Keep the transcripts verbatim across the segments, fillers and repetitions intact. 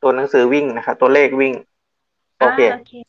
ตัวหนังสือวิ่งนะครับตัวเลขวิ่งโออ่าเคโอเค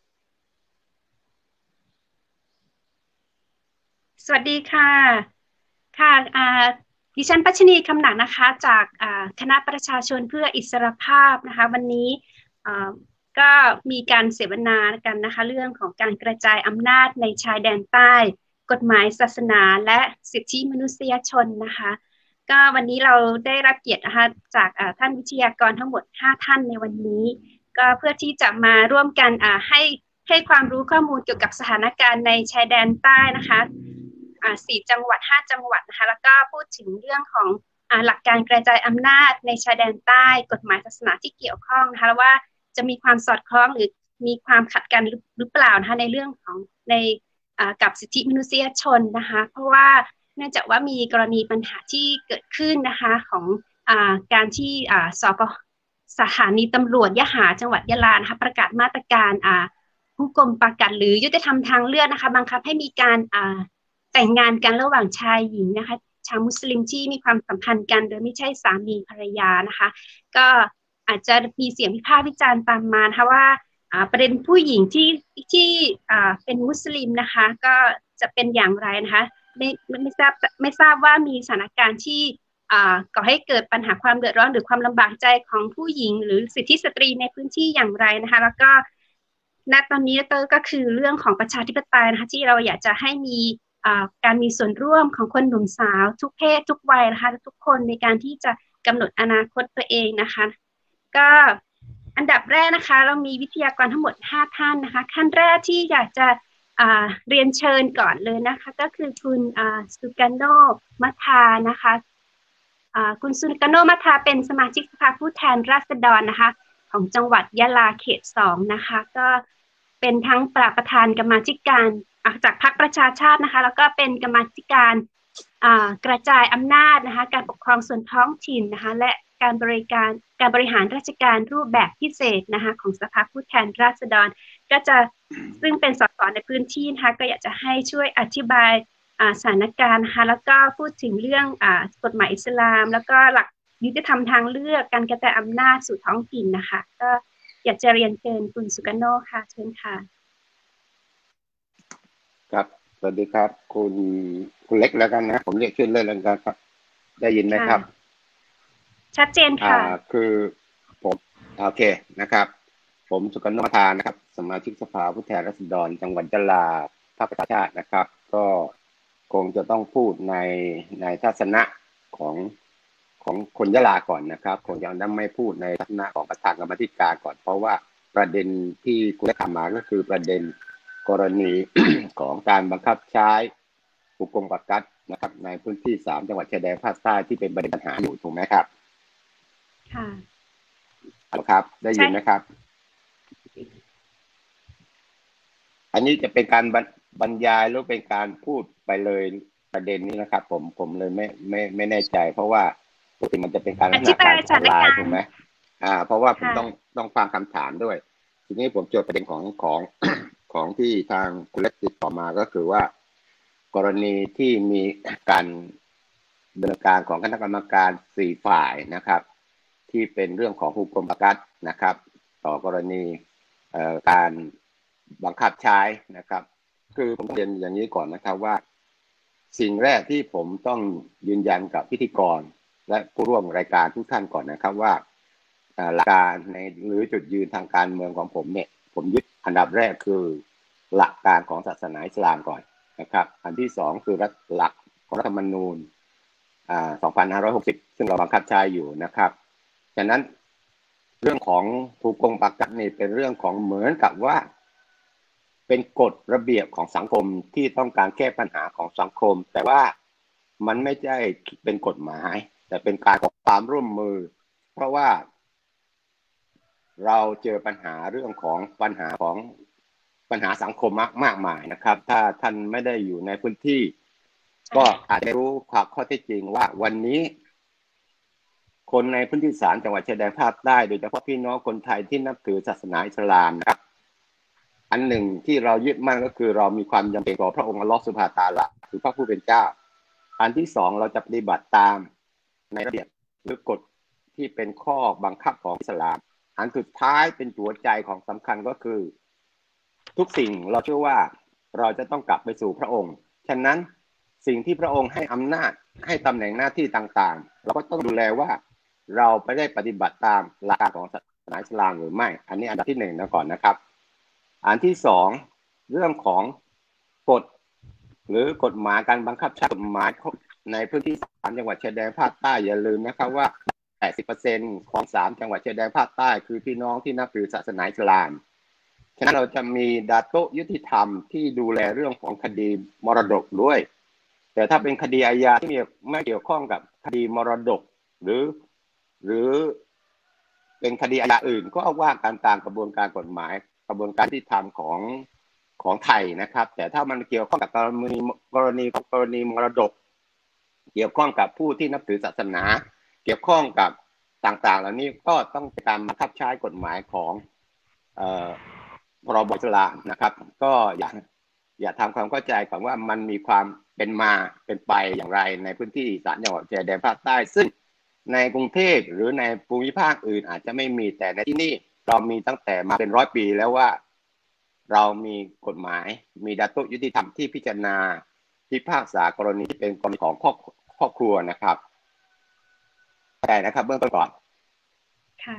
สวัสดีค่ะค่ะอ่าดิฉันปัชนีคำหนักนะคะจากอ่าคณะประชาชนเพื่ออิสรภาพนะคะวันนี้อ่าก็มีการเสวนากันนะคะเรื่องของการกระจายอำนาจในชายแดนใต้กฎหมายศาสนาและสิทธิมนุษยชนนะคะก็วันนี้เราได้รับเกียรตินะคะจากอ่าท่านวิทยากรทั้งหมดห้าท่านในวันนี้ ก็เพื่อที่จะมาร่วมกันอ่าให้ให้ความรู้ข้อมูลเกี่ยวกับสถานการณ์ในชายแดนใต้นะคะอ่าสี่จังหวัดห้าจังหวัดนะคะแล้วก็พูดถึงเรื่องของอ่าหลักการกระจายอำนาจในชายแดนใต้กฎหมายศาสนาที่เกี่ยวข้องนะคะว่าจะมีความสอดคล้องหรือมีความขัดกันหรือเปล่านะคะในเรื่องของในกับสิทธิมนุษยชนนะคะเพราะว่าเนื่องจากว่ามีกรณีปัญหาที่เกิดขึ้นนะคะของอ่าการที่อ่าสป สถานีตำรวจยะหาจังหวัดยะลานะคะประกาศมาตรการอ่าผู้กรมประกันหรือยุติธรรมทางเลือกนะคะบังคับให้มีการอ่าแต่งงานกันระหว่างชายหญิงนะคะชาวมุสลิมที่มีความสัมพันธ์กันโดยไม่ใช่สามีภรรยานะคะก็อาจจะมีเสียงวิพากษ์วิจารณ์ตามมานะคะว่าประเด็นผู้หญิงที่ที่เป็นมุสลิมนะคะก็จะเป็นอย่างไรนะคะไม่ไม่ทราบไม่ทราบว่ามีสถานการณ์ที่ก่อให้เกิดปัญหาความเดือดร้อนหรือความลำบากใจของผู้หญิงหรือสิทธิสตรีในพื้นที่อย่างไรนะคะแล้วก็ณตอนนี้ก็คือเรื่องของประชาธิปไตยนะคะที่เราอยากจะให้มีการมีส่วนร่วมของคนหนุ่มสาวทุกเพศทุกวัยนะคะทุกคนในการที่จะกำหนดอนาคตตัวเองนะคะก็อันดับแรกนะคะเรามีวิทยากรทั้งหมดห้าท่านนะคะขั้นแรกที่อยากจะเรียนเชิญก่อนเลยนะคะก็คือคุณสุการโนมัทานะคะคุณสุกาโนมัทาเป็นสมาชิกสภาผู้แทนราษฎรนะคะของจังหวัดยะลาเขตสองนะคะก็เป็นทั้งประธานกรรมาธิการจากพรรคประชาชาตินะคะแล้วก็เป็นกรรมาธิการกระจายอำนาจนะคะการปกครองส่วนท้องถิ่นนะคะและการบริการการบริหารราชการรูปแบบพิเศษนะคะของสภาผู้แทนราษฎรก็จะซึ่งเป็นสสในพื้นที่นะคะก็อยากจะให้ช่วยอธิบายสถานการณ์นะคะแล้วก็พูดถึงเรื่องอกฎหมายอิสลามแล้วก็หลักยุติธรรมทางเลือกการกระจายอำนาจสู่ท้องถิ่นนะคะก็อยากจะเรียนเชิญคุณสุกโนค่ะเชิญค่ะครับสวัสดีครับคุณคุณเล็กแล้วกันนะผมเรียกชื่อเล่นแล้วกันครับได้ยินไหมครับชัดเจนค่ะคือผมโอเคนะครับผมสุกนนทานะครับสมาชิกสภาผู้แทนราษฎรจังหวัดยะลาพรรคประชาชาตินะครับก็คงจะต้องพูดในในทัศนะของของคนยะลาก่อนนะครับคงจะไม่พูดในทัศนะของประธานกรรมธิการก่อนเพราะว่าประเด็นที่คุณได้ถามมาก็คือประเด็นกรณี ของการบังคับใช้ผู้กองปักกัดนะครับในพื้นที่สามจังหวัดชายแดนภาคใต้ที่เป็นประเด็นปัญหาอยู่ถูกไหมครับค่ะครับได้ยินไหมครับอันนี้จะเป็นการบรรยายหรือเป็นการพูดไปเลยประเด็นนี้นะครับผมผมเลยไม่ไม่ไม่แน่ใจเพราะว่าปกติมันจะเป็นการอธิบายสถานการณ์ถูกไหมอ่าเพราะว่าผมต้องต้องฟังคำถามด้วยทีนี้ผมจดประเด็นของของของที่ทางคุณเล็กติดต่อมาก็คือว่ากรณีที่มีการดำเนินการของคณะกรรมการสี่ฝ่ายนะครับที่เป็นเรื่องของผู้กรมประกันนะครับต่อกรณีการบังคับใช้นะครับคือผมเรียนอย่างนี้ก่อนนะครับว่าสิ่งแรกที่ผมต้องยืนยันกับพิธีกรและผู้ร่วมรายการทุกท่านก่อนนะครับว่าหลักการในหรือจุดยืนทางการเมืองของผมเนี่ยผมยึดอันดับแรกคือหลักการของศาสนาอิสลามก่อนนะครับอันที่สองคือหลักของรัฐธรรมนูญสองพันห้าร้อยหกสิบซึ่งเราบังคับใช้อยู่นะครับฉะนั้นเรื่องของผู้กองปักกัดนี่เป็นเรื่องของเหมือนกับว่าเป็นกฎระเบียบของสังคมที่ต้องการแก้ปัญหาของสังคมแต่ว่ามันไม่ใช่เป็นกฎหมายแต่เป็นการขอความร่วมมือเพราะว่าเราเจอปัญหาเรื่องของปัญหาของปัญหาสังคมมากมากมายนะครับถ้าท่านไม่ได้อยู่ในพื้นที่ก็อาจจะรู้ความข้อเท็จจริงว่าวันนี้คนในพื้นที่สามจังหวัดชายแดนภาคใต้โดยเฉพาะพี่น้องคนไทยที่นับถือศาสนาอิสลามนะครับอันหนึ่งที่เรายึดมั่นก็คือเรามีความยำเกรงต่อพระองค์อัลเลาะห์ซุบฮานะฮูวะตะอาลาคือพระผู้เป็นเจ้าอันที่สองเราจะปฏิบัติตามในระเบียบหรือกฎที่เป็นข้อบังคับของอิสลามอันสุดท้ายเป็นหัวใจของสำคัญก็คือทุกสิ่งเราเชื่อว่าเราจะต้องกลับไปสู่พระองค์ฉะนั้นสิ่งที่พระองค์ให้อำนาจให้ตำแหน่งหน้าที่ต่างๆเราก็ต้องดูแลว่าเราไปได้ปฏิบัติตามหลักการของศาสนาอิสลามหรือไม่อันนี้อันดับที่หนึ่งนะก่อนนะครับอันที่สองเรื่องของกฎหรือกฎหมายการบังคับใช้กฎหมายในพื้นที่สามจังหวัดชายแดนภาคใต้อย่าลืมนะครับว่า แปดสิบเปอร์เซ็นต์ ของสามจังหวัดชายแดนภาคใต้คือพี่น้องที่นับถือศาสนาอิสลามฉะนั้นเราจะมีดาโต้ยุติธรรมที่ดูแลเรื่องของคดีมรดกด้วยแต่ถ้าเป็นคดีอาญาที่ไม่เกี่ยวข้องกับคดีมรดกหรือหรือเป็นคดีอาญาอื่นก็ว่าการตามกระบวนการกฎหมายกระบวนการยุติธรรมของของไทยนะครับแต่ถ้ามันเกี่ยวข้องกับกรณีกรณีกรณีมรดกเกี่ยวข้องกับผู้ที่นับถือศาสนาเกี่ยวข้องกับต่างๆเหล่านี้ก็ต้องการบังคับใช้กฎหมายของเอ่อพรบอิสลามนะครับก็อย่าอย่าทำความเข้าใจก่อนว่ามันมีความเป็นมาเป็นไปอย่างไรในพื้นที่สามจังหวัดชายแดนภาคใต้ซึ่งในกรุงเทพหรือในภูมิภาคอื่นอาจจะไม่มีแต่ในที่นี่เรามีตั้งแต่มาเป็นร้อยปีแล้วว่าเรามีกฎหมายมีดาตุยุติธรรมที่พิจารณาพิพากษากรณีที่เป็นกรณีของครอบครอบครัวนะครับแต่นะครับเบื้องต้นก่อนค่ะ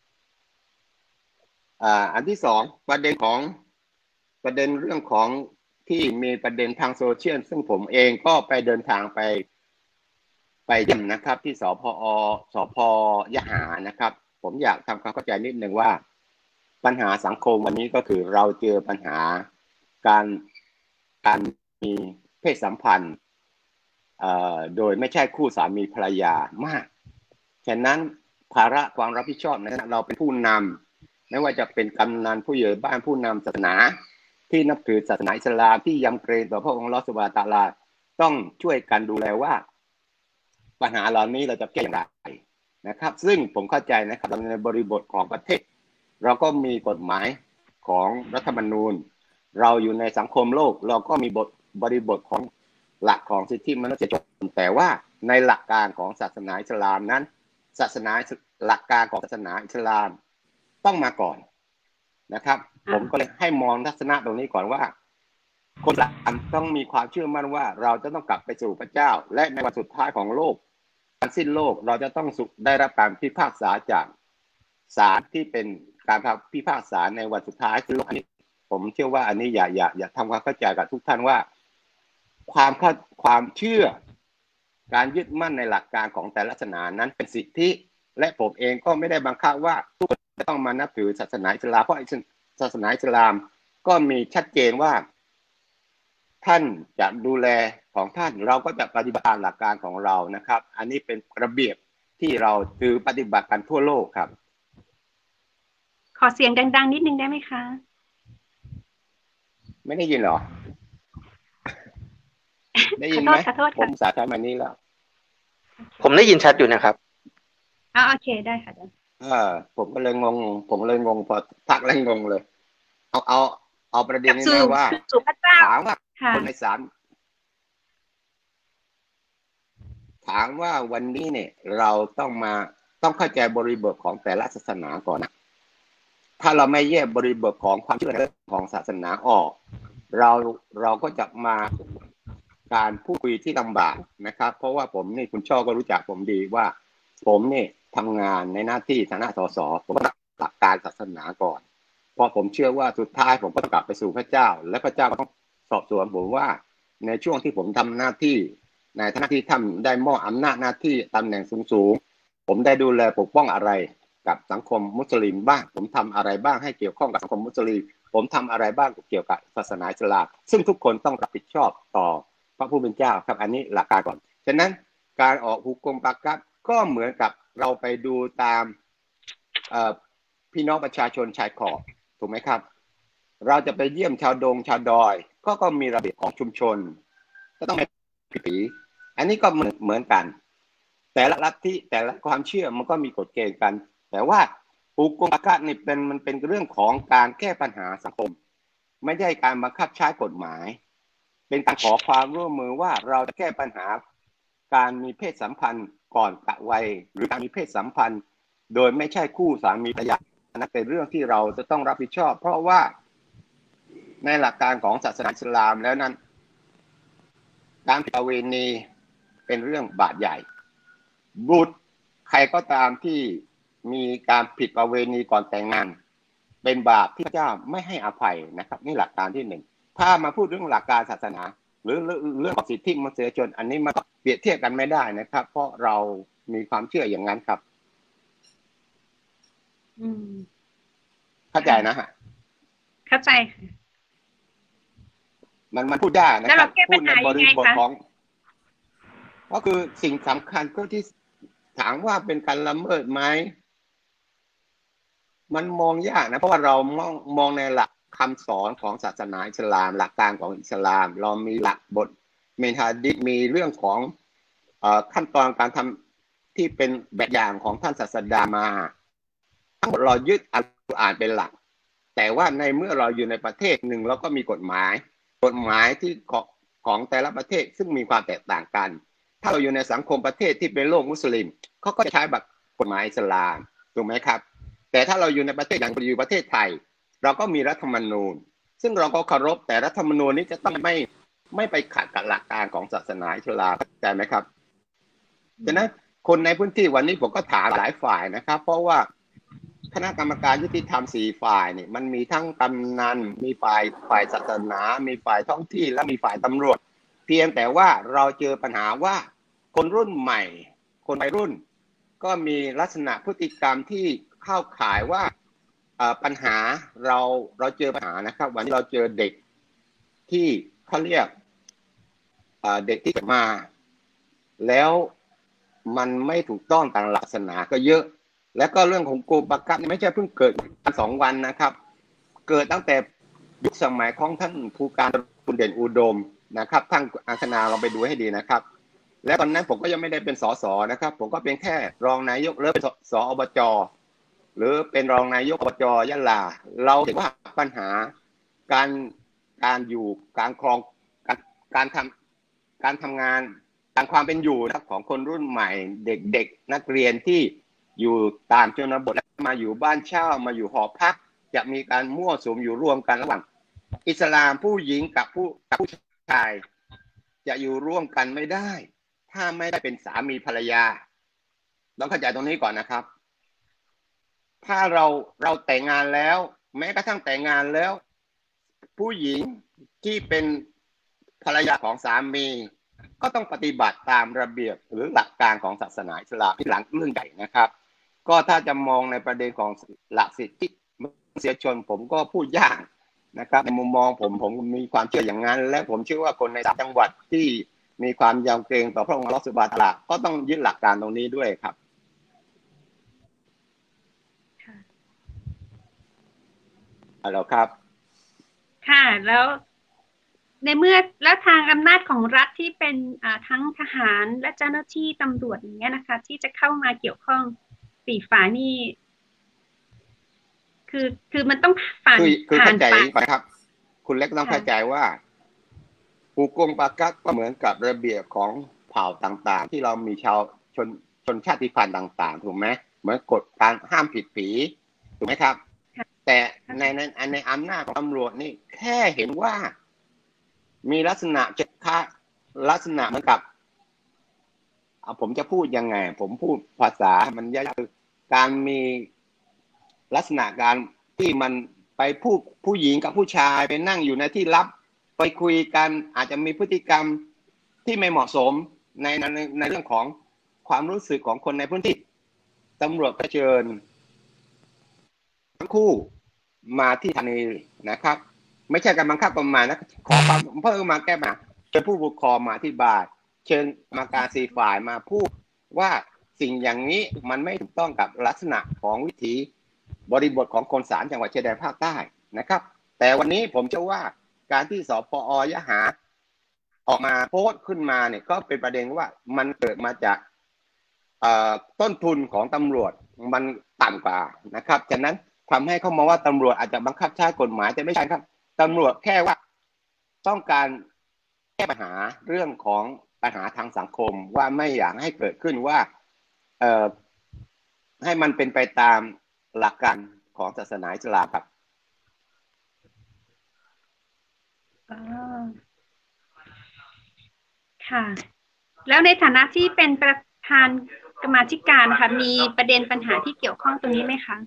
อ่าอันที่สองประเด็นของประเด็นเรื่องของที่มีประเด็นทางโซเชียลซึ่งผมเองก็ไปเดินทางไปไปเยี่ยมนะครับที่สพอสพยะหานะครับผมอยากทำความเข้าใจนิดนึงว่าปัญหาสังคมวันนี้ก็คือเราเจอปัญหาการการมีเพศสัมพันธ์เอ่อโดยไม่ใช่คู่สามีภรรยามากฉะนั้นภาระความรับผิดชอบในฐานะเราเป็นผู้นำไม่ว่าจะเป็นกำนันผู้ใหญ่บ้านผู้นำศาสนาที่นับถือศาสนาอิสลามที่ยำเกรงต่อพระองค์อัลเลาะห์ซุบฮานะฮูวะตะอาลาต้องช่วยกันดูแลว่าปัญหาเหล่านี้เราจะแก้อย่างไรนะครับซึ่งผมเข้าใจนะครับในบริบทของประเทศเราก็มีกฎหมายของรัฐธรรมนูญเราอยู่ในสังคมโลกเราก็มีบทบริบทของหลักของสิทธิมนุษยชนแต่ว่าในหลักการของศาสนาอิสลามนั้นศาสนาหลักการของศาสนาอิสลามต้องมาก่อนนะครับผมก็เลยให้มองทัศนะตรงนี้ก่อนว่าคนอิสลามต้องมีความเชื่อมั่นว่าเราจะต้องกลับไปสู่พระเจ้าและในวันสุดท้ายของโลกการสิ้นโลกเราจะต้องได้รับการพิพากษาจากศาลที่เป็นการพิพากษาในวันสุดท้ายคือโลกอันนี้ผมเชื่อว่าอันนี้อย่าอย่าอย่าทำความเข้าใจกับทุกท่านว่าความเข้าความเชื่อการยึดมั่นในหลักการของแต่ละศาสนานั้นเป็นสิทธิและผมเองก็ไม่ได้บังคับว่าทุกคนจะต้องมานับถือศาสนาอิสลามเพราะศาสนาอิสลามก็มีชัดเจนว่าท่านจะดูแลของท่านเราก็จะปฏิบัติตามหลักการของเรานะครับอันนี้เป็นระเบียบที่เราถือปฏิบัติกันทั่วโลกครับขอเสียงดังๆนิดนึงได้ไหมคะไม่ได้ยินเหรอได้ยินไหมผมสาธารณะนี้แล้วผมได้ยินชัดอยู่นะครับอ๋อโอเคได้ค่ะเออผมก็เลยงงผมเลยงงพอพักแล้วงงเลยเอาเอาเอาประเด็นนี้นะว่าถามว่าคนในสามถามว่าวันนี้เนี่ยเราต้องมาต้องเข้าใจบริบทของแต่ละศาสนาก่อนนะถ้าเราไม่แยกบริบทของความเชื่อของศาสนาออกเราเราก็จะมาการพูดคุยที่ลำบากนะครับเพราะว่าผมนี่คุณช่อก็รู้จักผมดีว่าผมนี่ทำงานในหน้าที่ฐานะสสผมก็หลักการศาสนาก่อนเพราะผมเชื่อว่าสุดท้ายผมก็ต้องกลับไปสู่พระเจ้าและพระเจ้าก็ต้องสอบสวนผมว่าในช่วงที่ผมทำหน้าที่ในฐานะที่ท่านได้มอบอำนาจหน้าที่ตำแหน่งสูงๆผมได้ดูแลปกป้องอะไรกับสังคมมุสลิมบ้างผมทำอะไรบ้างให้เกี่ยวข้องกับสังคมมุสลิมผมทำอะไรบ้างเกี่ยวกับศาสนาอิสลามซึ่งทุกคนต้องรับผิดชอบต่อพระผู้เป็นเจ้าครับอันนี้หลักการก่อนฉะนั้นการออกฮุกกลมปากัดก็เหมือนกับเราไปดูตามพี่น้องประชาชนชายขอบถูกไหมครับเราจะไปเยี่ยมชาวดงชาวดอยก็ก็มีระเบียบของชุมชนก็ต้องไม่ผิดผีอันนี้ก็เหมือนเหมือนกันแต่ละลัทธิแต่ละความเชื่อมันก็มีกฎเกณฑ์กันแต่ว่าฮุกกลมปากัดนี่เป็นมันเป็นเรื่องของการแก้ปัญหาสังคมไม่ใช่การบังคับใช้กฎหมายเป็นการขอความร่วมมือว่าเราจะแก้ปัญหาการมีเพศสัมพันธ์ก่อนกะวัยหรือการมีเพศสัมพันธ์โดยไม่ใช่คู่สามีภรรยานั้นเป็นเรื่องที่เราจะต้องรับผิดชอบเพราะว่าในหลักการของศาสนาอิสลามแล้วนั้นการผิดประเวณีเป็นเรื่องบาปใหญ่บุตรใครก็ตามที่มีการผิดประเวณีก่อนแต่งงานเป็นบาปที่พระเจ้าไม่ให้อภัยนะครับนี่หลักการที่หนึ่งถ้ามาพูดเรื่องหลักการศาสนาหรือเรื่องของสิทธิมนุษยชนอันนี้มันเปรียบเทียบกันไม่ได้นะครับเพราะเรามีความเชื่ออย่างนั้นครับอืมเข้าใจนะฮะเข้าใจค่ะมันมันพูดได้นะครับพูดในบริบทของก็คือสิ่งสำคัญก็ที่ถามว่าเป็นการละเมิดไหมมันมองยากนะเพราะว่าเรามองมองในหลักคำสอนของศาสนาอิสลามหลักการของอิสลามเรามีหลักบทเมนฮะดิษมีเรื่องของเอ่อขั้นตอนการทำที่เป็นแบบอย่างของท่านศาสดามาทั้งหมดเรายึดอัลกุรอานเป็นหลักแต่ว่าในเมื่อเราอยู่ในประเทศหนึ่งเราก็มีกฎหมายกฎหมายที่ของแต่ละประเทศซึ่งมีความแตกต่างกันถ้าเราอยู่ในสังคมประเทศที่เป็นโลกมุสลิมเขาก็จะใช้แบบกฎหมายอิสลามถูกไหมครับแต่ถ้าเราอยู่ในประเทศอย่างอยู่ประเทศไทยเราก็มีรัฐธรรมนูญซึ่งเราก็เคารพแต่รัฐธรรมนูญนี้จะต้องไม่ไม่ไปขัดกับหลักการของศาสนาอิสลามเข้าใจไหมครับฉะนั้นคนในพื้นที่วันนี้ผมก็ถามหลายฝ่ายนะครับเพราะว่าคณะกรรมการยุติธรรมสี่ฝ่ายนี่มันมีทั้งกำนันมีฝ่ายฝ่ายศาสนามีฝ่ายท้องที่และมีฝ่ายตำรวจเพียงแต่ว่าเราเจอปัญหาว่าคนรุ่นใหม่คนวัยรุ่นก็มีลักษณะพฤติกรรมที่เข้าข่ายว่าปัญหาเราเราเจอปัญหานะครับวันนี้เราเจอเด็กที่เขาเรียกเด็กที่เกิดมาแล้วมันไม่ถูกต้องตามหลักศาสนาก็เยอะแล้วก็เรื่องของโกปกัดไม่ใช่เพิ่งเกิดสองวันนะครับเกิดตั้งแต่ยุคสมัยของท่านผู้การคุณเด่นอุดมนะครับท่านอาคณาเราไปดูให้ดีนะครับและตอนนั้นผมก็ยังไม่ได้เป็นสสนะครับผมก็เป็นแค่รองนายกหรือเป็นสอบจหรือเป็นรองนายกอบจยะลาเราเห็นว่าปัญหาการการอยู่การครองการการทำการทำงานการความเป็นอยู่นะครับของคนรุ่นใหม่เด็กๆนักเรียนที่อยู่ตามชนบทแล้วมาอยู่บ้านเช่ามาอยู่หอพักจะมีการมั่วสุมอยู่ร่วมกันระหว่างอิสลามผู้หญิงกับผู้กับผู้ชายจะอยู่ร่วมกันไม่ได้ถ้าไม่ได้เป็นสามีภรรยาต้องเข้าใจตรงนี้ก่อนนะครับถ้าเราเราแต่งงานแล้วแม้กระทั่งแต่งงานแล้วผู้หญิงที่เป็นภรรยาของสามีก็ต้องปฏิบัติตามระเบียบหรือหลักการของศาสนาอิสลามที่หลังเรื่องใหญ่นะครับก็ถ้าจะมองในประเด็นของหลักสิทธิมนุษยชนผมก็พูดยากนะครับในมุมมองผมผมมีความเชื่ออย่างนั้นและผมเชื่อว่าคนในสามจังหวัดที่มีความยำเกรงต่อพระองค์อัลเลาะห์ซุบฮานะฮูวะตะอาลาก็ต้องยึดหลักการตรงนี้ด้วยครับฮัลโหลครับค่ะแล้วในเมื่อแล้วทางอำนาจของรัฐที่เป็นอ่าทั้งทหารและเจ้าหน้าที่ตำรวจอย่างเงี้ยนะคะที่จะเข้ามาเกี่ยวข้องสี่ฝ่ายนี่คือคือมันต้องผ่านคือคือเข้าใจก่อนครับคุณเล็กต้องเข้าใจว่าฮูกงปากัดก็เหมือนกับระเบียบของเผ่าต่างๆที่เรามีชาวชนชนชาติพันธุ์ต่างๆถูกไหมเหมือนกฎการห้ามผิดผีถูกไหมครับแต่ในในในอำนาจของตำรวจนี่แค่เห็นว่ามีลักษณะจะค่าลักษณะเหมือนกับผมจะพูดยังไงผมพูดภาษามันยากคือการมีลักษณะการที่มันไปพูดผู้หญิงกับผู้ชายไปนั่งอยู่ในที่ลับไปคุยกันอาจจะมีพฤติกรรมที่ไม่เหมาะสมในในในเรื่องของความรู้สึกของคนในพื้นที่ตำรวจก็เชิญทั้งคู่มาที่ธานีนะครับไม่ใช่การบังคับประมาณนะขอความเพิ่มมาแก้ปัญหาเชิญผู้ปกครองมาอธิบายเชิญกรรมการสี่ฝ่ายมาพูดว่าสิ่งอย่างนี้มันไม่ถูกต้องกับลักษณะของวิถีบริบทของคนสามจังหวัดชายแดนภาคใต้นะครับแต่วันนี้ผมเชื่อว่าการที่สปอยะหาออกมาโพสต์ขึ้นมาเนี่ยก็เป็นประเด็นว่ามันเกิดมาจากต้นทุนของตำรวจมันต่ำกว่านะครับฉะนั้นทำให้เขามองว่าตำรวจอาจจะบังคับใช้กฎหมายแต่ไม่ใช่ครับตำรวจแค่ว่าต้องการแก้ปัญหาเรื่องของปัญหาทางสังคมว่าไม่อยากให้เกิดขึ้นว่าเอ่อให้มันเป็นไปตามหลักการของศาสนาอิสลามครับอ๋อค่ะแล้วในฐานะที่เป็นประธานกรรมาธิการนะคะมีประเด็นปัญหาที่เกี่ยวข้องตรงนี้ไหมคะ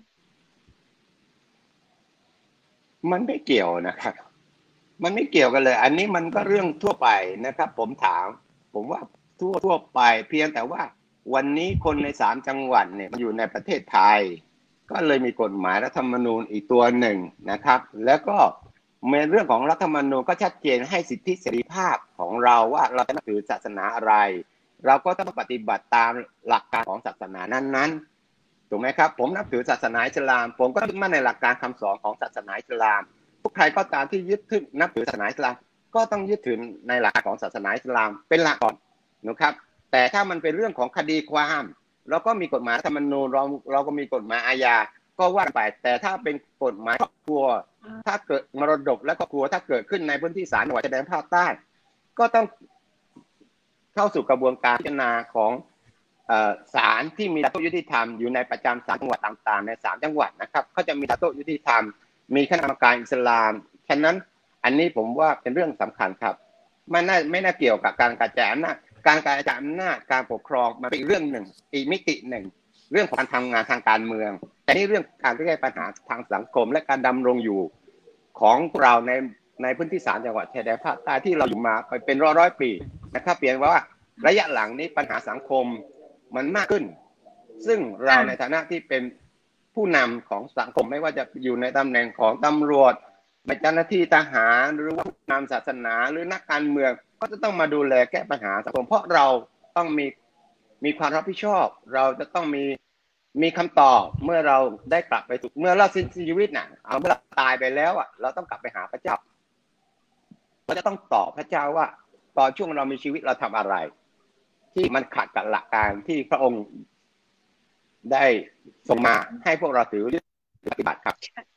มันไม่เกี่ยวนะครับมันไม่เกี่ยวกันเลยอันนี้มันก็เรื่องทั่วไปนะครับผมถามผมว่าทั่วทั่วไปเพียงแต่ว่าวันนี้คนในสามจังหวัดเนี่ยอยู่ในประเทศไทยก็เลยมีกฎหมายรัฐธรรมนูญอีกตัวหนึ่งนะครับแล้วก็ในเรื่องของรัฐธรรมนูญก็ชัดเจนให้สิทธิเสรีภาพของเราว่าเราจะนับถือศาสนาอะไรเราก็ต้องปฏิบัติตามหลักการของศาสนานั้นๆถูกไหมครับผมนับถือศาสนาอิสลามผมก็ยึดมั่นในหลักการคำสอนของศาสนาอิสลามทุกใครก็ตามที่ยึดถือนับถือศาสนาอิสลามก็ต้องยึดถือในหลักของศาสนาอิสลามเป็นหลักก่อนนะครับแต่ถ้ามันเป็นเรื่องของคดีความเราก็มีกฎหมายรัฐธรรมนูญเราเราก็มีกฎหมายอาญาก็ว่าไปแต่ถ้าเป็นกฎหมายครอบครัวถ้าเกิดมรดกและครอบครัวถ้าเกิดขึ้นในพื้นที่ศาลจังหวัดชายแดนภาคใต้ก็ต้องเข้าสู่กระบวนการพิจารณาของศาลที่มีโต๊ะยุติธรรมอยู่ในประจำศาลจังหวัดต่างๆในสามจังหวัดนะครับเขาจะมีโต๊ะยุติธรรมมีคณะกรรมการอิสลามฉะนั้นอันนี้ผมว่าเป็นเรื่องสำคัญครับไม่น่าไม่น่าเกี่ยวกับการกระจายอำนาจการกระจายอำนาจการปกครองมันเป็นเรื่องหนึ่งอีกมิติหนึ่งเรื่องของการทำงานทางการเมืองแต่นี่เรื่องการแก้ปัญหาทางสังคมและการดำรงอยู่ของเราในในพื้นที่สามจังหวัดชายแดนภาคใต้ที่เราอยู่มาไปเป็นร้อยร้อยปีนะครับเปลี่ยนว่าระยะหลังนี้ปัญหาสังคมมันมากขึ้นซึ่งเราในฐานะที่เป็นผู้นำของสังคมไม่ว่าจะอยู่ในตำแหน่งของตำรวจเจ้าหน้าที่ทหารหรือว่าผู้นำศาสนาหรือนักการเมืองก็จะต้องมาดูแลแก้ปัญหาสังคมเพราะเราต้องมีมีความรับผิดชอบเราจะต้องมีมีคำตอบเมื่อเราได้กลับไปสู่เมื่อเราสิ้นชีวิตน่ะเอาเมื่อเราตายไปแล้วอ่ะเราต้องกลับไปหาพระเจ้าเราจะต้องตอบพระเจ้าว่าตอนช่วงเรามีชีวิตเราทำอะไรที่มันขัดกับหลักการที่พระองค์ได้ส่งมาให้พวกเราถือปฏิบัติครับ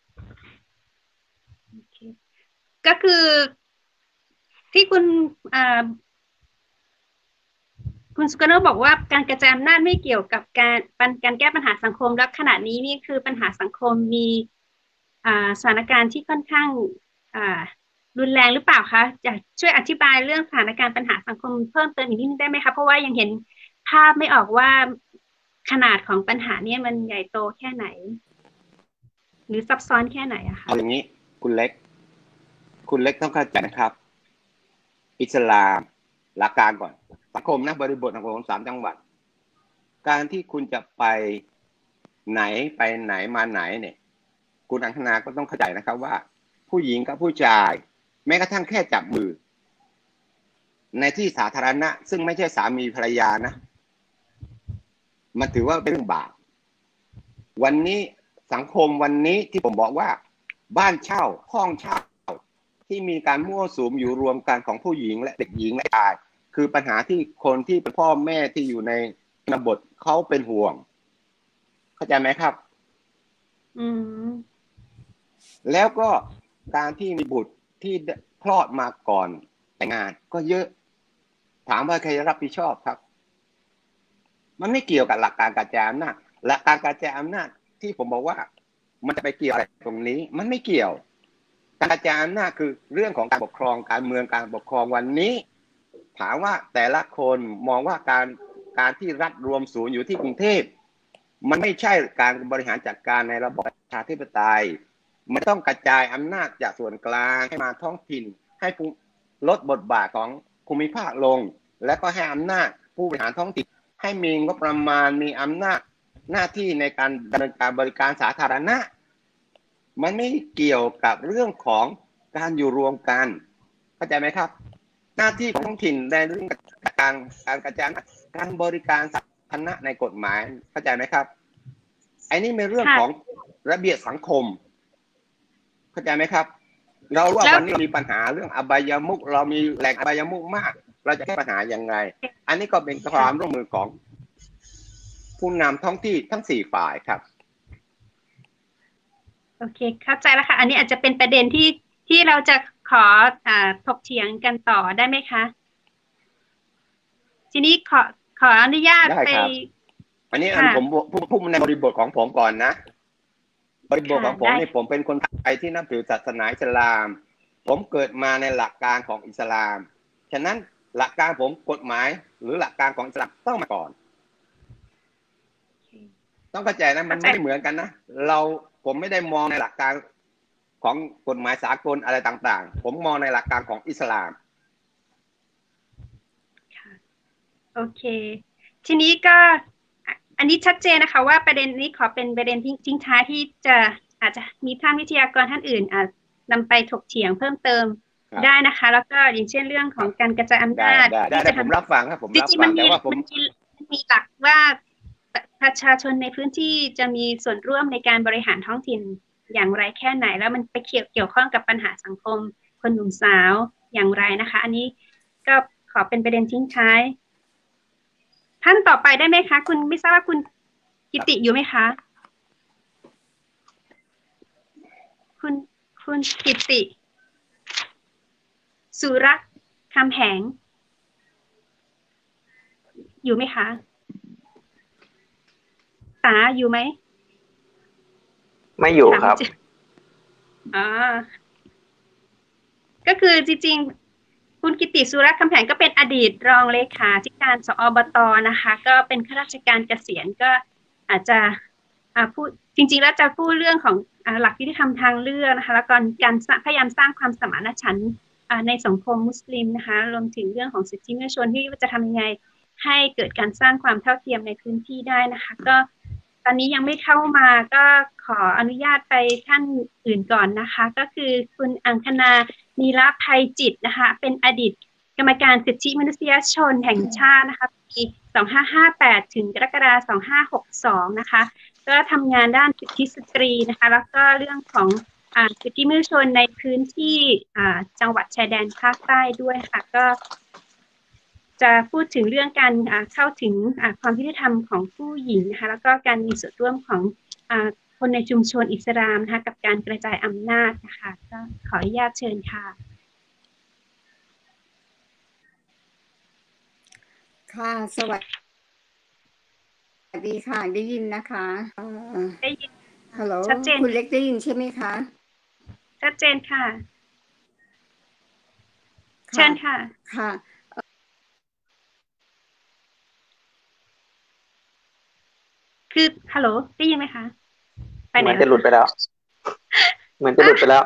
ก็คือที่คุณคุณสุกโนบอกว่าการกระจายอำนาจไม่เกี่ยวกับการการแก้ปัญหาสังคมและขณะนี้นี่คือปัญหาสังคมมีสถานการณ์ที่ค่อนข้างรุนแรงหรือเปล่าคะจะช่วยอธิบายเรื่องสถานการณ์ปัญหาสังคมเพิ่มเติมอีกนิดนึงได้ไหมคะเพราะว่ายังเห็นภาพไม่ออกว่าขนาดของปัญหาเนี่ยมันใหญ่โตแค่ไหนหรือซับซ้อนแค่ไหนอะคะเอาอย่างนี้คุณเล็กคุณเล็กต้องเข้าใจนะครับอิสลามหลักการก่อนสังคมนะบริบทของสามจังหวัดการที่คุณจะไปไหนไปไหนมาไหนเนี่ยคุณอังคณาก็ต้องเข้าใจนะครับว่าผู้หญิงกับผู้ชายแม้กระทั่งแค่จับมือในที่สาธารณะซึ่งไม่ใช่สามีภรรยานะมันถือว่าเป็นเรื่องบาปวันนี้สังคมวันนี้ที่ผมบอกว่าบ้านเช่าห้องเช่าที่มีการมั่วสุมอยู่รวมกันของผู้หญิงและเด็กหญิงและชายคือปัญหาที่คนที่เป็นพ่อแม่ที่อยู่ในชนบทเขาเป็นห่วงเข้าใจไหมครับอืมแล้วก็การที่มีบุตรที่คลอดมาก่อนแต่งงานก็เยอะถามว่าใครรับผิดชอบครับมันไม่เกี่ยวกับหลักการกระจายอำนาจหลักการกระจายอำนาจที่ผมบอกว่ามันจะไปเกี่ยวอะไรตรงนี้มันไม่เกี่ยวการกระจายอำนาจคือเรื่องของการปกครองการเมืองการปกครองวันนี้ถามว่าแต่ละคนมองว่าการการที่รัฐรวมศูนย์อยู่ที่กรุงเทพมันไม่ใช่การบริหารจัดการในระบบประชาธิปไตยมันต้องกระจายอำนาจจากส่วนกลางให้มาท้องถิ่นให้ลดบทบาทของภูมิภาคลงและก็ให้อำนาจผู้บริหารท้องถิ่นให้มีงบประมาณมีอำนาจหน้าที่ในการดำเนินการบริการสาธารณะมันไม่เกี่ยวกับเรื่องของการอยู่รวมกันเข้าใจไหมครับหน้าที่ของท้องถิ่นในเรื่องการการกระจายการบริการสาธารณะในกฎหมายเข้าใจไหมครับไอ้นี่เป็นเรื่องของระเบียบสังคมเข้าใจไหมครับเราว่าวันนี้มีปัญหาเรื่องอบายมุขเรามีแหล่งอบายมุขมากเราจะแก้ปัญหายังไงอันนี้ก็เป็นความร่วมมือของผู้นำท้องที่ทั้งสี่ฝ่ายครับโอเคเข้าใจแล้วค่ะอันนี้อาจจะเป็นประเด็นที่ที่เราจะขออ่าถกเถียงกันต่อได้ไหมคะทีนี้ขอขออนุญาตไปอันนี้อันผมพูดในบริบทของผมก่อนนะบบริบทของผมนี่ผมเป็นคนไทยที่นับถือศาสนาอิสลามผมเกิดมาในหลักการของอิสลามฉะนั้นหลักการผมกฎหมายหรือหลักการของอิสลามต้องมาก่อนต้องเข้าใจนะมันไม่เหมือนกันนะเราผมไม่ได้มองในหลักการของกฎหมายสากลอะไรต่างๆผมมองในหลักการของอิสลามโอเคทีนี้ก็อันนี้ชัดเจนนะคะว่าประเด็นนี้ขอเป็นประเด็นทิ้งท้ายที่จะอาจจะมีท่านวิทยากรท่านอื่นอาจนำไปถกเถียงเพิ่มเติมได้นะคะแล้วก็อย่างเช่นเรื่องของการกระจายอำนาจได้ได้ผมรับฟังครับผมรับฟังแต่ว่าผมมีหลักว่าประชาชนในพื้นที่จะมีส่วนร่วมในการบริหารท้องถิ่นอย่างไรแค่ไหนแล้วมันไปเกี่ยวเกี่ยวข้องกับปัญหาสังคมคนหนุ่มสาวอย่างไรนะคะอันนี้ก็ขอเป็นประเด็นทิ้งท้ายท่านต่อไปได้ไหมคะคุณไม่ทราบว่าคุณกิติอยู่ไหมคะคุณคุณกิติสุรักษ์คำแหงอยู่ไหมคะตาอยู่ไหมไม่อยู่ครับอ๋อก็คือจริงๆคุณกิติสุรักษ์คำแหงก็เป็นอดีตรองเลขาธิการสอบต.นะคะก็เป็นข้าราชการเกษียณก็อาจจะอ่าพูดจริงๆแล้วจะพูดเรื่องของอ่าหลักยุติธรรมทางเลือกนะคะแล้วก็การพยายามสร้างความสมานฉันท์อ่าในสังคมมุสลิมนะคะรวมถึงเรื่องของสิทธิมนุษยชนที่จะทำยังไงให้เกิดการสร้างความเท่าเทียมในพื้นที่ได้นะคะก็ตอนนี้ยังไม่เข้ามาก็ขออนุญาตไปท่านอื่นก่อนนะคะก็คือคุณอังคณานีรภัยจิตนะคะเป็นอดีตกรรมการสิทธิมนุษยชนแห่งชาตินะคะปีสองพันห้าร้อยห้าสิบแปดถึงกรกฎาคมสองพันห้าร้อยหกสิบสองนะคะก็ทำงานด้านสิทธิสตรีนะคะแล้วก็เรื่องของอ่าสิทธิมนุษยชนในพื้นที่อ่าจังหวัดชายแดนภาคใต้ด้วยค่ะก็จะพูดถึงเรื่องการเข้าถึงความยุติธรรมของผู้หญิงนะคะแล้วก็การมีส่วนร่วมของคนในชุมชนอิสลามนะคะกับการกระจายอำนาจนะคะก็ขออนุญาตเชิญค่ะค่ะสวัสดีค่ะได้ยินนะคะได้ยินฮัลโหลคุณเล็กได้ยินใช่ไหมคะชัดเจนค่ะเชิญค่ะค่ะคือฮัลโหลได้ยินไหมคะไปไหนเหมือนจะหลุดไปแล้วเหมือนจะหลุดไปแล้ว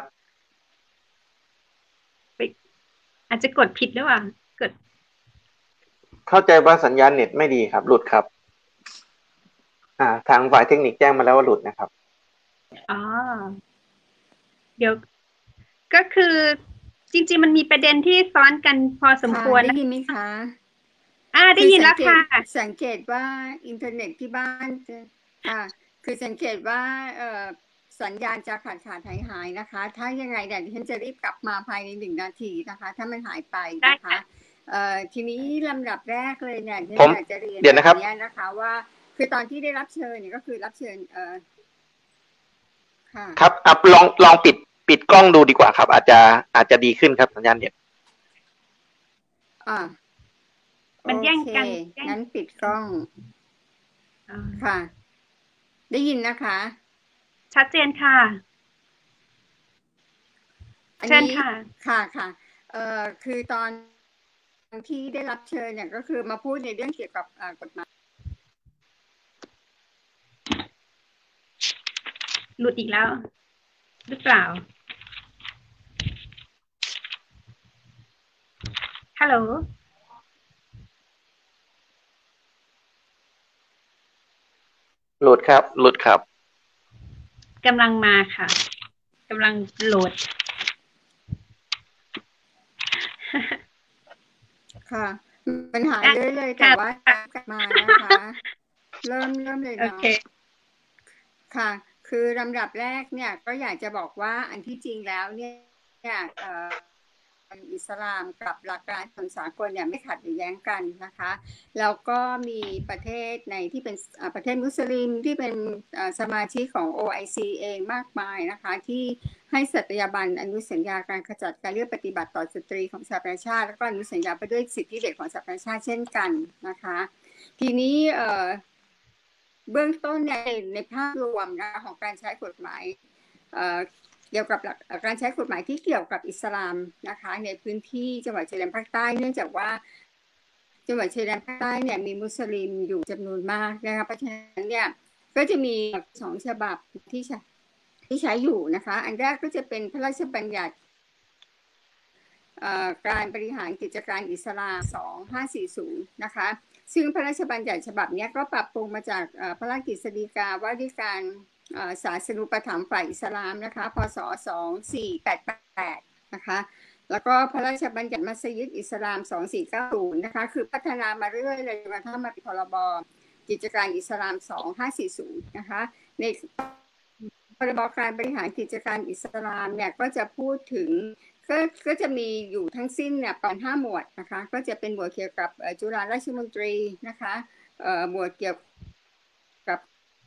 อาจจะกดผิดหรือเปล่ากดเข้าใจว่าสัญญาณเน็ตไม่ดีครับหลุดครับอ่าทางฝ่ายเทคนิคแจ้งมาแล้วว่าหลุดนะครับอ๋อเดี๋ยวก็คือจริงๆมันมีประเด็นที่ซ้อนกันพอสมควรได้ยินไหมคะอ่าได้ยินแล้วค่ะสังเกตว่าอินเทอร์เน็ตที่บ้านค่ะคือสังเกตว่าเอ่อสัญญาณจะขาดขาดหายหายนะคะถ้ายังไงเนี่ยดิฉันจะรีบกลับมาภายในหนึ่งนาทีนะคะถ้ามันหายไปนะคะเอ่อทีนี้ลำดับแรกเลยเนี่ยดิฉันอยากจะเรียนแบบนี้นะคะว่าคือตอนที่ได้รับเชิญเนี่ยก็คือรับเชิญเอ่อค่ะครับอัพลองลองปิดปิดกล้องดูดีกว่าครับอาจจะอาจจะดีขึ้นครับสัญญาณเน็ตอ่ามันแย่งกันงั้นปิดกล้องค่ะได้ยินนะคะชัดเจนค่ะเชิญค่ะค่ะค่ะเอ่อคือตอนที่ได้รับเชิญเนี่ยก็คือมาพูดในเรื่องเกี่ยวกับกฎหมายหลุดอีกแล้วหรือเปล่าฮัลโหลหลุดครับหลุดครับกำลังมาค่ะกำลังโหลดค่ะมันหายเลยเลยแต่ว่ากลับมานะคะเริ่มเริ่มเลยเนาะค่ะคือลำดับแรกเนี่ยก็อยากจะบอกว่าอันที่จริงแล้วเนี่ยเอ่ออิสลามกับหลักการของสากลเนี่ยไม่ขัดหรือแย้งกันนะคะแล้วก็มีประเทศในที่เป็นประเทศมุสลิมที่เป็นสมาชิกของ โอ ไอ ซี เองมากมายนะคะที่ให้สัตยาบันอนุสัญญาการขจัดการเลือกปฏิบัติต่อสตรีของสหประชาชาติแล้วก็อนุสัญญาไปด้วยสิทธิเด็กของสหประชาชาติเช่นกันนะคะทีนี้เอ่อเบื้องต้นในในภาพรวมนะของการใช้กฎหมายเกี่ยวกับการใช้กฎหมายที่เกี่ยวกับอิสลามนะคะในพื้นที่จังหวัดชายแดนภาคใต้เนื่องจากว่าจังหวัดชายแดนภาคใต้เนี่ยมีมุสลิมอยู่จำนวนมากนะคะเพราะฉะนั้นเนี่ยก็จะมีสองฉบับที่ใช้ที่ใช้อยู่นะคะอันแรกก็จะเป็นพระราชบัญญัติการบริหารกิจการอิสลามสองพันห้าร้อยสี่สิบนะคะซึ่งพระราชบัญญัติฉบับนี้ก็ปรับปรุงมาจากพระราชกฤษฎีกาว่าด้วยการศาสนูปถัมภ์ฝ่ายอิสลามนะคะพศสองพันสี่ร้อยแปดสิบแปดนะคะแล้วก็พระราชบัญญัติมัสยิดอิสลามสองพันสี่ร้อยเก้าสิบนะคะคือพัฒนามาเรื่อยเลยจนกระทั่งมาเป็นพรบกิจการอิสลามสองพันห้าร้อยสี่สิบนะคะในพรบการบริหารกิจการอิสลามเนี่ยก็จะพูดถึงก็ก็จะมีอยู่ทั้งสิ้นเนี่ยประมาณห้าหมวดนะคะก็จะเป็นหมวดเกี่ยวกับจุฬาราชมนตรีนะคะเอ่อหมวดเกี่ยวกับ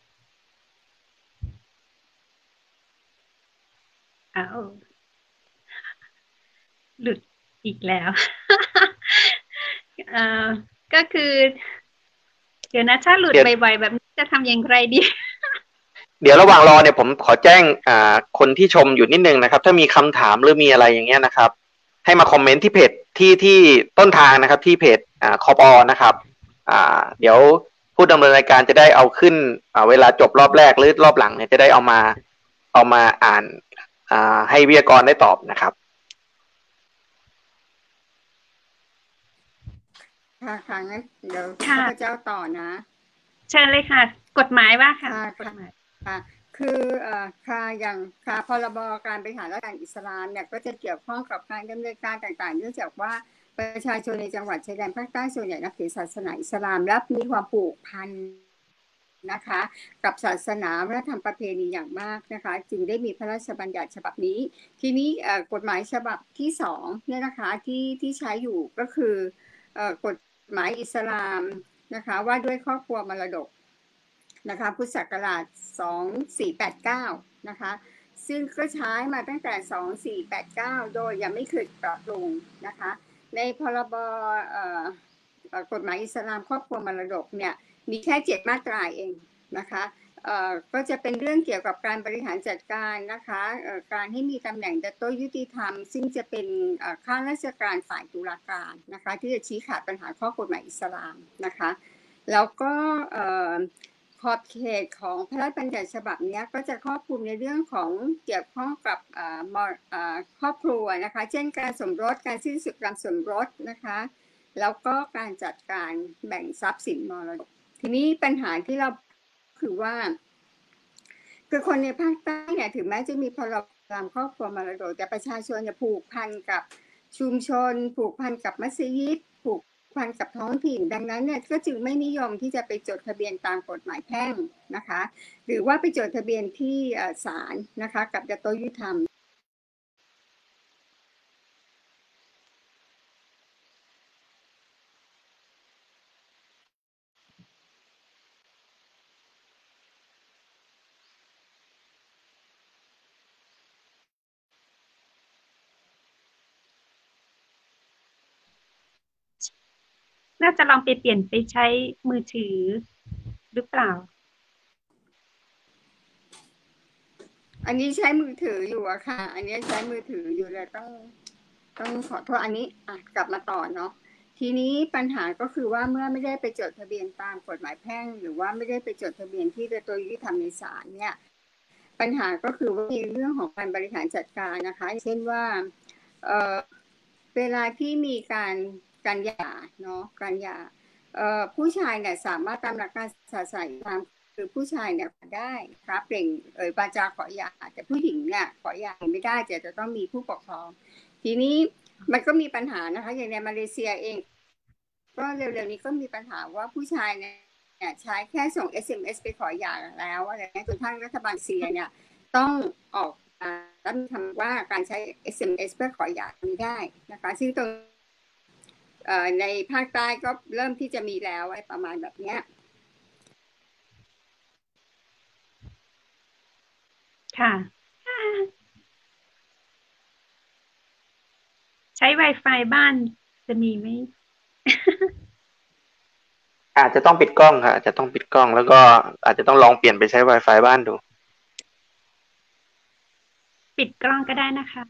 อ้าวหลุดอีกแล้วเอ่อก็คือเดี๋ยวนะถ้าหลุดบ่อยๆแบบนี้จะทำอย่างไรดีเดี๋ยวระหว่างรอเนี่ยผมขอแจ้งอ่าคนที่ชมอยู่นิดนึงนะครับถ้ามีคำถามหรือมีอะไรอย่างเงี้ยนะครับให้มาคอมเมนต์ที่เพจที่ที่ต้นทางนะครับที่เพจอ่าคอปอนะครับอ่าเดี๋ยวผู้ดำเนินรายการจะได้เอาขึ้นอ่าเวลาจบรอบแรกหรือรอบหลังเนี่ยจะได้เอามาเอามาอ่านอ่าให้วิทยากรได้ตอบนะครับค่ะค่ะงั้นเดี๋ยวข้าพเจ้าต่อนะเชิญเลยค่ะกฎหมายว่าค่ะกฎหมายค่ะคือเอ่อค่ะอย่างค่ะพรบการบริหารราชการอิสลามเนี่ยก็จะเกี่ยวข้องกับการดำเนินการต่างๆเนื่องจากว่าประชาชนในจังหวัดชายแดนภาคใต้ส่วนใหญ่นับถือศาสนาอิสลามและมีความผูกพันนะคะกับศาสนาวัฒนธรรมประเพณีอย่างมากนะคะจึงได้มีพระราชบัญญัติฉบับนี้ทีนี้กฎหมายฉบับที่สองเนี่ยนะคะที่ที่ใช้อยู่ก็คือกฎหมายอิสลามนะคะว่าด้วยครอบครัวมรดกนะคะพุทธศักราชสองพันสี่ร้อยแปดสิบเก้านะคะซึ่งก็ใช้มาตั้งแต่สองพันสี่ร้อยแปดสิบเก้าโดยยังไม่เคยปรับปรุงนะคะในพรบกฎหมายอิสลามครอบครัวมรดกเนี่ยมีแค่เจ็ดมาตราเองนะคะก็จะเป็นเรื่องเกี่ยวกับการบริหารจัดการนะคะการให้มีตำแหน่งดัตโต้ยุติธรรมซึ่งจะเป็นข้าราชการฝ่ายตุลาการนะคะที่จะชี้ขาดปัญหาข้อกฎหมายอิสลามนะคะแล้วก็ขอบเขตของพระราชบัญญัติฉบับนี้ก็จะครอบคลุมในเรื่องของเกี่ยวข้องกับครอบครัวนะคะเช่นการสมรสการสิ้นสุดการสมรสนะคะแล้วก็การจัดการแบ่งทรัพย์สินมรดกทีนี้ปัญหาที่เราคือว่าคือคนในภาคใต้เนี่ยถึงแม้จะมีพรบครอบครัวมรดกแต่ประชาชนจะผูกพันกับชุมชนผูกพันกับมัสยิดผูกพันกับท้องถิ่นดังนั้นเนี่ยก็จึงไม่นิยมที่จะไปจดทะเบียนตามกฎหมายแพ่งนะคะหรือว่าไปจดทะเบียนที่ศาลนะคะกับดัตโต้ยุติธรรมน่าจะลองไปเปลี่ยนไปใช้มือถือหรือเปล่าอันนี้ใช้มือถืออยู่อะค่ะอันนี้ใช้มือถืออยู่เลยต้องต้องขอโทษอันนี้อ่ะกลับมาต่อเนาะทีนี้ปัญหาก็คือว่าเมื่อไม่ได้ไปจดทะเบียนตามกฎหมายแพ่งหรือว่าไม่ได้ไปจดทะเบียนที่ดัตโต้ยุติธรรมในศาลเนี่ยปัญหาก็คือว่าในเรื่องของการบริหารจัดการนะคะเช่นว่าเอ่อเวลาที่มีการการหย่าเนาะการหย่าเอ่อผู้ชายเนี่ยสามารถตามหลักการศาสนาอิสลามคือผู้ชายเนี่ยได้ครับเปล่งเอ่ยบาจาขอหย่าแต่ผู้หญิงเนี่ยขอหย่าไม่ได้จะจะต้องมีผู้ปกครองทีนี้มันก็มีปัญหานะคะอย่างในมาเลเซียเองก็เร็วๆนี้ก็มีปัญหาว่าผู้ชายเนี่ยใช้แค่ส่ง เอส เอ็ม เอส ไปขอหย่าแล้วอะไรเงี้ยจนทั้งรัฐบาลเซียเนี่ยต้องออกแล้วมีคำว่าการใช้ เอส เอ็ม เอส เพื่อขอหย่าไม่ได้นะคะซึ่งตรงในภาคใต้ก็เริ่มที่จะมีแล้วไอ้ประมาณแบบเนี้ยค่ะใช้ Wi-Fi บ้านจะมีไหมอาจจะต้องปิดกล้องค่ะอาจจะต้องปิดกล้องแล้วก็อาจจะต้องลองเปลี่ยนไปใช้ Wi-Fi บ้านดูปิดกล้องก็ได้นะคะ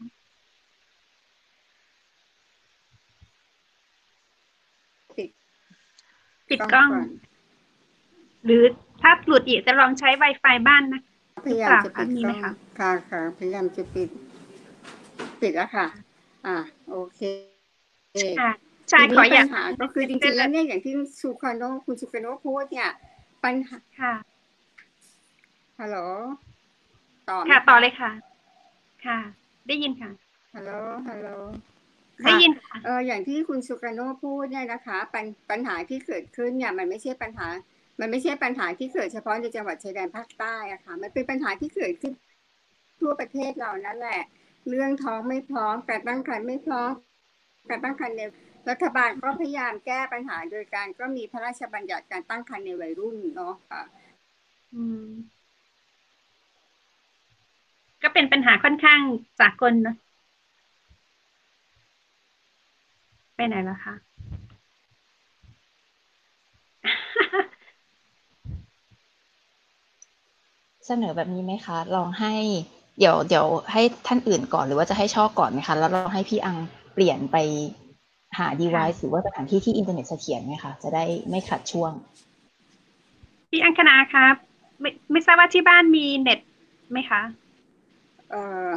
ปิดปิดกล้องหรือถ้าหลุดอีกจะลองใช้ Wi-Fi บ้านนะพยายามจะปิดกล้องค่ะค่ะพยายามจะปิดปิดแล้วค่ะอ่าโอเคค่ะใช่ขออยากถามก็คือจริงๆแล้วเนี่ยอย่างที่สุคาโนคุณสุคาโนพูดเนี่ยปัญหาค่ะฮัลโหลต่อค่ะต่อเลยค่ะค่ะได้ยินค่ะฮัลโหลฮัลโหลได้ยินค่ะเอออย่างที่คุณสุคาโนพูดเนี่ยนะคะปัญปัญหาที่เกิดขึ้นเนี่ยมันไม่ใช่ปัญหามันไม่ใช่ปัญหาที่เกิดเฉพาะในจังหวัดชายแดนภาคใต้อะค่ะมันเป็นปัญหาที่เกิดขึ้นทั่วประเทศเรานั่นแหละเรื่องท้องไม่พร้อมการตั้งครรภ์ไม่พร้อมการตั้งครรภ์ในรัฐบาลก็พยายามแก้ปัญหาโดยการก็มีพระราชบัญญัติการตั้งครรภ์ในวัยรุ่นเนาะค่ะอืมก็เป็นปัญหาค่อนข้างสากลนะไปไหนแล้วคะเสนอแบบนี้ไหมคะลองให้เดี๋ยวเดี๋ยวให้ท่านอื่นก่อนหรือว่าจะให้ช่อก่อนไหมคะแล้วเราให้พี่อังเปลี่ยนไปหา device หรือว่าสถานที่ที่อินเทอร์เน็ตเสถียรไหมคะจะได้ไม่ขัดช่วงพี่อังคณาครับไม่ไม่ทราบว่าที่บ้านมีเน็ตไหมคะเอ่อ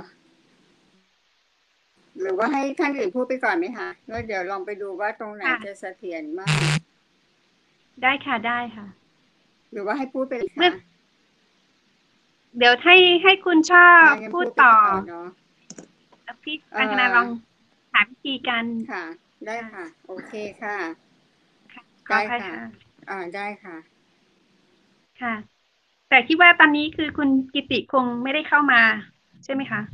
หรือว่าให้ท่านอื่นพูดไปก่อนไหมคะแล้วเดี๋ยวลองไปดูว่าตรงไหนจะเสถียรมากได้ค่ะได้ค่ะหรือว่าให้พูดไปเลยค่ะเดี๋ยวให้ให้คุณชอบพูดต่อพี่อังคณาลองหาวิธีการค่ะได้ค่ะโอเคค่ะได้ค่ะอ่าได้ค่ะค่ะแต่คิดว่าตอนนี้คือคุณกิติคงไม่ได้เข้ามาใช่ไหมคะ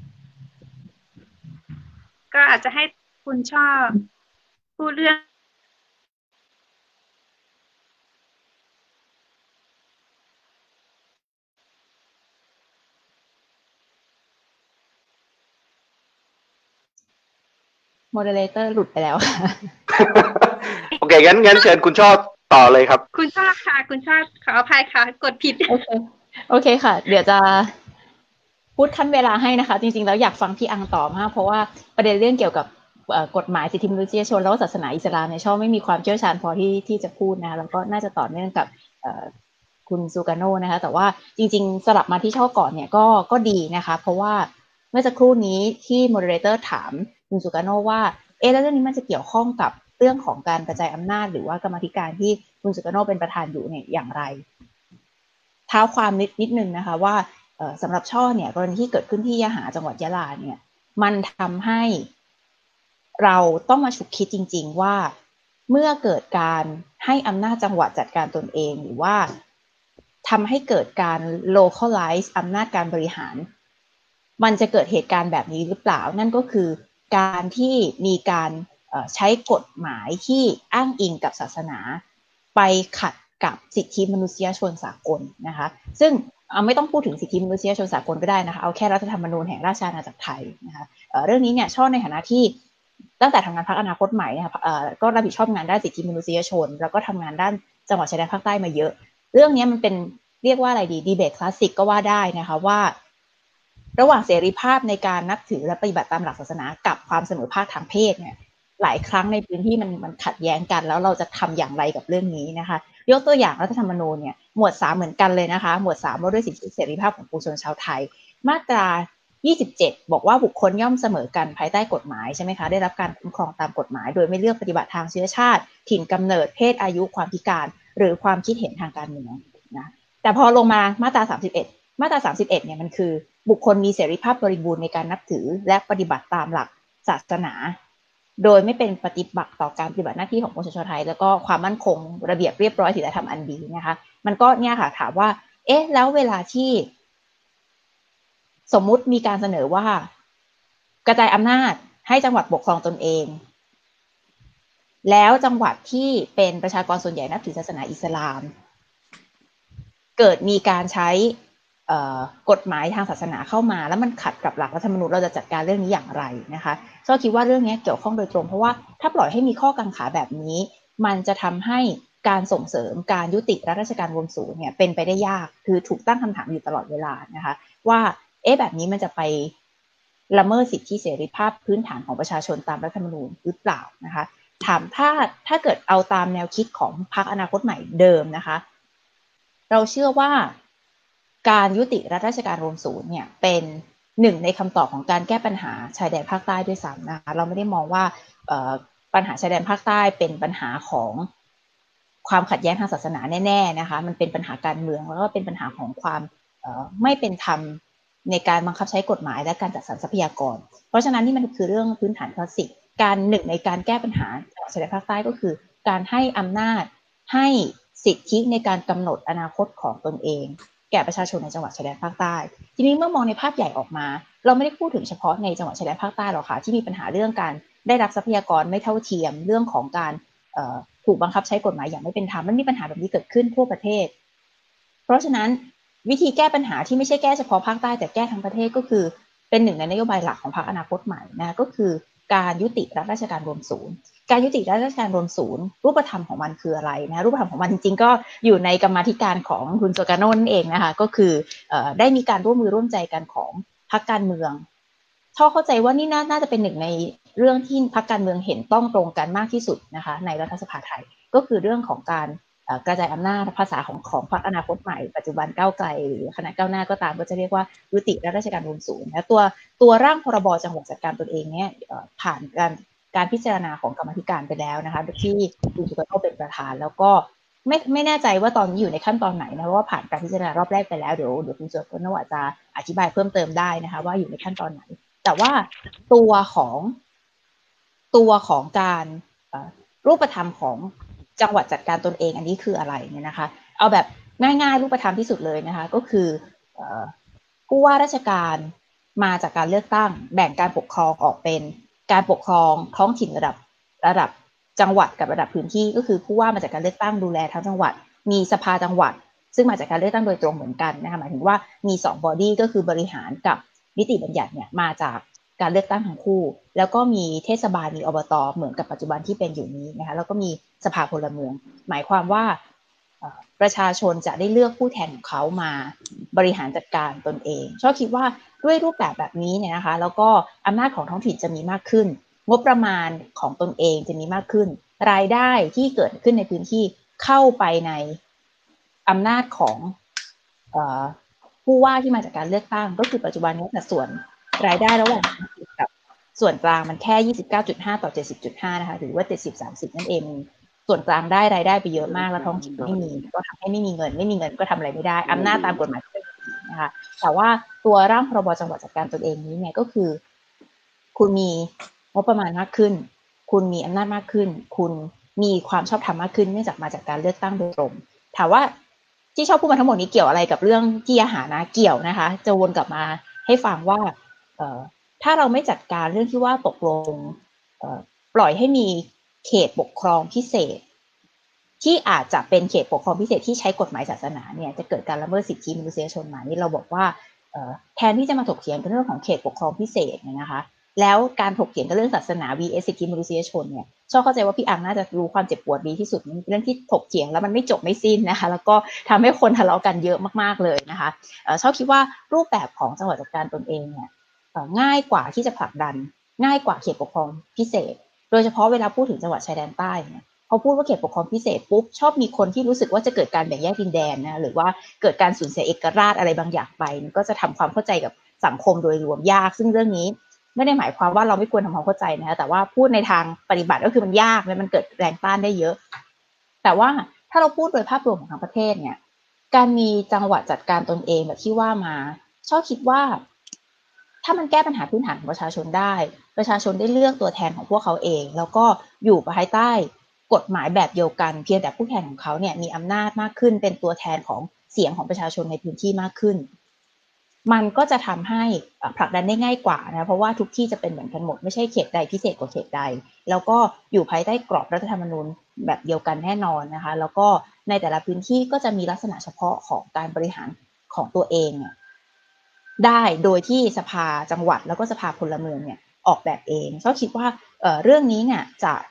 ก็อาจจะให้คุณชอบพูดเรื่องโมเดเลเตอร์หลุดไปแล้วค่ะโอเคงั้นงั้นเชิญคุณชอบต่อเลยครับคุณชอบค่ะคุณชอบขออภัยค่ะกดผิดโอเคโอเคค่ะเดี๋ยวจะพูดขั้นเวลาให้นะคะจริงๆแล้วอยากฟังพี่อังตอบมากเพราะว่าประเด็นเรื่องเกี่ยวกับกฎหมายสิทธิมนุษยชนแล้วก็ศาสนาอิสลามเนี่ยชอบไม่มีความเชี่ยวชาญพอที่ที่จะพูดนะแล้วก็น่าจะต่อเนื่องกับคุณซูกาโน่นะคะแต่ว่าจริงๆสลับมาที่ช่อก่อนเนี่ยก็ก็ดีนะคะเพราะว่าเมื่อสักครู่นี้ที่โมเดเลเตอร์ถามคุณซูกาโน่ว่าเอ๊ะแล้วเรื่องนี้มันจะเกี่ยวข้องกับเรื่องของการกระจายอำนาจหรือว่ากรรมาธิการที่คุณซูกาโน่เป็นประธานอยู่เนี่ยอย่างไรเท้าความนิดนิดนึงนะคะว่าสำหรับช่อเนี่ยกรณีที่เกิดขึ้นที่ยะหาจังหวัดยะลาเนี่ยมันทำให้เราต้องมาฉุกคิดจริงๆว่าเมื่อเกิดการให้อำนาจจังหวัดจัดการตนเองหรือว่าทำให้เกิดการ localize อำนาจการบริหารมันจะเกิดเหตุการณ์แบบนี้หรือเปล่านั่นก็คือการที่มีการใช้กฎหมายที่อ้างอิงกับศาสนาไปขัดกับสิทธิมนุษยชนสากลนะคะซึ่งไม่ต้องพูดถึงสิทธิมนุษยชนสากลก็ได้นะคะเอาแค่รัฐธรรมนูญแห่งราชอาณาจักรไทยนะคะเรื่องนี้เนี่ยช่อในฐานะที่ตั้งแต่ทำงานพรรคอนาคตใหม่นะคะก็รับผิดชอบงานด้านสิทธิมนุษยชนแล้วก็ทำงานด้านจังหวัดชายแดนภาคใต้มาเยอะเรื่องนี้มันเป็นเรียกว่าอะไรดีดีเบตคลาสสิกก็ว่าได้นะคะว่าระหว่างเสรีภาพในการนับถือและปฏิบัติตามหลักศาสนากับความเสมอภาคทางเพศเนี่ยหลายครั้งในพื้นที่มันมันขัดแย้งกันแล้วเราจะทำอย่างไรกับเรื่องนี้นะคะยกตัวอย่างรัฐธรรมนูญเนี่ยหมวดสามเหมือนกันเลยนะคะหมวดสามว่าด้วยสิทธิเสรีภาพของปวงชนชาวไทยมาตรายี่สิบเจ็ดบอกว่าบุคคลย่อมเสมอกันภายใต้กฎหมายใช่ไหมคะได้รับการคุ้มครองตามกฎหมายโดยไม่เลือกปฏิบัติทางเชื้อชาติถิ่นกำเนิดเพศอายุความพิการหรือความคิดเห็นทางการเมืองนะแต่พอลงมามาตราสามสิบเอ็ดมาตราสามสิบเอ็ดเนี่ยมันคือบุคคลมีเสรีภาพบริบูรณ์ในการนับถือและปฏิบัติตามหลักศาสนาโดยไม่เป็นปฏิบัติต่อการปฏิบัติหน้าที่ของปวงชนชาวไทยแล้วก็ความมั่นคงระเบียบเรียบร้อยศีลธรรมอันดีนะคะมันก็เนี่ยค่ะถามว่าเอ๊ะแล้วเวลาที่สมมุติมีการเสนอว่ากระจายอำนาจให้จังหวัดปกครองตนเองแล้วจังหวัดที่เป็นประชากรส่วนใหญ่นับถือศาสนาอิสลามเกิดมีการใช้กฎหมายทางศาสนาเข้ามาแล้วมันขัดกับหลักรัฐธรรมนูญเราจะจัดการเรื่องนี้อย่างไรนะคะก็คิดว่าเรื่องนี้เกี่ยวข้องโดยตรงเพราะว่าถ้าปล่อยให้มีข้อกังขาแบบนี้มันจะทำให้การส่งเสริมการยุติรัฐราชการรวมศูนย์เนี่ยเป็นไปได้ยากคือถูกตั้งคำถามอยู่ตลอดเวลานะคะว่าเอ๊ะแบบนี้มันจะไปละเมิดสิทธิเสรีภาพพื้นฐานของประชาชนตามรัฐธรรมนูญหรือเปล่านะคะถามถ้าถ้าเกิดเอาตามแนวคิดของพรรคอนาคตใหม่เดิมนะคะเราเชื่อว่าการยุติรัฐราชการรวมศูนย์เนี่ยเป็นหนึ่งในคำตอบของการแก้ปัญหาชายแดนภาคใต้ด้วยซ้ำนะคะเราไม่ได้มองว่าปัญหาชายแดนภาคใต้เป็นปัญหาของความขัดแย้งทางศาสนาแน่ๆนะคะมันเป็นปัญหาการเมืองแล้วก็เป็นปัญหาของความไม่เป็นธรรมในการบังคับใช้กฎหมายและการจัดสรรทรัพยากรเพราะฉะนั้นนี่มันคือเรื่องพื้นฐานคลาสสิกการหนึ่งในการแก้ปัญหาชายแดนภาคใต้ก็คือการให้อำนาจให้สิทธิในการกำหนดอนาคตของตนเองแก่ประชาชนในจังหวัดชายแดนภาคใต้ทีนี้เมื่อมองในภาพใหญ่ออกมาเราไม่ได้พูดถึงเฉพาะในจังหวัดชายแดนภาคใต้หรอกค่ะที่มีปัญหาเรื่องการได้รับทรัพยากรไม่เท่าเทียมเรื่องของการถูกบังคับใช้กฎหมายอย่างไม่เป็นธรรมมันมีปัญหาแบบนี้เกิดขึ้นทั่วประเทศเพราะฉะนั้นวิธีแก้ปัญหาที่ไม่ใช่แก้เฉพาะภาคใต้แต่แก้ทั้งประเทศก็คือเป็นหนึ่งในนโยบายหลักของพรรคอนาคตใหม่นะก็คือการยุติรัฐราชการรวมศูนย์การยุติรัฐราชการรวมศูนย์รูปธรรมของมันคืออะไรนะรูปธรรมของมันจริงๆก็อยู่ในกรรมาธิการของคุณโซกาโนนเองนะคะก็คือเอ่อได้มีการร่วมมือร่วมใจกันของพรรคการเมืองท่อเข้าใจว่านี่น่าน่าจะเป็นหนึ่งในเรื่องที่พรรคการเมืองเห็นต้องตรงกันมากที่สุดนะคะในรัฐสภาไทยก็คือเรื่องของการกระจายอำนาจภาษาของของพรรคอนาคตใหม่ปัจจุบันก้าวไกลหรือคณะก้าวหน้าก็ตามก็จะเรียกว่ายุติรัฐราชการรวมศูนย์และตัวตัวร่างพรบจังหวัดจัดการตนเองเนี่ยผ่านการการพิจารณาของกรรมธิการไปแล้วนะคะที่คุณสุกโตเป็นประธานแล้วก็ไม่ไม่แน่ใจว่าตอนนี้อยู่ในขั้นตอนไหนนะว่าผ่านการพิจารณารอบแรกไปแล้วเดี๋ยวเดี๋ยวคุณสุกโตอาจจะอธิบายเพิ่มเติมได้นะคะว่าอยู่ในขั้นตอนไหนแต่ว่าตัวของตัวของการรูปธรรมของจังหวัดจัดการตนเองอันนี้คืออะไรเนี่ยนะคะเอาแบบง่ายๆรูปธรรมที่สุดเลยนะคะก็คือผู้ว่าราชการมาจากการเลือกตั้งแบ่งการปกครองออกเป็นการปกครองท้องถิ่นระดับระดับจังหวัดกับระดับพื้นที่ก็คือผู้ว่ามาจากการเลือกตั้งดูแลทั้งจังหวัดมีสภาจังหวัดซึ่งมาจากการเลือกตั้งโดยตรงเหมือนกันนะคะหมายถึงว่ามีสองบอดี้ก็คือบริหารกับนิติบัญญัติเนี่ยมาจากการเลือกตั้งทั้งคู่แล้วก็มีเทศบาลมีอบตเหมือนกับปัจจุบันที่เป็นอยู่นี้นะคะแล้วก็มีสภาพลเมืองหมายความว่าประชาชนจะได้เลือกผู้แทนของเขามาบริหารจัดการตนเองชอบคิดว่าด้วยรูปแบบแบบนี้เนี่ยนะคะแล้วก็อำนาจของท้องถิ่นจะมีมากขึ้นงบประมาณของตนเองจะมีมากขึ้นรายได้ที่เกิดขึ้นในพื้นที่เข้าไปในอำนาจของเอ่อผู้ว่าที่มาจากการเลือกตั้งก็คือปัจจุบันนี้สัดส่วนรายได้ระหว่างกับส่วนกลางมันแค่ ยี่สิบเก้าจุดห้า ต่อ เจ็ดสิบจุดห้า นะคะหรือว่า เจ็ดสิบ สามสิบ นั่นเองส่วนกลางได้รายได้ไปเยอะมากแล้วท้องถิ่นไม่มีก็ทำให้ไม่มีเงินไม่มีเงินก็ทำอะไรไม่ได้อำนาจตามกฎหมายก็ไม่มีนะคะแต่ว่าตัวร่างพรบจังหวัดจัดการตนเองนี้เนี่ยก็คือคุณมีงบประมาณมากขึ้นคุณมีอำนาจมากขึ้นคุณมีความชอบธรรมมากขึ้นเนื่องจากมาจากการเลือกตั้งโดยตรงถามว่าที่ชอบพูดมาทั้งหมดนี้เกี่ยวอะไรกับเรื่องที่อาหารนะเกี่ยวนะคะจะวนกลับมาให้ฟังว่าเอ่อถ้าเราไม่จัดการเรื่องที่ว่าตกลงเอ่อปล่อยให้มีเขตปกครองพิเศษที่อาจจะเป็นเขตปกครองพิเศษที่ใช้กฎหมายศาสนาเนี่ยจะเกิดการละเมิดสิทธิมนุษยชนไหมเราบอกว่าแทนที่จะมาถกเถียงกันเรื่องของเขตปกครองพิเศษเนี่ยนะคะแล้วการถกเถียงกันเรื่องศาสนา vs สิทธิมนุษยชนเนี่ยชอบเข้าใจว่าพี่อังน่าจะรู้ความเจ็บปวดดีที่สุดมันเป็นเรื่องที่ถกเถียงแล้วมันไม่จบไม่สิ้นนะคะแล้วก็ทำให้คนทะเลาะกันเยอะมากๆเลยนะคะชอบคิดว่ารูปแบบของจังหวัดจัดการตนเองเนี่ยง่ายกว่าที่จะผลักดันง่ายกว่าเขตปกครองพิเศษโดยเฉพาะเวลาพูดถึงจังหวัดชายแดนใต้เนี่ยพอพูดว่าเขตปกครองพิเศษปุ๊บชอบมีคนที่รู้สึกว่าจะเกิดการแบ่งแยกดินแดนนะหรือว่าเกิดการสูญเสียเอกราชอะไรบางอย่างไปก็จะทำความเข้าใจกับสังคมโดยรวมยากซึ่งเรื่องนี้ไม่ได้หมายความว่าเราไม่ควรทำความเข้าใจนะคะแต่ว่าพูดในทางปฏิบัติก็คือมันยากและมันเกิดแรงต้านได้เยอะแต่ว่าถ้าเราพูดโดยภาพรวมของทั้งประเทศเนี่ยการมีจังหวัดจัดการตนเองแบบที่ว่ามาชอบคิดว่าถ้ามันแก้ปัญหาพื้นฐานของประชาชนได้ประชาชนได้เลือกตัวแทนของพวกเขาเองแล้วก็อยู่ภายใต้กฎหมายแบบเดียวกันเพียงแต่ผู้แทนของเขาเนี่ยมีอำนาจมากขึ้นเป็นตัวแทนของเสียงของประชาชนในพื้นที่มากขึ้นมันก็จะทำให้ผลักดันได้ง่ายกว่านะเพราะว่าทุกที่จะเป็นเหมือนกันหมดไม่ใช่เขตใดพิเศษกว่าเขตใดแล้วก็อยู่ภายใต้กรอบรัฐธรรมนูญแบบเดียวกันแน่นอนนะคะแล้วก็ในแต่ละพื้นที่ก็จะมีลักษณะเฉพาะของการบริหารของตัวเองได้โดยที่สภาจังหวัดแล้วก็สภาพลเมืองเนี่ยออกแบบเองชอบคิดว่า เอ่อ เรื่องนี้เนี่ยจะ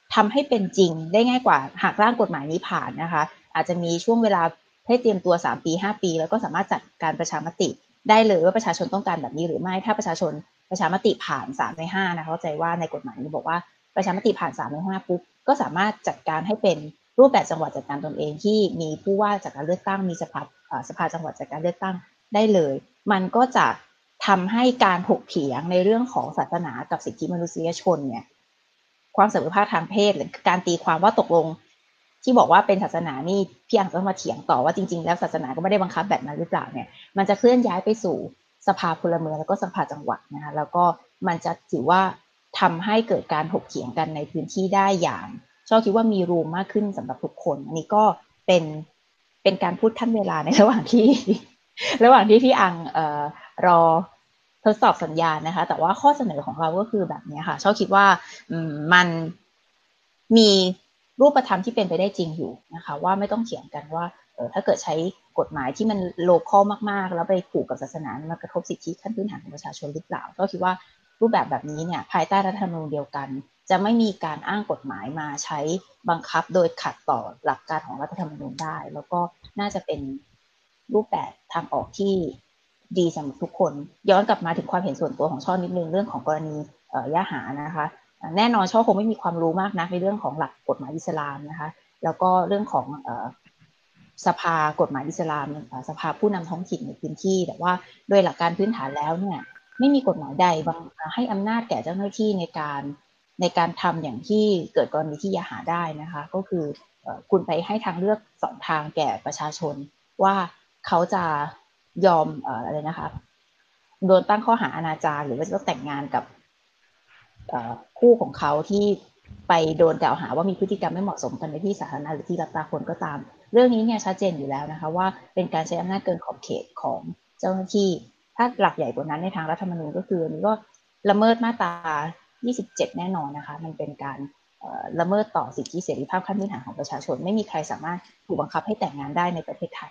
ทำให้เป็นจริงได้ง่ายกว่าหากร่างกฎหมายนี้ผ่านนะคะอาจจะมีช่วงเวลาให้เตรียมตัวสามปีห้าปีแล้วก็สามารถจัดการประชามติได้เลยว่าประชาชนต้องการแบบนี้หรือไม่ถ้าประชาชนประชามติผ่านสามในห้านะคะเข้าใจว่าในกฎหมายนี้บอกว่าประชามติผ่านสามในห้าปุ๊บก็สามารถจัดการให้เป็นรูปแบบจังหวัดจัดการตนเองที่มีผู้ว่าจากการเลือกตั้งมีสภาสภาจังหวัดจากการเลือกตั้งได้เลยมันก็จะทำให้การถกเถียงในเรื่องของศาสนากับสิทธิมนุษยชนเนี่ยความเสมอภาคทางเพศหรือการตีความว่าตกลงที่บอกว่าเป็นศาสนานี่พี่อังต้องมาเถียงต่อว่าจริงๆแล้วศาสนาก็ไม่ได้บังคับแบบนั้นหรือเปล่าเนี่ยมันจะเคลื่อนย้ายไปสู่สภาพลเมืองแล้วก็สภาจังหวัดนะคะแล้วก็มันจะถือว่าทำให้เกิดการถกเถียงกันในพื้นที่ได้อย่างชอบคิดว่ามีรูมมากขึ้นสำหรับทุกคนอันนี้ก็เป็นเป็นการพูดขั้นเวลาในระหว่างที่ระหว่างที่พี่อังเอ่อรอทดสอบสัญญาณนะคะแต่ว่าข้อเสนอของเราก็คือแบบนี้ค่ะชอบคิดว่ามันมีรูปธรรมที่เป็นไปได้จริงอยู่นะคะว่าไม่ต้องเถียงกันว่าเออถ้าเกิดใช้กฎหมายที่มันโลคอลมากๆแล้วไปผูกกับศาสนามันกระทบสิทธิขั้นพื้นฐานของประชาชนหรือเปล่าก็คิดว่ารูปแบบแบบนี้เนี่ยภายใต้รัฐธรรมนูญเดียวกันจะไม่มีการอ้างกฎหมายมาใช้บังคับโดยขัดต่อหลักการของรัฐธรรมนูญได้แล้วก็น่าจะเป็นรูปแบบทางออกที่ดีสำหรับทุกคนย้อนกลับมาถึงความเห็นส่วนตัวของช่อนิดนึงเรื่องของกรณีย่าหานะคะแน่นอนช่อคงไม่มีความรู้มากนักในเรื่องของหลักกฎหมายอิสลามนะคะแล้วก็เรื่องของสภากฎหมายอิสลามสภาผู้นำท้องถิ่นในพื้นที่แต่ว่าโดยหลักการพื้นฐานแล้วเนี่ยไม่มีกฎหมายใดบังให้อำนาจแก่เจ้าหน้าที่ในการในการทำอย่างที่เกิดกรณีที่ยาหาได้นะคะก็คือคุณไปให้ทางเลือกสองทางแก่ประชาชนว่าเขาจะยอมอะไรนะคะโดนตั้งข้อหาอนาจารหรือว่าจะต้องแต่งงานกับคู่ของเขาที่ไปโดนกล่าวหาว่ามีพฤติกรรมไม่เหมาะสมกันในที่สาธารณะหรือที่รับตาคนก็ตามเรื่องนี้เนี่ยชัดเจนอยู่แล้วนะคะว่าเป็นการใช้อำนาจเกินขอบเขตของเจ้าหน้าที่ถ้าหลักใหญ่กว่านั้นในทางรัฐธรรมนูญก็คืออันนี้ก็ละเมิดมาตรายี่สิบเจ็ดแน่นอนนะคะมันเป็นการละเมิดต่อสิทธิเสรีภาพขั้นพื้นฐานของประชาชนไม่มีใครสามารถถูกบังคับให้แต่งงานได้ในประเทศไทย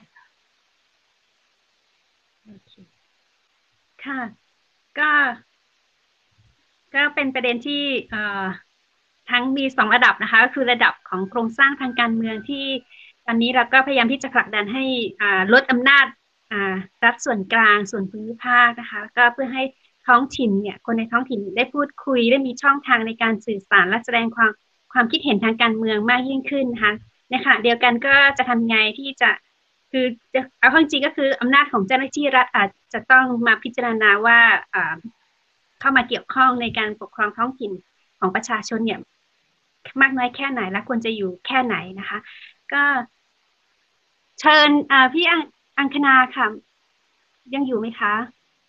ค่ะก็ก็เป็นประเด็นที่ทั้งมีสองระดับนะคะก็คือระดับของโครงสร้างทางการเมืองที่ตอนนี้เราก็พยายามที่จะผลักดันให้ลดอำนาจรัฐส่วนกลางส่วนภูมิภาคนะคะก็เพื่อให้ท้องถิ่นเนี่ยคนในท้องถิ่นได้พูดคุยได้มีช่องทางในการสื่อสารและแสดงความความคิดเห็นทางการเมืองมากยิ่งขึ้นนะคะในขณะเดียวกันก็จะทำไงที่จะคือจะเอาจริงก็คืออำนาจของเจ้าหน้าที่รัฐอาจจะต้องมาพิจารณาว่าเข้ามาเกี่ยวข้องในการปกครองท้องถิ่นของประชาชนเนี่ยมากน้อยแค่ไหนและควรจะอยู่แค่ไหนนะคะก็เชิญพี่อังอังคณาค่ะยังอยู่ไหมคะ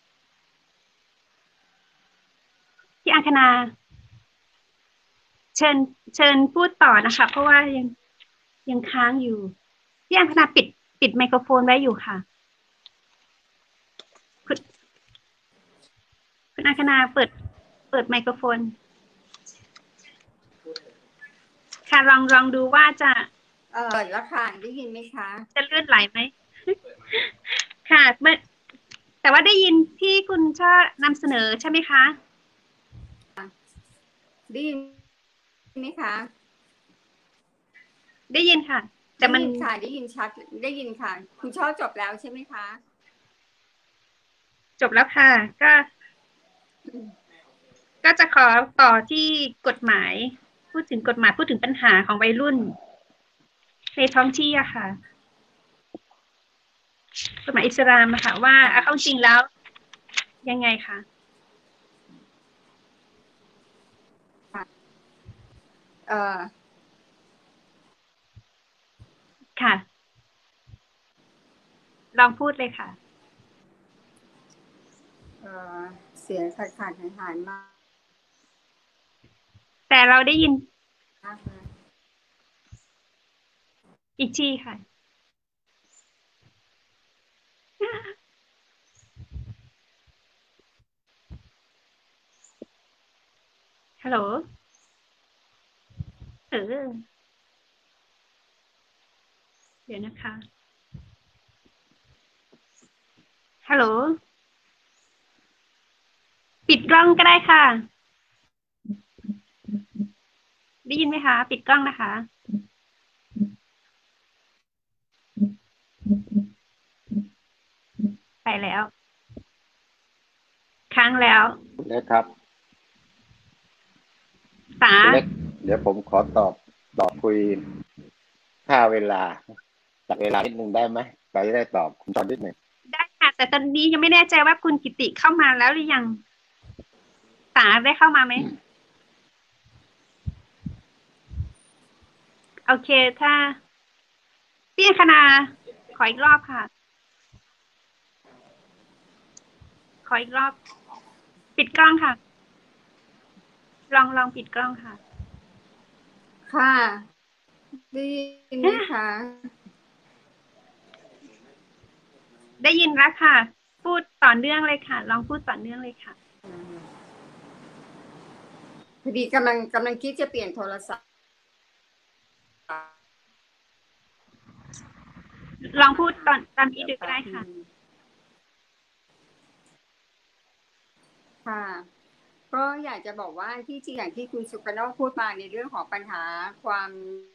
พี่อังคณาเชิญเชิญพูดต่อนะคะเพราะว่ายังยังค้างอยู่พี่อังคณาปิดปิดไมโครโฟนไว้อยู่ค่ะคุณคุณอังคณาเปิดเปิดไมโครโฟนค่ะลองลองดูว่าจะเออแล้วค่ะได้ยินไหมคะจะเลื่อนไหลไหมค่ะเมื่อแต่ว่าได้ยินที่คุณชอบนำเสนอใช่ไหมคะได้ยินไหมคะได้ยินค่ะแต่มันค่ะได้ยินชัดได้ยินค่ะคุณชอบจบแล้วใช่ไหมคะจบแล้วค่ะก็ก็จะขอต่อที่กฎหมายพูดถึงกฎหมายพูดถึงปัญหาของวัยรุ่นในท้องที่อะค่ะกฎหมายอิสลามอะค่ะว่าเอาจริงแล้วยังไงคะเอ่อค่ะลองพูดเลยค่ะเอ่อเสียงขาดขาดหายๆมากแต่เราได้ยินอีกทีค่ะฮัลโหลเออเดี๋ยวนะคะฮัลโหลปิดกล้องก็ได้ค่ะได้ยินไหมคะปิดกล้องนะคะไปแล้วค้างแล้วเล็กครับสาเล็กเดี๋ยวผมขอตอบตอบคุยค่าเวลาจากเวลานิดนึงได้ไหมไปได้ตอบคุณจอนนิดหนึ่งได้ค่ะแต่ตอนนี้ยังไม่แน่ใจว่าคุณกิติเข้ามาแล้วหรือยังสาได้เข้ามาไหมโอเคถ้าพี่อังคณาขออีกรอบค่ะขออีกรอบปิดกล้องค่ะลองลองปิดกล้องค่ะค่ะได้ยินไหมคะได้ยินแล้วค่ะพูดต่อเนื่องเลยค่ะลองพูดต่อเนื่องเลยค่ะพอดีกำลังกำลังคิดจะเปลี่ยนโทรศัพท์ลองพูดตอนตอนนี้ดูก็ได้ค่ะค่ะก็อยากจะบอกว่าที่จริงอย่างที่คุณสุกนกพูดมาในเรื่องของปัญหาความ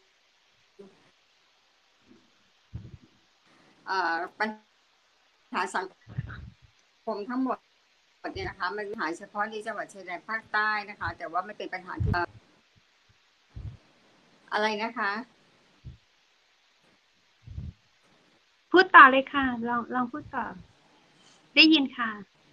เอ่อปัญหาสังคมทั้งหมดเนี่ยนะคะมันปัญหาเฉพาะในจังหวัดชายแดนภาคใต้นะคะแต่ว่ามันเป็นปัญหาที่อะไรนะคะพูดต่อเลยค่ะลองลองพูดต่อได้ยินค่ะ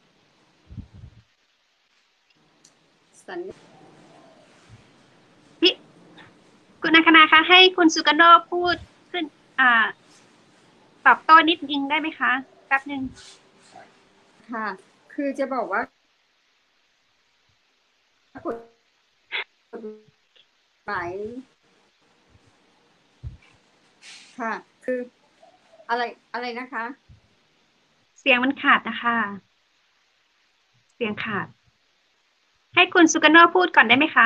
พี่คุณอังคณาคะให้คุณสุกนกพูดขึ้นอ่าตอบโต้นิดนึงได้ไหมคะแป๊บนึงค่ะคือจะบอกว่ากฎหมายค่ะคืออะไรอะไรนะคะเสียงมันขาดนะคะเสียงขาดให้คุณสุกนกพูดก่อนได้ไหมคะ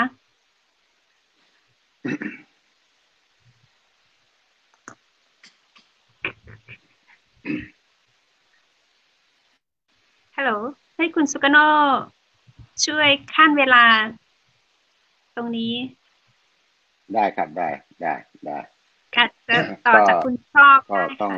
ฮัลโหลให้คุณสุกนกช่วยขั้นเวลาตรงนี้ได้ครับได้ได้ได้ค่ะจะต่อจากคุณชอบก็ต้อง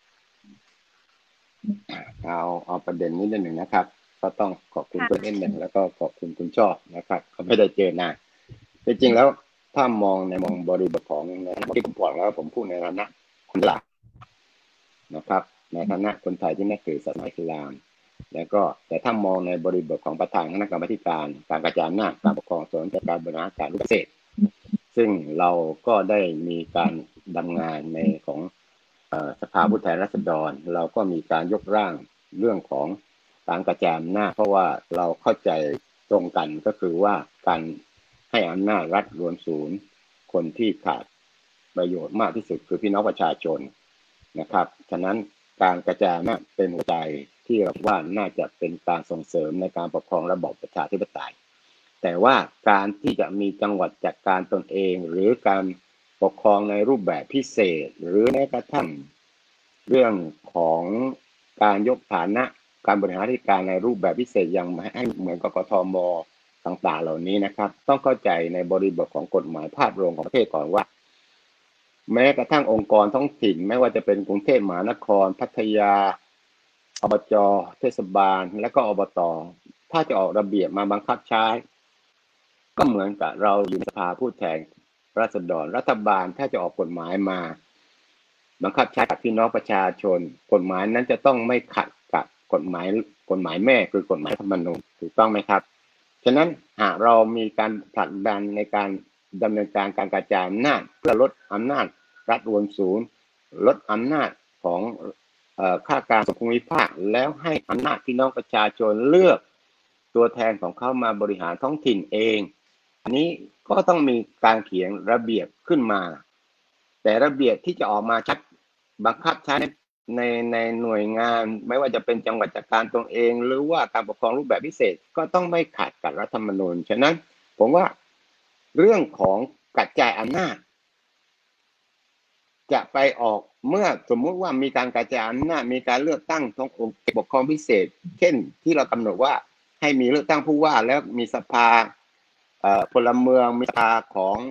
เอาเอาประเด็นนี้นิดหนึ่งนะครับก็ต้องขอบคุณคุณเอ็นหนึ่งแล้วก็ขอบคุณคุณชอบนะครับเขาไม่ได้เจอนานจริงๆแล้วถ้ามองในมองบริบทของในที่ผมบอกแล้วผมพูดในฐานะคนหลักนะครับในฐานะคนไทยที่นับถือศาสนาอิสลามแล้วก็แต่ถ้ามองในบริบทของประธานคณะกรรมการการกระจายอำนาจการปกครองส่วนราชการบริหารการรูปเศษซึ่งเราก็ได้มีการดำงานในของสภาผู้แทนราษฎรเราก็มีการยกร่างเรื่องของการกระจายอำนาจเพราะว่าเราเข้าใจตรงกันก็คือว่าการให้อำนาจรัฐรวมศูนย์คนที่ขาดประโยชน์มากที่สุดคือพี่น้องประชาชนนะครับฉะนั้นการกระจายอำนาจเป็นหัวใจที่เราว่าน่าจะเป็นการส่งเสริมในการปกครองระบอบประชาธิปไตยแต่ว่าการที่จะมีจังหวัดจัดการตนเองหรือการปกครองในรูปแบบพิเศษหรือแม้กระทั่งเรื่องของการยกฐานะการบริหารราชการในรูปแบบพิเศษอย่างให้เหมือนกับกทม.ต่างๆเหล่านี้นะครับต้องเข้าใจในบริบทของกฎหมายภาพรวมของประเทศก่อนว่าแม้กระทั่งองค์กรท้องถิ่นไม่ว่าจะเป็นกรุงเทพมหานครพัทยาอบจ.เทศบาลและก็อบต.ถ้าจะออกระเบียบมาบังคับใช้ก็เหมือนกับเราอยู่ในสภาผู้แทนราษฎรรัฐบาลถ้าจะออกกฎหมายมาบังคับใช้กับพี่น้องประชาชนกฎหมายนั้นจะต้องไม่ขัดกับกฎหมายกฎหมายแม่คือกฎหมายรัฐธรรมนูญถูกต้องไหมครับฉะนั้นหากเรามีการผลักดันในการดำเนินการการกระจายอำนาจเพื่อลดอำนาจรัฐรวมศูนย์ลดอำนาจของข้าการส่วนภูมิภาคแล้วให้อำนาจพี่น้องประชาชนเลือกตัวแทนของเขามาบริหารท้องถิ่นเองอันนี้ก็ต้องมีการเขียนระเบียบขึ้นมาแต่ระเบียบที่จะออกมาชัดบังคับใช้ในในหน่วยงานไม่ว่าจะเป็นจังหวัดจัดการตนเองหรือว่าการปกครองรูปแบบพิเศษก็ต้องไม่ขัดกับรัฐธรรมนูญฉะนั้นผมว่าเรื่องของกระจายอำนาจจะไปออกเมื่อสมมุติว่ามีการกระจายอำนาจมีการเลือกตั้งท้ององค์ปกครองพิเศษเช่นที่เรากำหนดว่าให้มีเลือกตั้งผู้ว่าแล้วมีสภาพลเมืองมีสภาของ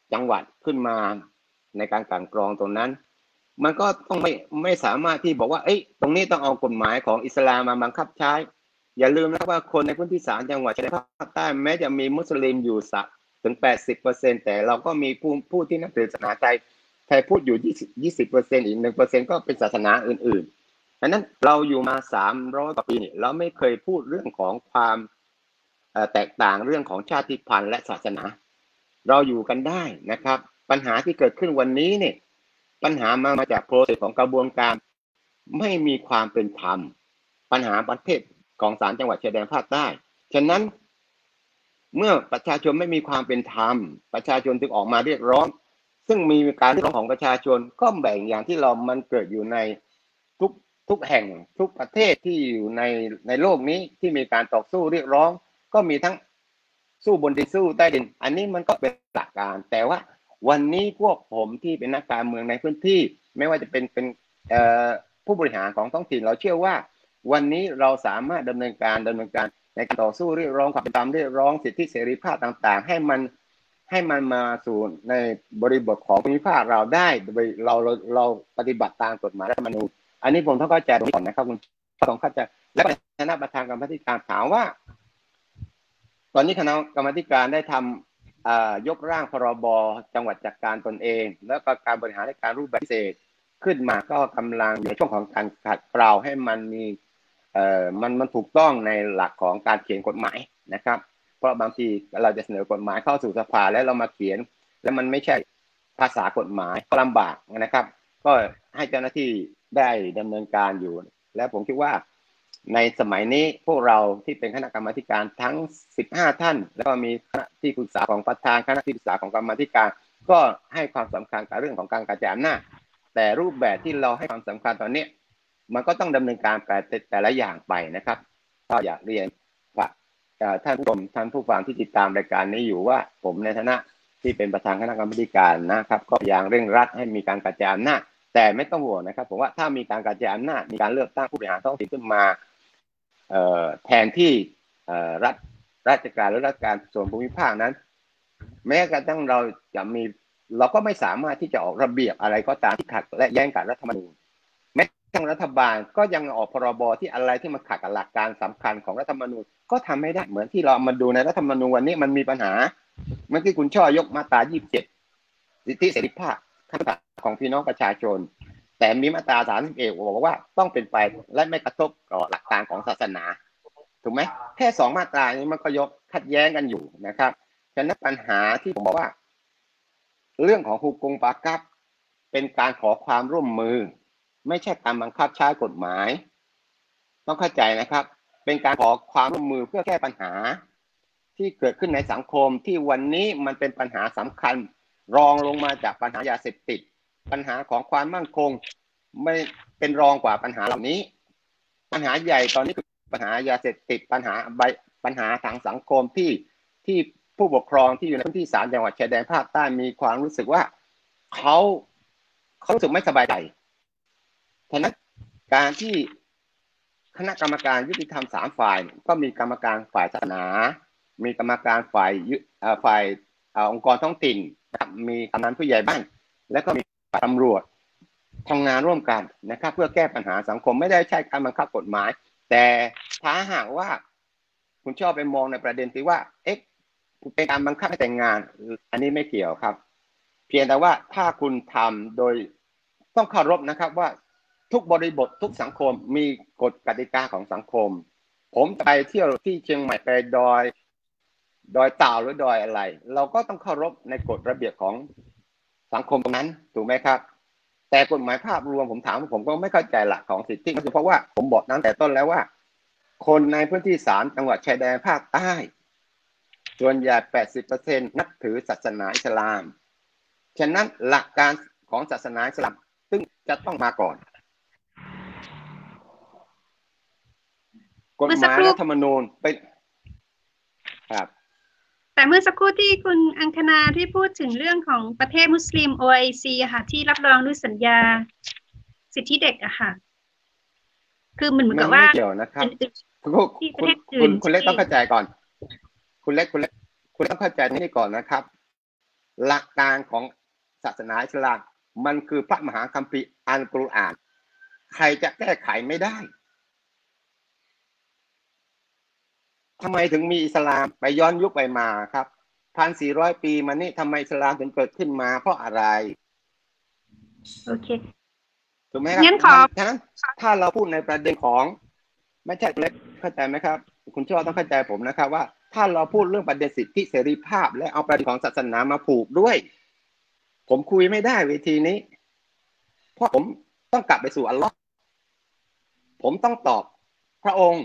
จังหวัดขึ้นมาในการกลั่นกรองตรงนั้นมันก็ต้องไม่ไม่สามารถที่บอกว่าเอ้ยตรงนี้ต้องเอากฎหมายของอิสลามมาบังคับใช้อย่าลืมนะว่าคนในพื้นที่สามจังหวัดชายแดนภาคใต้แม้จะมีมุสลิมอยู่สักถึง แปดสิบเปอร์เซ็นต์ แต่เราก็มีผู้ผู้ที่นับถือศาสนาไทยไทยพูดอยู่ยี่สิบเปอร์เซ็นต์ อีก หนึ่งเปอร์เซ็นต์ ก็เป็นศาสนาอื่นๆดังนั้นเราอยู่มาสามร้อยกว่าปีนี่เราไม่เคยพูดเรื่องของความแตกต่างเรื่องของชาติพันธุ์และศาสนาเราอยู่กันได้นะครับปัญหาที่เกิดขึ้นวันนี้เนี่ยปัญหามามาจากโปรเซสของกระบวนการไม่มีความเป็นธรรมปัญหาประเทศของสามจังหวัดชายแดนภาคใต้ฉะนั้นเมื่อประชาชนไม่มีความเป็นธรรมประชาชนจึงออกมาเรียกร้องซึ่งมีการเรียกร้องของประชาชนก็แบ่งอย่างที่เรามันเกิดอยู่ในทุกทุกแห่งทุกประเทศที่อยู่ในในโลกนี้ที่มีการต่อสู้เรียกร้องก็มีทั้งสู้บนดินสู้ใต้ดินอันนี้มันก็เป็นหลักการแต่ว่าวันนี้พวกผมที่เป็นนักการเมืองในพื้นที่ไม่ว่าจะเป็นเป็นผู้บริหารของท้องถิ่นเราเชื่อว่าวันนี้เราสามารถดำเนินการดำเนินการในการต่อสู้เรียกร้องความเป็นธรรมเรียกร้องสิทธิเสรีภาพต่างๆให้มันให้มันมาสู่ในบริบทของภูมิภาคเราได้โดยเราเราเราปฏิบัติตามกฎหมายรัฐธรรมนูญอันนี้ผมต้องเข้าใจตรงนี้ก่อนนะครับคุณต้องเข้าใจและคณะประธานกรรมการถามว่าตอนนี้คณะกรรมการได้ทำยกร่างพรบจังหวัดจัดการตนเองแล้วก็การบริหารในการรูปแบบพิเศษขึ้นมาก็กำลังอยู่ในช่วงของการขัดเกลาให้มันมีเอ่อมันมันถูกต้องในหลักของการเขียนกฎหมายนะครับเพราะบางทีเราจะเสนอกฎหมายเข้าสู่สภาแล้วเรามาเขียนแล้วมันไม่ใช่ภาษากฎหมายก็ลำบากนะครับก็ให้เจ้าหน้าที่ได้ดำเนินการอยู่และผมคิดว่าในสมัยนี้พวกเราที่เป็นคณะกรรมการทั้งสิบห้าท่านแล้วก็มีคณะที่ปรึกษาของประธานคณะที่ปรึกษาของกรรมการก็ให้ความสำคัญกับเรื่องของการกระจายอำนาจแต่รูปแบบที่เราให้ความสำคัญตอนนี้มันก็ต้องดำเนินการไปแต่ละอย่างไปนะครับก็อยากเรียนฝากท่านผู้ชมท่านผู้ฟังที่ติดตามรายการนี้อยู่ว่าผมในฐานะที่เป็นประธานคณะกรรมการนะครับก็พยายามเร่งรัดให้มีการกระจายอำนาจแต่ไม่ต้องห่วงนะครับผมว่าถ้ามีการกระจายอำนาจมีการเลือกตั้งผู้บริหารท้องถิ่นขึ้นมาแทนที่รัฐราชการหรือราชการส่วนภูมิภาคนั้นแม้กระทั่งเราจะมีเราก็ไม่สามารถที่จะออกระเบียบอะไรก็ตามที่ขัดและแย้งกับรัฐธรรมนูญแม้ทางรัฐบาลก็ยังออกพรบที่อะไรที่มันขัดกับหลักการสำคัญของรัฐธรรมนูญก็ทำไม่ได้เหมือนที่เรามาดูในรัฐธรรมนูญวันนี้มันมีปัญหาเมื่อกี้คุณช่อยกมาตรายี่สิบเจ็ดสิทธิเสรีภาพขั้นต่ำของพี่น้องประชาชนแต่มีมาตราสามสิบเอ็ดบอกว่าต้องเป็นไปและไม่กระทบต่อหลักการของศาสนาถูกไหมแค่สองมาตรานี้มันก็ยกขัดแย้งกันอยู่นะครับฉะนั้นปัญหาที่ผมบอกว่าเรื่องของฮุกกงปากัดเป็นการขอความร่วมมือไม่ใช่การบังคับใช้กฎหมายต้องเข้าใจนะครับเป็นการขอความร่วมมือเพื่อแก้ปัญหาที่เกิดขึ้นในสังคมที่วันนี้มันเป็นปัญหาสำคัญรองลงมาจากปัญหายาเสพติดปัญหาของความมั่นคงไม่เป็นรองกว่าปัญหาเหล่านี้ปัญหาใหญ่ตอนนี้คือปัญหายาเสพติดปัญหาปัญหาทางสังคมที่ที่ผู้ปกครองที่อยู่ในพื้นที่สามจังหวัดชายแดนภาคใต้มีความรู้สึกว่าเขาเขารู้สึกไม่สบายใจฉะนั้นการที่คณะกรรมการยุติธรรมสามฝ่ายก็มีกรรมการฝ่ายศาสนามีกรรมการฝ่ายฝ่ายองค์กรท้องถิ่นมีกำนันผู้ใหญ่บ้านและก็มีตำรวจทำงานร่วมกันนะครับเพื่อแก้ปัญหาสังคมไม่ได้ใช้การบังคับกฎหมายแต่ถ้าหากว่าคุณชอบไปมองในประเด็นที่ว่าเอ๊ะเป็นการบังคับให้แต่งงานอันนี้ไม่เกี่ยวครับเพียงแต่ว่าถ้าคุณทำโดยต้องเคารพนะครับว่าทุกบริบททุกสังคมมีกฎกติกาของสังคมผมไปเที่ยวที่เชียงใหม่ไปดอยดอยเต่าหรือดอยอะไรเราก็ต้องเคารพในกฎระเบียบของสังคมตรงนั้นถูกไหมครับแต่กฎหมายภาพรวมผมถามผมก็ไม่เข้าใจหลักของสิทธิเพราะว่าผมบอกตั้งแต่ต้นแล้วว่าคนในพื้นที่สามจังหวัดชายแดนภาคใต้ส่วนใหญ่ แปดสิบเปอร์เซ็นต์ นับถือศาสนาอิสลามฉะนั้นหลักการของศาสนาอิสลามซึ่งจะต้องมาก่อนกฎหมายรัฐธรรมนูญเป็นครับแต่เมื่อสักครู่ที่คุณอังคณาที่พูดถึงเรื่องของประเทศมุสลิม โอ ไอ ซี อะค่ะที่รับรองด้วยสัญญาสิทธิเด็กอะค่ะคือมันเหมือนกับว่าไม่เกี่ยวนะครับคุณคุณคุณเล็กต้องเข้าใจก่อนคุณเล็กคุณเล็กคุณต้องเข้าใจนี่ก่อนนะครับหลักการของศาสนาอิสลามมันคือพระมหาคัมภีร์อัลกุรอานใครจะแก้ไขไม่ได้ทำไมถึงมีอิสลามไปย้อนยุคไปมาครับพันสี่ร้อยปีมานี่ทำไมอิสลามถึงเกิดขึ้นมาเพราะอะไรโอเคถูกไหมครับงั้นขอฉะนั้นถ้าเราพูดในประเด็นของไม่ใช่เล็กเข้าใจไหมครับคุณช่อต้องเข้าใจผมนะครับว่าถ้าเราพูดเรื่องประเด็นสิทธิเสรีภาพและเอาประเด็นของศาสนามาผูกด้วยผมคุยไม่ได้เวทีนี้เพราะผมต้องกลับไปสู่อัลลอฮ์ผมต้องตอบพระองค์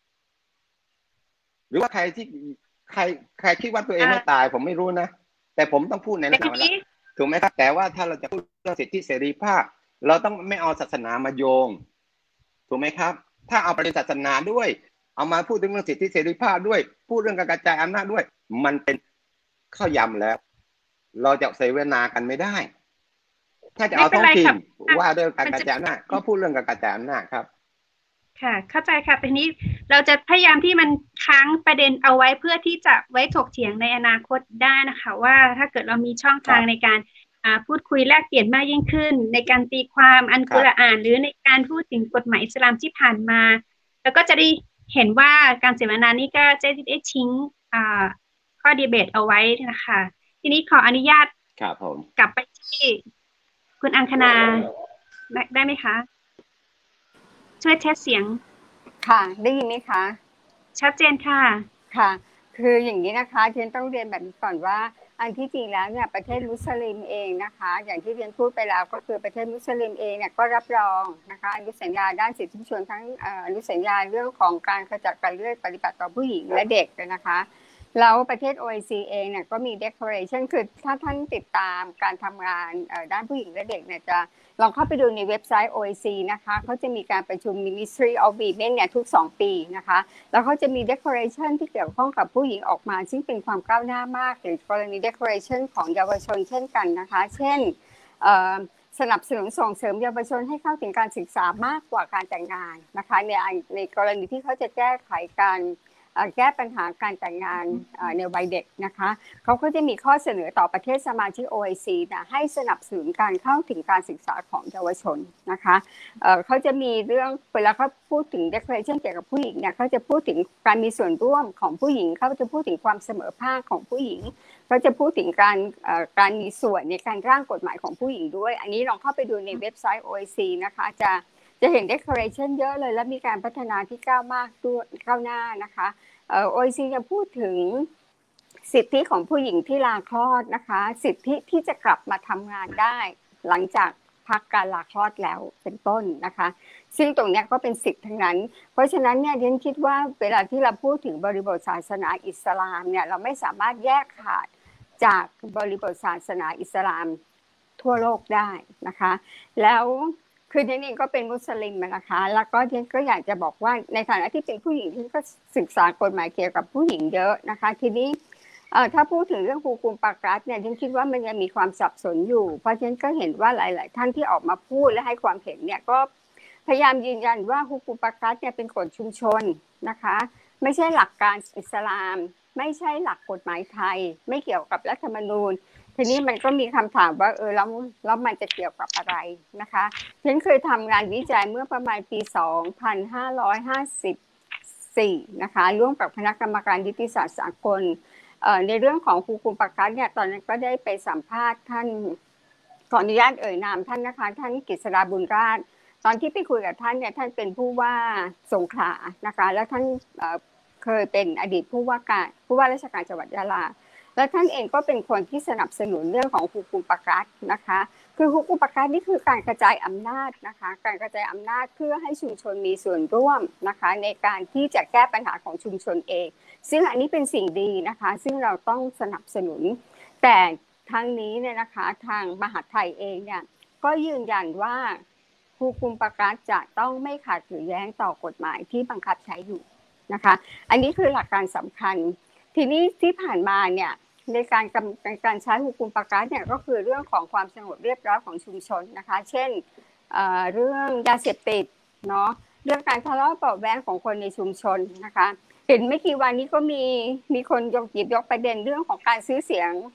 หรือว่าใครที่ใครใครคิดว่าตัวเองไม่ตายผมไม่รู้นะแต่ผมต้องพูดในนั้นแล้วถูกไหมครับแต่ว่าถ้าเราจะพูดเรื่องสิทธิเสรีภาพเราต้องไม่เอาศาสนามาโยงถูกไหมครับถ้าเอาประเด็นศาสนาด้วยเอามาพูดถึงเรื่องสิทธิเสรีภาพด้วยพูดเรื่องการกระจายอำนาจด้วยมันเป็นข้าวยำแล้วเราจะเสวนากันไม่ได้ถ้าจะเอาท้องถิ่นว่าเรื่องการกระจายอำนาจก็พูดเรื่องการกระจายอำนาจครับค่ะเข้าใจค่ะทีนี้เราจะพยายามที่มันค้างประเด็นเอาไว้เพื่อที่จะไว้ถกเถียงในอนาคตได้นะคะว่าถ้าเกิดเรามีช่องทางในการพูดคุยแลกเปลี่ยนมากยิ่งขึ้นในการตีความอัลกุรอานหรือในการพูดถึงกฎหมายอิสลามที่ผ่านมาแล้วก็จะได้เห็นว่าการเสวนานี้ก็จะได้ทิ้งข้อดีเบตเอาไว้นะคะทีนี้ขออนุญาตกลับไปที่คุณอังคณาได้ไหมคะช่วยเทสเสียงค่ะได้ยินไหมคะชัดเจนค่ะค่ะคืออย่างนี้นะคะเทียนต้องเรียนแบบนี้ก่อนว่าอันที่จริงแล้วเนี่ยประเทศมุสลิมเองนะคะอย่างที่เรียนพูดไปแล้วก็คือประเทศมุสลิมเองเนี่ยก็รับรองนะคะอนุสัญญาด้านสิทธิมนุษยชนทั้งอนุสัญญาเรื่องของการขจัดการเลือกปฏิบัติต่อผู้หญิงและเด็กนะคะแล้วประเทศ โอ ไอ ซี เองเนี่ยก็มี declaration คือถ้าท่านติดตามการทำงานด้านผู้หญิงและเด็กเนี่ยจะลองเข้าไปดูในเว็บไซต์ โอ ไอ ซี นะคะเขาจะมีการประชุม Ministry of Women เนี่ยทุกสองปีนะคะแล้วเขาจะมี declaration ที่เกี่ยวข้องกับผู้หญิงออกมาซึ่งเป็นความก้าวหน้ามากหรือกรณี declaration ของเยาวชนเช่นกันนะคะเช่นสนับสนุนส่งเสริมเยาวชนให้เข้าถึงการศึกษามากกว่าการแต่งงานนะคะในในกรณีที่เขาจะแก้ไขการแก้ปัญหาการแต่งงานในวัยเด็กนะคะเขาก็จะมีข้อเสนอต่อประเทศสมาชิก โอ ไอ ซี นะให้สนับสนุนการเข้าถึงการศึกษาของเยาวชนนะคะเขาจะมีเรื่องเวลาเขาพูดถึง declaration เกี่ยวกับผู้หญิงเนี่ยเขาจะพูดถึงการมีส่วนร่วมของผู้หญิงเขาจะพูดถึงความเสมอภาคของผู้หญิงเขาจะพูดถึงการการมีส่วนในการร่างกฎหมายของผู้หญิงด้วยอันนี้ลองเข้าไปดูในเว็บไซต์ โอ ไอ ซี นะคะจะจะเห็น declaration เยอะเลยและมีการพัฒนาที่ก้าวมากด้วยก้าวหน้านะคะเอ่อ โอ ไอ ซี จะพูดถึงสิทธิของผู้หญิงที่ลาคลอดนะคะสิทธิที่จะกลับมาทำงานได้หลังจากพักการลาคลอดแล้วเป็นต้นนะคะซึ่งตรงนี้ก็เป็นสิทธิทั้งนั้นเพราะฉะนั้นเนี่ยดิฉันคิดว่าเวลาที่เราพูดถึงบริบทศาสนาอิสลามเนี่ยเราไม่สามารถแยกขาดจากบริบทศาสนาอิสลามทั่วโลกได้นะคะแล้วคือดิฉันเองก็เป็นมุสลิมนะคะแล้วก็ดิฉันก็อยากจะบอกว่าในฐานะที่เป็นผู้หญิงดิฉันก็ศึกษากฎหมายเกี่ยวกับผู้หญิงเยอะนะคะทีนี้ถ้าพูดถึงเรื่องฮูกุมปากัสเนี่ยดิฉันคิดว่ามันยังมีความสับสนอยู่เพราะดิฉันก็เห็นว่าหลายๆท่านที่ออกมาพูดและให้ความเห็นเนี่ยก็พยายามยืนยันว่าฮูกุมปากัสเนี่ยเป็นกฎชุมชนนะคะไม่ใช่หลักการอิสลามไม่ใช่หลักกฎหมายไทยไม่เกี่ยวกับรัฐธรรมนูญทีนี้มันก็มีคำถามว่าเออแล้วแล้วมันจะเกี่ยวกับอะไรนะคะฉันเคยทำงานวิจัยเมื่อประมาณปีสองพันห้าร้อยห้าสิบสี่นะคะร่วมกับคณะกรรมการนิติศาสตร์สากลเอ่อในเรื่องของฮูกุมปากัสเนี่ยตอนนั้นก็ได้ไปสัมภาษณ์ท่านขออนุญาตเอ่ยนามท่านนะคะท่านกฤษดาบุญราชตอนที่ไปคุยกับท่านเนี่ยท่านเป็นผู้ว่าสงขลานะคะแล้วท่านเอ่อเคยเป็นอดีตผู้ว่าการผู้ว่าราชการจังหวัดยะลาและท่านเองก็เป็นคนที่สนับสนุนเรื่องของฮูกุมปากัสนะคะคือฮูกุมปากัสนี่คือการกระจายอำนาจนะคะการกระจายอำนาจเพื่อให้ชุมชนมีส่วนร่วมนะคะในการที่จะแก้ปัญหาของชุมชนเองซึ่งอันนี้เป็นสิ่งดีนะคะซึ่งเราต้องสนับสนุนแต่ทั้งนี้เนี่ยนะคะทางมหาดไทยเองเนี่ยก็ยืนยันว่าฮูกุมปากัสจะต้องไม่ขัดหรือแย้งต่อกฎหมายที่บังคับใช้อยู่นะคะอันนี้คือหลักการสำคัญทีนี้ที่ผ่านมาเนี่ยในการการใช้ฮูกุมปากัสเนี่ยก็คือเรื่องของความสงบเรียบร้อยของชุมชนนะคะเช่น เอ่อ เรื่องยาเสพติดเนาะเรื่องการทะเลาะเบาะแว้งของคนในชุมชนนะคะเห็นไม่กี่วันนี้ก็มีมีคนยกหยิบยกประเด็นเรื่องของการซื้อเสียง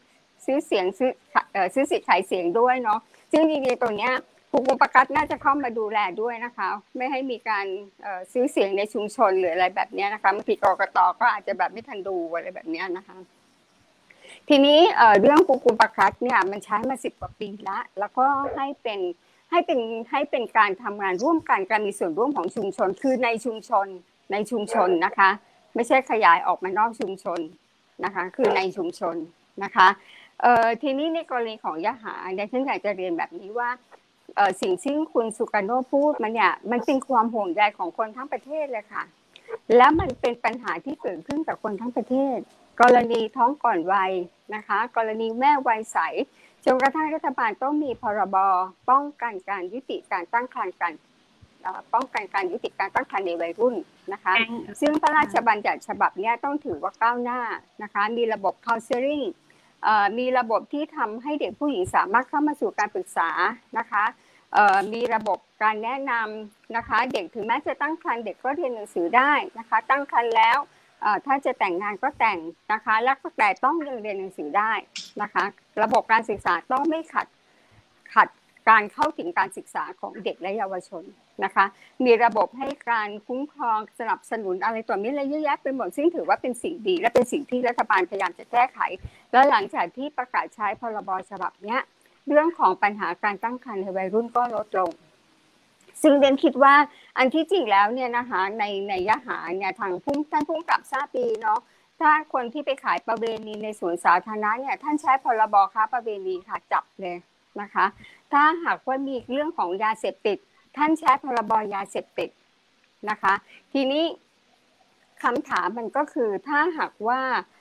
ซื้อเสียงซื้อเอ่อซื้อสิทธิ์ขายเสียงด้วยเนาะซึ่งจริงๆตรงเนี้ยผู้กำกับการน่าจะเข้ามาดูแลด้วยนะคะไม่ให้มีการเอ่อซื้อเสียงในชุมชนหรืออะไรแบบนี้นะคะบางทีกกต.ก็อาจจะแบบไม่ทันดูอะไรแบบนี้นะคะทีนี้เอ่อเรื่องภูกุมปคัดเนี่ยมันใช้มาสิบกว่าปีแล้วแล้วก็ให้เป็นให้เป็นให้เป็นการทำงานร่วมกันการมีส่วนร่วมของชุมชนคือในชุมชนในชุมชนนะคะไม่ใช่ขยายออกมานอกชุมชนนะคะคือในชุมชนนะคะเอ่อทีนี้ในกรณีของยะหาเนี่ยฉันอยากจะเรียนแบบนี้ว่าเอ่อสิ่งที่คุณสุกาโนพูดมันเนี่ยมันเป็นความห่วงใยของคนทั้งประเทศเลยค่ะแล้วมันเป็นปัญหาที่เกิดขึ้นกับคนทั้งประเทศกรณีท้องก่อนวัยนะคะกรณีแม่วัยใสจนกระทั่งรัฐบาลต้องมีพรบป้องกันการยุติการตั้งครรภ์กันป้องกันการยุติการตั้งครรภ์ในวัยรุ่นนะคะซึ่งพระราชบัญญัติฉบับนี้ต้องถือว่าก้าวหน้านะคะมีระบบ counseling มีระบบที่ทำให้เด็กผู้หญิงสามารถเข้ามาสู่การปรึกษานะคะมีระบบการแนะนำนะคะเด็กถึงแม้จะตั้งครรภ์เด็กก็เรียนหนังสือได้นะคะตั้งครรภ์แล้วถ้าจะแต่งงานก็แต่งนะคะแล้วก็แต่ต้องยังเรียนหนังสือได้นะคะระบบการศึกษาต้องไม่ขัดขัดการเข้าถึงการศึกษาของเด็กและเยาวชนนะคะมีระบบให้การคุ้มครองสนับสนุนอะไรต่อมีอะไรเยอะแยะไปหมดซึ่งถือว่าเป็นสิ่งดีและเป็นสิ่งที่รัฐบาลพยายามจะแก้ไขแล้วหลังจากที่ประกาศใช้พรบฉบับนี้เรื่องของปัญหาการตั้งครรภ์ในวัยรุ่นก็ลดลงซึ่งเดนคิดว่าอันที่จริงแล้วเนี่ยนะคะในในยะหาเนี่ยทางผู้ท่านผู้กำกับทราบดีเนาะถ้าคนที่ไปขายประเวณีในสวนสาธารณะเนี่ยท่านใช้พรบค้าประเวณีค่ะจับเลยนะคะถ้าหากว่ามีเรื่องของยาเสพติดท่านใช้พรบยาเสพติดนะคะทีนี้คำถามมันก็คือถ้าหากว่า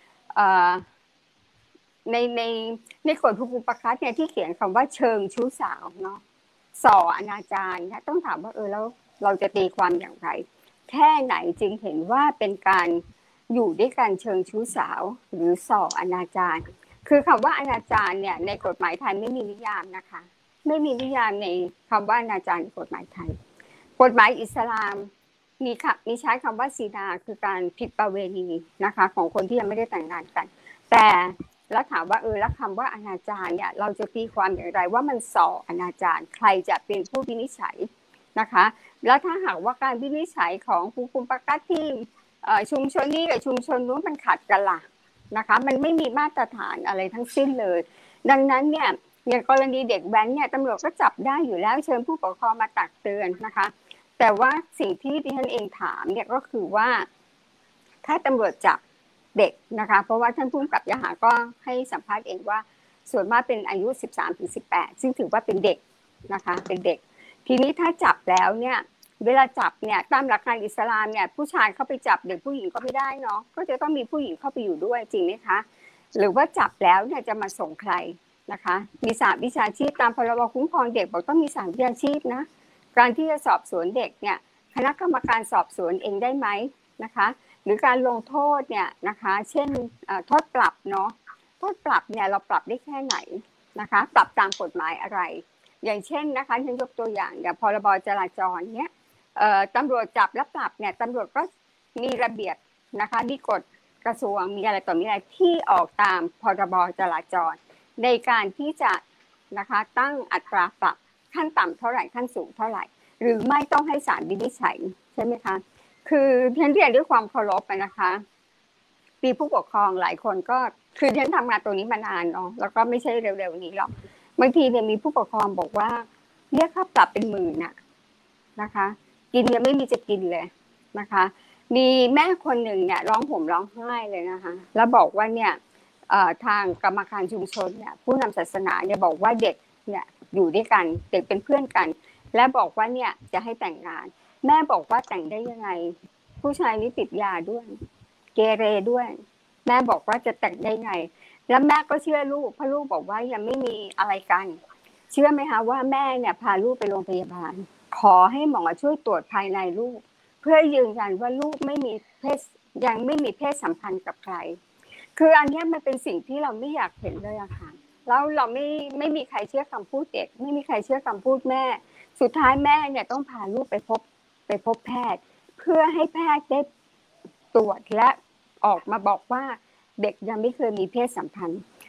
ในในในกฎภูมิประคัดเนี่ยที่เขียนคำว่าเชิงชู้สาวเนาะส่ออนาจารนะต้องถามว่าเออแล้วเราจะตีความอย่างไรแค่ไหนจึงเห็นว่าเป็นการอยู่ด้วยกันเชิงชู้สาวหรือส่ออนาจารคือคำว่าอนาจารเนี่ยในกฎหมายไทยไม่มีนิยามนะคะไม่มีนิยามในคำว่าอนาจารในกฎหมายไทยกฎหมายอิสลามมีค่ะมีใช้คำว่าซีนาคือการผิดประเวณีนะคะของคนที่ยังไม่ได้แต่งงานกันแต่แล้วถามว่าเออแล้วคำว่าอนาจารเนี่ยเราจะตีความอย่างไรว่ามันส่ออนาจารใครจะเป็นผู้วินิจฉัยนะคะแล้วถ้าหากว่าการวินิจฉัยของภูมิประคัดที่ชุมชนนี้กับชุมชนนู้นมันขัดกันล่ะนะคะมันไม่มีมาตรฐานอะไรทั้งสิ้นเลยดังนั้นเนี่ยอย่างกรณีเด็กแว้นเนี่ยตำรวจก็จับได้อยู่แล้วเชิญผู้ปกครองมาตักเตือนนะคะแต่ว่าสิ่งที่ดิฉันเองถามเนี่ยก็คือว่าถ้าตำรวจจับเด็กนะคะเพราะว่าท่านผู้กำกับยะหาก็ให้สัมภาษณ์เองว่าส่วนมากเป็นอายุ สิบสามถึงสิบแปด ซึ่งถือว่าเป็นเด็กนะคะเป็นเด็กทีนี้ถ้าจับแล้วเนี่ยเวลาจับเนี่ยตามหลักการอิสลามเนี่ยผู้ชายเข้าไปจับเด็กผู้หญิงก็ไม่ได้เนาะก็จะต้องมีผู้หญิงเข้าไปอยู่ด้วยจริงไหมคะหรือว่าจับแล้วเนี่ยจะมาส่งใครนะคะมีสหวิชาชีพตามพรบคุ้มครองเด็กบอกต้องมีสหวิชาชีพนะการที่จะสอบสวนเด็กเนี่ยคณะกรรมการสอบสวนเองได้ไหมนะคะหรือการลงโทษเนี่ยนะคะเช่นโทษปรับเนาะโทษปรับเนี่ยเราปรับได้แค่ไหนนะคะปรับตามกฎหมายอะไรอย่างเช่นนะคะฉันยกตัวอย่างอย่างพรบจราจรเนี่ยตำรวจจับและปรับเนี่ยตำรวจก็มีระเบียบนะคะมีกฎกระทรวงมีอะไรต่อมีอะไรที่ออกตามพรบจราจรในการที่จะนะคะตั้งอัตราปรับขั้นต่ำเท่าไหร่ขั้นสูงเท่าไหร่หรือไม่ต้องให้ศาลวินิจฉัยใช่ไหมคะคือฉันเรียนด้วยความเคารพนะคะมีผู้ปกครองหลายคนก็คือฉันทำงานตรงนี้มานานเนาะแล้วก็ไม่ใช่เร็วๆนี้หรอกบางทีเนี่ยมีผู้ปกครองบอกว่าเรียกค่าปรับเป็นหมื่นน่ะนะคะกินยังไม่มีจะกินเลยนะคะมีแม่คนหนึ่งเนี่ยร้องห่มร้องไห้เลยนะคะแล้วบอกว่าเนี่ยทางกรรมการชุมชนเนี่ยผู้นำศาสนาเนี่ยบอกว่าเด็กเนี่ยอยู่ด้วยกันเด็กเป็นเพื่อนกันและบอกว่าเนี่ยจะให้แต่งงานแม่บอกว่าแต่งได้ยังไงผู้ชายนี้ติดยาด้วยเกเรด้วยแม่บอกว่าจะแต่งได้ไงแล้วแม่ก็เชื่อลูกเพราะลูกบอกว่ายังไม่มีอะไรกันเชื่อไหมคะว่าแม่เนี่ยพาลูกไปโรงพยาบาลขอให้หมอช่วยตรวจภายในลูกเพื่อยืนยันว่าลูกไม่มีเพศยังไม่มีเพศสัมพันธ์กับใครคืออันนี้มันเป็นสิ่งที่เราไม่อยากเห็นเลยอะค่ะแล้วเราไม่ไม่มีใครเชื่อคำพูดเด็กไม่มีใครเชื่อคำพูดแม่สุดท้ายแม่เนี่ยต้องพาลูกไปพบไปพบแพทย์เพื่อให้แพทย์ได้ตรวจและออกมาบอกว่าเด็กยังไม่เคยมีเพศสัมพันธ์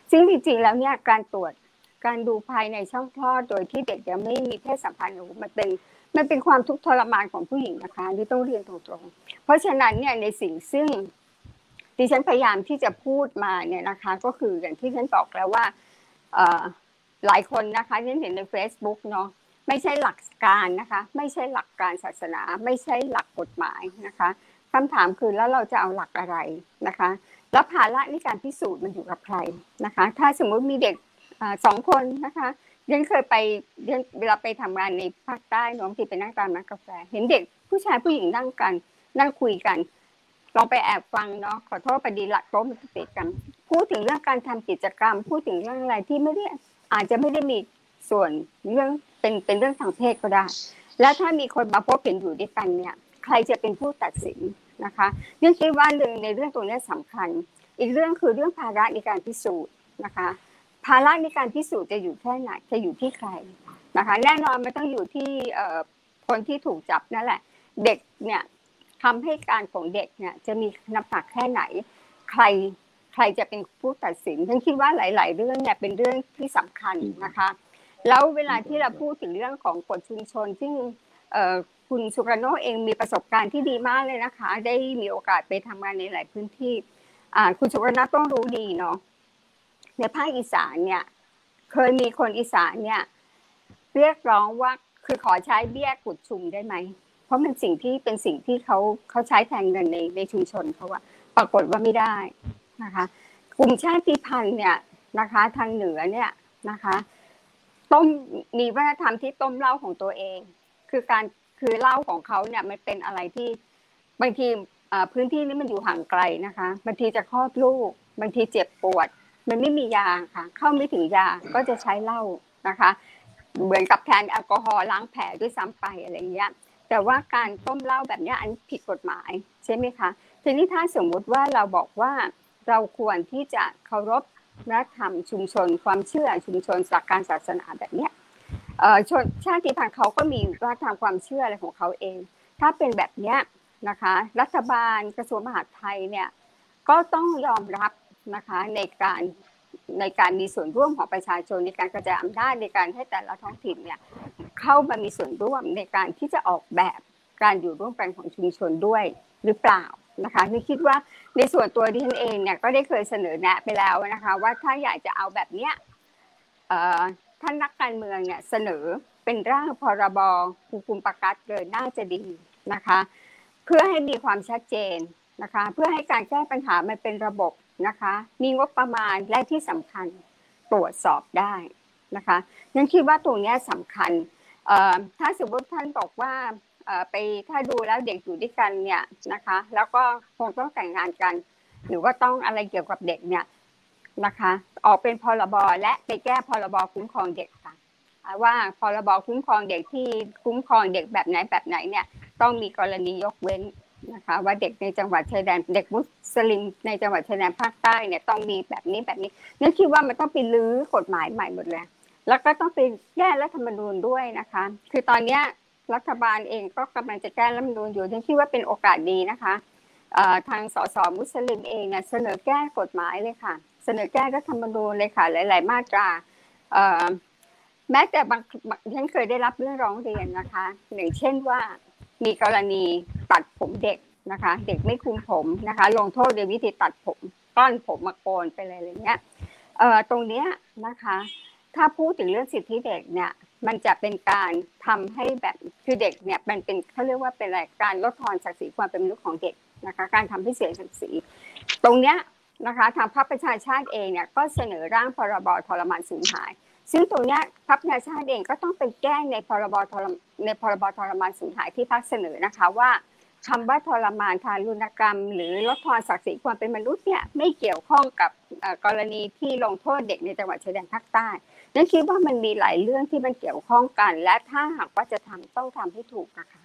ซึ่งจริงๆแล้วเนี่ยการตรวจการดูภายในช่องคลอดโดยที่เด็กยังไม่มีเพศสัมพันธ์มันเป็นมันเป็นความทุกข์ทรมานของผู้หญิงนะคะที่ต้องเรียนตรงๆเพราะฉะนั้นเนี่ยในสิ่งซึ่งดิฉันพยายามที่จะพูดมาเนี่ยนะคะก็คืออย่างที่ฉันบอกแล้วว่าหลายคนนะคะที่เห็นใน Facebook เนาะไม่ใช่หลักการนะคะไม่ใช่หลักการศาสนาไม่ใช่หลักกฎหมายนะคะคำถามคือแล้วเราจะเอาหลักอะไรนะคะแล้วภาระในการพิสูจน์มันอยู่กับใครนะคะถ้าสมมุติมีเด็กสองคนนะคะยันเคยไปยันเวลาไปทำงานในภาคใต้น้องที่ไปนั่งตามร้านกาแฟเห็นเด็กผู้ชายผู้หญิงนั่งกันนั่งคุยกันลองไปแอบฟังเนาะขอโทษประเด็นหลักโต๊ะมันติดกันพูดถึงเรื่องการทำกิจกรรมพูดถึงเรื่องอะไรที่ไม่ได้อาจจะไม่ได้มีส่วนเรื่องเป็นเป็นเรื่องทางเพศก็ได้แล้วถ้ามีคนมาพบเห็นอยู่ด้วยกันเนี่ยใครจะเป็นผู้ตัดสินนะคะนี่คิดว่าหนึ่งในเรื่องตรงนี้สำคัญอีกเรื่องคือเรื่องภาระในการพิสูจน์นะคะภาระในการพิสูจน์จะอยู่แค่ไหนจะอยู่ที่ใครนะคะแน่นอนมันต้องอยู่ที่คนที่ถูกจับนั่นแหละเด็กเนี่ยคำให้การของเด็กเนี่ยจะมีน้ำหนักแค่ไหนใครใครจะเป็นผู้ตัดสินฉันคิดว่าหลายๆเรื่องเนี่ยเป็นเรื่องที่สำคัญนะคะแล้วเวลาที่เราพูดถึงเรื่องของกฎชุมชนซึ่งคุณสุกรโนเองมีประสบการณ์ที่ดีมากเลยนะคะได้มีโอกาสไปทำงานในหลายพื้นที่คุณสุกรโนต้องรู้ดีเนาะในภาคอีสานเนี่ยเคยมีคนอีสานเนี่ยเรียกร้องว่าคือขอใช้เบี้ยกุดชุมได้ไหมเพราะมันสิ่งที่เป็นสิ่งที่เขาเขาใช้แทนเงินในในชุมชนเขาว่าปรากฏว่าไม่ได้นะคะกลุ่มชาติพันธุ์เนี่ยนะคะทางเหนือเนี่ยนะคะต้มมีวัฒนธรรมที่ต้มเหล้าของตัวเองคือการคือเหล้าของเขาเนี่ยมันเป็นอะไรที่บางทีพื้นที่นี้มันอยู่ห่างไกลนะคะบางทีจะคลอดลูกบางทีเจ็บปวดมันไม่มียาค่ะเข้าไม่ถึงยาก็จะใช้เหล้านะคะเหมือนกับแทนแอลกอฮอล์ล้างแผลด้วยซ้ำไปอะไรอย่างเงี้ยแต่ว่าการต้มเหล้าแบบนี้อันผิดกฎหมายใช่ไหมคะทีนี้ถ้าสมมุติว่าเราบอกว่าเราควรที่จะเคารพวัฒนธรรมชุมชนความเชื่อชุมชนหลักการศาสนาแบบเนี้ยเอ่อชนชาติพันธุ์เขาก็มีวัฒนธรรมความเชื่ออะไรของเขาเองถ้าเป็นแบบเนี้ยนะคะรัฐบาลกระทรวงมหาดไทยเนี่ยก็ต้องยอมรับนะคะในการในการมีส่วนร่วมของประชาชนในการกระจายอำนาจในการให้แต่ละท้องถิ่นเนี่ยเข้ามามีส่วนร่วมในการที่จะออกแบบการอยู่ร่วมกันของชุมชนด้วยหรือเปล่านะคะนี่คิดว่าในส่วนตัวดิฉันเองเนี่ยก็ได้เคยเสนอแนะไปแล้วนะคะว่าถ้าอยากจะเอาแบบเนี้ยเอ่อท่านนักการเมืองเนี่ยเสนอเป็นร่างพรบภูมิคุ้มประกัดเลยน่าจะดีนะคะเพื่อให้มีความชัดเจนนะคะเพื่อให้การแก้ปัญหามันเป็นระบบนะคะมีงบประมาณและที่สำคัญตรวจสอบได้นะคะยังคิดว่าตรงนี้สำคัญเอ่อถ้าสมมติท่านบอกว่าเอ่อไปถ้าดูแล้วเด็กอยู่ด้วยกันเนี่ยนะคะแล้วก็คงต้องแต่งงานกันหรือว่าต้องอะไรเกี่ยวกับเด็กเนี่ยนะคะออกเป็นพรบและไปแก้พรบคุ้มครองเด็กค่ะว่าพรบคุ้มครองเด็กที่คุ้มครองเด็กแบบไหนแบบไหนเนี่ยต้องมีกรณียกเว้นนะคะว่าเด็กในจังหวัดชายแดนเด็กมุสลิมในจังหวัดชายแดนภาคใต้เนี่ยต้องมีแบบนี้แบบนี้นั่นคิดว่ามันต้องไปรื้อกฎหมายใหม่หมดเลยแล้วก็ต้องไปแก้รัฐธรรมนูญด้วยนะคะคือตอนนี้รัฐบาลเองก็กำลังจะแก้รัฐธรรมนูญอยู่ฉันคิดว่าเป็นโอกาสดีนะคะทางสสมุสลิมเองเนี่ยเสนอแก้กฎหมายเลยค่ะเสนอแก้รัฐธรรมนูญเลยค่ะหลายๆมาตราแม้แต่บางฉันเคยได้รับเรื่องร้องเรียนนะคะอย่างเช่นว่ามีกรณีตัดผมเด็กนะคะเด็กไม่คุมผมนะคะลงโทษโดยวิธีตัดผมก้อนผมมาโกนไปเลยอะไรเงี้ยเอ่อตรงเนี้ยนะคะถ้าพูดถึงเรื่องสิทธิเด็กเนี่ยมันจะเป็นการทำให้แบบคือเด็กเนี่ยมันเป็นเขาเรียกว่าเป็นอะไรการลดทอนศักดิ์ศรีความเป็นมนุษย์ของเด็กนะคะการทำให้เสียศักดิ์ศรีตรงเนี้ยนะคะทางพรรคประชาชาติเองเนี่ยก็เสนอร่างพรบทรมานสูญหายซึ่งตรงนี้พรรคประชาชาติเองก็ต้องไปแก้ในพรบทรในพรบทรมานสูญหายที่พรรคเสนอนะคะว่าคำว่าทรมานทารุณกรรมหรือลดทอนศักดิ์ศรีความเป็นมนุษย์เนี่ยไม่เกี่ยวข้องกับกรณีที่ลงโทษเด็กในจังหวัดชายแดนภาคใต้นั่นคิดว่ามันมีหลายเรื่องที่มันเกี่ยวข้องกันและถ้าหากว่าจะทำต้องทำให้ถูกนะคะ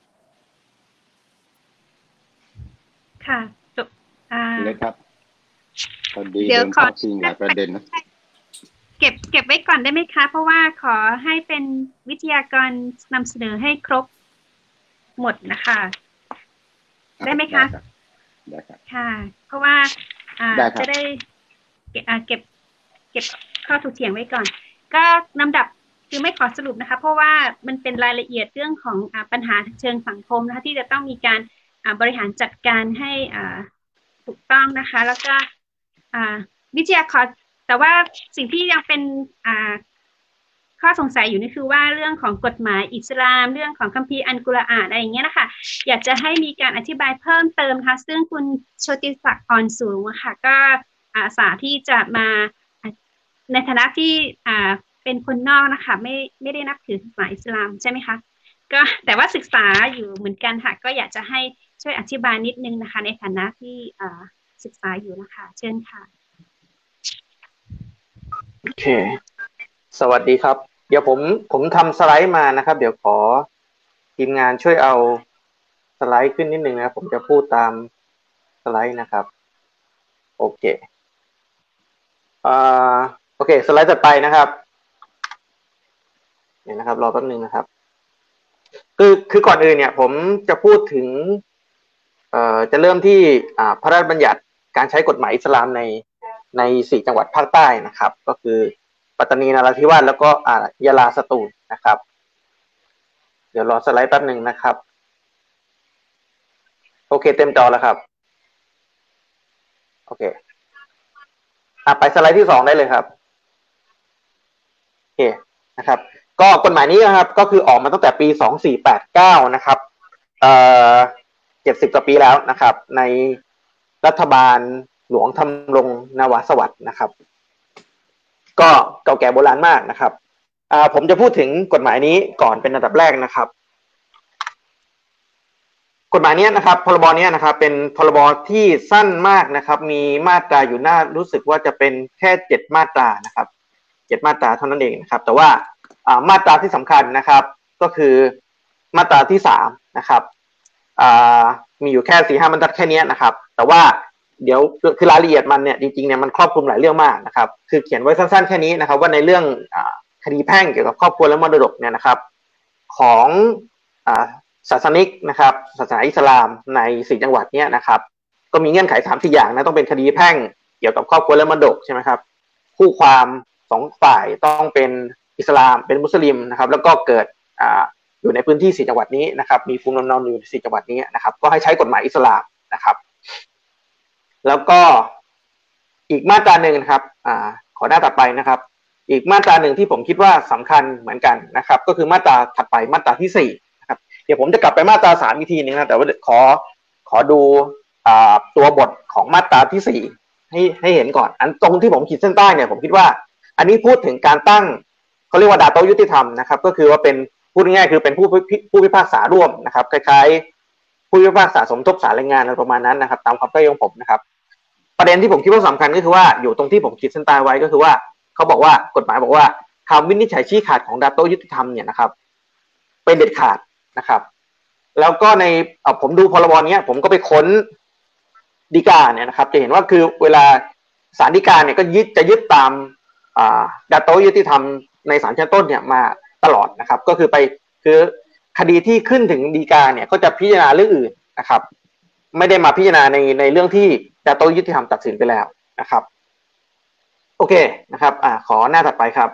ค่ะจบอ่าเลยครับพอดีเดี๋ยวขอจริงหลายประเด็นนะเก็บเก็บไว้ก่อนได้ไหมคะเพราะว่าขอให้เป็นวิทยากรนำเสนอให้ครบหมดนะคะได้ไหมคะได้ครับค่ะเพราะว่าอ่าจะได้เก็บเก็บเก็บข้อถกเถียงไว้ก่อนก็ลำดับคือไม่ขอสรุปนะคะเพราะว่ามันเป็นรายละเอียดเรื่องของอ่าปัญหาเชิงสังคมนะคะที่จะต้องมีการอ่าบริหารจัดการให้อ่าถูกต้องนะคะแล้วก็อ่าวิทยาขอแต่ว่าสิ่งที่ยังเป็นอ่าข้อสงสัยอยู่นี่คือว่าเรื่องของกฎหมายอิสลามเรื่องของคัมภีร์อัลกุรอานอะไรอย่างเงี้ยนะคะอยากจะให้มีการอธิบายเพิ่มเติมค่ะซึ่งคุณโชติศักดิ์อ่อนสูงค่ะก็อาสาที่จะมาในฐานะที่อ่าเป็นคนนอกนะคะไม่ไม่ได้นับถือศาสนาอิสลามใช่ไหมคะก็แต่ว่าศึกษาอยู่เหมือนกันค่ะก็อยากจะให้ช่วยอธิบายนิดนึงนะคะในฐานะที่อ่าศึกษาอยู่นะคะเชิญค่ะโอเคสวัสดีครับเดี๋ยวผมผมทำสไลด์มานะครับเดี๋ยวขอทีมงานช่วยเอาสไลด์ขึ้นนิดนึงนะผมจะพูดตามสไลด์นะครับโอเคอ่าโอเคสไลด์ต่อไปนะครับเนี่ยนะครับรอแป๊บนึงนะครับคือคือก่อนอื่นเนี่ยผมจะพูดถึงเอ่อจะเริ่มที่อ่าพระราชบัญญัติการใช้กฎหมายอิสลามในในสี่จังหวัดภาคใต้นะครับก็คือปัตตานีนราธิวาสแล้วก็อ่ายะลาสตูลนะครับเดี๋ยวรอสไลด์แป๊บนึงนะครับโอเคเต็มจอแล้วครับโอเคอ่ะไปสไลด์ที่สองได้เลยครับโอเคนะครับก็กฎหมายนี้นะครับก็คือออกมาตั้งแต่ปีสองพันสี่ร้อยแปดสิบเก้านะครับเอ่อเจ็ดสิบกว่าปีแล้วนะครับในรัฐบาลหลวงธำรงนวาสวัสดิ์นะครับก็เก่าแก่โบราณมากนะครับอ่าผมจะพูดถึงกฎหมายนี้ก่อนเป็นอันดับแรกนะครับกฎหมายนี้นะครับพรบนี้นะครับเป็นพรบที่สั้นมากนะครับมีมาตราอยู่หน้ารู้สึกว่าจะเป็นแค่เจ็ดมาตรานะครับเจ็ดมาตราเท่านั้นเองนะครับแต่ว่าอ่ามาตราที่สำคัญนะครับก็คือมาตราที่สามนะครับอ่ามีอยู่แค่สี่ห้าบรรทัดแค่นี้นะครับแต่ว่าเดี๋ยวคือรายละเอียดมันเนี่ยจริงๆเนี่ยมันครอบคลุมหลายเรื่องมากนะครับคือเขียนไว้สั้นๆแค่นี้นะครับว่าในเรื่องอ่าคดีแพ่งเกี่ยวกับครอบครัวและมรดกเนี่ยนะครับของอ่าศาสนิกนะครับศาสนาอิสลามในสี่จังหวัดเนี้ยนะครับก็มีเงื่อนไขสามสี่อย่างนะต้องเป็นคดีแพ่งเกี่ยวกับครอบครัวและมรดกใช่ไหมครับคู่ความสองฝ่ายต้องเป็นอิสลามเป็นมุสลิมนะครับแล้วก็เกิดอ่าอยู่ในพื้นที่สี่จังหวัดนี้นะครับมีภูมิลำเนาอยู่ในสี่จังหวัดนี้นะครับก็ให้ใช้กฎหมายอิสลามนะครับแล้วก็อีกมาตราหนึ่งนะครับอ่าขอหน้าถัดไปนะครับอีกมาตราหนึ่งที่ผมคิดว่าสำคัญเหมือนกันนะครับก็คือมาตราถัดไปมาตราที่สี่นะครับเดี๋ยวผมจะกลับไปมาตราสามอีกทีนึงนะแต่ว่าขอขอดูอ่าตัวบทของมาตราที่สี่ให้ให้เห็นก่อนอันตรงที่ผมขีดเส้นใต้เนี่ยผมคิดว่าอันนี้พูดถึงการตั้งเขาเรียกว่าดาโต้ยุติธรรมนะครับก็คือว่าเป็นพูดง่ายๆคือเป็นผู้ผู้พิพากษาร่วมนะครับคล้ายๆผู้พิพากษาสมทบศาลแรงงานอะไรประมาณนั้นนะครับตามความเข้าใจของผมนะครับประเด็นที่ผมคิดว่าสำคัญก็คือว่าอยู่ตรงที่ผมขีดเส้นใต้ไว้ก็คือว่าเขาบอกว่ากฎหมายบอกว่าคำวินิจฉัยชี้ขาดของดาโต้ยุติธรรมเนี่ยนะครับเป็นเด็ดขาดนะครับแล้วก็ในผมดูพรบนี้ผมก็ไปค้นฎีกาเนี่ยนะครับจะเห็นว่าคือเวลาศาลฎีกาเนี่ยก็ยึดจะยึดตามดาโต้ยุติธรรมในศาลชั้นต้นเนี่ยมาตลอดนะครับก็คือไปคือคดีที่ขึ้นถึงฎีกาเนี่ยก็จะพิจารณาเรื่องอื่นนะครับไม่ได้มาพิจารณาในในเรื่องที่ดาโต้ยุติธรรมตัดสินไปแล้วนะครับโอเคนะครับอ่าขอหน้าถัดไปครับ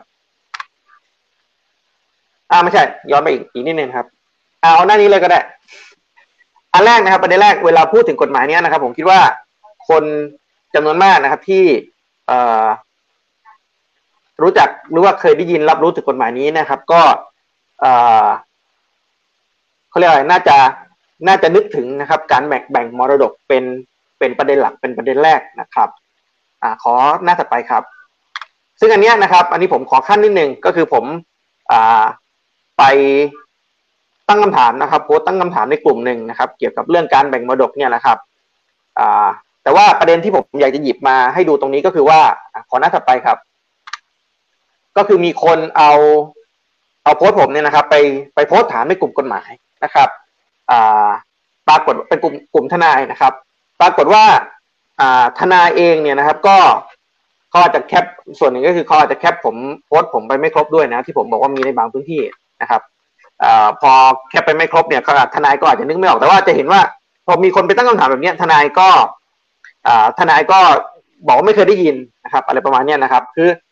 อ่าไม่ใช่ย้อนไปอีกอีกนิดนึงครับเอาหน้านี้เลยก็ได้อันแรกนะครับประเด็นแรกเวลาพูดถึงกฎหมายนี้นะครับผมคิดว่าคนจำนวนมากนะครับที่เอ่อรู้จักหรือว่าเคยได้ยินรับรู้ถึงกฎหมายนี้นะครับก็เอ่อเขาเรียกอะไรน่าจะน่าจะนึกถึงนะครับการแบ่งแบ่งมรดกเป็นเป็นประเด็นหลักเป็นประเด็นแรกนะครับอ่าขอหน้าถัดไปครับซึ่งอันนี้นะครับอันนี้ผมขอขั้นนิดนึงก็คือผมอ่าไปตั้งคำถามนะครับโพสต์ตั้งคำถามในกลุ่มหนึ่งนะครับเกี่ยวกับเรื่องการแบ่งมรดกเนี่ยนะครับอ่าแต่ว่าประเด็นที่ผมอยากจะหยิบมาให้ดูตรงนี้ก็คือว่าขอหน้าถัดไปครับก็คือมีคนเอาเอาโพสต์ผมเนี่ยนะครับไปไปโพสต์ถามในกลุ่มกฎหมายนะครับอ่าปรากฏเป็นกลุ่มกลุ่มทนายนะครับปรากฏว่าอ่าทนายเองเนี่ยนะครับก็เขาอาจจะแคปส่วนหนึ่งก็คือเขาอาจจะแคปผมโพสต์ผมไปไม่ครบด้วยนะที่ผมบอกว่ามีในบางพื้นที่นะครับอ่าพอแคปไปไม่ครบเนี่ยทนายก็อาจจะนึกไม่ออกแต่ว่าจะเห็นว่าพอมีคนไปตั้งคำถามแบบนี้ทนายก็อ่าทนายก็บอกว่าไม่เคยได้ยินนะครับอะไรประมาณนี้นะครับคือ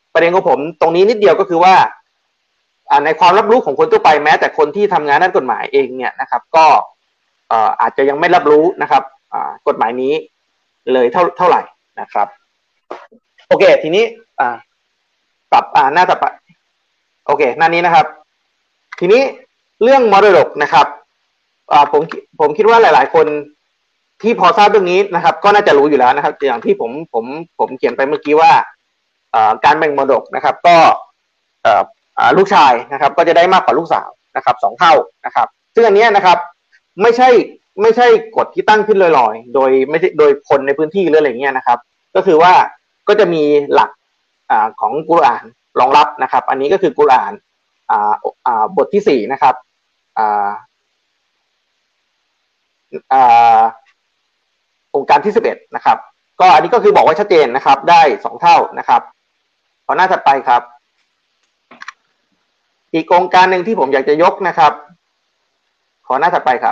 ประเด็นของผมตรงนี้นิดเดียวก็คือว่าในความรับรู้ของคนทั่วไปแม้แต่คนที่ทำงานด้านกฎหมายเองเนี่ยนะครับก็อาจจะยังไม่รับรู้นะครับกฎหมายนี้เลยเท่าเท่าไหร่นะครับโอเคทีนี้ปรับหน้าต่อไปโอเคหน้านี้นะครับทีนี้เรื่องมรดกนะครับผมผมคิดว่าหลายๆคนที่พอทราบเรื่องนี้นะครับก็น่าจะรู้อยู่แล้วนะครับอย่างที่ผมผมผมเขียนไปเมื่อกี้ว่าการแบ่งมรดกนะครับก็ลูกชายนะครับก็จะได้มากกว่าลูกสาวนะครับสองเท่านะครับซึ่งอันนี้นะครับไม่ใช่ไม่ใช่กฎที่ตั้งขึ้นลอยๆโดยไม่ใช่โดยคนในพื้นที่หรืออะไรเงี้ยนะครับก็คือว่าก็จะมีหลักของกุรอานรองรับนะครับอันนี้ก็คือกุรอานบทที่สี่นะครับองค์การที่สิบเอ็ดนะครับก็อันนี้ก็คือบอกไว้ชัดเจนนะครับได้สองเท่านะครับขอหน้าถัดไปครับอีกองค์การหนึ่งที่ผมอยากจะยกนะครับขอหน้าถัดไปครับ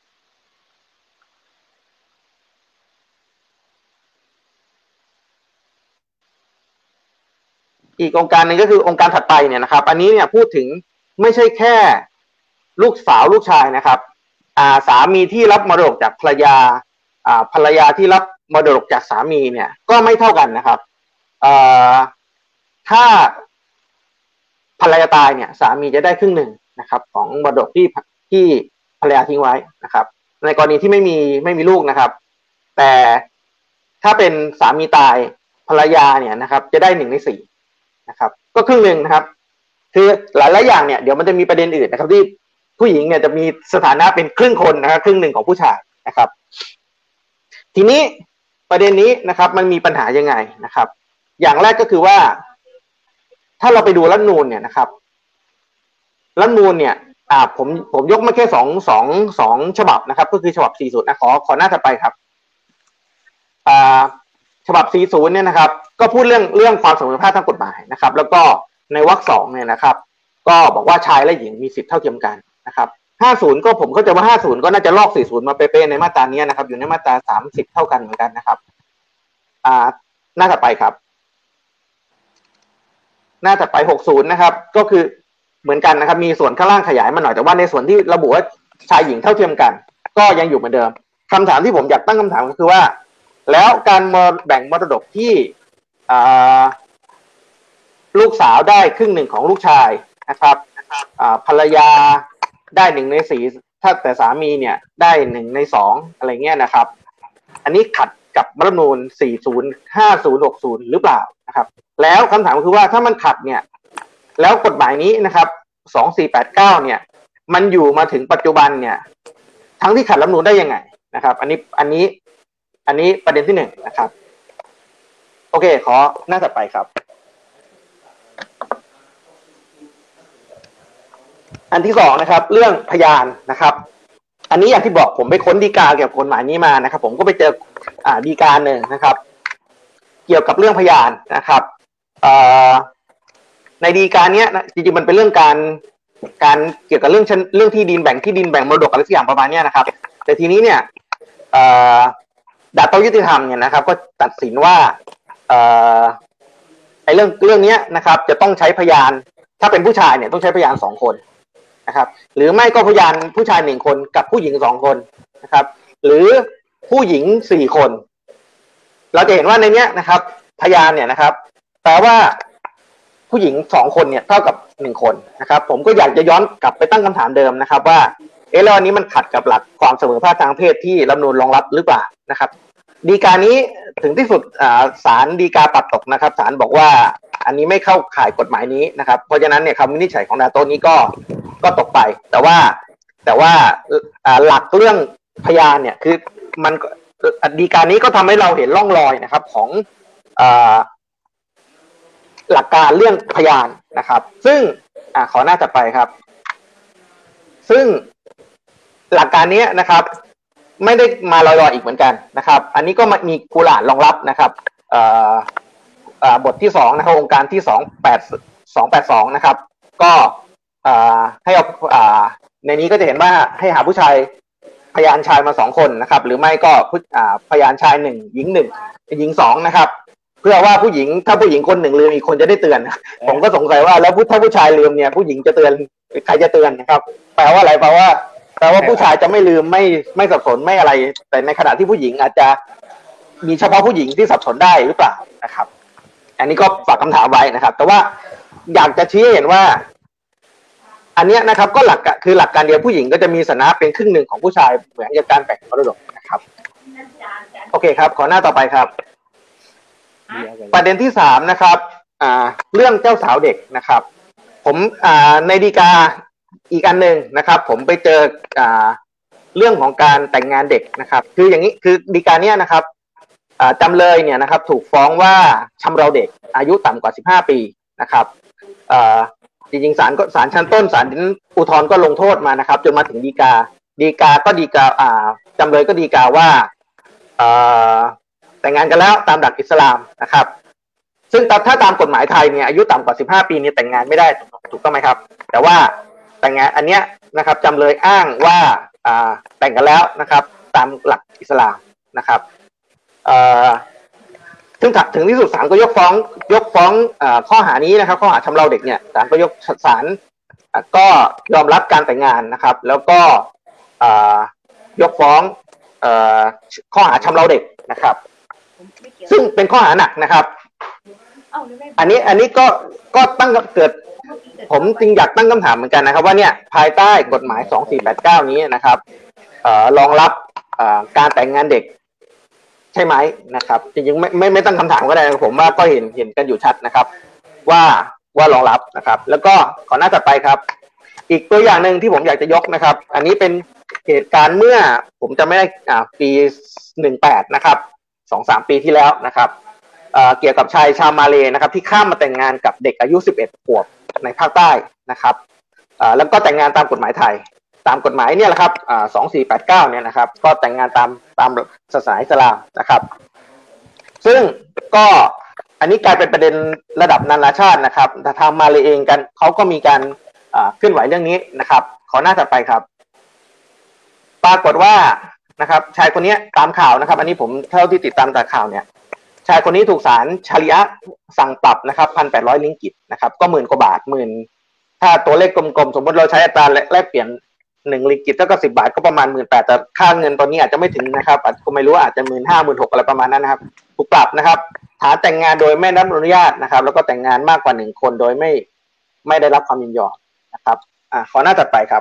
อีกองค์การหนึ่งก็คือองค์การถัดไปเนี่ยนะครับอันนี้เนี่ยพูดถึงไม่ใช่แค่ลูกสาวลูกชายนะครับอ่าสามีที่รับมรดกจากภรรยาอ่าภรรยาที่รับมรดกจากสามีเนี่ยก็ไม่เท่ากันนะครับเอ่อถ้าภรรยาตายเนี่ยสามีจะได้ครึ่งหนึ่งนะครับของมรดกที่ที่ภรรยาทิ้งไว้นะครับในกรณีที่ไม่มีไม่มีลูกนะครับแต่ถ้าเป็นสามีตายภรรยาเนี่ยนะครับจะได้หนึ่งในสี่นะครับก็ครึ่งหนึ่งนะครับคือหลายหลายอย่างเนี่ยเดี๋ยวมันจะมีประเด็นอื่นนะครับที่ผู้หญิงเนี่ยจะมีสถานะเป็นครึ่งคนนะครับครึ่งหนึ่งของผู้ชายนะครับทีนี้ประเด็นนี้นะครับมันมีปัญหายังไงนะครับอย่างแรกก็คือว่าถ้าเราไปดูรัฐธรรมนูญเนี่ยนะครับรัฐธรรมนูญเนี่ยอ่าผมผมยกมาแค่สองสองสองฉบับนะครับก็คือฉบับสี่สิบนะขอขอหน้าถัดไปครับอ่าฉบับสี่สิบเนี่ยนะครับก็พูดเรื่องเรื่องความเสมอภาคทางกฎหมายนะครับแล้วก็ในวรรคสองเนี่ยนะครับก็บอกว่าชายและหญิงมีสิทธิเท่าเทียมกันนะครับห้าสิบก็ผมเข้าใจว่าห้าสิบก็น่าจะลอกสี่สิบมาเป๊ะๆในมาตรานี้นะครับอยู่ในมาตราสามสิบเท่ากันเหมือนกันนะครับอ่าหน้าถัดไปครับหน้าถัดไปหกสิบนะครับก็คือเหมือนกันนะครับมีส่วนข้างล่างขยายมาหน่อยแต่ว่าในส่วนที่ระบุว่าชายหญิงเท่าเทียมกันก็ยังอยู่เหมือนเดิมคำถามที่ผมอยากตั้งคำถามก็คือว่าแล้วการแบ่งมรดกที่ลูกสาวได้ครึ่งหนึ่งของลูกชายนะครับภรรยาได้หนึ่งในสี่ถ้าแต่สามีเนี่ยได้หนึ่งในสองอะไรเงี้ยนะครับอันนี้ขัดกับรัฐธรรมนูญสี่สิบ ห้าสิบ หกสิบหรือเปล่านะครับแล้วคำถามคือว่าถ้ามันขัดเนี่ยแล้วกฎหมายนี้นะครับสองสี่แปดเก้าเนี่ยมันอยู่มาถึงปัจจุบันเนี่ยทั้งที่ขัดรัฐธรรมนูญได้ยังไงนะครับอันนี้อันนี้อันนี้ประเด็นที่หนึ่งนะครับโอเคขอหน้าถัดไปครับอันที่สองนะครับเรื่องพยานนะครับอันนี้อย่างที่บอกผมไปค้นฎีกาเกี่ยวกับกฎหมายนี้มานะครับผมก็ไปเจออ่าฎีกาหนึ่งนะครับเกี่ยวกับเรื่องพยานนะครับเอ่อในฎีกาเนี้ยจริงๆมันเป็นเรื่องการการเกี่ยวกับเรื่องเรื่องที่ดินแบ่งที่ดินแบ่งมรดกอะไรสักอย่างประมาณนี้นะครับแต่ทีนี้เนี่ยเอ่อดาบยุติธรรมเนี่ยนะครับก็ตัดสินว่าเอ่อไอ้เรื่องเรื่องนี้นะครับจะต้องใช้พยานถ้าเป็นผู้ชายเนี่ยต้องใช้พยานสองคนนะครับหรือไม่ก็พยานผู้ชายหนึ่งคนกับผู้หญิงสองคนนะครับหรือผู้หญิงสี่คนเราจะเห็นว่าในเนี้ยนะครับพยานเนี่ยนะครับแปลว่าผู้หญิงสองคนเนี่ยเท่ากับหนึ่งคนนะครับผมก็อยากจะย้อนกลับไปตั้งคำถามเดิมนะครับว่าเอ๊ะแล้วอันนี้มันขัดกับหลักความเสมอภาคทางเพศที่รัฐธรรมนูญรองรับหรือเปล่านะครับฎีกานี้ถึงที่สุดศาลฎีกาปัดตกนะครับศาลบอกว่าอันนี้ไม่เข้าข่ายกฎหมายนี้นะครับเพราะฉะนั้นเนี่ยคำวินิจฉัยของดาโต้นี้ก็ก็ตกไปแต่ว่าแต่ว่าหลักเรื่องพยานเนี่ยคือมันฎีกานี้ก็ทำให้เราเห็นร่องรอยนะครับของหลักการเรื่องพยานนะครับซึ่งอ่าขอหน้าถัดไปครับซึ่งหลักการนี้นะครับไม่ได้มาลอยๆอีกเหมือนกันนะครับอันนี้ก็มีกุรอานรองรับนะครับเอ่อเอ่อบทที่สองนะครับองค์การที่สองแปดสองแปดสองนะครับก็เอ่อให้เอาอ่าในนี้ก็จะเห็นว่าให้หาผู้ชายพยานชายมาสองคนนะครับหรือไม่ก็ผู้อ่าพยานชายหนึ่งหญิงหนึ่งหญิงสองนะครับเพื่อว่าผู้หญิงถ้าผู้หญิงคนหนึ่งลืมอีกคนจะได้เตือนผมก็สงสัยว่าแล้วถ้าผู้ชายลืมเนี่ยผู้หญิงจะเตือนใครจะเตือนนะครับแปลว่าอะไรแปลว่าแปลว่าผู้ชายจะไม่ลืมไม่ไม่สับสนไม่อะไรแต่ในขณะที่ผู้หญิงอาจจะมีเฉพาะผู้หญิงที่สับสนได้หรือเปล่านะครับอันนี้ก็ฝากคำถามไว้นะครับแต่ว่าอยากจะชี้ให้เห็นว่าอันนี้นะครับก็หลักคือหลักการเดียวผู้หญิงก็จะมีฐานะเป็นครึ่งหนึ่งของผู้ชายเหมือนกับการแบ่งมรดกนะครับโอเคครับขอหน้าต่อไปครับประเด็นที่สามนะครับอ่าเรื่องเจ้าสาวเด็กนะครับผมอ่าในฎีกาอีกอันหนึ่งนะครับผมไปเจออ่าเรื่องของการแต่งงานเด็กนะครับคืออย่างนี้คือฎีกาเนี้ยนะครับอ่าจำเลยเนี่ยนะครับถูกฟ้องว่าชำเราเด็กอายุต่ำกว่าสิบห้าปีนะครับอ่าจริงๆศาลก็ศาลชั้นต้นศาลอุทธรณ์ก็ลงโทษมานะครับจนมาถึงฎีกาฎีกาก็ฎีกาอ่าจำเลยก็ฎีกาว่าอ่าแต่งงานกันแล้วตามหลักอิสลามนะครับซึ่งถ้าตามกฎหมายไทยเนี่ยอายุต่ำกว่าสิบห้าปีเนี่ยแต่งงานไม่ได้ถูกต้องไหมครับแต่ว่าแต่งงานอันเนี้ยนะครับจำเลยอ้างว่าอ่าแต่งกันแล้วนะครับตามหลักอิสลามนะครับเอ่อซึ่งถึงที่สุดศาลก็ยกฟ้องยกฟ้องอ่าข้อหานี้นะครับข้อหาชำเราเด็กเนี่ยศาลก็ยกศาลก็ยอมรับการแต่งงานนะครับแล้วก็อ่ายกฟ้องเอ่อข้อหาชำเราเด็กนะครับซึ่งเป็นข้อหาหนักนะครับอันนี้อันนี้ก็ก็ตั้งเกิดผมจริงอยากตั้งคำถามเหมือนกันนะครับว่าเนี่ยภายใต้กฎหมายสองสี่แปดเก้านี้นะครับเอ่อรองรับเอ่อการแต่งงานเด็กใช่ไหมนะครับจริงๆไม่ไม่ไม่ตั้งคำถามก็ได้ผมว่าก็เห็นเห็นกันอยู่ชัดนะครับว่าว่ารองรับนะครับแล้วก็ขอหน้าถัดไปครับอีกตัวอย่างหนึ่งที่ผมอยากจะยกนะครับอันนี้เป็นเหตุการณ์เมื่อผมจะไม่ได้อ่าปีหนึ่งแปดนะครับสองสามปีที่แล้วนะครับเอ่อเกี่ยวกับชายชาวมาเลย์นะครับที่ข้ามมาแต่งงานกับเด็กอายุสิบเอ็ดขวบในภาคใต้นะครับเอ่อแล้วก็แต่งงานตามกฎหมายไทยตามกฎหมายเนี่ยแหละครับอ่าสองสี่แปดเก้าเนี่ยนะครับก็แต่งงานตามตามศาสนาอิสลามนะครับซึ่งก็อันนี้กลายเป็นประเด็นระดับนานาชาตินะครับแต่ทางมาเลย์เองกันเขาก็มีการอ่าเคลื่อนไหวเรื่องนี้นะครับขอหน้าถัดไปครับปรากฏว่านะครับชายคนนี้ตามข่าวนะครับอันนี้ผมเท่าที่ติดตามจากข่าวเนี่ยชายคนนี้ถูกศาลชาริอะห์สั่งปรับนะครับพันแปดร้อยลิงกิตนะครับก็หมื่นกว่าบาทหมื่นถ้าตัวเลขกลมๆสมมติเราใช้อัตราแลกเปลี่ยนหนึ่งลิงกิตเท่ากับสิบบาทก็ประมาณหมื่นแปดแต่ค่าเงินตอนนี้อาจจะไม่ถึงนะครับอาจก็ไม่รู้อาจจะหมื่นห้าหมื่นหกอะไรประมาณนั้นนะครับถูกปรับนะครับฐานแต่งงานโดยไม่ได้รับอนุญาตนะครับแล้วก็แต่งงานมากกว่าหนึ่งคนโดยไม่ไม่ได้รับความยินยอมนะครับอ่าขอหน้าถัดไปครับ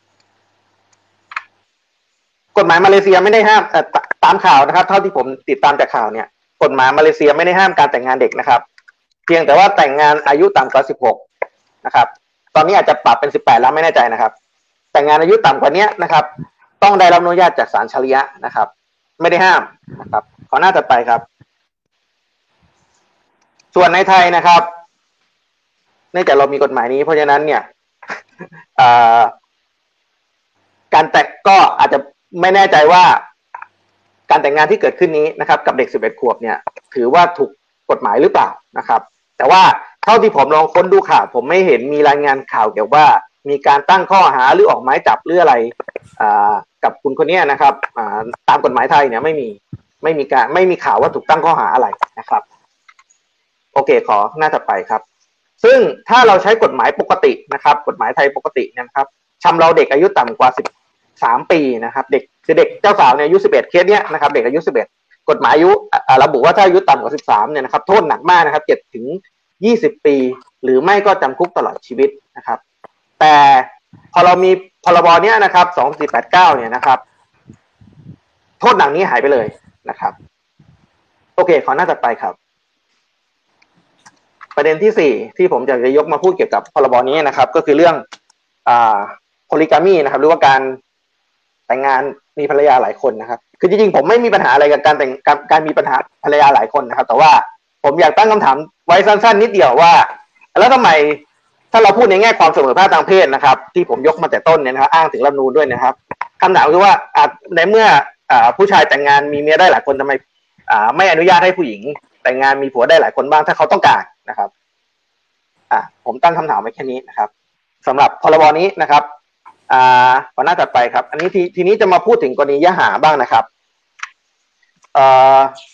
กฎหมายมาเลเซียไม่ได้ห้ามตามข่าวนะครับเท่าที่ผมติดตามจากข่าวเนี่ยกฎหมายมาเลเซียไม่ได้ห้ามการแต่งงานเด็กนะครับเพียงแต่ว่าแต่งงานอายุต่ำกว่าสิบหกนะครับตอนนี้อาจจะปรับเป็นสิบแปดแล้วไม่แน่ใจนะครับแต่งงานอายุต่ำกว่านี้นะครับต้องได้รับอนุญาตจากศาลชาริอะห์นะครับไม่ได้ห้ามนะครับขอหน้าถัดไปครับส่วนในไทยนะครับเนื่องจากเรามีกฎหมายนี้เพราะฉะนั้นเนี่ยการแต่งก็อาจจะไม่แน่ใจว่าการแต่งงานที่เกิดขึ้นนี้นะครับกับเด็กสิบเอ็ดขวบเนี่ยถือว่าถูกกฎหมายหรือเปล่านะครับแต่ว่าเท่าที่ผมลองค้นดูข่าวผมไม่เห็นมีรายงานข่าวเกี่ยวว่ามีการตั้งข้อหาหรือออกหมายจับหรืออะไรกับคุณคนนี้นะครับตามกฎหมายไทยเนี่ยไม่มีไม่มีการไม่มีข่าวว่าถูกตั้งข้อหาอะไรนะครับโอเคขอหน้าถัดไปครับซึ่งถ้าเราใช้กฎหมายปกตินะครับกฎหมายไทยปกติเนี่ยครับชำเราเด็กอายุต่ำกว่าสิบสามปีนะครับเด็กคือเด็กเจ้าสาวเนี่ยอายุสิบเอ็ดเคสเนี้ยนะครับเด็กอายุสิบเอ็ดกฎหมายอายุระบุว่าถ้าอายุต่ำกว่าสิบสามเนี่ยนะครับโทษหนักมากนะครับเจ็ดถึงยี่สิบปีหรือไม่ก็จำคุกตลอดชีวิตนะครับแต่พอเรามีพรบเนี้ยนะครับสองสี่แปดเก้าเนี่ยนะครับโทษหนักนี้หายไปเลยนะครับโอเคขอหน้าถัดไปครับประเด็นที่สี่ที่ผมจะยกมาพูดเกี่ยวกับพรบนี้นะครับก็คือเรื่องอ่าโพลิกามีนะครับหรือว่าการแต่งงานมีภรรยาหลายคนนะครับคือจริงๆผมไม่มีปัญหาอะไรกับการแต่งการมีปัญหาภรรยาหลายคนนะครับแต่ว่าผมอยากตั้งคำถามไว้สั้นๆนิดเดียวว่าแล้วทำไมถ้าเราพูดในแง่ความเสมอภาคทางเพศนะครับที่ผมยกมาแต่ต้นเนี่ยนะครับอ้างถึงรัฐธรรมนูญด้วยนะครับคำถามคือว่าในเมื่อผู้ชายแต่งงานมีเมียได้หลายคนทำไมไม่อนุญาตให้ผู้หญิงแต่งงานมีผัวได้หลายคนบ้างถ้าเขาต้องการนะครับอ่าผมตั้งคำถามไว้แค่นี้นะครับสำหรับพรบนี้นะครับอ่าขอหน้าถัดไปครับอันนี้ทีทีนี้จะมาพูดถึงกรณียหาบ้างนะครับเอ่อ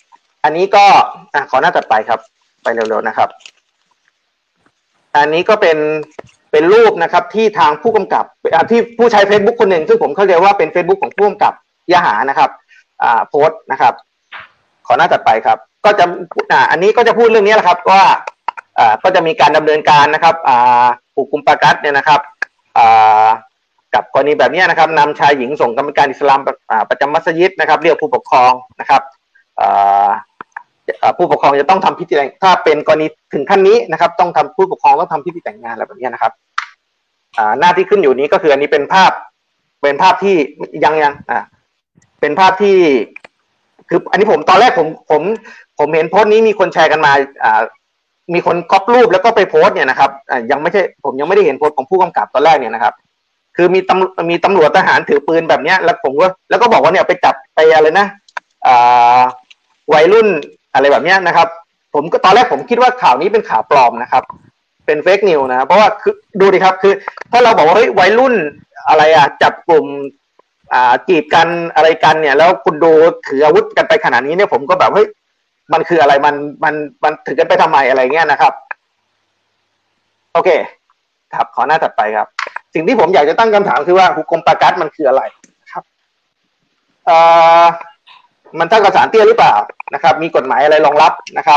อันนี้ก็อ่ะขอหน้าถัดไปครับไปเร็วๆนะครับอันนี้ก็เป็นเป็นรูปนะครับที่ทางผู้กำกับที่ผู้ใช้ Facebook คนหนึ่งซึ่งผมเข้าใจว่าเป็น Facebook ของผู้กำกับยะหานะครับอ่าโพสต์นะครับขอหน้าถัดไปครับก็จะอ่าอันนี้ก็จะพูดเรื่องนี้แหละครับว่าอ่าก็จะมีการดำเนินการนะครับอ่าผู้กุมปากัสเนี่ยนะครับอ่ากับกรณีแบบนี้นะครับนำชายหญิงส่งกรรมการอิสลามประจำมัสยิดนะครับเรียกผู้ปกครองนะครับอ่าผู้ปกครองจะต้องทำพิธีถ้าเป็นกรณีถึงขั้นนี้นะครับต้องทำผู้ปกครองต้องทำพิธีแต่งงานอะไรแบบนี้นะครับอ่าหน้าที่ขึ้นอยู่นี้ก็คืออันนี้เป็นภาพเป็นภาพที่ยังยังอ่าเป็นภาพที่คืออันนี้ผมตอนแรกผมผมผมเห็นโพสต์นี้มีคนแชร์กันมาอ่ามีคนก๊อปรูปแล้วก็ไปโพสต์เนี่ยนะครับอ่ายังไม่ใช่ผมยังไม่ได้เห็นโพสต์ของผู้กำกับตอนแรกเนี่ยนะครับคือมีตำมีตำรวจทหารถือปืนแบบเนี้ยแล้วผมก็แล้วก็บอกว่าเนี่ยไปจับไปอะไรนะอ่าวัยรุ่นอะไรแบบนี้นะครับผมก็ตอนแรกผมคิดว่าข่าวนี้เป็นข่าวปลอมนะครับเป็นเฟกนิวนะเพราะว่าคือดูดิครับคือถ้าเราบอกว่าเฮ้ยวัยรุ่นอะไรอ่ะจับกลุ่มอ่าจีบกันอะไรกันเนี่ยแล้วคุณดูถืออาวุธกันไปขนาดนี้เนี่ยผมก็แบบเฮ้ยมันคืออะไรมันมันมันถือกันไปทำไมอะไรเงี้ยนะครับโอเคครับขอหน้าถัดไปครับสิ่งที่ผมอยากจะตั้งคำถามคือว่าฮุกกลมปากัสมันคืออะไรครับเอ่อมันเท่ากับศาลเตี้ยหรือเปล่านะครับมีกฎหมายอะไรรองรับนะครับ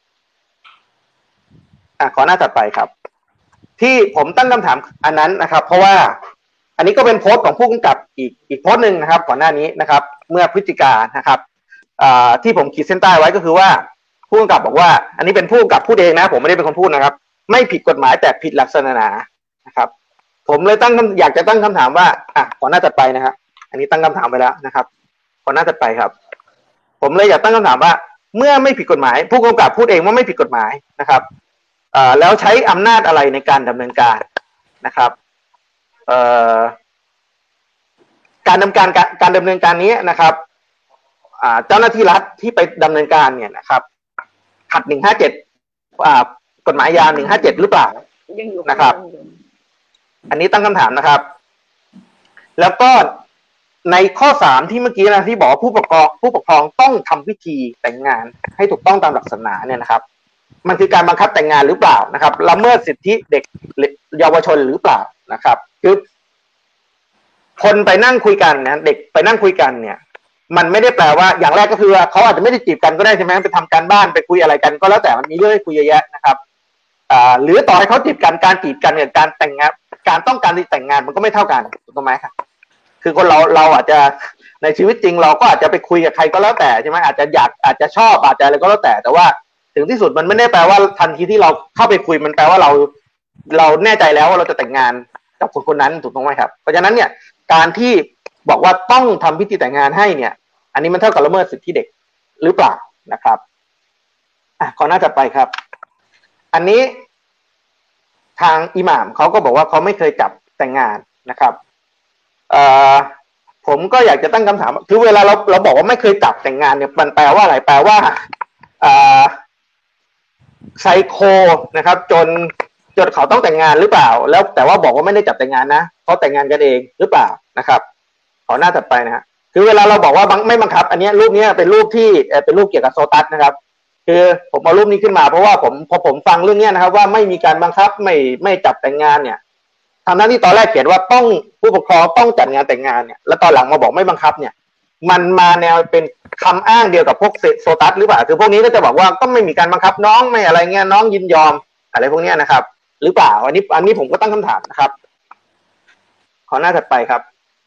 อ่ะขอหน้าถัดไปครับที่ผมตั้งคำถามอันนั้นนะครับเพราะว่าอันนี้ก็เป็นโพสต์ของผู้กำกับอีกอีกโพสต์หนึ่งนะครับก่อนหน้านี้นะครับเมื่อพฤศจิกายนนะครับอ่าที่ผมขีดเส้นใต้ไว้ก็คือว่าผู้กำกับบอกว่าอันนี้เป็นผู้กำกับพูดเองนะผมไม่ได้เป็นคนพูดนะครับไม่ผิดกฎหมายแต่ผิดหลักศาสนานะครับผมเลยตั้งอยากจะตั้งคำถามว่าอ่ะขอหน้าถัดไปนะครับอันนี้ตั้งคำถามไปแล้วนะครับขอหน้าถัดไปครับผมเลยอยากตั้งคำถามว่าเมื่อไม่ผิดกฎหมายผู้กำกับพูดเองว่าไม่ผิดกฎหมายนะครับเอ่อแล้วใช้อำนาจอะไรในการดำเนินการนะครับเอ่อการดำเนินการการดำเนินการนี้นะครับอ่าเจ้าหน้าที่รัฐที่ไปดำเนินการเนี่ยนะครับขัดหนึ่งห้าเจ็ดอ่ากฎหมายยาหนึ่งห้าเจ็ดหรือเปล่านะครับอันนี้ตั้งคำถามนะครับแล้วก็ในข้อสามที่เมื่อกี้นะที่บอกผู้ปกครองผู้ปกครองต้องทำพิธีแต่งงานให้ถูกต้องตามหลักศาสนาเนี่ยนะครับมันคือการบังคับแต่งงานหรือเปล่านะครับละเมิดสิทธิเด็กเยาวชนหรือเปล่านะครับคือคนไปนั่งคุยกันนะเด็กไปนั่งคุยกันเนี่ยมันไม่ได้แปลว่าอย่างแรกก็คือเขาอาจจะไม่ได้จีบกันก็ได้ใช่ไหมไปทำการบ้านไปคุยอะไรกันก็แล้วแต่มันมีเรื่องให้คุยเยอะแยะนะครับอ่าหรือต่อให้เขาจีบกันการจีบกันกับการแต่งงานการต้องการที่แต่งงานมันก็ไม่เท่ากันถูกไหมครับคือคนเราเราอาจจะในชีวิตจริงเราก็อาจจะไปคุยกับใครก็แล้วแต่ใช่ไหมอาจจะอยากอาจจะชอบอาจจะอะไรก็แล้วแต่แต่ว่าถึงที่สุดมันไม่ได้แปลว่าทันทีที่เราเข้าไปคุยมันแปลว่าเราเราแน่ใจแล้วว่าเราจะแต่งงานกับคนคนนั้นถูกต้องไหมครับเพราะฉะนั้นเนี่ยการที่บอกว่าต้องทำพิธีแต่งงานให้เนี่ยอันนี้มันเท่ากับละเมิดสิทธิเด็กหรือเปล่านะครับอ่ะขอหน้าถัดไปครับอันนี้ทางอิหม่ามเขาก็บอกว่าเขาไม่เคยจับแต่งงานนะครับเอ่อผมก็อยากจะตั้งคำถามคือเวลาเราเราบอกว่าไม่เคยจับแต่งงานเนี่ยมันแปลว่าอะไรแปลว่าอ่าไซโคนะครับจนจนเขาต้องแต่งงานหรือเปล่าแล้วแต่ว่าบอกว่าไม่ได้จับแต่งงานนะเขาแต่งงานกันเองหรือเปล่านะครับขอหน้าถัดไปนะฮะคือเวลาเราบอกว่าไม่บังคับอันนี้รูปนี้เป็นรูปที่เป็นรูปเกี่ยวกับโซตัสนะครับคือผมเอารูปนี้ขึ้นมาเพราะว่าผมพอผมฟังเรื่องนี้นะครับว่าไม่มีการบังคับไม่ไม่จับแต่งงานเนี่ยทำหน้าที่ตอนแรกเขียนว่าต้องผู้ปกครองต้องจัดงานแต่งงานเนี่ยแล้วตอนหลังมาบอกไม่บังคับเนี่ยมันมาแนวเป็นคำอ้างเดียวกับพวกโซตัสหรือเปล่าคือพวกนี้ก็จะบอกว่าก็ไม่มีการบังคับน้องไม่อะไรเงี้ยน้องยินยอมอะไรพวกนี้นะครับหรือเปล่าอันนี้อันนี้ผมก็ตั้งคำถามนะครับขอหน้าถัดไปครับ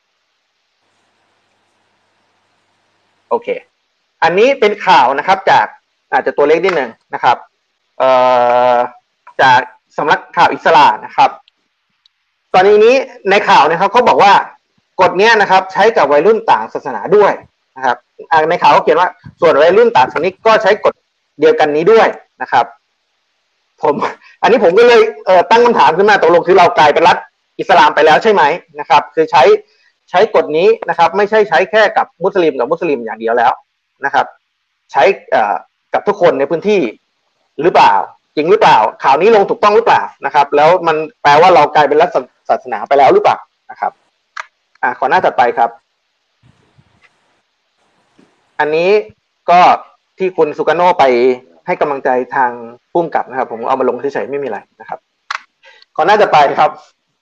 โอเคอันนี้เป็นข่าวนะครับจากอาจจะตัวเล็กนิดนึงนะครับเอ่อจากสำนักข่าวอิสลามนะครับตอนนี้ในข่าวนะครับเขาบอกว่ากฎนี้นะครับใช้กับวัยรุ่นต่างศาสนาด้วยนะครับในข่าวเขาเขียนว่าส่วนวัยรุ่นต่างศาสนาก็ใช้กฎเดียวกันนี้ด้วยนะครับผมอันนี้ผมก็เลยเอ่อตั้งคำถามขึ้นมาตกลงคือเรากลายเป็นรัฐอิสลามไปแล้วใช่ไหมนะครับคือใช้ใช้กฎนี้นะครับไม่ใช่ใช้แค่กับมุสลิมกับมุสลิมอย่างเดียวแล้วนะครับใช้เอ่อกับทุกคนในพื้นที่หรือเปล่าจริงหรือเปล่าข่าวนี้ลงถูกต้องหรือเปล่านะครับแล้วมันแปลว่าเรากลายเป็นรัฐศาสนาไปแล้วหรือเปล่านะครับอ่าขอหน้าถัดไปครับอันนี้ก็ที่คุณสุกาโนไปให้กำลังใจทางผู้กำกับนะครับผมเอามาลงเฉยๆไม่มีอะไรนะครับขอหน้าจะไปครับ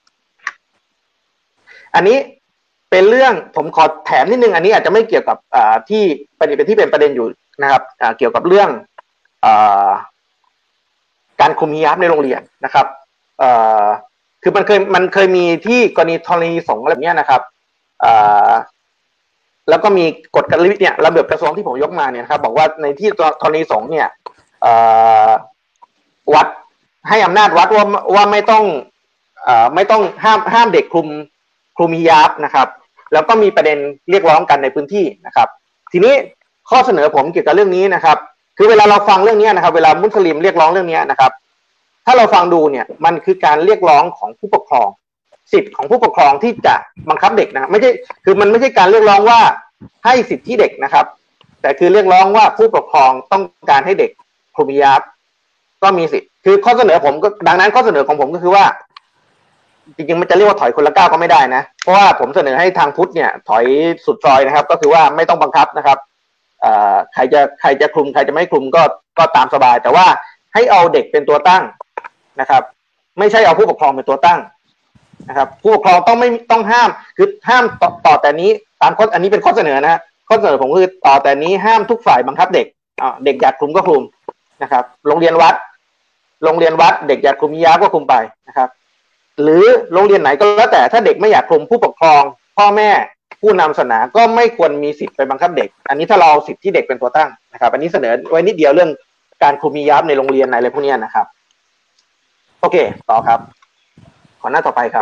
อันนี้เป็นเรื่องผมขอแถมนิดนึงอันนี้อาจจะไม่เกี่ยวกับอ่าที่ประเด็นที่เป็นประเด็นอยู่นะครับอ่าเกี่ยวกับเรื่องอ่าการคุมฮิญาบในโรงเรียนนะครับเอ่อคือมันเคยมันเคยมีที่กรณีธรณีสงฆ์อะไรแบบนี้นะครับอ่าแล้วก็มีกฎกติกาเนี่ยระเบียบกระทรวงที่ผมยกมาเนี่ยนะครับบอกว่าในที่ธรณีสงฆ์เนี่ยเอ่อวัดให้อำนาจวัดว่าว่าไม่ต้องเอ่อไม่ต้องห้ามห้ามเด็กคลุมคลุมฮิญาบนะครับแล้วก็มีประเด็นเรียกร้องกันในพื้นที่นะครับทีนี้ข้อเสนอผมเกี่ยวกับเรื่องนี้นะครับคือเวลาเราฟังเรื่องนี้นะครับเวลามุสลิมเรียกร้องเรื่องนี้นะครับถ้าเราฟังดูเนี่ยมันคือการเรียกร้องของผู้ปกครองสิทธิ์ของผู้ปกครองที่จะบังคับเด็กนะไม่ใช่คือมันไม่ใช่การเรียกร้องว่าให้สิทธิเด็กนะครับแต่คือเรียกร้องว่าผู้ปกครองต้องการให้เด็กคลุมฮิญาบก็มีสิทธิ์คือข้อเสนอผมก็ดังนั้นข้อเสนอของผมก็คือว่าจริงๆมันจะเรียกว่าถอยคนละก้าวก็ไม่ได้นะเพราะว่าผมเสนอให้ทางพุทธเนี่ยถอยสุดซอยนะครับก็คือว่าไม่ต้องบังคับนะครับเอ่อใครจะใครจะคลุมใครจะไม่คลุมก็ก็ตามสบายแต่ว่าให้เอาเด็กเป็นตัวตั้งนะครับไม่ใช่เอาผู้ปกครองเป็นตัวตั้งนะครับผู้ปกครองต้องไม่ต้องห้ามคือห้ามต่อต่อแต่นี้ตามข้ออันนี้เป็นข้อเสนอนะข้อเสนอผมคือต่อแต่นี้ห้ามทุกฝ่ายบังคับเด็กอ่าเด็กอยากคลุมก็คลุมนะครับโรงเรียนวัดโรงเรียนวัดเด็กอยากคลุมฮิญาบก็คลุมไปนะครับหรือโรงเรียนไหนก็แล้วแต่ถ้าเด็กไม่อยากคลุมผู้ปกครองพ่อแม่ผู้นำศาสนาก็ไม่ควรมีสิทธิ์ไปบังคับเด็กอันนี้ถ้าเราเอาสิทธิ์ที่เด็กเป็นตัวตั้งนะครับอันนี้เสนอไว้นิดเดียวเรื่องการคลุมฮิญาบในโรงเรียนอะไรพวกนี้นะครับโอเคต่อครับขอหน้าต่อไปครับ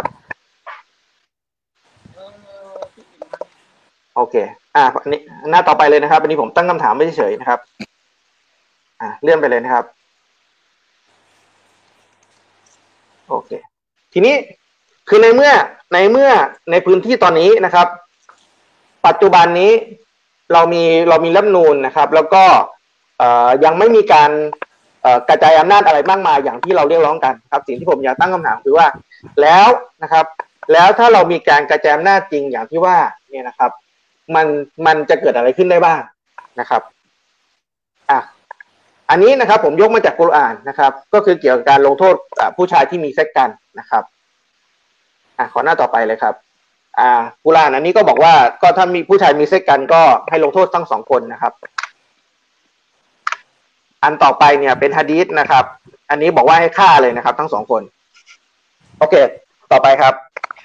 โอเคอ่าอันนี้หน้าต่อไปเลยนะครับอันนี้ผมตั้งคำถามไม่เฉยๆนะครับอ่าเลื่อนไปเลยนะครับโอเคทีนี้คือในเมื่อในเมื่อในพื้นที่ตอนนี้นะครับปัจจุบันนี้เรามีเรามีรัฐธรรมนูญนะครับแล้วก็เอ่อยังไม่มีการเอ่อกระจายอำนาจอะไรมากมายอย่างที่เราเรียกร้องกันครับสิ่งที่ผมอยากตั้งคำถามคือว่าแล้วนะครับแล้วถ้าเรามีการกระจายอำนาจจริงอย่างที่ว่าเนี่ยนะครับมันมันจะเกิดอะไรขึ้นได้บ้างนะครับอ่ะอันนี้นะครับผมยกมาจากกุรอานนะครับก็คือเกี่ยวกับการลงโทษผู้ชายที่มีเซ็กกันนะครับอ่ะขอหน้าต่อไปเลยครับอ่ากุรอานอันนี้ก็บอกว่าก็ถ้ามีผู้ชายมีเซ็กกันก็ให้ลงโทษทั้งสองคนนะครับอันต่อไปเนี่ยเป็นหะดีษนะครับอันนี้บอกว่าให้ฆ่าเลยนะครับทั้งสองคนโอเคต่อไปครับ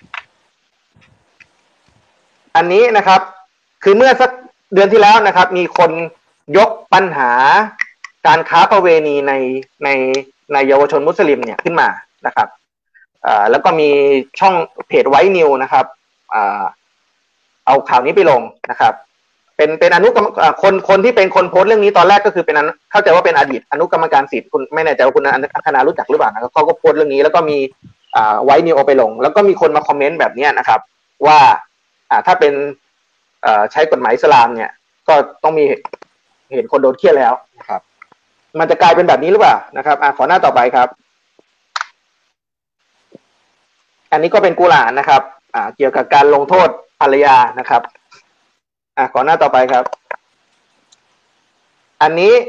อันนี้นะครับคือเมื่อสักเดือนที่แล้วนะครับมีคนยกปัญหาการค้าประเวณีในในในเยาวชนมุสลิมเนี่ยขึ้นมานะครับอ่าแล้วก็มีช่องเพจไวท์นิวนะครับอ่าเอาข่าวนี้ไปลงนะครับเป็นเป็นอนุกรรมคนคนที่เป็นคนโพสต์เรื่องนี้ตอนแรกก็คือเป็นเข้าใจว่าเป็นอดีตอนุกรรมการสิทธิ์คุณไม่แน่ใจว่าคุณอัคนารู้จักหรือเปล่านะครับเขาก็โพสต์เรื่องนี้แล้วก็มีอ่าไวท์นิวเอาไปลงแล้วก็มีคนมาคอมเมนต์แบบนี้นะครับว่าอ่าถ้าเป็นเอ่อใช้กฎหมายอิสลามเนี่ยก็ต้องมีเห็นคนโดนเฆี่ยแล้วนะครับมันจะกลายเป็นแบบนี้หรือเปล่านะครับอ่าขอหน้าต่อไปครับอันนี้ก็เป็นกุรอานนะครับอ่าเกี่ยวกับการลงโทษภรรยานะครับอ่าขอหน้าต่อไปครับอันนี้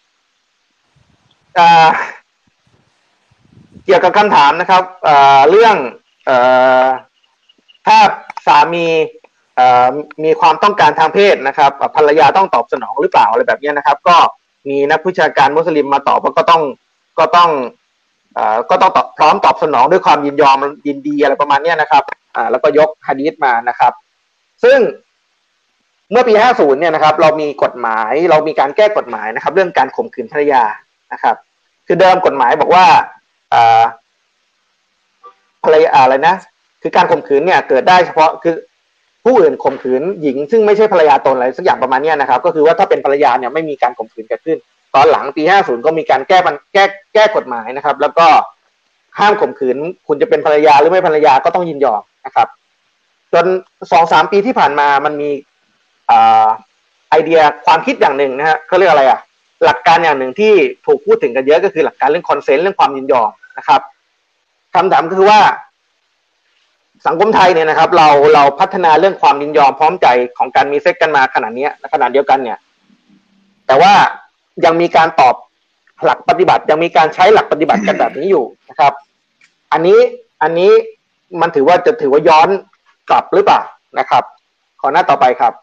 อ่าเกี่ยวกับคำถามนะครับอ่าเรื่องเอ่อถ้าสามีมีความต้องการทางเพศนะครับภรรยาต้องตอบสนองหรือเปล่าอะไรแบบนี้นะครับก็มีนักวิชาการมุสลิมมาตอบว่าก็ต้องก็ต้องเอ่อก็ต้องตอบพร้อมตอบสนองด้วยความยินยอมยินดีอะไรประมาณนี้นะครับอ่าแล้วก็ยกหะดีษมานะครับซึ่งเมื่อปีห้าสิบเนี่ยนะครับเรามีกฎหมายเรามีการแก้กฎหมายนะครับเรื่องการข่มขืนภรรยานะครับคือเดิมกฎหมายบอกว่าอ่าภรรยาอะไรนะคือการข่มขืนเนี่ยเกิดได้เฉพาะคือผู้อื่นข่มขืนหญิงซึ่งไม่ใช่ภรรยาตนอะไรสักอย่างประมาณนี้นะครับก็คือว่าถ้าเป็นภรรยาเนี่ยไม่มีการข่มขืนเกิดขึ้นตอนหลังปีห้าสิบก็มีการแก้แก้แก้กฎหมายนะครับแล้วก็ห้ามข่มขืนคุณจะเป็นภรรยาหรือไม่ภรรยาก็ต้องยินยอมนะครับจน สองถึงสาม ปีที่ผ่านมามันมีอ่าไอเดียความคิดอย่างหนึ่งนะฮะเขาเรียกอะไรอ่ะหลักการอย่างหนึ่งที่ถูกพูดถึงกันเยอะก็คือหลักการเรื่องคอนเซนต์เรื่องความยินยอมนะครับคำถามก็คือว่าสังคมไทยเนี่ยนะครับเราเราพัฒนาเรื่องความยินยอมพร้อมใจของการมีเซ็กกันมาขนาดนี้ขนาดเดียวกันเนี่ยแต่ว่ายังมีการตอบหลักปฏิบัติยังมีการใช้หลักปฏิบัติกันแบบนี้อยู่นะครับ อันนี้อันนี้มันถือว่าจะถือว่าย้อนกลับหรือเปล่านะครับขอหน้าต่อไปครับ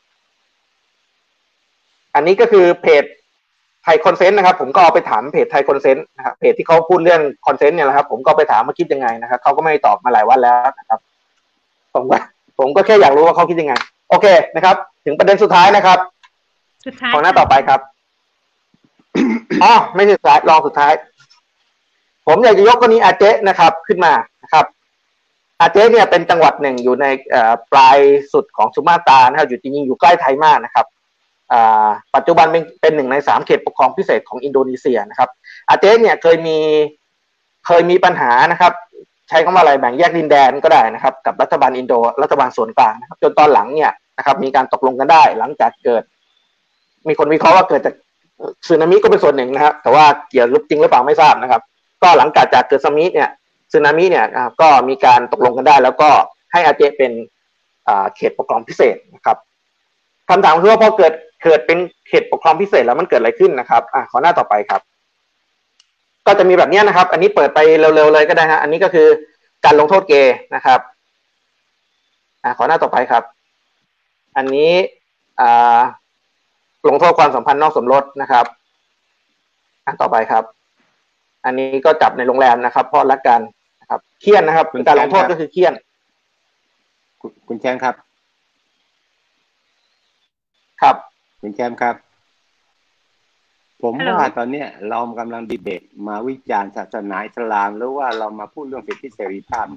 อันนี้ก็คือเพจไทยคอนเซนต์นะครับผมก็เอาไปถามเพจไทยคอนเซนต์นะครับเพจที่เขาพูดเรื่องคอนเซนต์เนี่ยนะครับผมก็ไปถามมาคิดยังไงนะครับเขาก็ไม่ตอบมาหลายวันแล้วนะครับผมว่าผมก็แค่อยากรู้ว่าเขาคิดยังไงโอเคนะครับถึงประเด็นสุดท้ายนะครับสุดท้ายขอหน้าต่อไปครับอ๋อไม่ใช่สุดท้ายรองสุดท้ายผมอยากจะยกกรณีอาเจนะครับขึ้นมานะครับอาเจเนี่ยเป็นจังหวัดหนึ่งอยู่ในปลายสุดของสุมาตรานะครับอยู่จริงๆอยู่ใกล้ไทยมากนะครับปัจจุบันเป็นเป็นหนึ่งในสามเขตปกครองพิเศษของอินโดนีเซียนะครับอาเจเนี่ยเคยมีเคยมีปัญหานะครับใช้คำว่าอะไรแบ่งแยกดินแดนก็ได้นะครับกับรัฐบาลอินโดรัฐบาลส่วนกลางนะครับจนตอนหลังเนี่ยนะครับมีการตกลงกันได้หลังจากเกิดมีคนวิเคราะห์ว่าเกิดจากสึนามิก็เป็นส่วนหนึ่งนะครับแต่ว่าเกี่ยวจริงหรือเปล่าไม่ทราบนะครับก็หลังจากจากเกิดสึนามิเนี่ยสึนามิเนี่ยก็มีการตกลงกันได้แล้วก็ให้อาเจเป็นเขตปกครองพิเศษนะครับคำถามคือว่าพอเกิดเกิดเป็นเขตปกครองพิเศษแล้วมันเกิดอะไรขึ้นนะครับอ่ะขอหน้าต่อไปครับก็จะมีแบบนี้นะครับอันนี้เปิดไปเร็วๆเลยก็ได้ฮะอันนี้ก็คือการลงโทษเกย์นะครับอ่ะขอหน้าต่อไปครับอันนี้อ่าลงโทษความสัมพันธ์นอกสมรสนะครับอ่ะต่อไปครับอันนี้ก็จับในโรงแรมนะครับเพราะรักกันนะครับเคี่ยนนะครับเป็นการลงโทษก็คือเคี่ยนคุณแชมป์ครับครับคุณแชมป์ครับผมว่าตอนนี้เรากำลังดีเบตมาวิจารณ์ศาสนาอิสลามหรือว่าเรามาพูดเรื่องสิทธิเสรีภาพ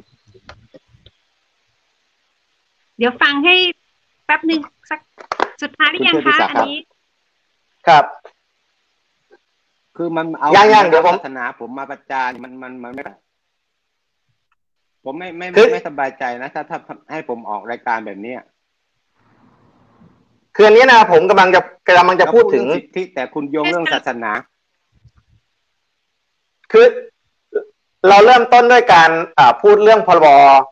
เดี๋ยวฟังให้แป๊บหนึ่งสักสุดท้ายหรือยังคะอันนี้ครับคือมันเอาศาสนาผมมาประจานมันมันมันไม่ผมไม่ไม่ไม่สบายใจนะถ้าถ้าให้ผมออกรายการแบบนี้คืออันนี้นะผมกำลังจะกำลังจะพูดถึงสิทธิแต่คุณโยงเรื่องศาสนาคือเราเริ่มต้นด้วยการพูดเรื่องพรบ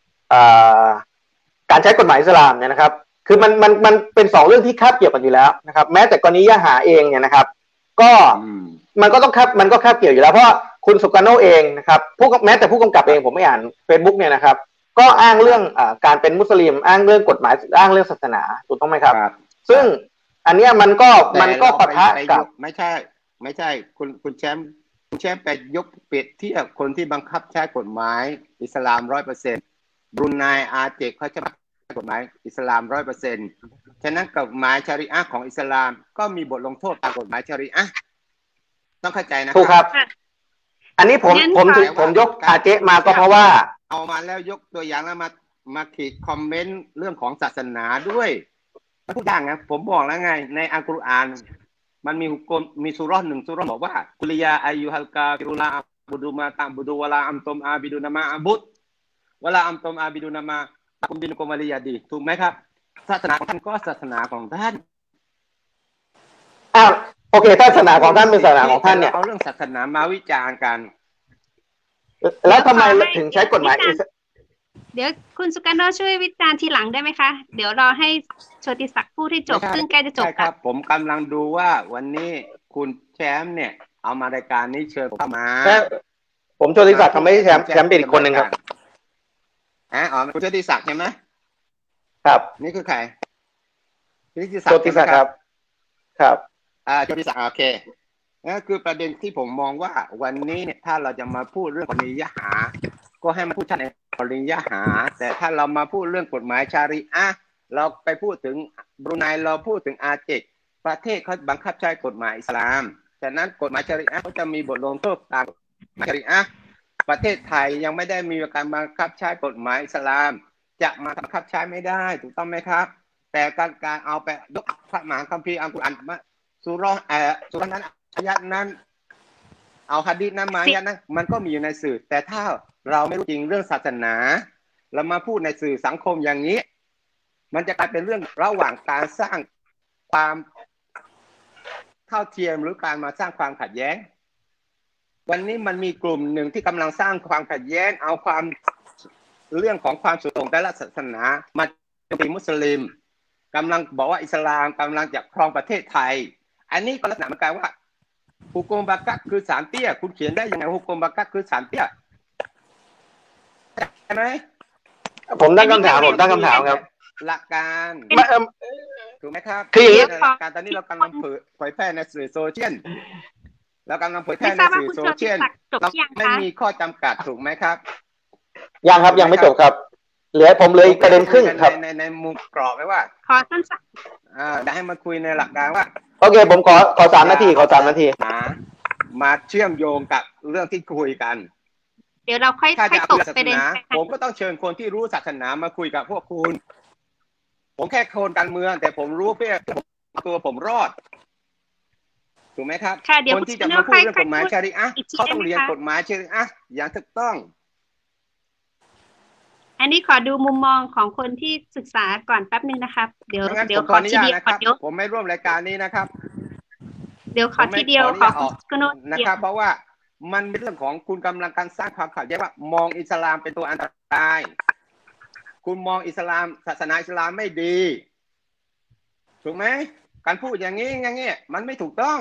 การใช้กฎหมายอิสลามเนี่ยนะครับคือมันมันมันเป็นสองเรื่องที่คาบเกี่ยวกันอยู่แล้วนะครับแม้แต่กรณียะหาเองเนี่ยนะครับก็มันก็ต้องคาบมันก็คาบเกี่ยวอยู่แล้วเพราะคุณสุกาโนเองนะครับผู้แม้แต่ผู้กำกับเองผมไม่อ่าน Facebook เนี่ยนะครับก็อ้างเรื่องการเป็นมุสลิมอ้างเรื่องกฎหมายอ้างเรื่องศาสนาถูกต้องไหมครับซึ่งอันเนี้ยมันก็มันก็ปะทะกับไม่ใช่ไม่ใช่คุณคุณแชมป์คุณแชมป์ไปยกเปรียบเทียบคนที่บังคับใช้กฎหมายอิสลามร้อยเปอร์เซ็นต์บรูไนอาเจกเขาจะกฎหมายอิสลามร้อยเปอร์เซ็นต์ฉะนั้นกฎหมายชะรีอะห์ของอิสลามก็มีบทลงโทษตามกฎหมายชะรีอะห์ต้องเข้าใจนะถูกครับอันนี้ผมผมผมยกอาเจมาก็เพราะว่าเอามาแล้วยกตัวอย่างแล้วมามาขีดคอมเมนต์เรื่องของศาสนาด้วยทุกอย่างนะผมบอกแล้วไงในอัลกุรอานมันมีหุกมมีซูเราะห์หนึ่งซูเราะห์บอกว่ากุลิยาอายุฮัลกาฟิรุลาอับุดุมาตะบุดุวะลาอัมตุมอาบิดุนามาอับุดวะลาอัมตุมอาบิดุนามาตะกุมดินุกุมวะลิยาดีถูกไหมครับศาสนาของท่านก็ศาสนาของท่านอ้าวโอเคศาสนาของท่านเป็นศาสนาของท่านเนี่ยเอาเรื่องศาสนามาวิจารณ์กันแล้วทำไมถึงใช้กฎหมายเดี๋ยวคุณสุกันโนช่วยวิจารณ์ทีหลังได้ไหมคะเดี๋ยวรอให้โชติศักดิ์พูดให้จบซึ่งใกล้จะจบครับผมกำลังดูว่าวันนี้คุณแชมป์เนี่ยเอามารายการนี้เชิญผมมาผมโชติศักดิ์ทำไม่ใช่แชมป์แชมป์เป็นอีกคนหนึ่งครับอ๋อคุณโชติศักดิ์ใช่ไหมครับนี่คือใครนี่คือโชติศักดิ์ครับครับอ่าโชติศักดิ์โอเคนั่นคือประเด็นที่ผมมองว่าวันนี้เนี่ยถ้าเราจะมาพูดเรื่องกรณียะหาก็ให้มาพูดชัดในกรณียะหาแต่ถ้าเรามาพูดเรื่องกฎหมายชารีอะห์เราไปพูดถึงบรูไนเราพูดถึงอาเจกประเทศเขาบังคับใช้กฎหมายอิสลามฉะนั้นกฎหมายชารีอะห์เขาจะมีบทลงโทษตามชารีอะห์ประเทศไทยยังไม่ได้มีการบังคับใช้กฎหมายอิสลามจะมาบังคับใช้ไม่ได้ถูกต้องไหมครับแต่การการเอาไปยกพระมหาคัมภีร์อัลกุรอานมาซูเราะห์เอ่อซูเราะห์นั้นอายะห์นั้นเอาหะดีษนั้นมาอายะห์นั้นมันก็มีอยู่ในสื่อแต่ถ้าเราไม่รู้จริงเรื่องศาสนาเรามาพูดในสื่อสังคมอย่างนี้มันจะกลายเป็นเรื่องระหว่างการสร้างความเท่าเทียมหรือการมาสร้างความขัดแย้งวันนี้มันมีกลุ่มหนึ่งที่กำลังสร้างความขัดแย้งเอาความเรื่องของความสุขของแต่ละศาสนามาเป็นมุสลิมกำลังบอกว่าอิสลามกำลังจะครองประเทศไทยอันนี้ก็ลักษณะเหมือนกันว่าฮุกกมบักกักคือสารเตี้ยคุณเขียนได้ยังไงฮุกกมบักกักคือสารเตี้ยใช่ไหมผมตั้งคำถามผมตั้งคำถามครับหลักการถูกไหมครับคืออย่างนี้หลักการตอนนี้เรากำลังเผยแพร่ในสื่อโซเชียลเรากำลังเผยแพร่ในสื่อโซเชียลเราไม่มีข้อจำกัดถูกไหมครับยังครับยังไม่จบครับเหลือผมเลยประเด็นครึ่งครับในในมุมกรอบไหมว่าขอสั้นๆอ่าได้ให้มาคุยในหลักการว่าโอเคผมขอขอสามนาทีขอสามนาทีมามาเชื่อมโยงกับเรื่องที่คุยกันเดี๋ยวเราค่อยค่อยตกประเด็นผมก็ต้องเชิญคนที่รู้ศาสนามาคุยกับพวกคุณผมแค่คนการเมืองแต่ผมรู้เพื่อตัวผมรอดถูกไหมครับคนที่จะมาพูดเรื่องกฎหมายชาริอะห์เขาต้องเรียนกฎหมายชาริอะห์อย่างถูกต้องอันนี้ขอดูมุมมองของคนที่ศึกษาก่อนแป๊บนึงนะครับเดี๋ยวเดี๋ยวขอทีเดียวขอเดี๋ยวผมไม่ร่วมรายการนี้นะครับเดี๋ยวขอทีเดียวขอคุณโนนะครับเพราะว่ามันเป็นเรื่องของคุณกำลังการสร้างความขัดแย้งว่ามองอิสลามเป็นตัวอันตรายคุณมองอิสลามศาสนาอิสลามไม่ดีถูกไหมการพูดอย่างนี้อย่างเงี้ยมันไม่ถูกต้อง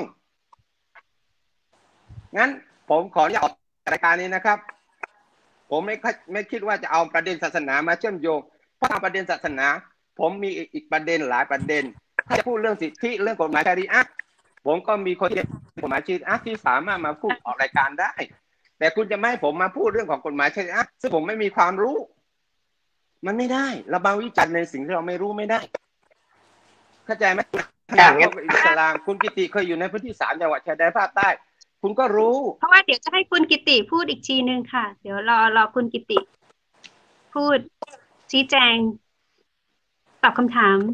งั้นผมขออนุญาตออกรายการนี้นะครับผมไม่ไม่คิดว่าจะเอาประเด็นศาสนามาเชื่อมโยงเพราะทางประเด็นศาสนาผมมีอีกประเด็นหลายประเด็นถ้าจะพูดเรื่องสิทธิเรื่องกฎหมายชาริอะห์ผมก็มีคนที่กฎหมายชาริอะห์ที่สามารถมาพูดออกรายการได้แต่คุณจะไม่ให้ผมมาพูดเรื่องของกฎหมายชาริอะห์ซึ่งผมไม่มีความรู้มันไม่ได้เรามาวิจารณ์ในสิ่งที่เราไม่รู้ไม่ได้เข้าใจไหมอย่างนี้อิสลามคุณกิติเคยอยู่ในพื้นที่สามจังหวัดชายแดนภาคใต้คุณก็รู้เพราะว่าเดี๋ยวจะให้คุณกิติพูดอีกทีนึงค่ะเดี๋ยวรอรอคุณกิติพูดชี้แจงตอบคำถาม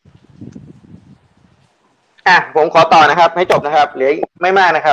อ่ะผมขอต่อนะครับให้จบนะครับเหลือไม่มากนะครับ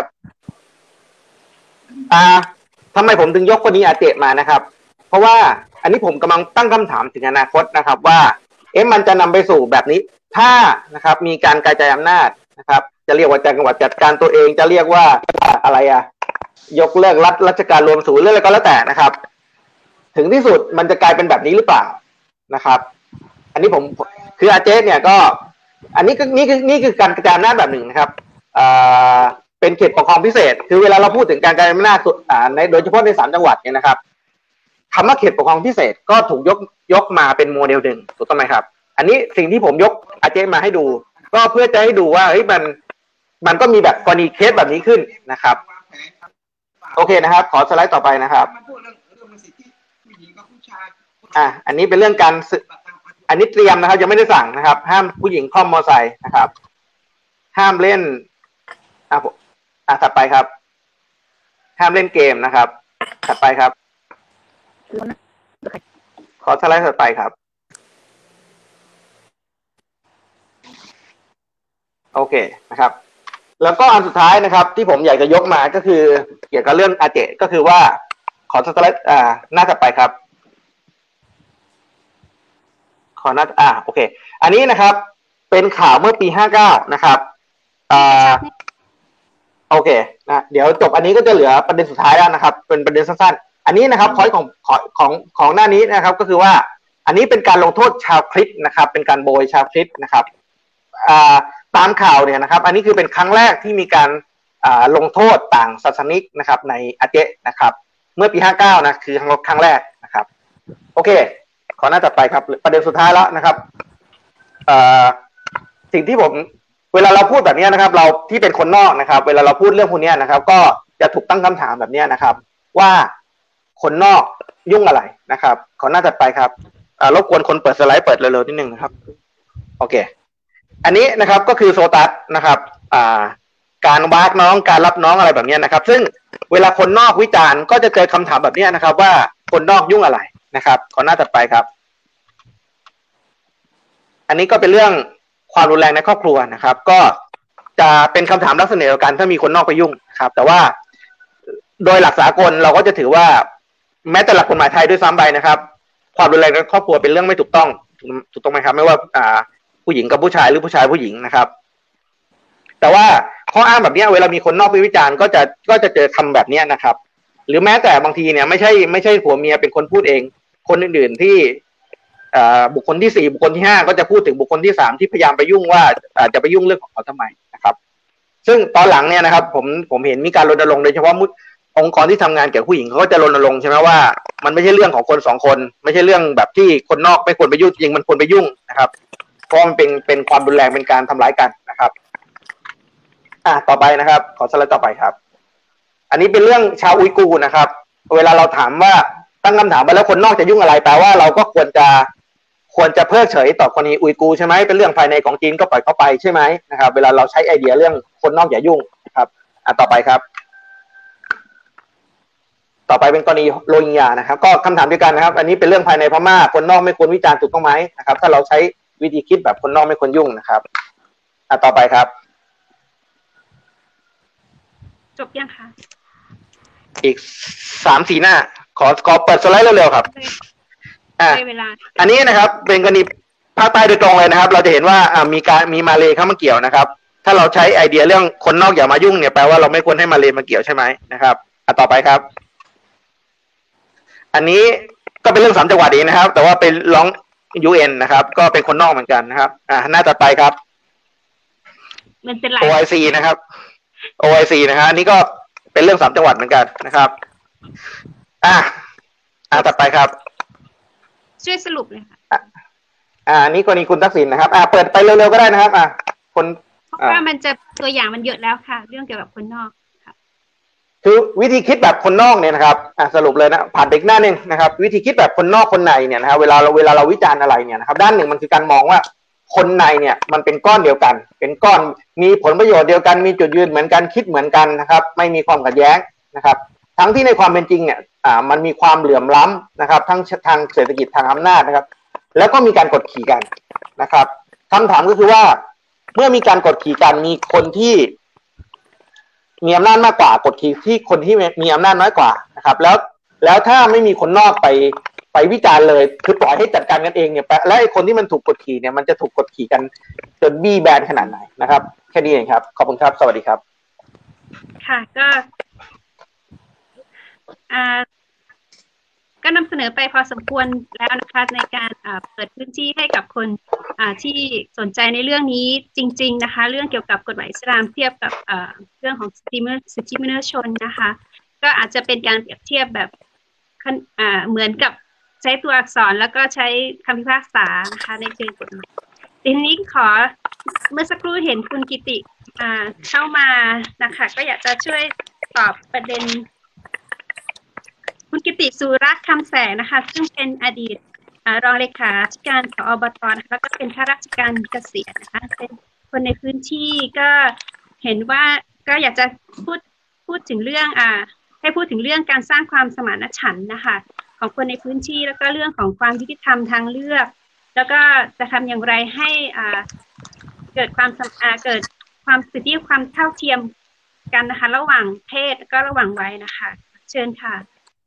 อ่าทำไมผมถึงยกคนนี้อาเจมานะครับเพราะว่าอันนี้ผมกำลังตั้งคำถามถึงอนาคตนะครับว่าเอ๊ะมันจะนำไปสู่แบบนี้ถ้านะครับมีการกระจายอำนาจนะครับจะเรียกว่าจังหวัดจัดการตัวเองจะเรียกว่าอะไรอะยกเลิกรัฐราชการรวมศูนย์เรื่องอะไรก็แล้วแต่นะครับถึงที่สุดมันจะกลายเป็นแบบนี้หรือเปล่านะครับอันนี้ผมคืออาเจเนี่ยก็อันนี้ก็นี่คือนี่คือการกระจายอำนาจแบบหนึ่งนะครับอ่าเป็นเขตปกครองพิเศษคือเวลาเราพูดถึงการกระจายอำนาจอ่าในโดยเฉพาะในสามจังหวัดเนี่ยนะครับคำว่าเขตปกครองพิเศษก็ถูกยกยกมาเป็นโมเดลหนึ่งถูกต้องไหมครับอันนี้สิ่งที่ผมยกอาเจมาให้ดูก็เพื่อจะให้ดูว่าเฮ้ยมันมันก็มีแบบกรณีเคสแบบนี้ขึ้นนะครับโอเคนะครับขอสไลด์ต่อไปนะครับอ่ะอันนี้เป็นเรื่องการอันนี้เตรียมนะครับยังไม่ได้สั่งนะครับห้ามผู้หญิงคล่อมมอเตอร์ไซค์นะครับห้ามเล่นอ่ะอ่ะถัดไปครับห้ามเล่นเกมนะครับถัดไปครับขอสไลด์ถัดไปครับโอเคนะครับแล้วก็อันสุดท้ายนะครับที่ผมอยากจะยกมาก็คือเกี่ยวกับเรื่องอาเจก็คือว่าขอสไลด์อ่าหน้าถัดไปครับขอหน้าอ่าโอเคอันนี้นะครับเป็นข่าวเมื่อปีห้าเก้านะครับอ่าโอเคนะเดี๋ยวจบอันนี้ก็จะเหลือประเด็นสุดท้ายแล้วนะครับเป็นประเด็นสั้นๆอันนี้นะครับพอยต์ของของของของหน้านี้นะครับก็คือว่าอันนี้เป็นการลงโทษชาวคริสต์นะครับเป็นการโบยชาวคริสต์นะครับอ่าตามข่าวเนี่ยนะครับอันนี้คือเป็นครั้งแรกที่มีการอ่าลงโทษต่างศาสนิกนะครับในอาเจนะครับเมื่อปีห้าเก้านะคือครั้งแรกนะครับโอเคขอหน้าต่อไปครับประเด็นสุดท้ายแล้วนะครับอ่าสิ่งที่ผมเวลาเราพูดแบบนี้นะครับเราที่เป็นคนนอกนะครับเวลาเราพูดเรื่องพวกนี้นะครับก็จะถูกตั้งคำถามแบบนี้นะครับว่าคนนอกยุ่งอะไรนะครับขอหน้าต่อไปครับอ่ารบกวนคนเปิดสไลด์เปิดเร็วๆนิดนึงนะครับโอเคอันนี้นะครับก็คือโซตัสนะครับอ่าการวากน้องการรับน้องอะไรแบบนี้นะครับซึ่งเวลาคนนอกวิจารณ์ก็จะเจอคำถามแบบนี้นะครับว่าคนนอกยุ่งอะไรนะครับขอหน้าถัดไปครับอันนี้ก็เป็นเรื่องความรุนแรงในครอบครัวนะครับก็จะเป็นคำถามลักษณะเดียวกันถ้ามีคนนอกไปยุ่งครับแต่ว่าโดยหลักสากลเราก็จะถือว่าแม้แต่หลักกฎหมายไทยด้วยซ้ำไปนะครับความรุนแรงในครอบครัวเป็นเรื่องไม่ถูกต้องถูกต้องไหมครับไม่ว่าอ่าผู้หญิงกับผู้ชายหรือผู้ชายผู้หญิงนะครับแต่ว่าข้ออ้างแบบนี้เวลามีคนนอกไปวิจารณ์ก็จะก็จะเจอคำแบบนี้นะครับหรือแม้แต่บางทีเนี่ยไม่ใช่ไม่ใช่ผัวเมียเป็นคนพูดเองคนอื่นๆที่บุคคลที่สี่บุคคลที่ห้าก็จะพูดถึงบุคคลที่สามที่พยายามไปยุ่งว่าจะไปยุ่งเรื่องของเขาทำไมนะครับซึ่งตอนหลังเนี่ยนะครับผมผมเห็นมีการรณรงค์โดยเฉพาะองค์กรที่ทำงานเกี่ยวกับผู้หญิงเขาก็จะรณรงค์ใช่ไหมว่ามันไม่ใช่เรื่องของคนสองคนไม่ใช่เรื่องแบบที่คนนอกไม่ควรไปยุ่งจริงมันควรไปยุ่งนะครับเพราะมันเป็นเป็นความรุนแรงเป็นการทำร้ายกันนะครับอ่ะต่อไปนะครับขอสไลด์ต่อไปครับอันนี้เป็นเรื่องชาวอุยกูร์นะครับเวลาเราถามว่าตั้งคำถามไปแล้วคนนอกจะยุ่งอะไรแปลว่าเราก็ควรจะควรจะเพิกเฉยต่อคนอุยกูร์ใช่ไหมเป็นเรื่องภายในของจีนก็ปล่อยเข้าไปใช่ไหมนะครับเวลาเราใช้ไอเดียเรื่องคนนอกอย่ายุ่งนะครับอ่ะต่อไปครับต่อไปเป็นกรณีโรฮิงญานะครับก็คำถามเดียวกันนะครับอันนี้เป็นเรื่องภายในพม่าคนนอกไม่ควรวิจารณ์ถูกต้องไหมนะครับถ้าเราใช้วิธีคิดแบบคนนอกไม่ควรยุ่งนะครับอ่ะต่อไปครับจบยังคะอีกสามสี่หน้าขอขอเปิดสไลด์เร็วๆครับอ่าอันนี้นะครับเป็นกรณีภาคใต้โดยตรงเลยนะครับเราจะเห็นว่าอ่ามีการมีมาเลเข้ามาเกี่ยวนะครับถ้าเราใช้ไอเดียเรื่องคนนอกอย่ามายุ่งเนี่ยแปลว่าเราไม่ควรให้มาเลมาเกี่ยวใช่ไหมนะครับอ่ะต่อไปครับอันนี้ก็เป็นเรื่องสามจังหวัดเองนะครับแต่ว่าเป็นร้อง ยู เอ็น นะครับก็เป็นคนนอกเหมือนกันนะครับอ่าหน้าต่อไปครับมันเป็นหลายโอ ไอ ซี นะครับ โอ ไอ ซี นะฮะอันนี้ก็เป็นเรื่องสามจังหวัดเหมือนกันนะครับอ่าอ่าต่อไปครับช่วยสรุปเลยค่ะอ่านี่กรณีคุณทักษิณนะครับอ่าเปิดไปเร็วๆก็ได้นะครับอ่าคนเพราะว่ามันจะตัวอย่างมันเยอะแล้วค่ะเรื่องเกี่ยวกับคนนอกค่ะคือวิธีคิดแบบคนนอกเนี่ยนะครับอ่าสรุปเลยนะผ่านไปอีกหน้านึงนะครับวิธีคิดแบบคนนอกคนในเนี่ยนะครับเวลาเราเวลาเราวิจารณ์อะไรเนี่ยนะครับด้านหนึ่งมันคือการมองว่าคนในเนี่ยมันเป็นก้อนเดียวกันเป็นก้อนมีผลประโยชน์เดียวกันมีจุดยืนเหมือนกันคิดเหมือนกันนะครับไม่มีความขัดแย้งนะครับทั้งที่ในความเป็นจริงเนี่ยอ่ามันมีความเหลื่อมล้ำนะครับทั้งทางเศรษฐกิจทางอำนาจนะครับแล้วก็มีการกดขี่กันนะครับคำถามก็คือว่าเมื่อมีการกดขี่กันมีคนที่มีอำนาจมากกว่ากดขี่ที่คนที่มีอำนาจน้อยกว่านะครับแล้วแล้วถ้าไม่มีคนนอกไปไปวิจารณ์เลยคือปล่อยให้จัดการกันเองเนี่ยและไอ้คนที่มันถูกกดขี่เนี่ยมันจะถูกกดขี่กันจนบี้แบนขนาดไหนนะครับแค่นี้เองครับขอบคุณครับสวัสดีครับค่ะก็อ่าก็นำเสนอไปพอสมควรแล้วนะคะในการเปิดพื้นที่ให้กับคนที่สนใจในเรื่องนี้จริงๆนะคะเรื่องเกี่ยวกับกฎหมายอิสลามเทียบกับเรื่องของสิทธิมนุษยชนนะคะก็อาจจะเป็นการเปรียบเทียบแบบเหมือนกับใช้ตัวอักษรแล้วก็ใช้คำพิพากษานะคะในเชิงกฎหมายทีนี้ขอเมื่อสักครู่เห็นคุณกิติเข้ามานะคะก็อยากจะช่วยตอบประเด็นคุณกิติสุรัตน์คำแสงนะคะซึ่งเป็นอดีตรองเลขาธิการผอ.อบต.นะคะแล้วก็เป็นข้าราชการเกษียณนะคะเป็นคนในพื้นที่ก็เห็นว่าก็อยากจะพูดพูดถึงเรื่องอ่าให้พูดถึงเรื่องการสร้างความสมานฉันท์นะคะของคนในพื้นที่แล้วก็เรื่องของความยุติธรรมทางเลือกแล้วก็จะทำอย่างไรให้อ่าเกิดความอ่าเกิดความสิทธิความเท่าเทียมกันนะคะระหว่างเพศแล้วก็ระหว่างวัยนะคะเชิญค่ะ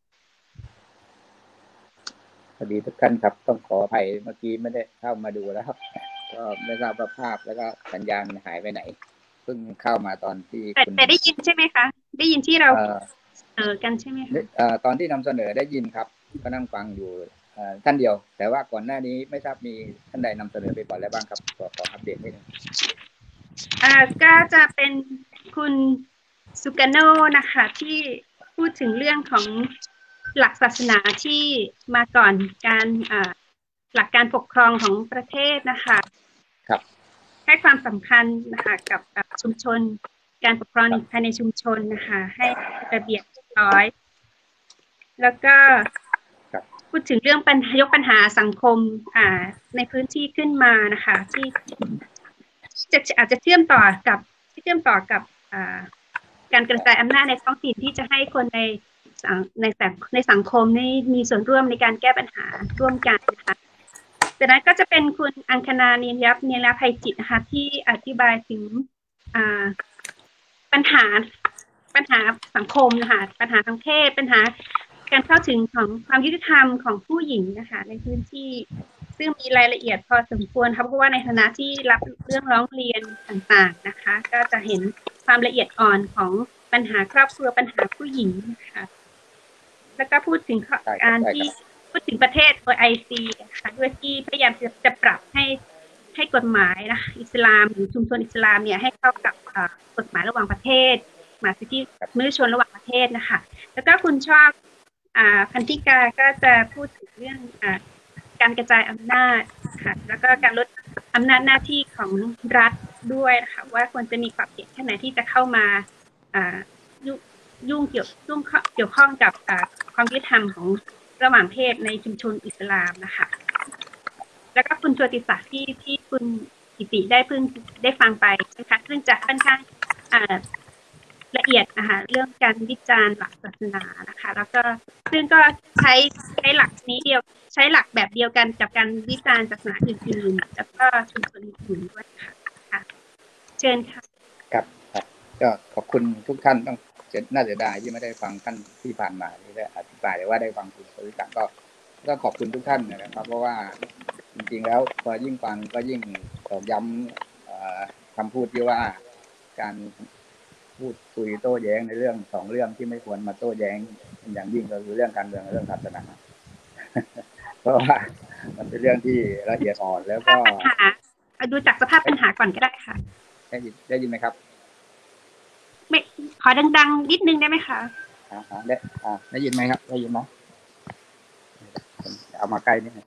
สวัสดีทุกท่านครับต้องขออภัยเมื่อกี้ไม่ได้เข้ามาดูแล้วก็ไม่ทราบว่าภาพแล้วก็สัญญาณหายไปไหนเพิ่งเข้ามาตอนที่แต่แต่ได้ยินใช่ไหมคะได้ยินที่เราเสนอกันใช่ไหมคะตอนที่นำเสนอได้ยินครับก็นั่งฟังอยู่ท่านเดียวแต่ว่าก่อนหน้านี้ไม่ทราบมีท่านใดนำเสนอไปก่อนแล้วบ้างครับขอขออัปเดตนิดนึงอ่าก็จะเป็นคุณสุกาโนนะคะที่พูดถึงเรื่องของหลักศาสนาที่มาก่อนการหลักการปกครองของประเทศนะคะครับให้ความสำคัญนะคะกับชุมชนการปกครองภายในชุมชนนะคะให้ระเบียบเรียบร้อยแล้วก็พูดถึงเรื่องปัญหายกปัญหาสังคมในพื้นที่ขึ้นมานะคะที่จะอาจจะเชื่อมต่อกับที่เชื่อมต่อกับการกระจายอำนาจในท้องถิ่นที่จะให้คนในในแต่ในสังคมนี่มีส่วนร่วมในการแก้ปัญหาร่วมกันนะคะจากนั้นก็จะเป็นคุณอังคณาเนียนยับเนียนละภัยจิตนะคะที่อธิบายถึงปัญหาปัญหาสังคมนะคะปัญหาทางเพศปัญหาการเข้าถึงของความยุติธรรมของผู้หญิงนะคะในพื้นที่ซึ่งมีรายละเอียดพอสมควรครับเพราะว่าในฐานะที่รับเรื่องร้องเรียนต่างๆนะคะก็จะเห็นความละเอียดอ่อนของปัญหาครอบครัวปัญหาผู้หญิงนะคะแล้วก็พูดถึงการที่พูดถึงประเทศ โอ ไอ ซี ค่ะด้วยที่พยายามจะจะปรับให้ให้กฎหมายนะอิสลามหรือชุมชนอิสลามเนี่ยให้เข้ากับกฎหมายระหว่างประเทศหมายสิทธิมนุษยชนระหว่างประเทศนะคะแล้วก็คุณชอบพันธิกาก็จะพูดถึงเรื่องการกระจายอำนาจค่ะแล้วก็การลดอำนาจหน้าที่ของรัฐด้วยนะคะว่าควรจะมีขอบเขตแค่ไหนที่จะเข้ามายุ่งเกี่ยวยุ่งเกี่ยวข้องกับความยุติธรรมของระหว่างเพศในชุมชนอิสลามนะคะแล้วก็คุณโชติศักดิ์ที่ที่คุณกิติได้เพิ่งได้ฟังไปนะคะซึ่งจะค่อนข้างละเอียดนะคะเรื่องการวิจารณ์หลักศาสนานะคะแล้วก็ซึ่งก็ใช้ใช้หลักนี้เดียวใช้หลักแบบเดียวกันกับการวิจารณ์ศาสนาอื่นๆแล้วก็ชุมชนอื่นๆด้วยค่ะค่ะเชิญค่ะครับก็ขอบคุณทุกท่านต้องน่าเสียดายที่ไม่ได้ฟังท่านที่ผ่านมาที่ได้อธิบายแต่ว่าได้ฟังคุณสุริศักดิ์ก็ก็ขอบคุณทุกท่านนะครับเพราะว่าจริงๆแล้วพอยิ่งฟังก็ยิ่งตอกย้ำคำพูดที่ว่าการพูดคุยโต้แย้งในเรื่องสองเรื่องที่ไม่ควรมาโต้แย้งอย่างยิ่งก็คือเรื่องการเมืองและเรื่องศาสนาเพราะว่ามันเป็นเรื่องที่ละเอียดอ่อนแล้วก็ดูจากสภาพปัญหาก่อนก็ได้ค่ะได้ยินได้ยินไหมครับไม่ขอดังๆนิดนึงได้ไหมคะอ่าได้อ่าได้ยินไหมครับได้ยินไหมเอามาใกล้นิดนึง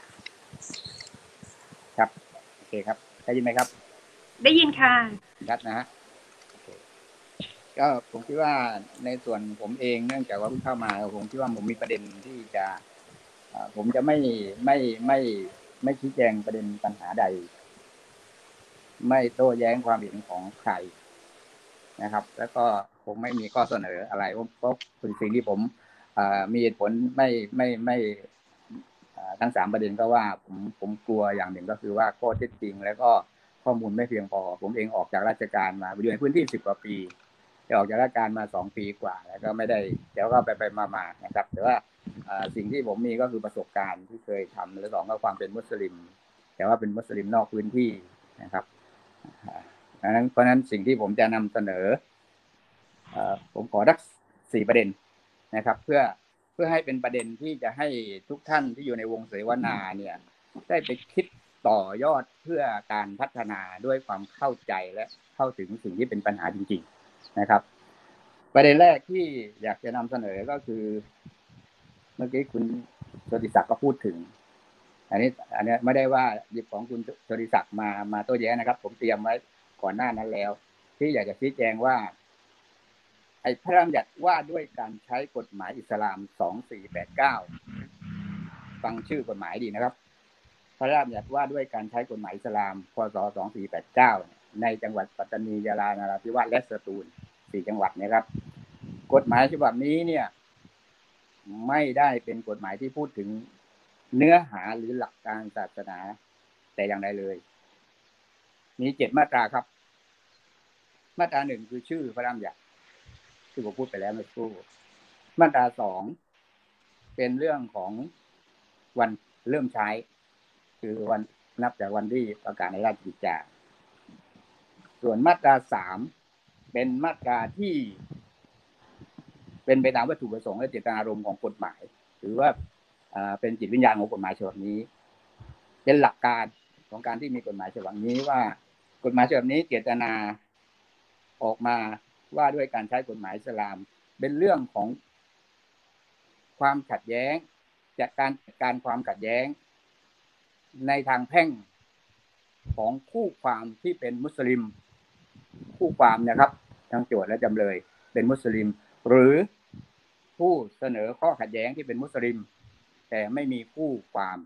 ครับโอเคครับได้ยินไหมครับได้ยินค่ะชัดนะฮะก็ผมคิดว่าในส่วนผมเองเนื่องจากว่าเพิ่งเข้ามาผมคิดว่าผมมีประเด็นที่จะผมจะไม่ไม่ไม่ไม่ชี้แจงประเด็นปัญหาใดไม่โต้แย้งความเห็นของใครนะครับแล้วก็คงไม่มีข้อเสนออะไรเพราะเป็นสิ่งที่ผมมีเหตุผลไม่ไม่ไม่ทั้งสามประเด็นก็ว่าผมผมกลัวอย่างหนึ่งก็คือว่าข้อเท็จจริงแล้วก็ข้อมูลไม่เพียงพอผมเองออกจากราชการมาอยู่ในพื้นที่สิบกว่าปีออกจากราชการมาสองปีกว่าแล้วก็ไม่ได้เดี๋ยวก็ไปไปมาๆนะครับแต่ว่าสิ่งที่ผมมีก็คือประสบการณ์ที่เคยทำและสองก็ความเป็นมุสลิมแต่ว่าเป็นมุสลิมนอกพื้นที่นะครับเพราะฉะนั้นเพราะฉะนั้นสิ่งที่ผมจะนำเสนอผมขอสักสี่ประเด็นนะครับเพื่อเพื่อให้เป็นประเด็นที่จะให้ทุกท่านที่อยู่ในวงเสวนาเนี่ยได้ไปคิดต่อยอดเพื่อการพัฒนาด้วยความเข้าใจและเข้าถึงสิ่งที่เป็นปัญหาจริงๆนะครับประเด็นแรกที่อยากจะนำเสนอก็คือเมื่อกี้คุณโชติศักดิ์ก็พูดถึงอันนี้อันนี้ไม่ได้ว่าหยิบของคุณโชติศักดิ์มามาโต้แย้งนะครับผมเตรียมไว้ก่อนหน้านั้นแล้วที่อยากจะชี้แจงว่าไอ้พระราชบัญญัติว่าด้วยการใช้กฎหมายอิสลามสองสี่แปดเก้าฟังชื่อกฎหมายดีนะครับพระราชบัญญัติว่าด้วยการใช้กฎหมายอิสลามพ.ศ. สองสี่แปดเก้าในจังหวัดปัตตานียะลานราธิวาสและสตูลสี่จังหวัดนะครับกฎหมายฉบับนี้เนี่ยไม่ได้เป็นกฎหมายที่พูดถึงเนื้อหาหรือหลักการศาสนาแต่อย่างใดเลยมีเจ็ดมาตราครับมาตราหนึ่งคือชื่อพระราชบัญญัติที่ผมพูดไปแล้วเมื่อสักครู่มาตราสองเป็นเรื่องของวันเริ่มใช้คือวันนับจากวันที่ประกาศในราชกิจจาส่วนมาตราสามเป็นมาตราที่เป็นไปตามวัตถุประสงค์และเจตนารมณ์ของกฎหมายหรือว่าเป็นจิตวิญญาณของกฎหมายฉบับนี้เป็นหลักการของการที่มีกฎหมายฉบับนี้ว่ากฎหมายฉบับนี้เจตนาออกมาว่าด้วยการใช้กฎหมายอิสลามเป็นเรื่องของความขัดแย้งจากการจัดการความขัดแย้งในทางแพ่งของคู่ความที่เป็นมุสลิมคู่ความนะครับทั้งโจทก์และจำเลยเป็นมุสลิมหรือผู้เสนอข้อขัดแย้งที่เป็นมุสลิมแต่ไม่มีคู่ความ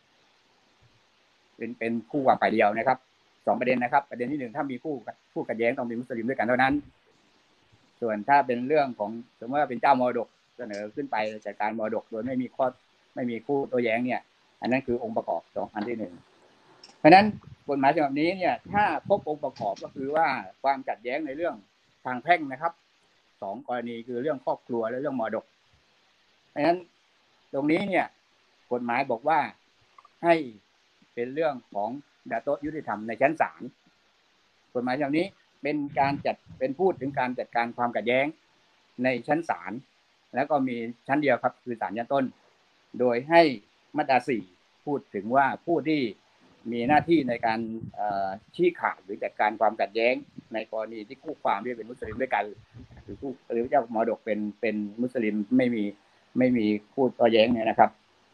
เป็นเป็นคู่ความฝ่ายเดียวนะครับสองประเด็นนะครับประเด็นที่หนึ่งถ้ามีคู่คู่ขัดแย้งต้องเป็นมุสลิมด้วยกันเท่านั้นส่วนถ้าเป็นเรื่องของสมมติว่าเป็นเจ้ามรดกเสนอขึ้นไปจัดการมรดกโดยไม่มีข้อไม่มีคู่โต้แย้งเนี่ยอันนั้นคือองค์ประกอบสองอันที่หนึ่งเพราะฉะนั้นกฎหมายฉบับนี้เนี่ยถ้าครบองค์ประกอบก็คือว่าความขัดแย้งในเรื่องทางแพ่งนะครับสองกรณีคือเรื่องครอบครัวและเรื่องมรดกเพราะฉะนั้นตรงนี้เนี่ยกฎหมายบอกว่าให้เป็นเรื่องของดาโตยุติธรรมในชั้นศาลกฎหมายฉบับนี้เป็นการจัดเป็นพูดถึงการจัดการความขัดแย้งในชั้นศาลแล้วก็มีชั้นเดียวครับคือศาลชั้นต้นโดยให้มาตราสี่พูดถึงว่าผู้ที่มีหน้าที่ในการชี้ขาดหรือจัดการความขัดแย้งในกรณีที่คู่ความที่เป็นมุสลิมด้วยกันหรือคู่หรือเจ้ามรดกเป็นเป็นมุสลิมไม่มีไม่มีคู่ต่อแย้งเนี่ยนะครับ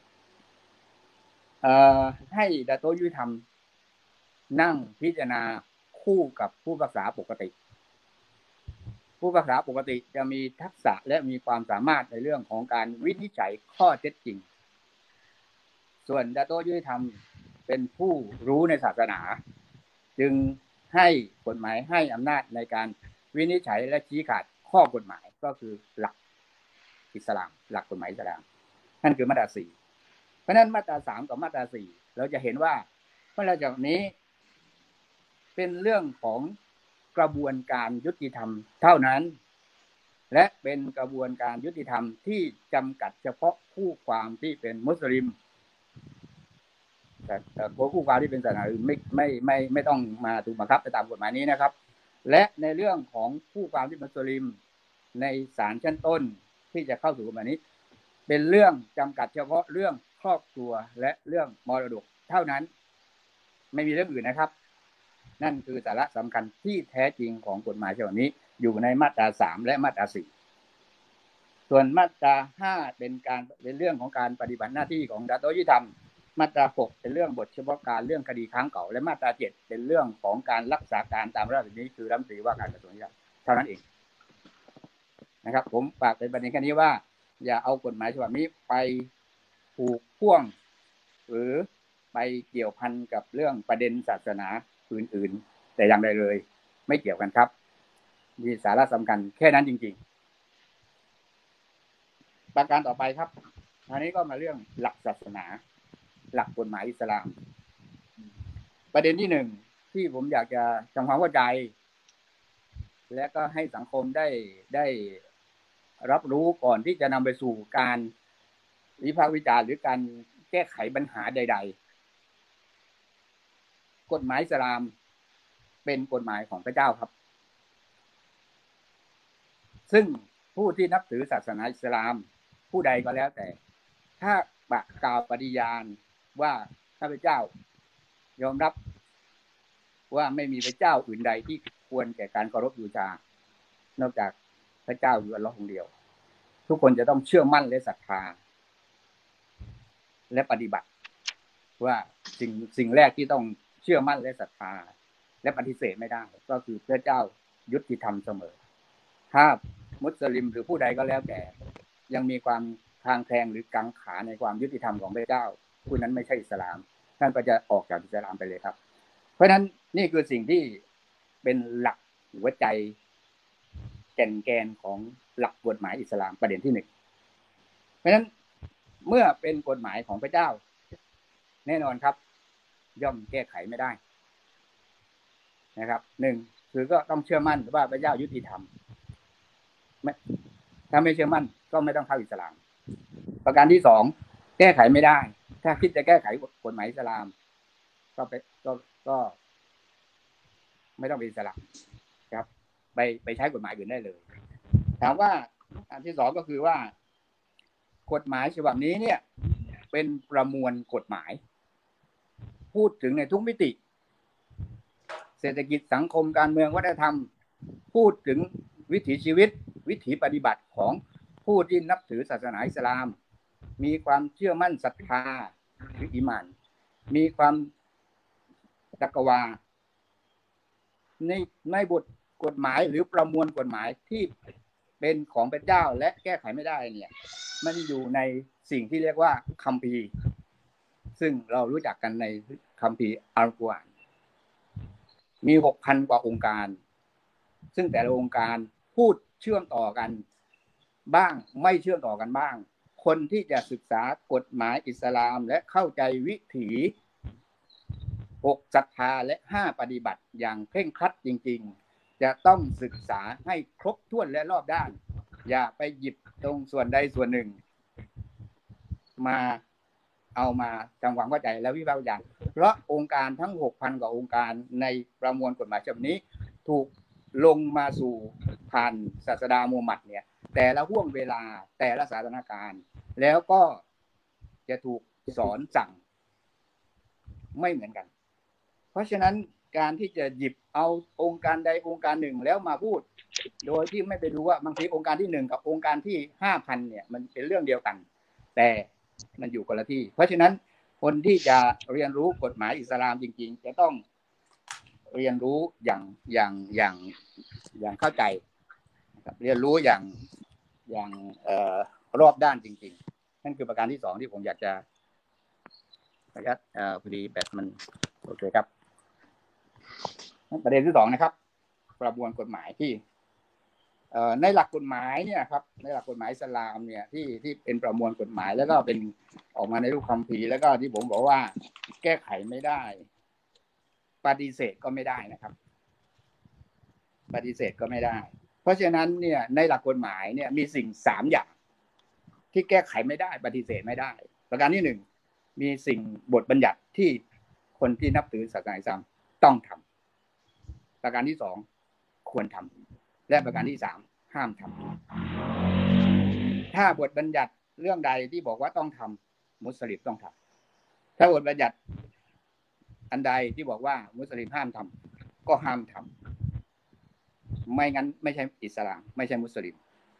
ให้ดาโต้ยุติธรรมนั่งพิจารณาคู่กับผู้พิพากษาปกติผู้พิพากษาปกติจะมีทักษะและมีความสามารถในเรื่องของการวินิจฉัยข้อเท็จจริงส่วนดาโต้ยุติธรรมเป็นผู้รู้ในศาสนาจึงให้กฎหมายให้อำนาจในการวินิจฉัยและชี้ขาดข้อกฎหมายก็คือหลักอิสลามหลักกฎหมายอิสลามนั่นคือมาตราสี่เพราะนั้นมาตราสามกับมาตราสี่เราจะเห็นว่าเมื่อหลังจากนี้เป็นเรื่องของกระบวนการยุติธรรมเท่านั้นและเป็นกระบวนการยุติธรรมที่จำกัดเฉพาะคู่ความที่เป็นมุสลิมแต่คู่ความที่เป็นศาสนาอื่นไม่ไม่ไม่ไม่ต้องมาถูกบังคับไปตามกฎหมายนี้นะครับและในเรื่องของคู่ความที่เป็นมุสลิมในศาลชั้นต้นที่จะเข้าสู่กฎหมายนี้เป็นเรื่องจำกัดเฉพาะเรื่องครอบครัวและเรื่องมรดกเท่านั้นไม่มีเรื่องอื่นนะครับนั่นคือสาระสำคัญที่แท้จริงของกฎหมายฉบับนี้อยู่ในมาตราสามและมาตราสี่ส่วนมาตราห้าเป็นการเป็นเรื่องของการปฏิบัติหน้าที่ของดาโต้ยุติธรรมมาตราหกเป็นเรื่องบทเฉพาะการเรื่องคดีค้างเก่าและมาตราเจ็ดเป็นเรื่องของการรักษาการตามราชบัญญัตินี้คือรัฐมนตรีว่าการกระทรวงยุติธรรมเท่านั้นเองนะครับผมฝากเป็นประเด็นแค่นี้ว่าอย่าเอากฎหมายฉบับนี้ไปผูกพ่วงหรือไปเกี่ยวพันกับเรื่องประเด็นศาสนาอื่นๆแต่อย่างใดเลยไม่เกี่ยวกันครับมีสาระสำคัญแค่นั้นจริงๆประการต่อไปครับอันนี้ก็มาเรื่องหลักศาสนาหลักกฎหมายอิสลามประเด็นที่หนึ่งที่ผมอยากจะทำความเข้าใจและก็ให้สังคมได้ได้รับรู้ก่อนที่จะนำไปสู่การวิพากษ์วิจารณ์หรือการแก้ไขปัญหาใดๆกฎหมายอิสลามเป็นกฎหมายของพระเจ้าครับซึ่งผู้ที่นับถือศาสนาอิสลามผู้ใดก็แล้วแต่ถ้าประกาศปฏิญาณว่าข้าพเจ้ายอมรับว่าไม่มีพระเจ้าอื่นใดที่ควรแก่การเคารพบูชานอกจากพระเจ้าอยู่อัลเลาะห์องค์เดียวทุกคนจะต้องเชื่อมั่นและศรัทธาและปฏิบัติว่าสิ่งสิ่งแรกที่ต้องเชื่อมั่นและศรัทธาและปฏิเสธไม่ได้ก็คือพระเจ้ายุติธรรมเสมอถ้ามุสลิมหรือผู้ใดก็แล้วแต่ยังมีความคลางแคลงหรือกังขาในความยุติธรรมของพระเจ้าผู้นั้นไม่ใช่อิสลามท่านก็จะออกจากอิสลามไปเลยครับเพราะฉะนั้นนี่คือสิ่งที่เป็นหลักหัวใจแก่นแกนของหลักกฎหมายอิสลามประเด็นที่หนึ่งเพราะฉะนั้นเมื่อเป็นกฎหมายของพระเจ้าแน่นอนครับย่อมแก้ไขไม่ได้นะครับหนึ่งคือก็ต้องเชื่อมั่นว่าพระเจ้ายุติธรรมถ้าไม่เชื่อมั่นก็ไม่ต้องเข้าอิสลามประการที่สองแก้ไขไม่ได้ถ้าคิดจะแก้ไขกฎหมายอิสลามก็ไปก็ก็ไม่ต้องเป็นอิสลามครับไปไปใช้กฎหมายอื่นได้เลยถามว่าอันที่สองก็คือว่ากฎหมายฉบับนี้เนี่ยเป็นประมวลกฎหมายพูดถึงในทุกมิติเศรษฐกิจสังคมการเมืองวัฒนธรรมพูดถึงวิถีชีวิตวิถีปฏิบัติของผู้ที่นับถือศาสนาอิสลามมีความเชื่อมั่นศรัทธาหรืออีหม่านมีความตักวาในในบทกฎหมายหรือประมวลกฎหมายที่เป็นของพระเจ้าและแก้ไขไม่ได้เนี่ยมันอยู่ในสิ่งที่เรียกว่าคัมภีร์ซึ่งเรารู้จักกันในคัมภีร์อัลกุรอานมี หกพัน กว่าองค์การซึ่งแต่ละองค์การพูดเชื่อมต่อกันบ้างไม่เชื่อมต่อกันบ้างคนที่จะศึกษากฎหมายอิสลามและเข้าใจวิถีหกศรัทธาและห้าปฏิบัติอย่างเคร่งครัดจริงๆจะต้องศึกษาให้ครบถ้วนและรอบด้านอย่าไปหยิบตรงส่วนใดส่วนหนึ่งมาเอามาทำความเข้าใจและวิพากษ์วิจารณ์เพราะองค์การทั้ง หกพัน กว่าองค์การในประมวลกฎหมายฉบับนี้ถูกลงมาสู่ผ่านศาสดามูฮัมหมัดเนี่ยแต่ละห่วงเวลาแต่ละสถานการณ์แล้วก็จะถูกสอนสั่งไม่เหมือนกันราะฉะนั้นการที่จะหยิบเอาองค์การใดองค์การหนึ่งแล้วมาพูดโดยที่ไม่ไปดูว่าบางทีองค์การที่หนึ่งกับองค์การที่ห้าพันเนี่ยมันเป็นเรื่องเดียวกันแต่มันอยู่คนละที่เพราะฉะนั้นคนที่จะเรียนรู้กฎหมายอิสลามจริงๆจะต้องเรียนรู้อย่างอย่างอย่างอย่างเข้าใจนะครับเรียนรู้อย่างอย่างเอ่อรอบด้านจริงๆนั่นคือประการที่สองที่ผมอยากจะนะครับเอ่อพอดีแบตมันโอเคครับประเด็นที่สองนะครับประมวลกฎหมายที่เอ่อในหลักกฎหมายเนี่ยครับในหลักกฎหมายอิสลามเนี่ยที่ที่เป็นประมวลกฎหมายแล้วก็เป็นออกมาในรูปคัมภีร์แล้วก็ที่ผมบอกว่าแก้ไขไม่ได้ปฏิเสธก็ไม่ได้นะครับปฏิเสธก็ไม่ได้เพราะฉะนั้นเนี่ยในหลักกฎหมายเนี่ยมีสิ่งสามอย่างที่แก้ไขไม่ได้ปฏิเสธไม่ได้ประการที่หนึ่งมีสิ่งบทบัญญัติที่คนที่นับถือศาสนาอิสลามต้องทำประการที่สองควรทำและประการที่สามห้ามทำถ้าบทบัญญัติเรื่องใดที่บอกว่าต้องทำมุสลิมต้องทำถ้าบทบัญญัติอันใดที่บอกว่ามุสลิมห้ามทำก็ห้ามทำไม่งั้นไม่ใช่อิสลามไม่ใช่มุสลิม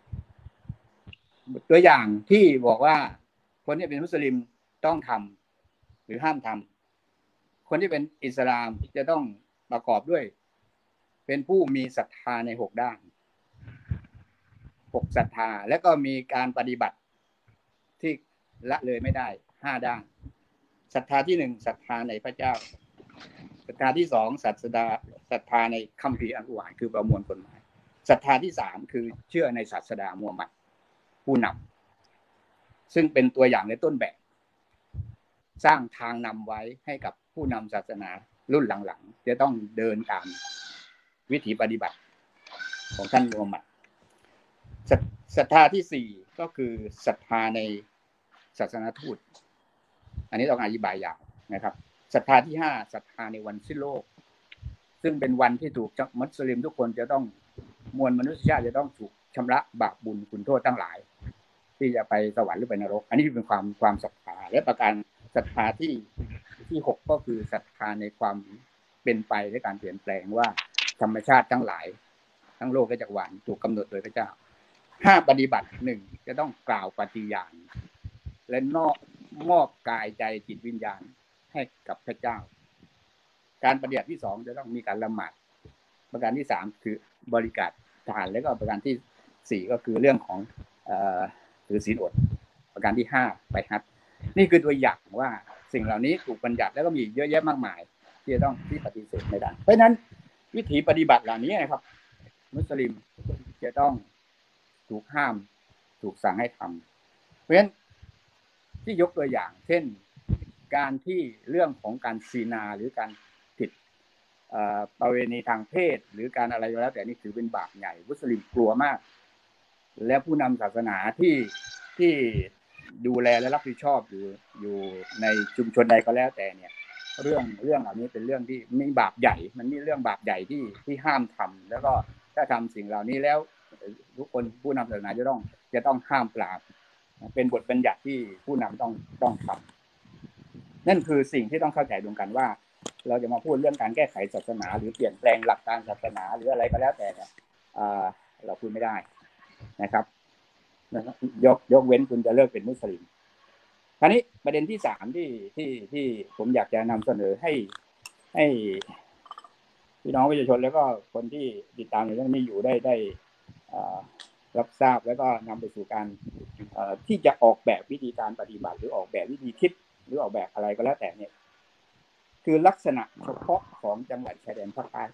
ตัวอย่างที่บอกว่าคนที่เป็นมุสลิมต้องทำหรือห้ามทำคนที่เป็นอิสลามจะต้องประกอบด้วยเป็นผู้มีศรัทธาในหกด้านหกศรัทธาและก็มีการปฏิบัติที่ละเลยไม่ได้ห้าด้านศรัทธาที่หนึ่งศรัทธาในพระเจ้าศรัทธาที่สองศรัทธาศรัทธาในคัมภีร์อัลกุรอานคือประมวลกฎหมายศรัทธาที่สามคือเชื่อในศาสดามูฮัมหมัดผู้นำซึ่งเป็นตัวอย่างในต้นแบบสร้างทางนำไว้ให้กับผู้นำศาสนารุ่นหลังๆจะต้องเดินตามวิถีปฏิบัติของท่านมูฮัมหมัดศรัทธาที่สี่ก็คือศรัทธาในศาสนาทูตอันนี้ต้องอธิบายยาวนะครับศรัทธาที่ห้าศรัทธาในวันสิ้นโลกซึ่งเป็นวันที่ถูกมุสลิมทุกคนจะต้องมวลมนุษยชาติจะต้องถูกชำระบาปบุญคุณโทษทั้งหลายที่จะไปสวรรค์หรือไปนรกอันนี้เป็นความความศรัทธาและประการศรัทธาที่ที่หกก็คือศรัทธาในความเป็นไปและการเปลี่ยนแปลงว่าธรรมชาติทั้งหลายทั้งโลกและจักรวาลถูกกำหนดโดยพระเจ้าห้าปฏิบัติหนึ่งจะต้องกล่าวปฏิญาณและนอบมอบกายใจจิตวิญญาณให้กับพระเจ้าการปฏิบัติที่สองจะต้องมีการละหมาดประการที่สามคือบริการทานแล้วก็ประการที่สี่ก็คือเรื่องของเอ่อถือศีลอดประการที่ห้าไปฮัจญ์นี่คือตัวอย่างว่าสิ่งเหล่านี้ถูกบัญญัติแล้วก็มีเยอะแยะมากมายที่จะต้องที่ปฏิเสธไม่ได้เพราะฉะนั้นวิถีปฏิบัติเหล่านี้นะครับมุสลิมจะต้องถูกห้ามถูกสั่งให้ทำเพราะฉะนั้นที่ยกตัวอย่างเช่นการที่เรื่องของการซีนาหรือการผิดประเวณีทางเพศหรือการอะไรก็แล้วแต่นี่ถือเป็นบาปใหญ่มุสลิมกลัวมากและผู้นำศาสนาที่ที่ดูแลและรับผิดชอบอยู่อยู่ในชุมชนใดก็แล้วแต่เนี่ยเรื่องเรื่องเหล่านี้เป็นเรื่องที่มีบาปใหญ่มันมีเรื่องบาปใหญ่ที่ที่ห้ามทำแล้วก็ถ้าทำสิ่งเหล่านี้แล้วทุกคนผู้นำศาสนาจะต้องจะต้องห้ามปรามเป็นบทบัญญัติที่ผู้นำต้องต้องทำนั่นคือสิ่งที่ต้องเข้าใจตรงกันว่าเราจะมาพูดเรื่องการแก้ไขศาสนาหรือเปลี่ยนแปลงหลักการศาสนาหรืออะไรก็แล้วแต่เนี่ยเราพูดไม่ได้นะครับยกยกเว้นคุณจะเลิกเป็นมุสลิมคราวนี้ประเด็นที่สามที่ที่ที่ผมอยากจะนำเสนอให้ให้พี่น้องประชาชนแล้วก็คนที่ติดตามในเรื่องนี้อยู่ได้ได้รับทราบแล้วก็นำไปสู่การที่จะออกแบบวิธีการปฏิบัติหรือออกแบบวิธีคิดหรือออกแบบอะไรก็แล้วแต่เนี่ยคือลักษณะเฉพาะของจังหวัดชายแดนภาคใต้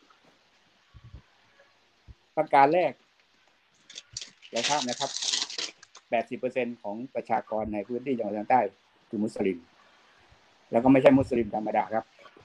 ประการแรกเราทราบนะครับ แปดสิบเปอร์เซ็นต์ ของประชากรในพื้นที่จังหวัดชายแดนใต้คือมุสลิมแล้วก็ไม่ใช่มุสลิมธรรมดาครับ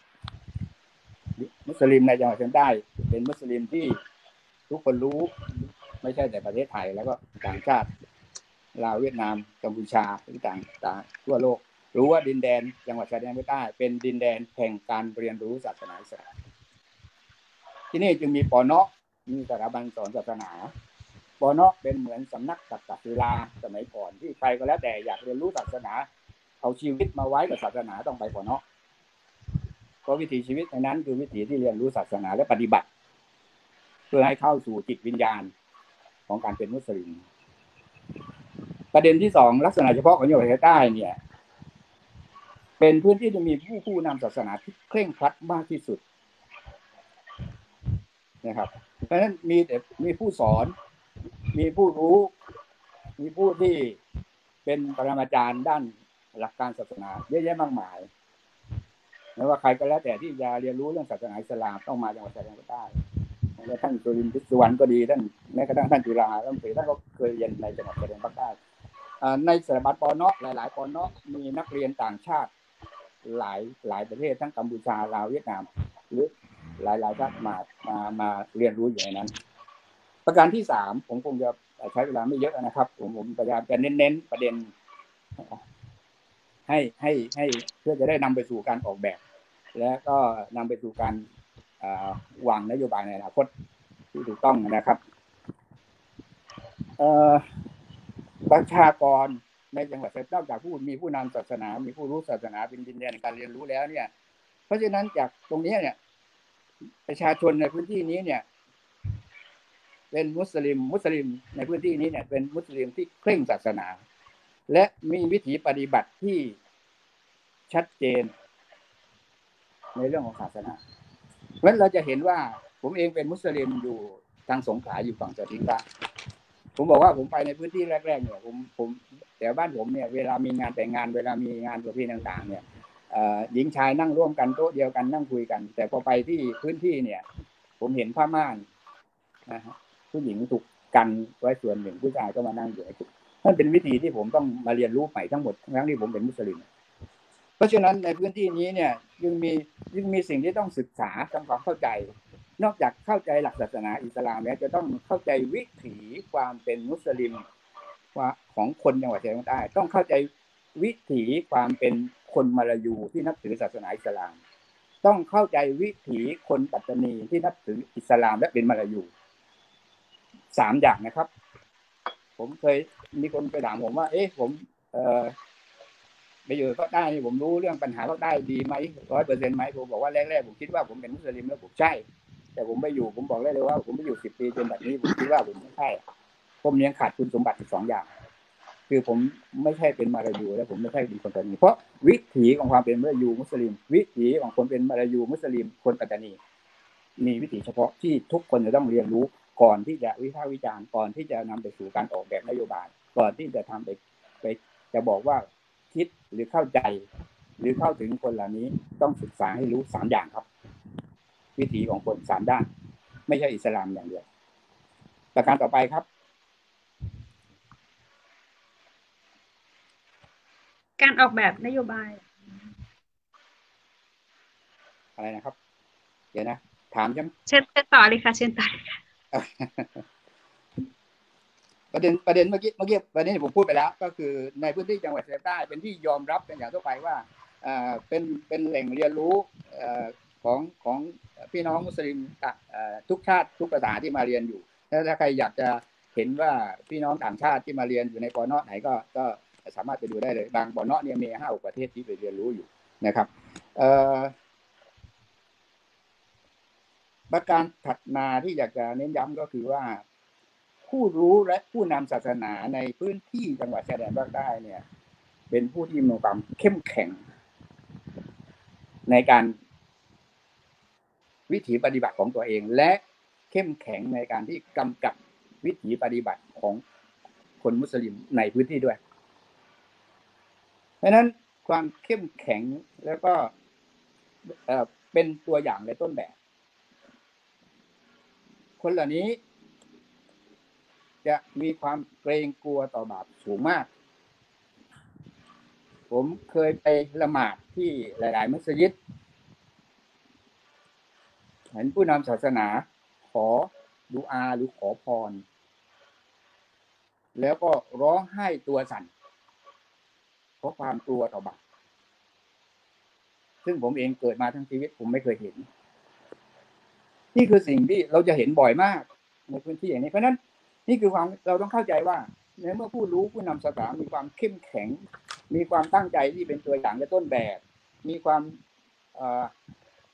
มุสลิมในจังหวัดชายแดนใต้เป็นมุสลิมที่ทุกคนรู้ไม่ใช่แต่ประเทศไทยแล้วก็ต่างชาติลาวเวียดนามกัมพูชาต่างต่างทั่วโลกรู้ว่าดินแดนจังหวัดชายแดนภาคใต้เป็นดินแดนแห่งการเรียนรู้ศาสนาอิสลามที่นี่จึงมีปน.มีสถาบันสอนศาสนาปน.เป็นเหมือนสำนักตักกศิลาสมัยก่อนที่ใครก็แล้วแต่อยากเรียนรู้ศาสนาเอาชีวิตมาไว้กับศาสนาต้องไปปน.พเพราะวิถีชีวิตในนั้นคือวิถีที่เรียนรู้ศาสนาและปฏิบัติเพื่อให้เข้าสู่จิตวิญญาณของการเป็นมุสลิมประเด็นที่สองลักษณะเฉพาะของจังหวัดชายแดนใต้เนี่ยเป็นพื้นที่ที่มีผู้ผู้นำศาสนาที่เคร่งครัดมากที่สุดนะครับเพราะฉะนั้นมีแต่มีผู้สอนมีผู้รู้มีผู้ที่เป็นปรมาจารย์ด้านหลักการศาสนาเยอะแยะมากมายไม่ว่าใครก็แล้วแต่ที่จะเรียนรู้เรื่องศาสนาอิสลามต้องมาจังหวัดชายแดนใต้แล้วท่านสุรินทร์พิสุวรรณก็ดีท่านแม้กระทั่งท่านจุฬาท่านศรีท่านก็เคยเรียนในจังหวัดชายแดนภาคใต้ในสถาบันปอนอหลายๆปอนอมีนักเรียนต่างชาติหลายหลายประเทศทั้งกัมพูชาลาวเวียดนามหรือหลายๆชาติมามามาเรียนรู้อยู่ในนั้นประการที่สามผมคงจะใช้เวลาไม่เยอะนะครับผมผมพยายามจะเน้นๆประเด็นให้ให้ให้เพื่อจะได้นำไปสู่การออกแบบและก็นำไปสู่การวางนโยบายในอนาคตที่ถูกต้องนะครับประชากรในจังหวัดนอกจากผู้มีผู้นำศาสนามีผู้รู้ศาสนาเป็นดินแดนในการเรียนรู้แล้วเนี่ยเพราะฉะนั้นจากตรงนี้เนี่ยประชาชนในพื้นที่นี้เนี่ยเป็นมุสลิมมุสลิมในพื้นที่นี้เนี่ยเป็นมุสลิมที่เคร่งศาสนาและมีวิถีปฏิบัติที่ชัดเจนในเรื่องของศาสนาเพราะฉะนั้นเราจะเห็นว่าผมเองเป็นมุสลิมอยู่ทางสงขลาอยู่ฝั่งสถิงพระผมบอกว่าผมไปในพื้นที่แรกๆเนี่ยผมผมแต่บ้านผมเนี่ยเวลามีงานแต่งงานเวลามีงานประเพณีต่างๆเนี่ยหญิงชายนั่งร่วมกันโต๊ะเดียวกันนั่งคุยกันแต่พอไปที่พื้นที่เนี่ยผมเห็นผ้าม่านนะฮะผู้หญิงถูกกันไว้ส่วนหนึ่งผู้ชายก็มานั่งอยู่นั่นเป็นวิธีที่ผมต้องมาเรียนรู้ใหม่ทั้งหมดทั้งที่ผมเป็นมุสลิมเพราะฉะนั้นในพื้นที่นี้เนี่ยยังมียังมีสิ่งที่ต้องศึกษาทำความเข้าใจนอกจากเข้าใจหลักศาสนาอิสลามแล้วจะต้องเข้าใจวิถีความเป็นมุสลิมว่าของคนจังหวัดชายแดนใต้ต้องเข้าใจวิถีความเป็นคนมาลายูที่นับถือศาสนาอิสลามต้องเข้าใจวิถีคนปัตตานีที่นับถืออิสลามและเป็นมาลายูสามอย่างนะครับผมเคยมีคนไปถามผมว่าเอ๊ะผมเอ่อไปอยู่ภาคใต้นี่ผมรู้เรื่องปัญหาภาคใต้ดีไหมร้อยเปอร์เซ็นต์ไหมผมบอกว่าแรกๆผมคิดว่าผมเป็นมุสลิมแล้วผมใช่แต่ผมไปอยู่ผมบอกได้เลยว่าผมไปอยู่สิบปีจนแบบนี้ผมคิดว่าผมไม่ใช่ผมยังขาดคุณสมบัติอีกสองอย่างคือผมไม่ใช่เป็นมาลายูและผมไม่ใช่เป็นคนปัตตานีเพราะวิถีของความเป็นมาลายูมุสลิมวิถีของคนเป็นมาลายูมุสลิมคนปัตตานีมีวิถีเฉพาะที่ทุกคนจะต้องเรียนรู้ก่อนที่จะวิพากษ์วิจารณ์ก่อนที่จะนำไปสู่การออกแบบนโยบายก่อนที่จะทำไปไปจะบอกว่าคิดหรือเข้าใจหรือเข้าถึงคนเหล่านี้ต้องศึกษาให้รู้สามอย่างครับวิถีของคนสามด้านไม่ใช่อิสลามอย่างเดียวประการต่อไปครับการออกแบบนโยบายอะไรนะครับเดี๋ยวนะถามยังเชิญต่อเลยค่ะเชิญต่อเลยค่ะประเด็นประเด็นเมื่อกี้เมื่อกี้ประเด็นที่ผมพูดไปแล้วก็คือในพื้นที่จังหวัดชายแดนใต้เป็นที่ยอมรับกันอย่างทั่วไปว่าเอ่อเป็นเป็นแหล่งเรียนรู้เอ่อของของพี่น้องมุสลิมเอ่อทุกชาติทุกภาษาที่มาเรียนอยู่ถ้าใครอยากจะเห็นว่าพี่น้องต่างชาติที่มาเรียนอยู่ในปอนอไหนก็ก็สามารถไปดูได้เลยบางปอนอเนี่ยมีห้าหกประเทศที่ไปเรียนรู้อยู่นะครับเอ่อประการถัดมาที่อยากจะเน้นย้ำก็คือว่าผู้รู้และผู้นำศาสนาในพื้นที่จังหวัดชายแดนภาคใต้เนี่ยเป็นผู้ที่มีความเข้มแข็งในการวิถีปฏิบัติของตัวเองและเข้มแข็งในการที่กำกับวิถีปฏิบัติของคนมุสลิมในพื้นที่ด้วยเพราะฉะนั้นความเข้มแข็งแล้วก็เอ่อเป็นตัวอย่างในต้นแบบคนเหล่านี้จะมีความเกรงกลัวต่อบาปสูงมากผมเคยไปละหมาดที่หลายๆมัสยิดเห็นผู้นำศาสนาขอดุอาหรือขอพรแล้วก็ร้องไห้ตัวสั่นเพราะความกลัวต่อบาปซึ่งผมเองเกิดมาทั้งชีวิตผมไม่เคยเห็นนี่คือสิ่งที่เราจะเห็นบ่อยมากในพื้นที่อย่างนี้เพราะนั้นนี่คือความเราต้องเข้าใจว่าในเมื่อผู้รู้ผู้นำศาสนามีความเข้มแข็งมีความตั้งใจที่เป็นตัวอย่างและต้นแบบมีความ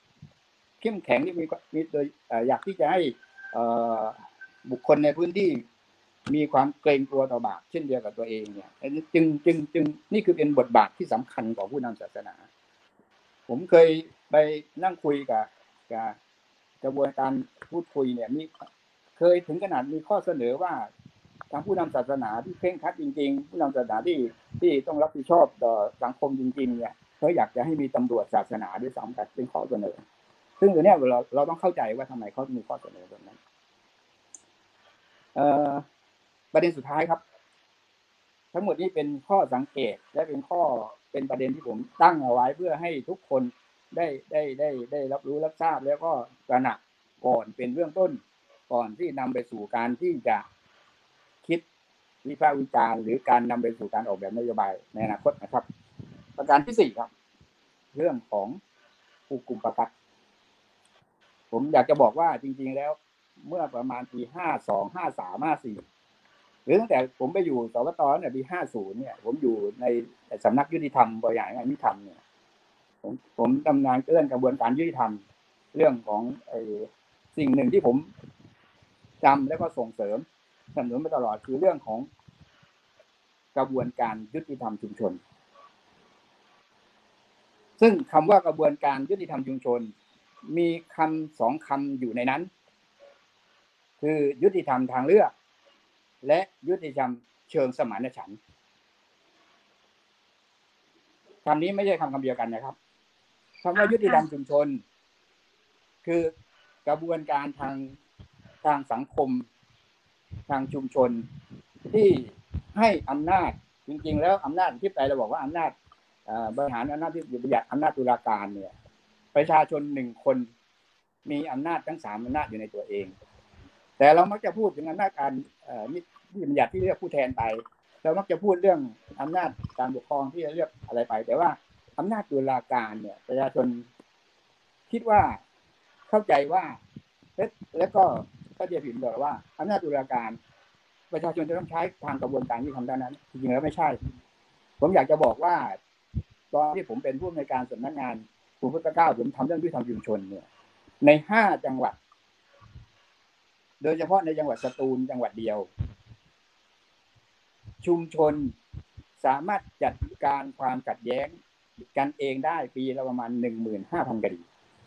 เข้มแข็งที่มีมีโดยอยากที่จะให้บุคคลในพื้นที่มีความเกรงกลัวต่อบาปเช่นเดียวกับตัวเองเนี่ยจึงจึงจึงนี่คือเป็นบทบาทที่สำคัญของผู้นำศาสนาผมเคยไปนั่งคุยกับกับกระบวนการพูดคุยเนี่ยมีเคยถึงขนาดมีข้อเสนอว่าทางผู้นำศาสนาที่เคร่งครัดจริงๆผู้นำศาสนาที่ที่ต้องรับผิดชอบต่อสังคมจริงๆเนี่ยเขาอยากจะให้มีตำรวจศาสนาด้วยซ้ำแต่เป็นข้อเสนอซึ่งตัวเนี้ยเราเราต้องเข้าใจว่าทำไมเขามีข้อเสนอแบบนั้นเอ่อประเด็นสุดท้ายครับทั้งหมดนี้เป็นข้อสังเกตและเป็นข้อเป็นประเด็นที่ผมตั้งเอาไว้เพื่อให้ทุกคนได้ได้ได้ได้รับรู้รับทราบแล้วก็ตระหนักก่อนเป็นเบื้องต้นก่อนที่นำไปสู่การที่จะคิดวิพากษ์วิจารณ์หรือการนำไปสู่การออกแบบนโยบายในอนาคตนะครับประการที่สี่ครับเรื่องของผู้กลุ่มประกันผมอยากจะบอกว่าจริงๆแล้วเมื่อประมาณปีห้าสอง ห้าสาม ห้าสี่หรือตั้งแต่ผมไปอยู่สวตเนี่ยปีห้าสิบเนี่ยผมอยู่ในสำนักยุติธรรมบริหารงานยุติธรรมเนี่ยผมผมทำงานเรื่องกระบวนการยุติธรรมเรื่องของไอ้สิ่งหนึ่งที่ผมจำแล้วก็ส่งเสริมสนับสนุนมาตลอดคือเรื่องของกระบวนการยุติธรรมชุมชนซึ่งคำว่ากระบวนการยุติธรรมชุมชนมีคำสองคำอยู่ในนั้นคือยุติธรรมทางเลือกและยุติธรรมเชิงสมานฉันท์คำนี้ไม่ใช่คำคำเดียวกันนะครับคำว่ายุติธรรมชุมชนคือกระบวนการทางทางสังคมทางชุมชนที่ให้อำนาจจริงๆแล้วอำนาจที่ไปเราบอกว่าอำนาจบริหารอำนาจที่บัญญัติอำนาจตุลาการเนี่ยประชาชนหนึ่งคนมีอำนาจทั้งสามอำนาจอยู่ในตัวเองแต่เรามักจะพูดถึงอำนาจการที่บัญญัติที่เรียกผู้แทนไปเรามักจะพูดเรื่องอำนาจการปกครองที่เรียกอะไรไปแต่ว่าอำนาจตุลาการเนี่ยประชาชนคิดว่าเข้าใจว่าแล้วก็ก็จะผิดเลยว่าอำนาจตุลาการประชาชนจะต้องใช้ทางกระบวนการที่ทำด้านนั้นจริงๆแล้วไม่ใช่ผมอยากจะบอกว่าตอนที่ผมเป็นผู้อำนวยการสำนักงานกรมพุทธเก้าผมทำเรื่องยุติธรรมชุมชนเนี่ยในห้าจังหวัดโดยเฉพาะในจังหวัดสตูลจังหวัดเดียวชุมชนสามารถจัดการความขัดแย้งกันเองได้ปีละประมาณ หนึ่งหมื่นห้าพัน คดี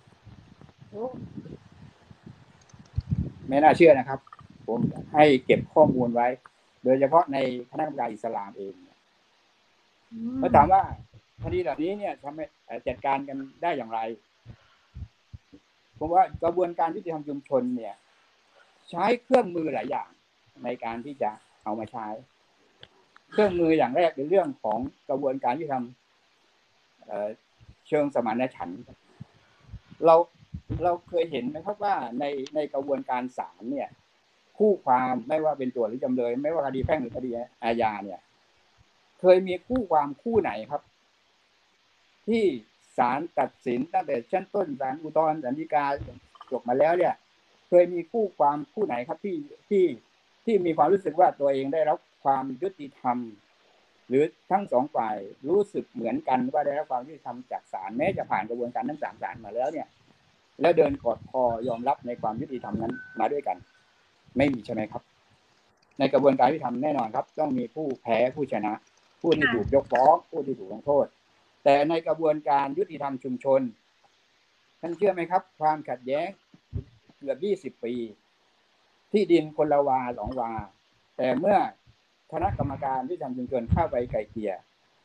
ไม่น่าเชื่อนะครับผมให้เก็บข้อมูลไว้โดยเฉพาะในคณะกรรมการอิสลามเองเมื่อถามว่าคดีเหล่านี้เนี่ยทำให้จัดการกันได้อย่างไรผมว่ากระบวนการยุติธรรมชุมชนเนี่ยใช้เครื่องมือหลายอย่างในการที่จะเอามาใช้เครื่องมืออย่างแรกเป็นเรื่องของกระบวนการยุติธรรมเชิงสมานฉันท์เราเราเคยเห็นไหมครับว่าในในกระบวนการศาลเนี่ยคู่ความไม่ว่าเป็นโจทก์หรือจำเลยไม่ว่าคดีแพ่งหรือคดีอาญาเนี่ยเคยมีคู่ความคู่ไหนครับที่ศาลตัดสินตั้งแต่ชั้นต้นศาลอุทธรณ์ศาลฎีกาจบมาแล้วเนี่ยเคยมีคู่ความคู่ไหนครับที่ที่ที่มีความรู้สึกว่าตัวเองได้รับความยุติธรรมหรือทั้งสองฝ่ายรู้สึกเหมือนกันว่าได้รับความยุติธรรมจากศาลแม้จะผ่านกระบวนการทั้งสามศาลมาแล้วเนี่ยแล้วเดินกอดคอยอมรับในความยุติธรรมนั้นมาด้วยกันไม่มีใช่ไหมครับในกระบวนการยุติธรรมแน่นอนครับต้องมีผู้แพ้ผู้ชนะผู้ที่ถูกยกฟ้องผู้ที่ถูกลงโทษแต่ในกระบวนการยุติธรรมชุมชนท่านเชื่อไหมครับความขัดแย้งเกือบยี่สิบปีที่ดินคนละวาสองวาแต่เมื่อคณะกรรมการยุติธรรมชุมชนเข้าไปไกล่เกลี่ย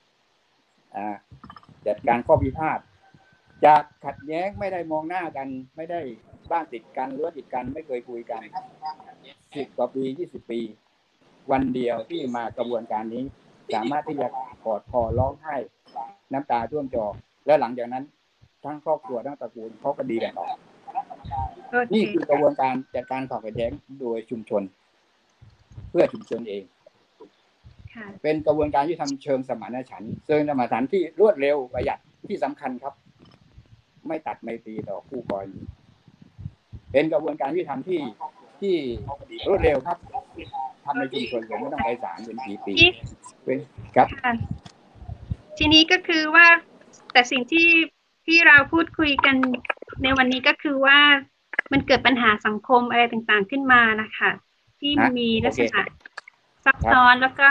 จัดการข้อพิพาทจากขัดแย้งไม่ได้มองหน้ากันไม่ได้บ้านติดกันหรือติดกันไม่เคยคุยกันสิบกว่าปียี่สิบปีวันเดียวที่มากระบวนการนี้สามารถที่จะกอดคอร้องไห้น้ำตาท่วมจอและหลังจากนั้นทั้งครอบครัวทั้งตระกูลเขาก็ดีกันต่อนี่คือกระบวนการจัดการความขัดแย้งโดยชุมชนเพื่อชุมชนเองเป็นกระบวนการที่ทำเชิงสมานฉันท์เชิงสมานฉันท์ที่รวดเร็วประหยัดที่สำคัญครับไม่ตัดไม่ตีต่อคู่กรณีเป็นกระบวนการที่ทำที่ที่รวดเร็วครับทำในชุมชนผมไม่ต้องไปศาลเป็นปีๆเป็นครับทีนี้ก็คือว่าแต่สิ่งที่ที่เราพูดคุยกันในวันนี้ก็คือว่ามันเกิดปัญหาสังคมอะไรต่างๆขึ้นมานะคะที่มีลักษณะซับซ้อนแล้วก็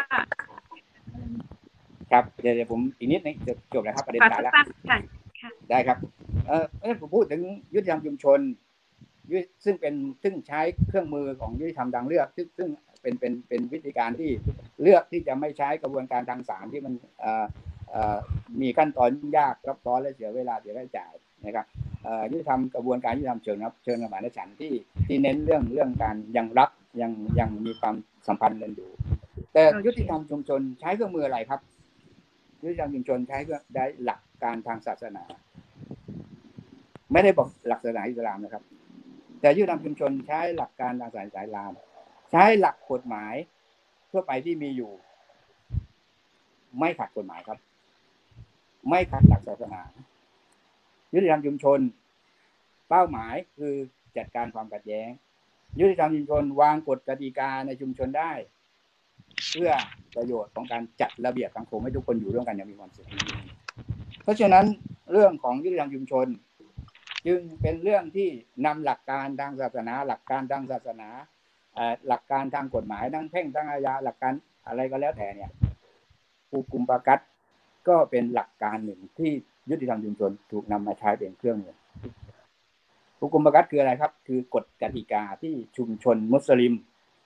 ครับเดี๋ยวผมอีกนิดนึงจะจบแล้วครับประเด็นสาระได้ครับเออผมพูดถึงยุติธรรมชุมชนซึ่งเป็นซึ่งใช้เครื่องมือของยุติธรรมทางเลือกซึ่งซึ่งเป็นเป็นเป็นวิธีการที่เลือกที่จะไม่ใช้กระบวนการทางศาลที่มันเอ่อเอ่อมีขั้นตอนยากซับซ้อนและเสียเวลาเสียค่าใช้จ่ายนะครับเอ่อยุติธรรมกระบวนการยุติธรรมเชิงรับเชิงสมานฉันท์ที่ที่เน้นเรื่องเรื่องการยังรักยังยังมีความสัมพันธ์กันอยู่แต่ยุติธรรมชุมชนใช้เครื่องมืออะไรครับยุติธรรมชุมชนใช้ได้หลักการทางศาสนาไม่ได้บอกหลักศาสนาอิสลามนะครับแต่ยุติธรรมชุมชนใช้หลักการทางศาสนาอิสลามใช้หลักกฎหมายทั่วไปที่มีอยู่ไม่ขัดกฎหมายครับไม่ขัดหลักศาสนายุติธรรมชุมชนเป้าหมายคือจัดการความขัดแย้งยุติธรรมชุมชนวางกฎกติกาในชุมชนได้เพื่อประโยชน์ของการจัดระเบียบสังคมให้ทุกคนอยู่ร่วมกันอย่างมีความสุขเพราะฉะนั้นเรื่องของยุติธรรมชุมชนจึงเป็นเรื่องที่นำหลักการทางศาสนาหลักการทางศาสนาหลักการทางกฎหมายทั้งแพ่งทั้งอาญาหลักการอะไรก็แล้วแต่เนี่ยภูกุมปกัสก็เป็นหลักการหนึ่งที่ยุติธรรมชุมชนถูกนำมาใช้เป็นเครื่องมือภูกุมปกัสคืออะไรครับคือกฎกติกาที่ชุมชนมุสลิม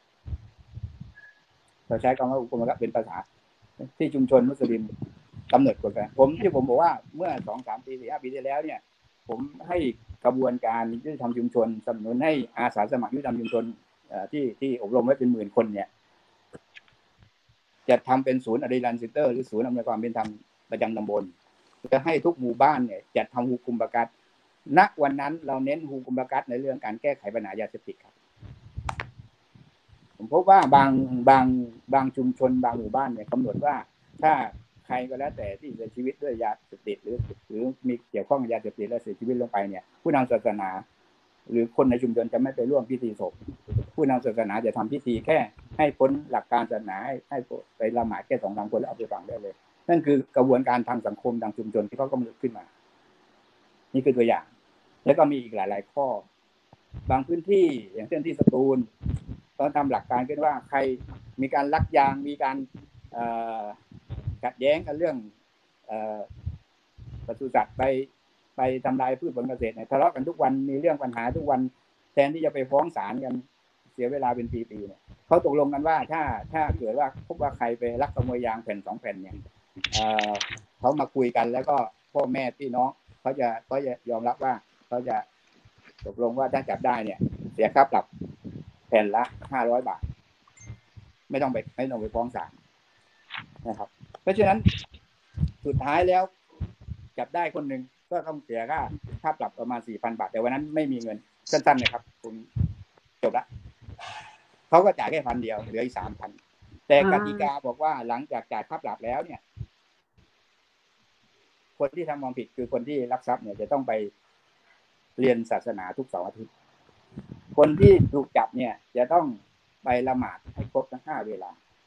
เราใช้คำว่าภูกุมปกัสเป็นภาษาที่ชุมชนมุสลิมกำหนดกฎกันผมที่ผมบอกว่าเมื่อ สองถึงสาม ปี สี่ถึงห้า ปีที่แล้วเนี่ยผมให้กระบวนการยุติธรรมชุมชนสนับสนุนให้อาสาสมัครยุติธรรมชุมชนที่ที่อบรมไว้เป็นหมื่นคนเนี่ยจะทำเป็นศูนย์อริรันเซ็นเตอร์หรือศูนย์อำนวยความเป็นธรรมประจำตำบลจะให้ทุกหมู่บ้านเนี่ยจัดทำฮูกุมปกัสณวันนั้นเราเน้นฮูกุมปกัสในเรื่องการแก้ไขปัญหายาเสพติดครับผมพบว่าบางบางบางชุมชนบางหมู่บ้านเนี่ยกำหนดว่าถ้าใครก็แล้วแต่ที่เสียชีวิตด้วยยาเสพติดหรือหรือมีเกี่ยวข้องกับยาเสพติดและเสียชีวิตลงไปเนี่ยผู้นำศาสนาหรือคนในชุมชนจะไม่ไปร่วมพิธีศพผู้นำศาสนาจะทำพิธีแค่ให้พ้นหลักการศาสนาให้ไปละหมาดแค่สองสามคนแล้วเอาไปฝังได้เลยนั่นคือกระบวนการทางสังคมทางชุมชนที่เขากำหนดขึ้นมานี่คือตัวอย่างแล้วก็มีอีกหลายๆข้อบางพื้นที่อย่างเช่นที่สตูลเขาทำหลักการขึ้นว่าใครมีการลักยางมีการขัดแย้งกันเรื่องปศุสัตว์ไปไปทำลายพืชผลเกษตรเนี่ยทะเลาะกันทุกวันมีเรื่องปัญหาทุกวันแทนที่จะไปฟ้องศาลกันเสียเวลาเป็นปีๆเนี่ยเขาตกลงกันว่าถ้าถ้าเกิดว่าพบว่าใครไปลักขโมยยางแผ่นสองแผ่นเนี่ยเอ่อเขามาคุยกันแล้วก็พ่อแม่พี่น้องเขาจะเขาจะยอมรับว่าเขาจะตกลงว่าถ้าจับได้เนี่ยเสียค่าปรับแผ่นละห้าร้อยบาทไม่ต้องไปไม่ต้องไปฟ้องศาลนะครับเพราะฉะนั้นสุดท้ายแล้วจับได้คนหนึ่งก็ต้องเสียค่าค่าปรับประมาณ สี่พัน บาทแต่วันนั้นไม่มีเงินสั้นๆนะครับผมจบละเขาก็จ่ายแค่พันเดียวเหลืออีก สามพัน แต่กติกาบอกว่าหลังจากจ่ายค่าปรับแล้วเนี่ยคนที่ทำความผิดคือคนที่ลักทรัพย์เนี่ยจะต้องไปเรียนศาสนาทุกเสาร์อาทิตย์คนที่ถูกจับเนี่ยจะต้องไปละหมาดให้ครบทั้งห้าเวลา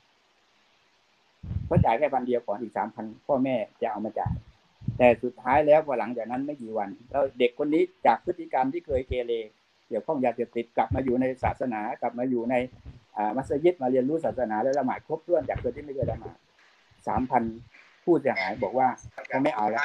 เขาจ่ายแค่พันเดียวก่อนอีก สามพัน พ่อแม่จะเอามาจ่ายแต่สุดท้ายแล้วพอหลังจากนั้นไม่กี่วันแล้วเด็กคนนี้จากพฤติกรรมที่เคยเกเรเกี่ยวข้องยาเสพติดกลับมาอยู่ในศาสนากลับมาอยู่ในมัสยิดมาเรียนรู้ศาสนาและละหมาดครบถ้วนจากคนที่ไม่เคยละหมาด สามพัน ผู้เสียหายบอกว่าเขาไม่เอาแล้ว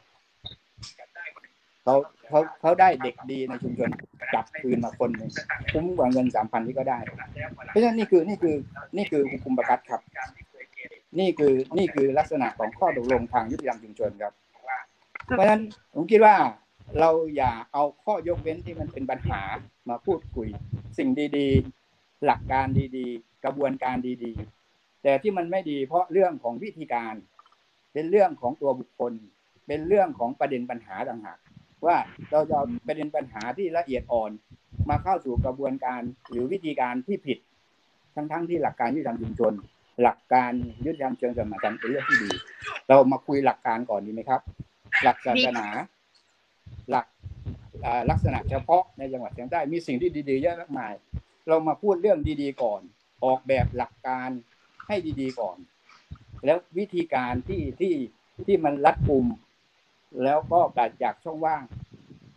เขาเขาเขาได้เด็กดีในชุมชนจับคืนมาคนนึงคุ้มกว่าเงิน สามพัน ที่ก็ได้เพราะฉะนั้นนี่คือนี่คือนี่คือภูกุมปกัสครับนี่คือนี่คือลักษณะของข้อตกลงทางยุติธรรมชุมชนครับเพราะฉะนั้นผมคิดว่าเราอย่าเอาข้อยกเว้นที่มันเป็นปัญหามาพูดคุยสิ่งดีๆหลักการดีๆกระบวนการดีๆแต่ที่มันไม่ดีเพราะเรื่องของวิธีการเป็นเรื่องของตัวบุคคลเป็นเรื่องของประเด็นปัญหาต่างหากว่าเราจะประเด็นปัญหาที่ละเอียดอ่อนมาเข้าสู่กระบวนการหรือวิธีการที่ผิดทั้งๆที่หลักการยุติธรรมชุมชนหลักการยุติธรรมเชิงสมานฉันท์เป็นเรื่องที่ดีเรามาคุยหลักการก่อนดีไหมครับหลักศาสนาหลักลักษณะเฉพาะในจังหวัดเชียงใต้มีสิ่งที่ดีๆเยอะมากมายเรามาพูดเรื่องดีๆก่อนออกแบบหลักการให้ดีๆก่อนแล้ววิธีการที่ที่ที่มันรัดกุมแล้วก็ปราศจากช่องว่าง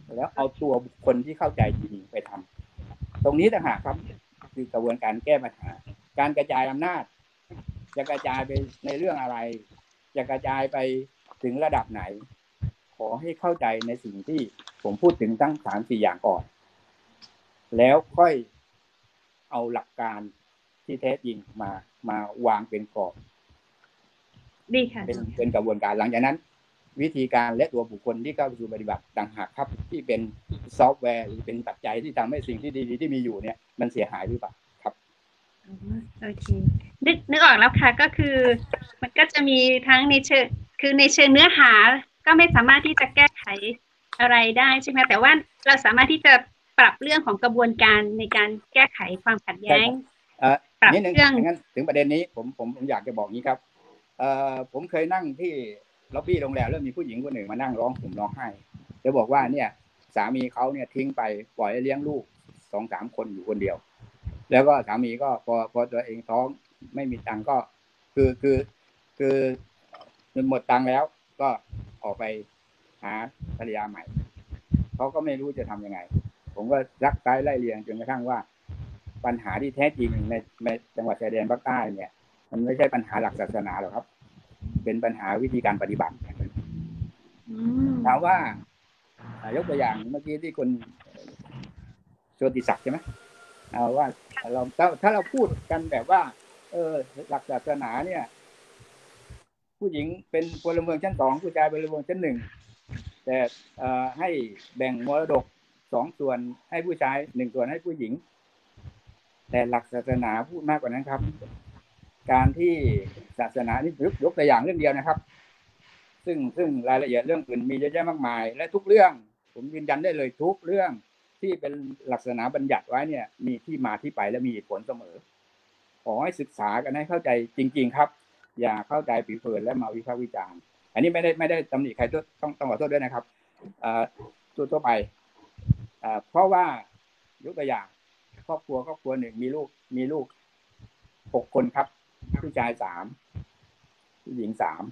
แล้วเอาตัวบุคคลที่เข้าใจจริงไปทำตรงนี้ต่างหากครับคือกระบวนการแก้ปัญหาการกระจายอำนาจจะกระจายไปในเรื่องอะไรจะกระจายไปถึงระดับไหนขอให้เข้าใจในสิ่งที่ผมพูดถึงทั้งสามสี่อย่างก่อนแล้วค่อยเอาหลักการที่แท้จริงมามาวางเป็นกรอบดีค่ะเป็นเป็นกระบวนการหลังจากนั้นวิธีการและตัวบุคคลที่เข้าสู่ปฏิบัติต่างหากครับที่เป็นซอฟต์แวร์หรือเป็นปัจจัยที่ทำให้สิ่งที่ดีๆที่มีอยู่เนี่ยมันเสียหายหรือเปล่าครับโอเคนึกนึกออกแล้วค่ะก็คือมันก็จะมีทั้งในเชิงคือในเชิงเนื้อหาก็ไม่สามารถที่จะแก้ไขอะไรได้ใช่ไหมแต่ว่าเราสามารถที่จะปรับเรื่องของกระบวนการในการแก้ไขความขัดแย้งปรับเรื่องงั้นถึงประเด็นนี้ผมผมผมอยากจะบอกนี้ครับเอ่อผมเคยนั่งที่ล็อบบี้โรงแรมแล้วมีผู้หญิงคนหนึ่งมานั่งร้องห่มร้องไห้จะบอกว่าเนี่ยสามีเขาเนี่ยทิ้งไปปล่อยให้เลี้ยงลูกสองสามคนอยู่คนเดียวแล้วก็สามีก็พอพอตัวเองท้องไม่มีตังค์ก็คือคือคือหมดตังค์แล้วก็ออกไปหาภรรยาใหม่เขาก็ไม่รู้จะทำยังไงผมก็รักใคร่ไล่เลียงจนกระทั่งว่าปัญหาที่แท้จริงในในจังหวัดชายแดนภาคใต้เนี่ยมันไม่ใช่ปัญหาหลักศาสนาหรอกครับเป็นปัญหาวิธีการปฏิบัติถามว่ายกตัวอย่างเมื่อกี้ที่คุณโชติศักดิ์ใช่ไหมเอาว่าเราถ้าเราพูดกันแบบว่าเออหลักศาสนาเนี่ยผู้หญิงเป็นพลเมืองชั้นสองผู้ชายเป็นพลเมืองชั้นหนึ่งแต่ให้แบ่งมรดกสองส่วนให้ผู้ชายหนึ่งส่วนให้ผู้หญิงแต่หลักศาสนาพูดมากกว่านั้นครับการที่ศาสนานี่ยกตัวอย่างเรื่องเดียวนะครับซึ่งซึ่งรายละเอียดเรื่องอื่นมีเยอะแยะมากมายและทุกเรื่องผมยืนยันได้เลยทุกเรื่องที่เป็นหลักศาสนาบัญญัติไว้เนี่ยมีที่มาที่ไปและมีเหตุผลเสมอขอให้ศึกษากันให้เข้าใจจริงๆครับอย่าเข้าใจผิวเผินและมาวิพากษ์วิจารณ์อันนี้ไม่ได้ไม่ได้ตำหนิใครต้องต้องขอโทษด้วยนะครับตัวทั่วไปเพราะว่ายกตัวอย่างครอบครัวครอบครัวหนึ่งมีลูกมีลูกหกคนครับผู้ชายสามผู้หญิงสาม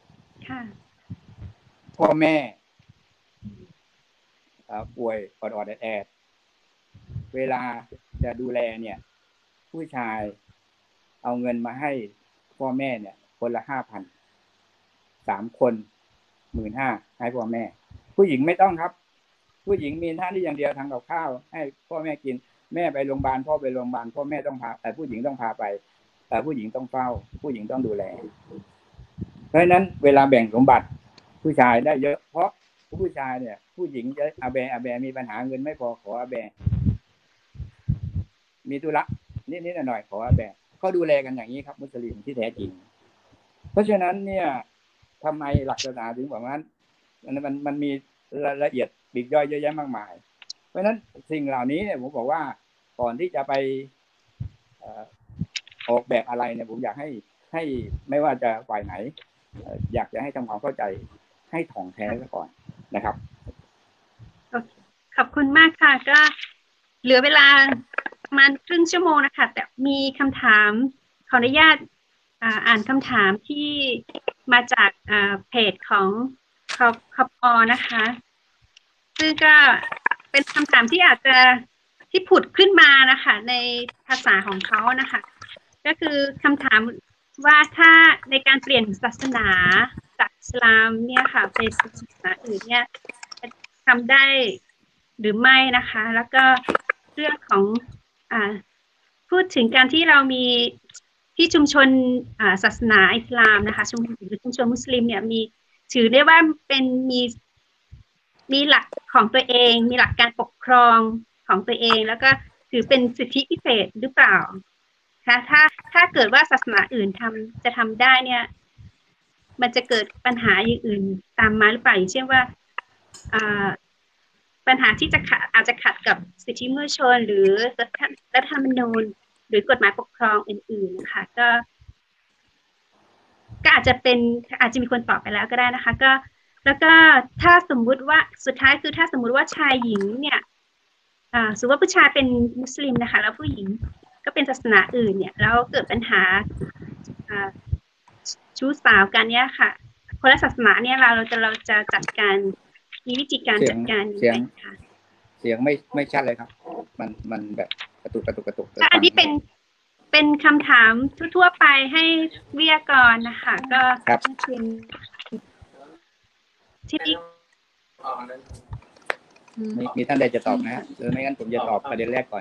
พ่อแม่ป่วยออดๆแอดๆเวลาจะดูแลเนี่ยผู้ชายเอาเงินมาให้พ่อแม่เนี่ยคนละห้าพันสามคนหมื่นห้าให้พ่อแม่ผู้หญิงไม่ต้องครับผู้หญิงมีหน้าที่อย่างเดียวทำกับข้าวให้พ่อแม่กินแม่ไปโรงพยาบาลพ่อไปโรงพยาบาลพ่อแม่ต้องพาแต่ผู้หญิงต้องพาไปแต่ผู้หญิงต้องเฝ้าผู้หญิงต้องดูแลเพราะฉะนั้นเวลาแบ่งสมบัติผู้ชายได้เยอะเพราะผู้ชายเนี่ยผู้หญิงจะอาแบอาแบมีปัญหาเงินไม่พอขออาแบมีธุระนิดๆหน่อยๆขออาแบเขาดูแลกันอย่างนี้ครับมุสลิมที่แท้จริงเพราะฉะนั้นเนี่ยทำไมหลักศาสนาถึงบอกว่ามันมันมันมีรายละเอียดปลีกย่อยเยอะแยะมากมายเพราะฉะนั้นสิ่งเหล่านี้เนี่ยผมบอกว่าก่อนที่จะไปออกแบบอะไรเนี่ยผมอยากให้ให้ไม่ว่าจะฝ่ายไหนอยากจะให้ทำความเข้าใจให้ถ่องแท้ซะก่อนนะครับขอบคุณมากค่ะก็เหลือเวลาประมาณครึ่งชั่วโมงนะคะแต่มีคำถามขออนุญาตอ่านคำถามที่มาจากเพจของคอคอปอนะคะซึ่งก็เป็นคำถามที่อาจจะที่ผุดขึ้นมานะคะในภาษาของเขานะคะก็คือคำถามว่าถ้าในการเปลี่ยนศาสนาจากอิสลามเนี่ยค่ะเป็นศาสนาอื่นเนี่ยทำได้หรือไม่นะคะแล้วก็เรื่องของอ่าพูดถึงการที่เรามีที่ชุมชนอ่าศาสนาอิสลามนะคะชุมชนหรือชุมชนมุสลิมเนี่ยมีถือได้ว่าเป็นมีมีหลักของตัวเองมีหลักการปกครองของตัวเองแล้วก็ถือเป็นสิทธิพิเศษหรือเปล่าคะถ้าถ้าเกิดว่าศาสนาอื่นทำจะทำได้เนี่ยมันจะเกิดปัญหาอย่างอื่นตามมาหรือเปล่าอย่างเช่นว่าปัญหาที่จะขัดอาจจะขัดกับสิทธิมนุษยชนหรือรัฐธรรมนูญหรือกฎหมายปกครองอื่นๆค่ะก็ก็อาจจะเป็นอาจจะมีคนตอบไปแล้วก็ได้นะคะก็แล้วก็ถ้าสมมุติว่าสุดท้ายคือถ้าสมมุติว่าชายหญิงเนี่ยอ่าสมมติว่าผู้ชายเป็นมุสลิมนะคะแล้วผู้หญิงก็เป็นศาสนาอื่นเนี่ยแล้วเกิดปัญหาอ่าชู้สาวกันเนี่ยค่ะคนละศาสนาเนี่ยเราเราจะเราจะจัดการมีวิธีการจัดการยังไงคะเสียงไม่ไม่ชัดเลยครับมันมันแบบกระตุกกระตุกกระตุกอันนี้เป็นเป็นคำถามทั่วๆไปให้วิทยากรนะคะก็ครับที่นี่มีมีท่านใดจะตอบนะฮะหรือไม่งั้นผมจะตอบประเด็นแรกก่อน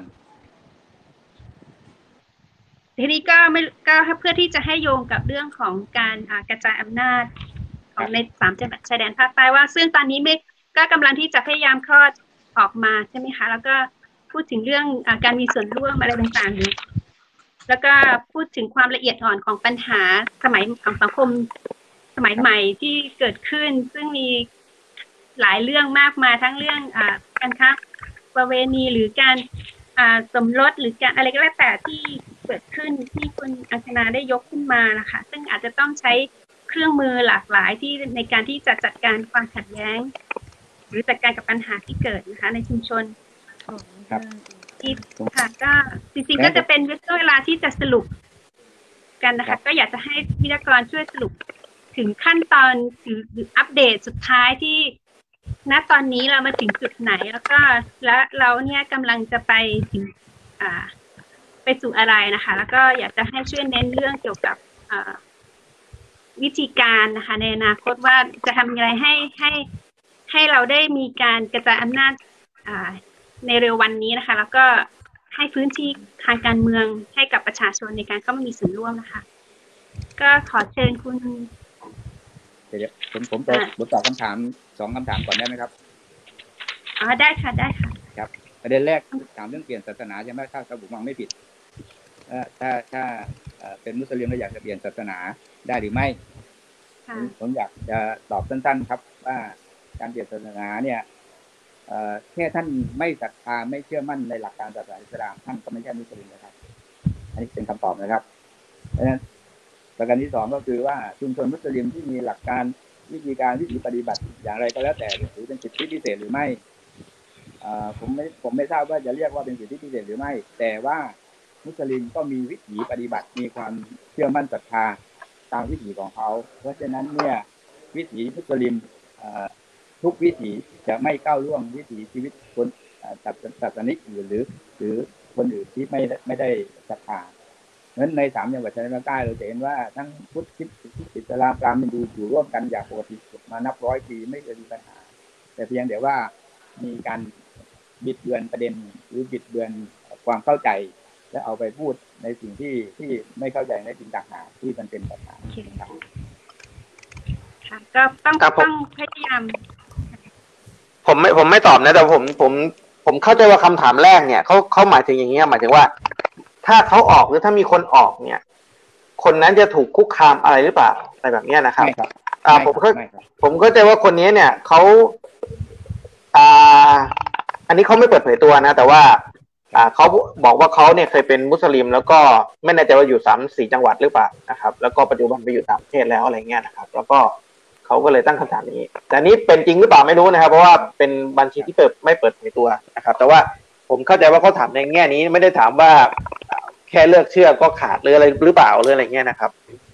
ทีนี้ก็ไม่ก็เพื่อที่จะให้โยงกับเรื่องของการกระจายอำนาจของในสามจังหวัดชายแดนภาคใต้ว่าซึ่งตอนนี้ไม่ก็กำลังที่จะพยายามคลอดออกมาใช่ไหมคะแล้วก็พูดถึงเรื่องอการมีส่วนร่วมอะไรต่างๆแล้วก็พูดถึงความละเอียดอ่อนของปัญหาสมัยของสังคมสมัยใหม่ที่เกิดขึ้นซึ่งมีหลายเรื่องมากมายทั้งเรื่องอ่าการค้าประเวณีหรือการอ่าสมรสหรือการอะไรก็แล้วแต่ที่เกิดขึ้นที่คุณอังคณาได้ยกขึ้นมานะคะซึ่งอาจจะต้องใช้เครื่องมือหลากหลายที่ในการที่จะจัดการความขัดแย้งหรือจัดการกับปัญหาที่เกิดนะคะในชุมชนที่ค่ะก็จริงๆก็จะเป็นเวลาที่จะสรุปกันนะคะก็อยากจะให้วิทยากรช่วยสรุปถึงขั้นตอนหรืออัปเดตสุดท้ายที่ณตอนนี้เรามาถึงจุดไหนแล้วก็แล้วเราเนี่ยกำลังจะไปถึงอ่าไปสู่อะไรนะคะแล้วก็อยากจะให้ช่วยเน้นเรื่องเกี่ยวกับวิธีการนะคะในอนาคตว่าจะทำยังไงให้ให้ให้เราได้มีการกระจายอำนาจในเร็ววันนี้นะคะแล้วก็ให้พื้นที่ทางการเมืองให้กับประชาชนในการเข้ามามีส่วนร่วมนะคะก็ขอเชิญคุณเดี๋ยวผมผมตอบผมตอบคำถามสองคำถามก่อนได้ไหมครับอ๋อได้ค่ะได้ค่ะครับประเด็นแรกถามเรื่องเปลี่ยนศาสนาใช่ไหมถ้าถ้าผมฟังไม่ผิดถ้าถ้าเป็นมุสลิมแล้วอยากจะเปลี่ยนศาสนาได้หรือไม่ผมอยากจะตอบสั้นๆครับว่าการเปลี่ยนศาสนาเนี่ยแค่ท่านไม่ศรัทธาไม่เชื่อมั่นในหลักการศาสนาอิสลามท่านก็ไม่ใช่มุสลิมนะครับอันนี้เป็นคำตอบนะครับเพราะฉะนั้นประการที่สองก็คือว่าชุมชนมุสลิมที่มีหลักการวิธีการวิธีปฏิบัติอย่างไรก็แล้วแต่ถือเป็นสิทธิพิเศษหรือไม่ผมไม่ผมไม่ทราบว่าจะเรียกว่าเป็นสิทธิพิเศษหรือไม่แต่ว่ามุสลิมก็มีวิถีปฏิบัติมีความเชื่อมั่นศรัทธาตามวิถีของเขาเพราะฉะนั้นเนี่ยวิถีมุสลิมทุกวิถีจะไม่ก้าวล่วงวิถีชีวิตคนศาสนิกอื่นหรือหรือคนอื่นที่ไม่ไม่ได้ศรัทธาเพราะฉะนั้นในสามจังหวัดชายแดนภาคใต้เราจะเห็นว่าทั้งพุทธคริสต์อิสลามพราหมณ์ฮินดูอยู่ร่วมกันอย่างปกติมานับร้อยปีไม่เคยมีปัญหาแต่เพียงแต่ว่ามีการบิดเบือนประเด็นหรือบิดเบือนความเข้าใจและเอาไปพูดในสิ่งที่ที่ไม่เข้าใจในสิ่งต่างๆที่มันเป็นปัญหาครับค่ะก็ต้องต้องพยายามผมไม่ผมไม่ตอบนะแต่ผมผมผมเข้าใจว่าคำถามแรกเนี่ยเขาเขาหมายถึงอย่างนี้หมายถึงว่าถ้าเขาออกหรือถ้ามีคนออกเนี่ยคนนั้นจะถูกคุกคามอะไรหรือเปล่าอะไรแบบนี้นะครับอ่าผมเข้าผมเข้าใจว่าคนนี้เนี่ยเขาอ่าอันนี้เขาไม่เปิดเผยตัวนะแต่ว่าอ่าเขาบอกว่าเขาเนี่ยเคยเป็นมุสลิมแล้วก็ไม่แน่ใจว่าอยู่สามสี่จังหวัดหรือเปล่านะครับแล้วก็ปัจจุบันไปอยู่ต่างประเทศแล้วอะไรเงี้ยนะครับแล้วก็เขาก็เลยตั้งคำถามนี้แต่นี้เป็นจริงหรือเปล่าไม่รู้นะครับเพราะว่าเป็นบัญชีที่เปิดไม่เปิดเผยตัวนะครับแต่ว่าผมเข้าใจว่าเขาถามในแง่นี้ไม่ได้ถามว่าแค่เลือกเชื่อก็ขาดหรืออะไรหรือเปล่าหรืออะไรเงี้ยนะครับ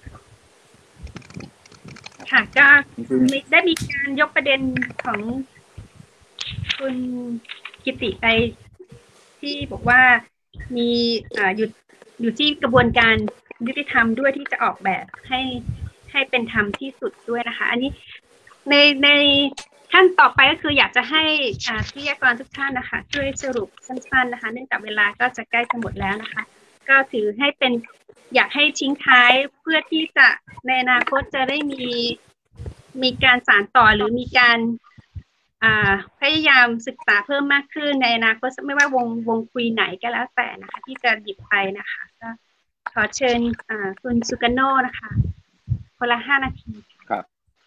ค่ะก็ได้มีการยกประเด็นของคุณกิติไปที่บอกว่ามีอ่าอยู่อยู่ที่กระบวนการยุติธรรมด้วยที่จะออกแบบให้ให้เป็นธรรมที่สุดด้วยนะคะอันนี้ในในขั้นต่อไปก็คืออยากจะให้อ่าวิทยากรทุกท่านนะคะช่วยสรุปสั้นๆนะคะเนื่องจากเวลาก็จะใกล้จะหมดแล้วนะคะก็ถือให้เป็นอยากให้ทิ้งท้ายเพื่อที่จะในอนาคตจะได้มีมีการสานต่อหรือมีการอ่าพยายามศึกษาเพิ่มมากขึ้นในอนาคตไม่ว่าวงวงคุยไหนก็แล้วแต่นะคะที่จะหยิบไปนะคะก็ขอเชิญอ่าคุณสุกโนนะคะคนละห้านาทีครับ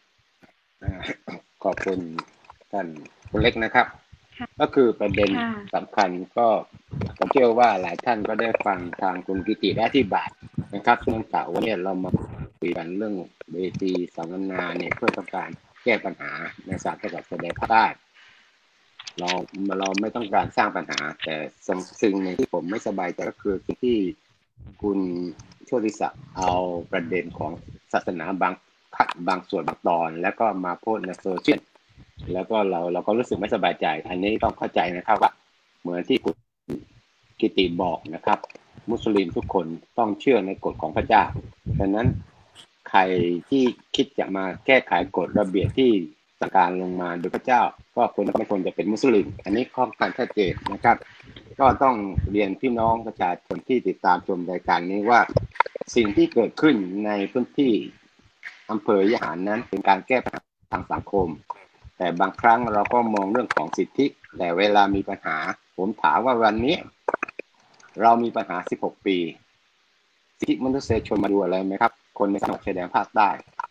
ขอบคุณท่านคุณเล็กนะครับก็คือประเด็นสำคัญก็ผมเชื่อว่าหลายท่านก็ได้ฟังทางคุณกิติได้อธิบายนะครับเนื่องจากว่าเนี่ยเรามาคุยกันเรื่องเวทีสัมมนาเนี่ยเพื่อต้องการแก้ปัญหาในสามจังหวัดชายแดนภาคใต้เราเราไม่ต้องการสร้างปัญหาแต่สิ่งหนึ่งที่ผมไม่สบายใจก็คือที่คุณโชติศักดิ์เอาประเด็นของศาสนาบางบางส่วนบางตอนแล้วก็มาโพสในโซเชียลแล้วก็เราเราก็รู้สึกไม่สบายใจอันนี้ต้องเข้าใจนะครับว่าเหมือนที่คุณกิติบอกนะครับมุสลิมทุกคนต้องเชื่อในกฎของพระเจ้าดังนั้นใครที่คิดจะมาแก้ไขกฎระเบียบที่สั่งการลงมาโดยพระเจ้าก็ควรไม่ควรจะเป็นมุสลิมอันนี้ข้อการชัดเจนนะครับก็ต้องเรียนพี่น้องประชาชนที่ติดตามชมรายการนี้ว่าสิ่งที่เกิดขึ้นในพื้นที่อำเภอยะหารนั้นเป็นการแก้ปัญหาทางสังคมแต่บางครั้งเราก็มองเรื่องของสิทธิแต่เวลามีปัญหาผมถามว่าวันนี้เรามีปัญหาสิบหกปีสิทธิมนุษยชนมาดูอะไรไหมครับคนในจังหวัดชายแดนภาคใต้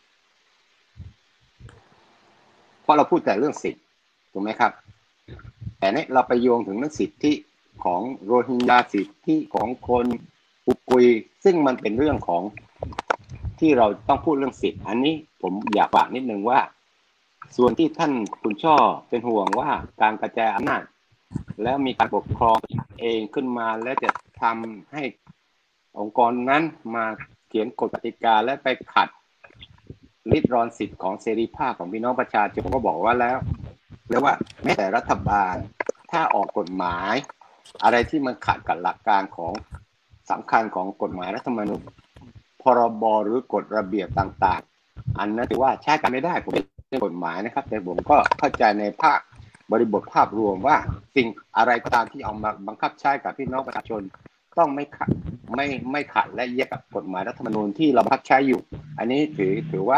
เพราะเราพูดแต่เรื่องสิทธิถูกไหมครับแต่เนี่ยเราไปโยงถึงเรื่องสิทธิของโรฮิงญาสิทธิของคนอุกุยซึ่งมันเป็นเรื่องของที่เราต้องพูดเรื่องสิทธิอันนี้ผมอยากฝากนิดนึงว่าส่วนที่ท่านคุณช่อเป็นห่วงว่าการกระจายอำนาจแล้วมีการปกครองเองขึ้นมาและจะทำให้องค์กรนั้นมาเขียนกฎกติกาและไปขัดริดรอนสิทธิ์ของเสรีภาพของพี่น้องประชาชนก็บอกว่าแล้วแล้วว่าแม้แต่รัฐบาลถ้าออกกฎหมายอะไรที่มันขัดกับหลักการของสำคัญของกฎหมายรัฐธรรมนูญพรบหรือกฎระเบียบต่างๆอันนั้นถือว่าใช้กันไม่ได้ผมเป็นกฎหมายนะครับแต่ผมก็เข้าใจในภาคบริบทภาพรวมว่าสิ่งอะไรก็ตามที่เอามาบังคับใช้กับพี่น้องประชาชนต้องไม่ขัดไม่ไม่ขัดและแยกกับกฎหมายรัฐธรรมนูญที่เราบังคับใช้อยู่อันนี้ถือถือว่า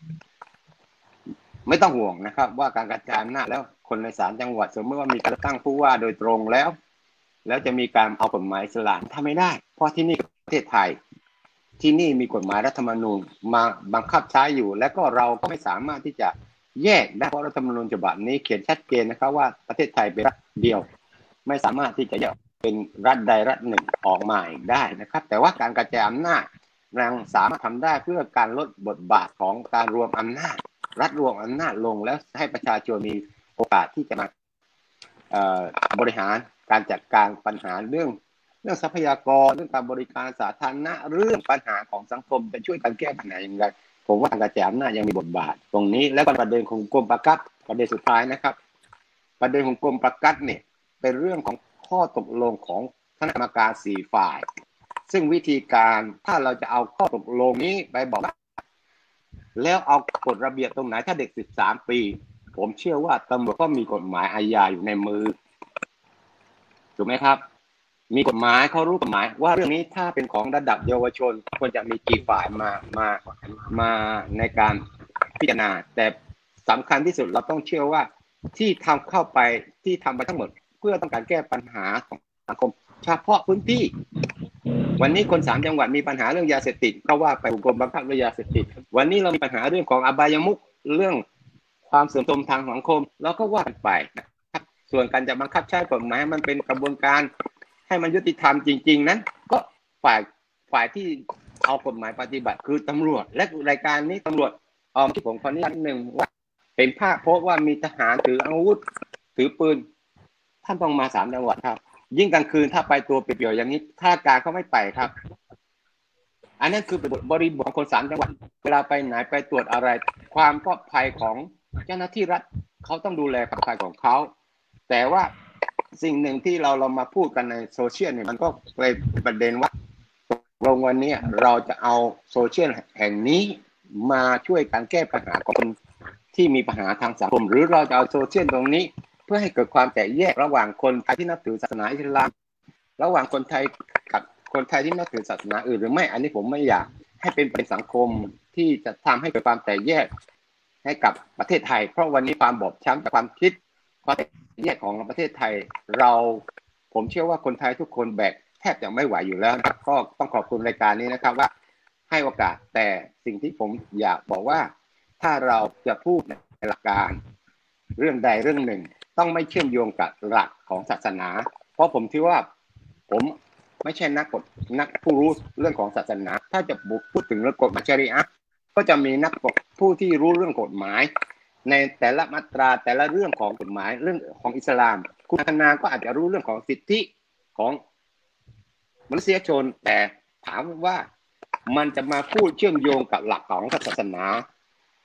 ไม่ต้องห่วงนะครับว่าการกระจายอำนาจแล้วคนในศาลจังหวัดสมมติว่ามีการตั้งผู้ว่าโดยตรงแล้วแล้วจะมีการเอากฎหมายอิสลามทำไม่ได้เพราะที่นี่ประเทศไทยที่นี่มีกฎหมายรัฐธรรมนูญมาบังคับใช้อยู่และก็เราก็ไม่สามารถที่จะแยกได้เพราะรัฐธรรมนูญฉบับนี้เขียนชัดเจนนะครับว่าประเทศไทยเป็นรัฐเดียวไม่สามารถที่จะแยกเป็นรัฐใดรัฐหนึ่งออกมาได้นะครับแต่ว่าการกระจายอำนาจยังสามารถทำได้เพื่อการลดบทบาทของการรวมอำนาจรัฐรวมอำนาจลงแล้วให้ประชาชนมีโอกาสที่จะมาบริหารการจัดการปัญหาเรื่องเรื่องทรัพยากรเรื่องการบริการสาธารณะเรื่องปัญหาของสังคมจะช่วยกันแก้ปัญหาอย่างไรผมว่าการกระจายอำนาจยังมีบทบาทตรงนี้และประเด็นของกรมประกันประเด็นสุดท้ายนะครับประเด็นของกรมประกันเนี่ยเป็นเรื่องของข้อตกลงของคณะกรรมการสี่ฝ่ายซึ่งวิธีการถ้าเราจะเอาข้อตกลงนี้ไปบอกแล้วเอากฎระเบียบตรงไหนถ้าเด็กสิบสามปีผมเชื่อว่าตำรวจก็มีกฎหมายอาญาอยู่ในมือถูกไหมครับมีกฎหมายเขารู้กฎหมายว่าเรื่องนี้ถ้าเป็นของระดับเยาวชนควรจะมีกี่ฝ่ายมามามาในการพิจารณาแต่สำคัญที่สุดเราต้องเชื่อว่าที่ทำเข้าไปที่ทำไปทั้งหมดเพื่อต้องการแก้ปัญหาของสังคมเฉพาะพื้นที่วันนี้คนสามจังหวัดมีปัญหาเรื่องยาเสพติดก็ว่าไปกรมบังคับเรื่องยาเสพติดวันนี้เรามีปัญหาเรื่องของอบายมุขเรื่องความเสื่อมโทรมทางสังคมแล้วก็ว่ากันไปนะครับส่วนการจะบังคับใช้กฎหมายมันเป็นกระบวนการให้มันยุติธรรมจริงๆนั้นก็ฝ่ายฝ่ายที่เอากฎหมายปฏิบัติคือตำรวจและรายการนี้ตำรวจออมที่ผมขออนุญาตนิดนึงว่าเป็นภาพเพราะว่ามีทหารถืออาวุธถือปืนท่านต้องมาสามจังหวัดครับยิ่งกลางคืนถ้าไปตัวเปลี่ยวๆอย่างนี้ท่าการเขาไม่ไปครับอันนั้นคือบริบทของคนสามจังหวัดเวลาไปไหนไปตรวจอะไรความปลอดภัยของเจ้าหน้าที่รัฐเขาต้องดูแลความปลอดภัยของเขาแต่ว่าสิ่งหนึ่งที่เราเรามาพูดกันในโซเชียลเนี่ยมันก็เป็นประเด็นว่าลงวันนี้เราจะเอาโซเชียลแห่งนี้มาช่วยการแก้ปัญหาของคนที่มีปัญหาทางสังคมหรือเราจะเอาโซเชียลตรงนี้เพื่อให้เกิดความแตกแยกระหว่างคนไทยที่นับถือศาสนาอิสลามระหว่างคนไทยกับคนไทยที่นับถือศาสนาอื่นหรือไม่อันนี้ผมไม่อยากให้เป็นเป็นสังคมที่จะทำให้เกิดความแตกแยกให้กับประเทศไทยเพราะวันนี้ความบอบช้ำจากความคิดความแตกแยกของประเทศไทยเราผมเชื่อว่าคนไทยทุกคนแบกแทบจะไม่ไหวอยู่แล้วนะครับก็ต้องขอบคุณรายการนี้นะครับว่าให้โอกาสแต่สิ่งที่ผมอยากบอกว่าถ้าเราจะพูดในหลักการเรื่องใดเรื่องหนึ่งต้องไม่เชื่อมโยงกับหลักของศาสนาเพราะผมคิดว่าผมไม่ใช่นักกฎนักผู้รู้เรื่องของศาสนาถ้าจะพูดถึงเรื่องกฎหมายชะรีอะห์ก็จะมีนักกฎผู้ที่รู้เรื่องกฎหมายในแต่ละมาตราแต่ละเรื่องของกฎหมายเรื่องของอิสลามคุณธนาก็อาจจะรู้เรื่องของสิทธิของมนุษยชนแต่ถามว่ามันจะมาพูดเชื่อมโยงกับหลักของศาสนา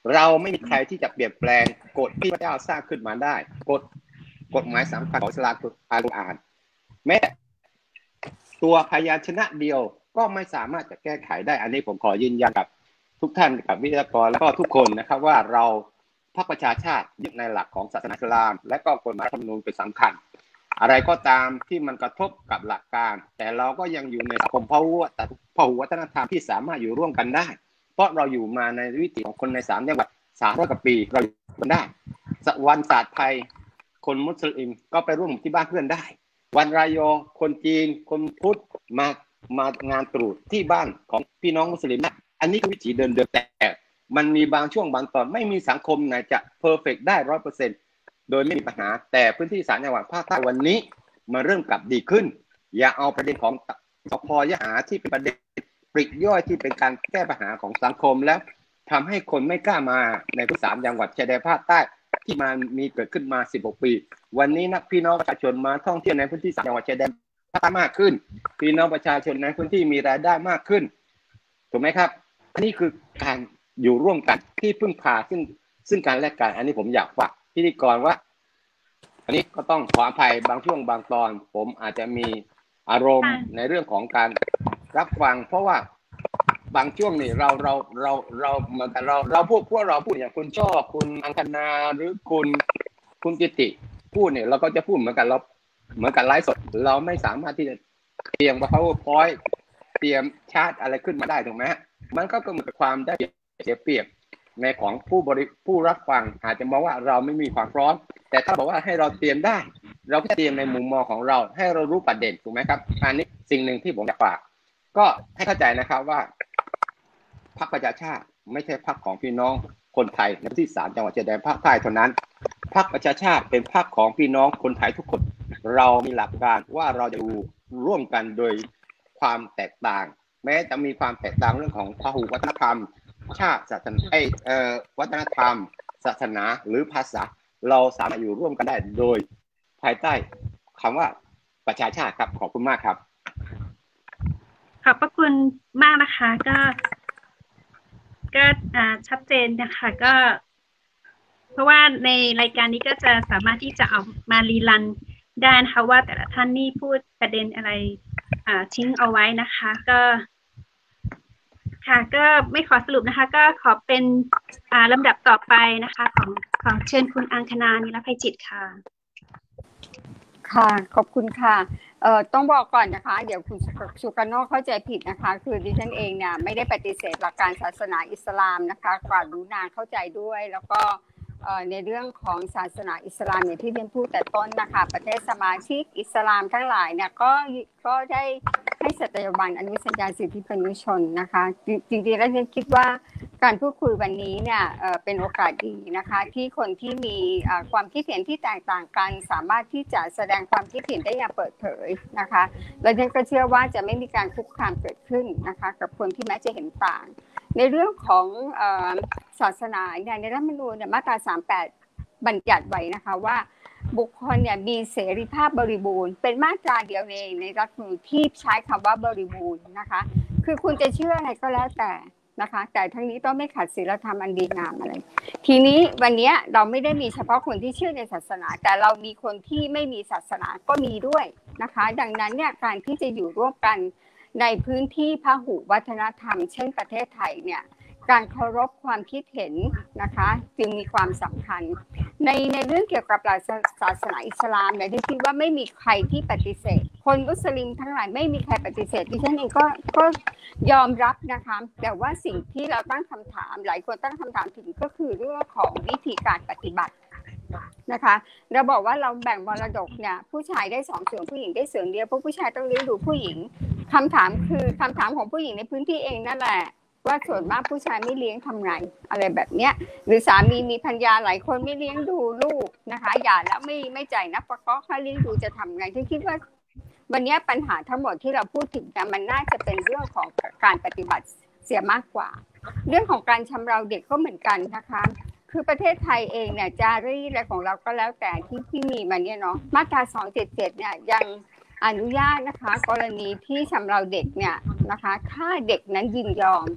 เราไม่มีใครที่จะเปลี่ยนแปลงกฎที่พระเจ้าสร้างขึ้นมาได้กฎกฎหมายสำคัญของอิสลามคืออัลกุรอานแม้ตัวพยัญชนะเดียวก็ไม่สามารถจะแก้ไขได้อันนี้ผมขอยืนยันกับทุกท่านกับวิทยากรแล้วก็ทุกคนนะครับว่าเราพรรคประชาชาติยึดในหลักของศาสนาอิสลามและก็กฎหมายรัฐธรรมนูญเป็นสำคัญอะไรก็ตามที่มันกระทบกับหลักการแต่เราก็ยังอยู่ในสังคมพหุพหุวัฒนธรรมที่สามารถอยู่ร่วมกันได้เพราะเราอยู่มาในวิถีของคนในสามจังหวัดสามร้อยกว่าปีเราอยู่กันได้วันศาสตร์ไทยคนมุสลิมก็ไปร่วมที่บ้านเพื่อนได้วันรายอคนจีนคนพุทธมามางานตรุษที่บ้านของพี่น้องมุสลิมนะอันนี้คือวิถีเดินเดินแต่มันมีบางช่วงบางตอนไม่มีสังคมไหนจะเพอร์เฟกต์ได้ร้อยเปอร์เซ็นต์โดยไม่มีปัญหาแต่พื้นที่สามจังหวัดภาคใต้วันนี้มาเริ่มกลับดีขึ้นอย่าเอาประเด็นของสพยหาที่เป็นประเด็นปลีกย่อยที่เป็นการแก้ปัญหาของสังคมแล้วทำให้คนไม่กล้ามาในพื้นที่สามจังหวัดชายแดนภาคใต้ที่มามีเกิดขึ้นมาสิบหกปีวันนี้นักพี่น้องประชาชนมาท่องเที่ยวในพื้นที่สามจังหวัดชายแดนภาคใต้มากขึ้นพี่น้องประชาชนในพื้นที่มีรายได้มากขึ้นถูกไหมครับอันนี้คือการอยู่ร่วมกันที่พึ่งพาซึ่งซึ่งการแลกกันอันนี้ผมอยากฝากพิธีกรว่าอันนี้ก็ต้องขออภัยบางช่วงบางตอนผมอาจจะมีอารมณ์ในเรื่องของการรับฟังเพราะว่าบางช่วงนี่เราเราเราเราเหมือนกันเราเราพวกพวกเราพูดอย่างคุณชอบคุณอังคณาหรือคุณคุณกิติพูดเนี่ยเราก็จะพูดเหมือนกันเราเหมือนกันไลฟ์สดเราไม่สามารถที่จะเตรียม PowerPoint เตรียมชาร์ตอะไรขึ้นมาได้ถูกไหมมันก็เหมือนความได้เสียเปรียบในของผู้บริผู้รับฟังอาจจะมองว่าเราไม่มีความพร้อมแต่ถ้าบอกว่าให้เราเตรียมได้เราก็เตรียมในมุมมองของเราให้เรารู้ประเด็นถูกไหมครับอันนี้สิ่งหนึ่งที่ผมอยากฝากก็ให้เข้าใจนะครับว่าพรรคประชาชาติไม่ใช่พรรคของพี่น้องคนไทยในที่สามจังหวัดชายแดนภาคใต้เท่านั้นพรรคประชาชาติเป็นพรรคของพี่น้องคนไทยทุกคนเรามีหลักการว่าเราจะอยู่ร่วมกันโดยความแตกต่างแม้จะมีความแตกต่างเรื่องของพหุวัฒนธรรมชาติศาสนาไอเอ่อวัฒนธรรมศาสนาหรือภาษาเราสามารถอยู่ร่วมกันได้โดยภายใต้คำว่าประชาชาติครับขอบคุณมากครับขอบพระคุณมากนะคะก็ก็อ่าชัดเจนนะคะก็เพราะว่าในรายการนี้ก็จะสามารถที่จะเอามารีรันได้นะคะว่าแต่ละท่านนี่พูดประเด็นอะไรอ่าทิ้งเอาไว้นะคะก็ค่ะก็ไม่ขอสรุปนะคะก็ขอเป็นอ่าลำดับต่อไปนะคะของของเชิญคุณอังคณานิรภัยจิตค่ะค่ะขอบคุณค่ะเอ่อต้องบอกก่อนนะคะเดี๋ยวคุณสุกโนเข้าใจผิดนะคะคือดิฉันเองเนี่ยไม่ได้ปฏิเสธหลักการศาสนาอิสลามนะคะกว่ารู้นานเข้าใจด้วยแล้วก็ในเรื่องของศาสนาอิสลามอย่างที่เรียนพูดแต่ต้นนะคะประเทศสมาชิกอิสลามทั้งหลายเนี่ยก็ก็ได้ให้สถาบันอนุสัญญาสิทธิมนุษยชนนะคะจริงๆแล้วฉันคิดว่าการพูดคุยวันนี้เนี่ยเป็นโอกาสดีนะคะที่คนที่มีความคิดเห็นที่แตกต่างกันสามารถที่จะแสดงความคิดเห็นได้อย่างเปิดเผยนะคะและฉันก็เชื่อว่าจะไม่มีการคุกคามเกิดขึ้นนะคะกับคนที่แม้จะเห็นต่างในเรื่องของศาสนาในรัฐธรรมนูญมาตราสามสิบแปดบัญญัติไว้นะคะว่าบุคคลเนี่ยมีเสรีภาพบริบูรณ์เป็นมาตราเดียวในในรัฐธรรมนูญที่ใช้คำว่าบริบูรณ์นะคะคือคุณจะเชื่ออะไรก็แล้วแต่นะคะแต่ทั้งนี้ต้องไม่ขัดศีลธรรมอันดีงามอะไรทีนี้วันนี้เราไม่ได้มีเฉพาะคนที่เชื่อในศาสนาแต่เรามีคนที่ไม่มีศาสนาก็มีด้วยนะคะดังนั้นเนี่ยการที่จะอยู่ร่วมกันในพื้นที่พหุวัฒนธรรมเช่นประเทศไทยเนี่ยการเคารพความคิดเห็นนะคะจึงมีความสำคัญในในเรื่องเกี่ยวกับหลักศาสนาอิสลามเนี่ยที่คิดว่าไม่มีใครที่ปฏิเสธคนมุสลิมทั้งหลายไม่มีใครปฏิเสธดิฉันเองก็ก็ยอมรับนะคะแต่ว่าสิ่งที่เราตั้งคำถามหลายคนตั้งคำถามถึงก็คือเรื่องของวิธีการปฏิบัตินะคะเราบอกว่าเราแบ่งมรดกเนี่ยผู้ชายได้สองส่วนผู้หญิงได้ส่วนเดียวเพราะผู้ชายต้องเลี้ยงดูผู้หญิงคำถามคือคำถามของผู้หญิงในพื้นที่เองนั่นแหละว่าส่วนมากผู้ชายไม่เลี้ยงทำไงอะไรแบบเนี้ยหรือสามีมีภรรยาหลายคนไม่เลี้ยงดูลูกนะคะหย่าแล้วไม่ไม่จ่ายนักประกันค่าเลี้ยงดูจะทำไงที่คิดว่าวันนี้ปัญหาทั้งหมดที่เราพูดถึงเนี่ยมันน่าจะเป็นเรื่องของการปฏิบัติเสียมากกว่าเรื่องของการชำเราเด็กก็เหมือนกันนะคะคือประเทศไทยเองเนี่ยจารีตอะไรของเราก็แล้วแต่ที่ที่มีมาเนี่ยเนาะมาตราสองเจ็ดเจ็ดเนี่ยยังอนุญาตนะคะกรณีที่ชำเราเด็กเนี่ยนะคะถ้าเด็กนั้นยินยอม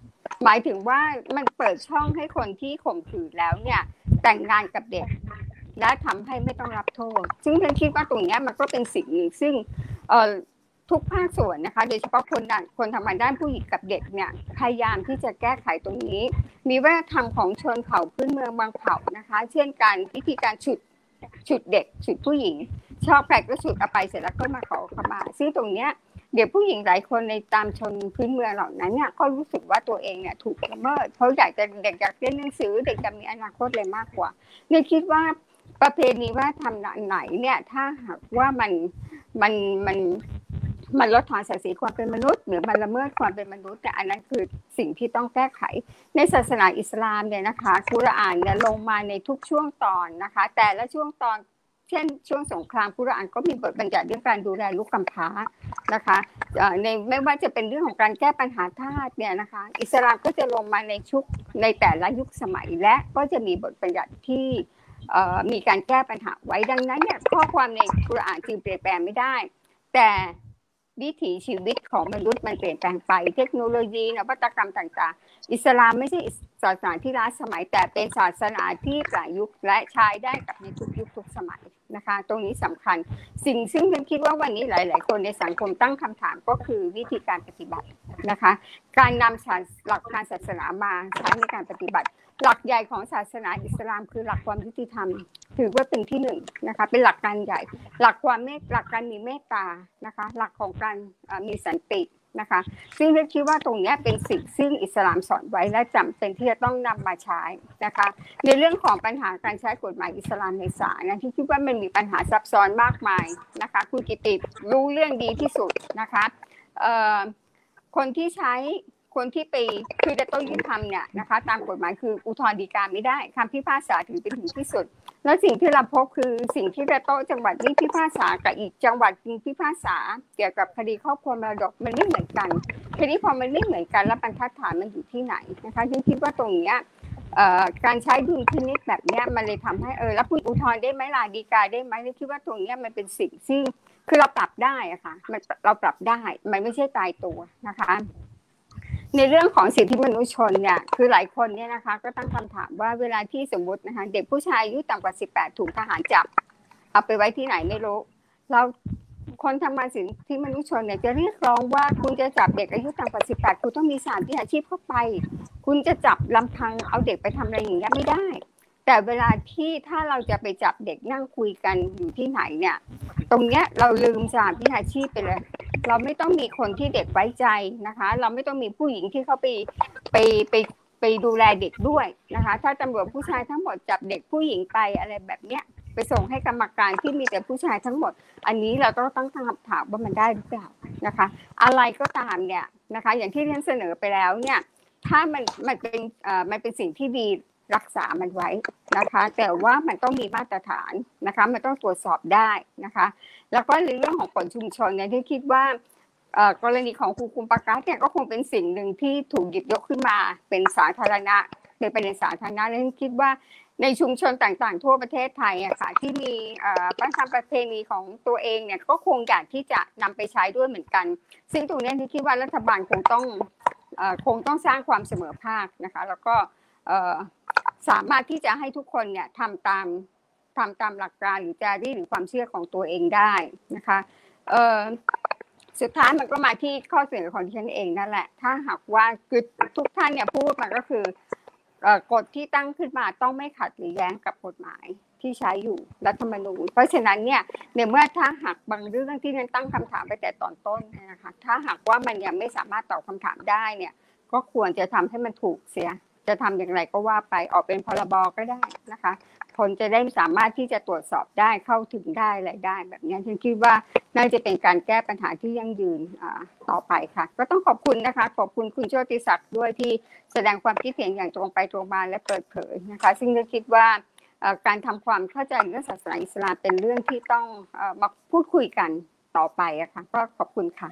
หมายถึงว่ามันเปิดช่องให้คนที่ข่มขืนแล้วเนี่ยแต่งงานกับเด็กและทำให้ไม่ต้องรับโทษซึ่งฉันคิดว่าตรงนี้มันก็เป็นสิ่งหนึ่งซึ่งเอ่อทุกภาคส่วนนะคะโดยเฉพาะคนด้านคนทำงานด้านผู้หญิงกับเด็กเนี่ยพยายามที่จะแก้ไขตรงนี้มีวัฒนธรรมของชนเผ่าพื้นเมืองบางเผ่านะคะเช่นการวิธีการฉุดฉุดเด็กฉุดผู้หญิงชอบใครก็ฉุดเอาไปเสร็จแล้วก็มาขอขมาซึ่งตรงเนี้ยเด็กผู้หญิงหลายคนในตามชนพื้นเมืองเหล่านั้นเนี่ยก็รู้สึกว่าตัวเองเนี่ยถูกละเมิดเขาอยากจะเด็กอยากเรียนหนังสือเด็กจะมีอนาคตเลยมากกว่าเนี่ยคิดว่าประเพณีว่าทำไหนเนี่ยถ้าหากว่ามันมันมันมันลดทอนศักดิ์ศรีความเป็นมนุษย์หรือมันละเมิดความเป็นมนุษย์เนี่ยอันนั้นคือสิ่งที่ต้องแก้ไขในศาสนาอิสลามเนี่ยนะคะกุรอานเนี่ยลงมาในทุกช่วงตอนนะคะแต่ละช่วงตอนเช่นช่วงสงครามกุรอานก็มีบทบัญญัติเรื่องการดูแลลูกกำพร้านะคะในไม่ว่าจะเป็นเรื่องของการแก้ปัญหาทาสเนี่ยนะคะอิสลามก็จะลงมาในชุกในแต่ละยุคสมัยและก็จะมีบทบัญญัติที่มีการแก้ปัญหาไว้ดังนั้นเนี่ยข้อความในกุรอานจึงเปลี่ยนแปลงไม่ได้แต่วิถีชีวิตของมนุษย์มันเปลี่ยนแปลงไปเทคโนโลยีนวัตกรรมต่างๆอิสลามไม่ใช่ศาสนาที่ล้าสมัยแต่เป็นศาสนาที่ประยุกต์และใช้ได้กับในทุกยุคทุกสมัยนะคะตรงนี้สำคัญสิ่งซึ่งฉันคิดว่าวันนี้หลายๆคนในสังคมตั้งคำถามก็คือวิธีการปฏิบัตินะคะการนำหลักทางศาสนามาใช้ในการปฏิบัติหลักใหญ่ของศาสนาอิสลามคือหลักความยุติธรรมถือว่าเป็นที่หนึ่งนะคะเป็นหลักการใหญ่หลักความเมตหลักการมีเมตตานะคะหลักของการมีสันตินะคะซึ่งเราคิดว่าตรงนี้เป็นสิ่งซึ่งอิสลามสอนไว้และจำเป็นที่จะต้องนำมาใช้นะคะในเรื่องของปัญหาการใช้กฎหมายอิสลามในศาลนะที่คิดว่ามันมีปัญหาซับซ้อนมากมายนะคะคุณกิติรู้เรื่องดีที่สุดนะคะคนที่ใช้คนที่ไปคือจะต้องยุติธรรมเนี่ยนะคะตามกฎหมายคืออุทธรณ์ฎีกาไม่ได้คำพิพากษาถือเป็นถึงที่สุดแล้วสิ่งที่เราพบคือสิ่งที่ระโต้จังหวัดนี้พิพากษากับอีกจังหวัดนึงพิพากษาเกี่ยวกับคดีครอบครัวมรดกมันไม่เหมือนกันทีนี้พอมันไม่เหมือนกันแล้วบรรทัดฐานมันอยู่ที่ไหนนะคะฉันคิดว่าตรงนี้การใช้ดุลพินิจแบบนี้มันเลยทำให้เออแล้วคุณอุทธรณ์ได้ไหมล่ะฎีกาได้ไหมคิดว่าตรงนี้มันเป็นสิ่งซึ่งคือเราปรับได้อะค่ะมันเราปรับได้มันไม่ใช่ตายตัวนะคะในเรื่องของสิทธิมนุษยชนเนี่ยคือหลายคนเนี่ยนะคะก็ตั้งคำถามว่าเวลาที่สมมตินะคะเด็กผู้ชายอายุต่ำกว่าสิบแปดถูกทหารจับเอาไปไว้ที่ไหนไม่รู้เราคนทำงานสิทธิมนุษยชนเนี่ยจะเรียกร้องว่าคุณจะจับเด็กอายุต่ำกว่าสิบแปดคุณต้องมีสถานที่อาชีพเข้าไปคุณจะจับลำพังเอาเด็กไปทำอะไรอย่างเงี้ยไม่ได้แต่เวลาที่ถ้าเราจะไปจับเด็กนั่งคุยกันอยู่ที่ไหนเนี่ยตรงเนี้ยเราลืมสถานที่อาชีพไปเลยเราไม่ต้องมีคนที่เด็กไว้ใจนะคะเราไม่ต้องมีผู้หญิงที่เขาไปไปไปไปดูแลเด็กด้วยนะคะถ้าตำรวจผู้ชายทั้งหมดจับเด็กผู้หญิงไปอะไรแบบเนี้ยไปส่งให้กรรมการที่มีแต่ผู้ชายทั้งหมดอันนี้เราต้องตั้งคำถามว่ามันได้หรือเปล่านะคะอะไรก็ตามเนี่ยนะคะอย่างที่ท่านเสนอไปแล้วเนี่ยถ้ามันมันเป็นเอ่อมันเป็นสิ่งที่ดีรักษามันไว้นะคะแต่ว่ามันต้องมีมาตรฐานนะคะมันต้องตรวจสอบได้นะคะแล้วก็ในเรื่องของกฎชุมชนเนี่ยที่คิดว่ากรณีของครูคุมประกาศเนี่ยก็คงเป็นสิ่งหนึ่งที่ถูกหยิบยกขึ้นมาเป็นสาธารณะเป็นประเด็นสาธารณะและคิดว่าในชุมชนต่างๆทั่วประเทศไทยอะค่ะที่มีวัฒนธรรมประเพณีของตัวเองเนี่ยก็คงอยากที่จะนำไปใช้ด้วยเหมือนกันซึ่งตรงนี้ที่คิดว่ารัฐบาลคงต้องคงต้องสร้างความเสมอภาคนะคะแล้วก็สามารถที่จะให้ทุกคนเนี่ยทำตามทำตามหลักการหรือจารีตหรือความเชื่อของตัวเองได้นะคะสุดท้ายมันก็มาที่ข้อเสนอของดิฉันเองนั่นแหละถ้าหากว่าคือทุกท่านเนี่ยพูดมันก็คือกฎที่ตั้งขึ้นมาต้องไม่ขัดหรือแย้งกับกฎหมายที่ใช้อยู่รัฐธรรมนูญเพราะฉะนั้นเนี่ยในเมื่อถ้าหากบางเรื่องที่นั้นตั้งคำถามไปแต่ตอนต้นนะคะถ้าหากว่ามันยังไม่สามารถตอบคำถามได้เนี่ยก็ควรจะทำให้มันถูกเสียจะทำอย่างไรก็ว่าไปออกเป็นพรบก็ได้นะคะคนจะได้สามารถที่จะตรวจสอบได้เข้าถึงได้อะไรได้แบบนี้ฉันคิดว่าน่าจะเป็นการแก้ปัญหาที่ยั่งยืนต่อไปค่ะก็ต้องขอบคุณนะคะขอบคุณคุณโชติศักดิ์ด้วยที่แสดงความคิดเห็นอย่างตรงไปตรงมาและเปิดเผยนะคะซึ่งฉันคิดว่าการทำความเข้าใจเรื่องศาสนาอิสลามเป็นเรื่องที่ต้องมาพูดคุยกันต่อไปอะค่ะก็ขอบคุณค่ะ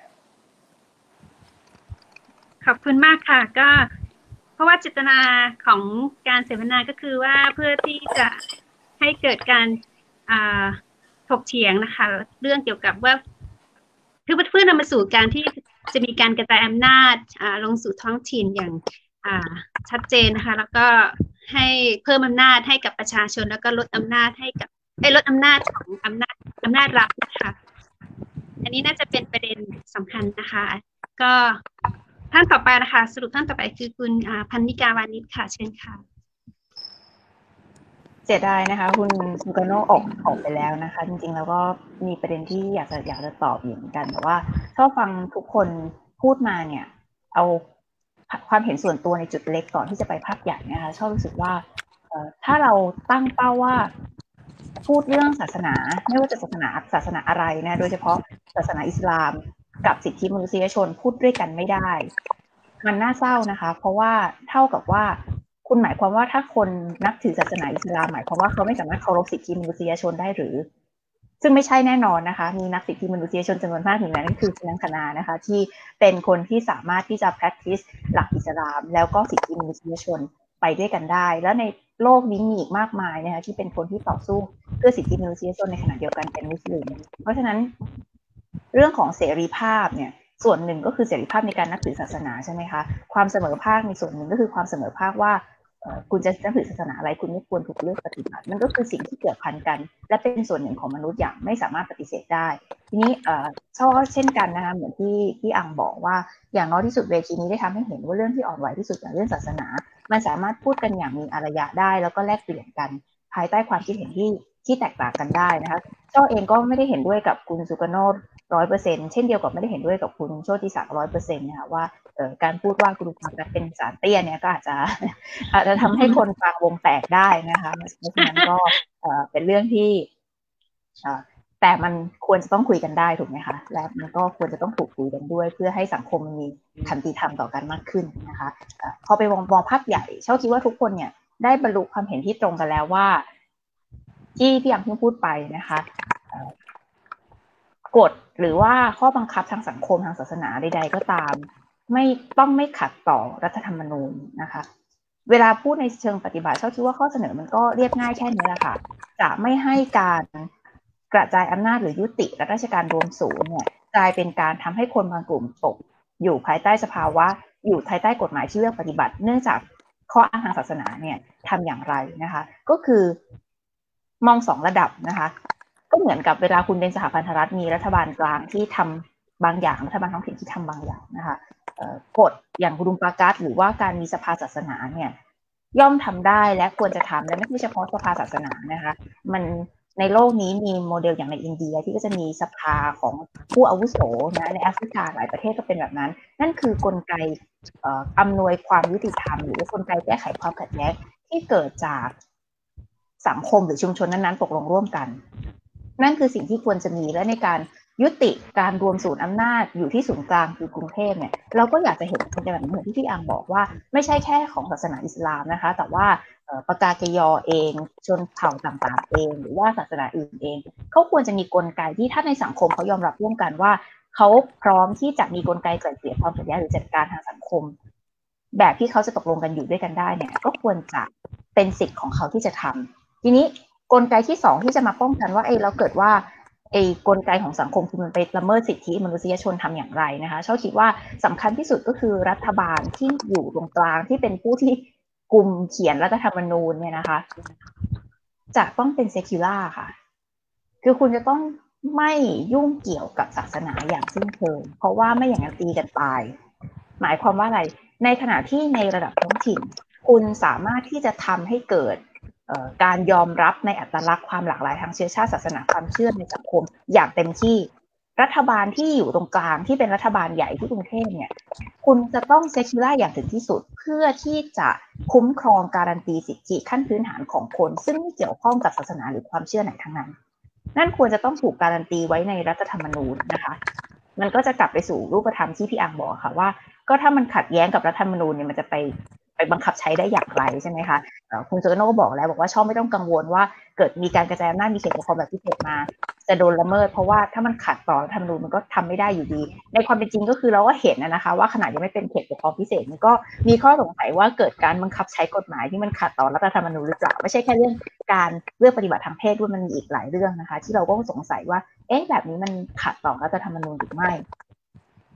ขอบคุณมากค่ะก็เพราะว่าเจตนาของการเสวนาก็คือว่าเพื่อที่จะให้เกิดการถกเถียงนะคะเรื่องเกี่ยวกับว่าเพื่อเพื่อนำมาสู่การที่จะมีการกระจายอำนาจลงสู่ท้องถิ่นอย่างอ่าชัดเจนนะคะแล้วก็ให้เพิ่มอำนาจให้กับประชาชนแล้วก็ลดอำนาจให้กับไอ้ลดอำนาจของอำนาจอำนาจรัฐนะคะอันนี้น่าจะเป็นประเด็นสำคัญนะคะก็ท่านต่อไปนะคะสรุปท่านต่อไปคือคุณพันนิกาวานิชค่ะเชิญค่ะเสียดายนะคะคุณซูกาโนะออกออกไปแล้วนะคะจริงๆแล้วก็มีประเด็นที่อยากจะอยากจะตอบอยู่เหมือนกันแต่ว่าชอบฟังทุกคนพูดมาเนี่ยเอาความเห็นส่วนตัวในจุดเล็กก่อนที่จะไปภาพใหญ่นะคะชอบรู้สึกว่าถ้าเราตั้งเป้าว่าพูดเรื่องศาสนาไม่ว่าจะศาสนาศาสนาอะไรนะโดยเฉพาะศาสนาอิสลามกับสิทธิมนุษยชนพูดด้วยกันไม่ได้มันน่าเศร้านะคะเพราะว่าเท่ากับว่าคุณหมายความว่าถ้าคนนับถือศาสนาอิสลามหมายความว่าเขาไม่สามารถเคารพสิทธิมนุษยชนได้หรือซึ่งไม่ใช่แน่นอนนะคะมีนักสิทธิมนุษยชนจำนวนมากถึงนั้นก็คือนักคณะนะคะที่เป็นคนที่สามารถที่จะ practice หลักอิสลามแล้วก็สิทธิมนุษยชนไปด้วยกันได้แล้วในโลกนี้มีอีกมากมายนะคะที่เป็นคนที่ต่อสู้เพื่อสิทธิมนุษยชนในขณะเดียวกันเป็นมุสลิมเพราะฉะนั้นเรื่องของเสรีภาพเนี่ยส่วนหนึ่งก็คือเสรีภาพในการนับถือศาสนาใช่ไหมคะความเสมอภาคในส่วนหนึ่งก็คือความเสมอภาคว่าคุณจะนับถือศาสนาอะไรคุณไม่ควรถูกเลือกปฏิบัติมันก็คือสิ่งที่เกี่ยวพันกันและเป็นส่วนหนึ่งของมนุษย์อย่างไม่สามารถปฏิเสธได้ทีนี้ช่อเช่นกันนะคะเหมือนที่ที่อังบอกว่าอย่างน้อยที่สุดเวทีนี้ได้ทำให้เห็นว่าเรื่องที่อ่อนไหวที่สุดอย่างเรื่องศาสนามันสามารถพูดกันอย่างมีอารยะได้แล้วก็แลกเปลี่ยนกันภายใต้ความคิดเห็นที่ที่แตกต่างกันได้นะคะช่อเองก็ไม่ได้เห็นด้วยกับคุณสุกโนชร้อยเปอร์เซ็นต์เช่นเดียวกับไม่ได้เห็นด้วยกับคุณโชติศักดิ์ร้อยเปอร์เซ็นต์นะคะว่าการพูดว่ากุรุภาจะเป็นสารเตี้ยเนี่ยก็อาจจะอาจจะทำให้คนฟังวงแตกได้นะคะเพราะฉะนั้นก็เป็นเรื่องที่แต่มันควรจะต้องคุยกันได้ถูกไหมคะและมันก็ควรจะต้องถูกคุยกันด้วยเพื่อให้สังคมมีขันติธรรมต่อกันมากขึ้นนะคะพอไปมองมองภาพใหญ่เช่าคิดว่าทุกคนเนี่ยได้บรรลุความเห็นที่ตรงกันแล้วว่าที่พี่อังเพิ่งพูดไปนะคะกฎหรือว่าข้อบังคับทางสังคมทางศาสนาใดๆก็ตามไม่ต้องไม่ขัดต่อรัฐธรรมนูญนะคะเวลาพูดในเชิงปฏิบัติเช่าคิดว่าข้อเสนอมันก็เรียบง่ายแค่นี้แหละค่ะจะไม่ให้การกระจายอำนาจหรือยุติรัฐราชการรวมศูนย์เนี่ยกลายเป็นการทำให้คนบางกลุ่มตกอยู่ภายใต้สภาวะอยู่ภายใต้กฎหมายที่เลือกปฏิบัติเนื่องจากข้ออ้างทางศาสนาเนี่ยทำอย่างไรนะคะก็คือมองสองระดับนะคะก็เหมือนกับเวลาคุณเป็นสหพันธรัฐมีรัฐบาลกลางที่ทำบางอย่างรัฐบาลท้องถิ่นที่ทำบางอย่างนะคะกฎอย่างกุดุมปากัสหรือว่าการมีสภาศาสนาเนี่ยย่อมทำได้และควรจะทำและไม่ใช่เฉพาะสภาศาสนานะคะมันในโลกนี้มีโมเดลอย่างในอินเดียที่ก็จะมีสภาของผู้อาวุโสนะในแอฟริกาหลายประเทศก็เป็นแบบนั้นนั่นคือกลไกอำนวยความยุติธรรมหรือกลไกแก้ไขความขัดแย้งที่เกิดจากสังคมหรือชุมชนนั้นๆตกลงร่วมกันนั่นคือสิ่งที่ควรจะมีและในการยุติการรวมศูนย์อำนาจอยู่ที่ศูนย์กลางคือกรุงเทพเนี่ยเราก็อยากจะเห็นเป็นแบบเหมือนที่พี่อังบอกว่าไม่ใช่แค่ของศาสนาอิสลามนะคะแต่ว่าปากากยอเองชนเผ่าต่างๆเองหรือว่าศาสนาอื่นเองเขาควรจะมีกลไกที่ถ้าในสังคมเขายอมรับร่วมกันว่าเขาพร้อมที่จะมีกลไกไกล่เกลี่ยความขัดแย้งหรือจัดการทางสังคมแบบที่เขาจะตกลงกันอยู่ด้วยกันได้เนี่ยก็ควรจะเป็นสิทธิ์ของเขาที่จะทำทีนี้กลไกที่สองที่จะมาป้องกันว่าไอ้เราเกิดว่าไอ้กลไกของสังคมคือมันไปละเมิดสิทธิมนุษยชนทำอย่างไรนะคะเช่าคิดว่าสำคัญที่สุดก็คือรัฐบาลที่อยู่ตรงกลางที่เป็นผู้ที่กลุ่มเขียนรัฐธรรมนูญเนี่ยนะคะจะต้องเป็นเซคิวล่าค่ะคือคุณจะต้องไม่ยุ่งเกี่ยวกับศาสนาอย่างสิ้นเชิงเพราะว่าไม่อย่างนั้นตีกันตายหมายความว่าอะไรในขณะที่ในระดับท้องถิ่นคุณสามารถที่จะทำให้เกิดการยอมรับในอัตลักษณ์ความหลากหลายทางเชื้อชาติศาสนาความเชื่อในสังคมอย่างเต็มที่รัฐบาลที่อยู่ตรงกลางที่เป็นรัฐบาลใหญ่ที่กรุงเทพเนี่ยคุณจะต้องเซคิวล่าอย่างถึงที่สุดเพื่อที่จะคุ้มครองการันตีสิทธิขั้นพื้นฐานของคนซึ่งไม่เกี่ยวข้องกับศาสนาหรือความเชื่อไหนทั้งนั้นนั่นควรจะต้องถูกการันตีไว้ในรัฐธรรมนูญนะคะมันก็จะกลับไปสู่รูปธรรมที่พี่อังบอกค่ะว่าก็ถ้ามันขัดแย้งกับรัฐธรรมนูญเนี่ยมันจะไปไปบังคับใช้ได้อย่างไรใช่ไหมคะคุณโซโน่ก็บอกแล้วบอกว่าชอบไม่ต้องกังวลว่าเกิดมีการกระจายอำนาจมีเขตปกครองแบบพิเศษมาจะโดนละเมิดเพราะว่าถ้ามันขัดต่อรัฐธรรมนูญมันก็ทำไม่ได้อยู่ดีในความเป็นจริงก็คือเราก็เห็นนะคะว่าขนาดยังไม่เป็นเขตปกครองพิเศษมันก็มีข้อสงสัยว่าเกิดการบังคับใช้กฎหมายที่มันขัดต่อรัฐธรรมนูญหรือเปล่าไม่ใช่แค่เรื่องการเลือกปฏิบัติทางเพศด้วยมันมีอีกหลายเรื่องนะคะที่เราก็สงสัยว่าเอ๊ะแบบนี้มันขัดต่อรัฐธรรมนูญหรือไม่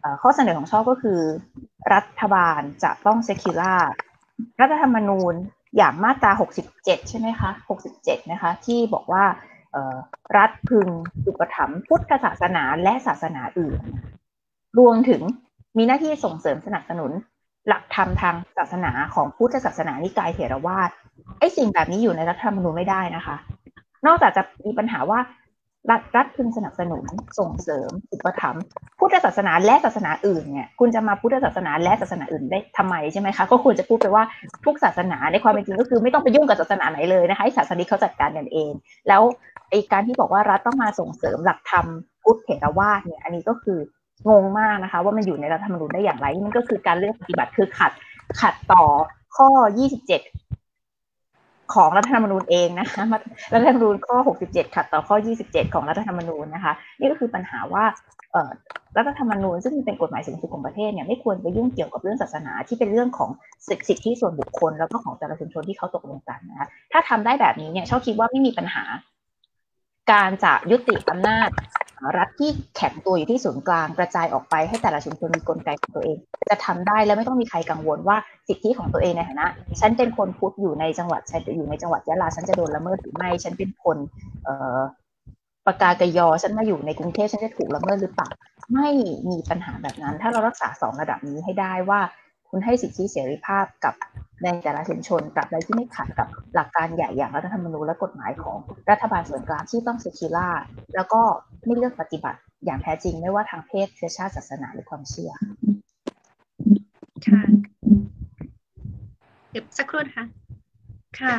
ข้อเสนอของชอบก็คือรัฐบาลจะต้องเซคิล่ารัฐธรรมนูญอย่างมาตราหกสิบเจ็ดใช่ไหมคะหกสิบเจ็ดนะคะที่บอกว่ารัฐพึงอุปถัมภ์พุทธศาสนาและศาสนาอื่นรวมถึงมีหน้าที่ส่งเสริมสนับสนุนหลักธรรมทางศาสนาของพุทธศาสนานิกายเถรวาทไอ้สิ่งแบบนี้อยู่ในรัฐธรรมนูญไม่ได้นะคะนอกจากจะมีปัญหาว่ารัฐรัฐพึงสนับสนุนส่งเสริมอุปถัมภ์พุทธศาสนาและศาสนาอื่นเนี่ยคุณจะมาพุทธศาสนาและศาสนาอื่นได้ทำไมใช่ไหมคะก็ควรจะพูดไปว่าทุกศาสนาในความเป็นจริงก็คือไม่ต้องไปยุ่งกับศาสนาไหนเลยนะคะให้ศาสนิกเขาจัดการกันเองแล้วไอ้การที่บอกว่ารัฐต้องมาส่งเสริมหลักธรรมพุทธเถรวาทเนี่ยอันนี้ก็คืองงมากนะคะว่ามันอยู่ในรัฐธรรมนูญได้อย่างไรมันก็คือการเลือกปฏิบัติคือขัดขัดต่อข้อยี่สิบเจ็ดของรัฐธรรมนูญเองนะคะรัฐธรรมนูญข้อหกสิบเจ็ดขัดต่อข้อยี่สิบเจ็ดของรัฐธรรมนูญนะคะนี่ก็คือปัญหาว่าเอ่อรัฐธรรมนูญซึ่งเป็นกฎหมายสูงสุดของประเทศเนี่ยไม่ควรไปยุ่งเกี่ยวกับเรื่องศาสนาที่เป็นเรื่องของสิทธิส่วนบุคคลแล้วก็ของแต่ละชุมชนที่เขาตกลงกันนะคะถ้าทำได้แบบนี้เนี่ยชอบคิดว่าไม่มีปัญหาการจะยุติอำนาจรัฐที่แข็งตัวอยู่ที่ศูนย์กลางกระจายออกไปให้แต่ละชุมชนมีกลไกของตัวเองจะทำได้แล้วไม่ต้องมีใครกังวลว่าสิทธิของตัวเองในฐานะฉันเป็นคนพุทธอยู่ในจังหวัดฉันอยู่ในจังหวัดยะลาฉันจะโดนละเมิดหรือไม่ฉันเป็นคนเอ่อปากากยอฉันมาอยู่ในกรุงเทพฉันจะถูกละเมิดหรือเปล่าไม่มีปัญหาแบบนั้นถ้าเรารักษาสองระดับนี้ให้ได้ว่าคุณให้สิทธิเสรีภาพกับในแต่ละชุมชนกับอะไรที่ไม่ขัดกับหลักการใหญ่อย่างรัฐธรรมนูญและกฎหมายของรัฐบาลส่วนกลางที่ต้องเซคิล่าแล้วก็ไม่เลือกปฏิบัติอย่างแท้จริงไม่ว่าทางเพศเชื้อชาติศาสนาหรือความเชื่อค่ะเดี๋ยวสักครู่นะคะค่ะ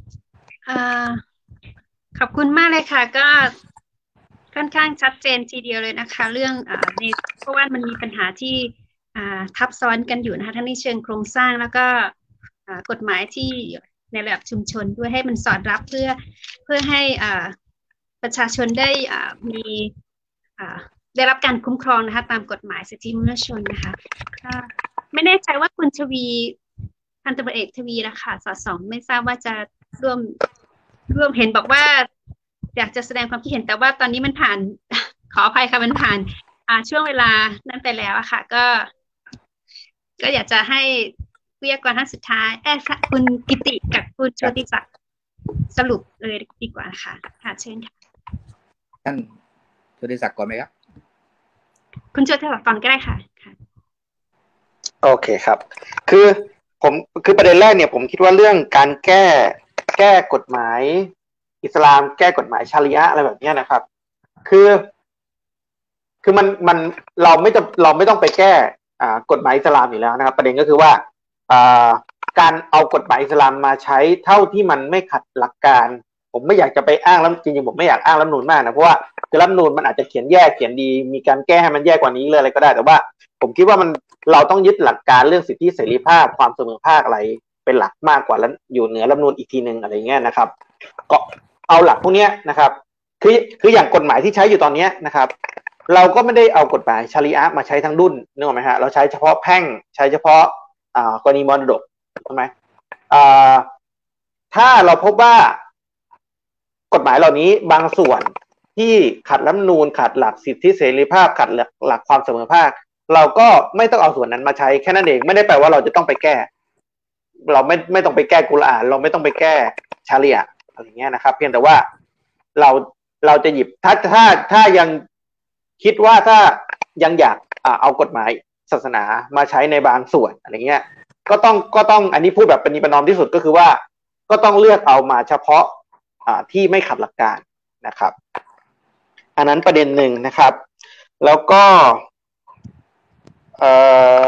ขอบคุณมากเลยค่ะก็ค่อนข้างชัดเจนทีเดียวเลยนะคะเรื่องอ่าในเพราะว่ามันมีปัญหาที่อ่าทับซ้อนกันอยู่นะคะทั้งในเชิงโครงสร้างแล้วก็กฎหมายที่ในระดับชุมชนด้วยให้มันสอดรับเพื่อเพื่อให้อ่าประชาชนได้อ่ามีอ่าได้รับการคุ้มครองนะคะตามกฎหมายสิทธิมนุษยชนนะคะไม่แน่ใจว่าคุณทวีพันตำรวจเอกทวีนะคะสอสองไม่ทราบว่าจะร่วมร่วมเห็นบอกว่าอยากจะแสดงความคิดเห็นแต่ว่าตอนนี้มันผ่านขออภัยค่ะมันผ่านอ่าช่วงเวลานั้นไปแล้วอะค่ะก็ก็อยากจะให้วิทยากรท่านสุดท้ายแอบคุณกิติกับคุณโชติศักดิ์สรุปเลยดีกว่าค่ะค่ะเชิญค่ะท่านโชติศักดิ์ก่อนไหมครับคุณโชติศักดิ์ฟังก็ได้ค่ะค่ะโอเคครับคือผมคือประเด็นแรกเนี่ยผมคิดว่าเรื่องการแก้แก้กฎหมายอิสลามแก้กฎหมายชาริอะห์อะไรแบบนี้นะครับคือคือมันมันเราไม่จะเราไม่ต้องไปแก้อ่ากฎหมายอิสลามอยู่แล้วนะครับประเด็นก็คือว่าอ่าการเอากฎหมายอิสลามมาใช้เท่าที่มันไม่ขัดหลักการผมไม่อยากจะไปอ้างแล้วจริงๆผมไม่อยากอ้างรัฐธรรมนูญมากนะเพราะว่าคือรัฐธรรมนูญมันอาจจะเขียนแย่เขียนดีมีการแก้ให้มันแย่กว่านี้เลยอะไรก็ได้แต่ว่าผมคิดว่ามันเราต้องยึดหลักการเรื่องสิทธิเสรีภาพความเสมอภาคอะไรเป็นหลักมากกว่าแล้วอยู่เหนือรัฐธรรมนูญอีกทีนึงอะไรเงี้ยนะครับก็เอาหลักพวกนี้นะครับคือคืออย่างกฎหมายที่ใช้อยู่ตอนนี้นะครับเราก็ไม่ได้เอากฎหมายชาริอะห์มาใช้ทั้งดุนนึกออกไหมฮะเราใช้เฉพาะแพ่งใช้เฉพาะอ่ากรณีมรดกใช่ไหมอ่าถ้าเราพบว่ากฎหมายเหล่านี้บางส่วนที่ขัดรัฐธรรมนูญขัดหลักสิทธิเสรีภาพขัดหลักหลักความเสมอภาคเราก็ไม่ต้องเอาส่วนนั้นมาใช้แค่นั้นเองไม่ได้แปลว่าเราจะต้องไปแก้เราไม่ไม่ต้องไปแก้กุรอานเราไม่ต้องไปแก้ชาริอะห์อะไรเงี้ยนะครับเพียงแต่ว่าเราเราจะหยิบถ้าถ้าถ้ายังคิดว่าถ้ายังอยากเอากฎหมายศาสนามาใช้ในบางส่วนอะไรเงี้ยก็ต้องก็ต้องอันนี้พูดแบบประนีประนอมที่สุดก็คือว่าก็ต้องเลือกเอามาเฉพาะที่ไม่ขัดหลักการนะครับอันนั้นประเด็นหนึ่งนะครับแล้วก็เอ่อ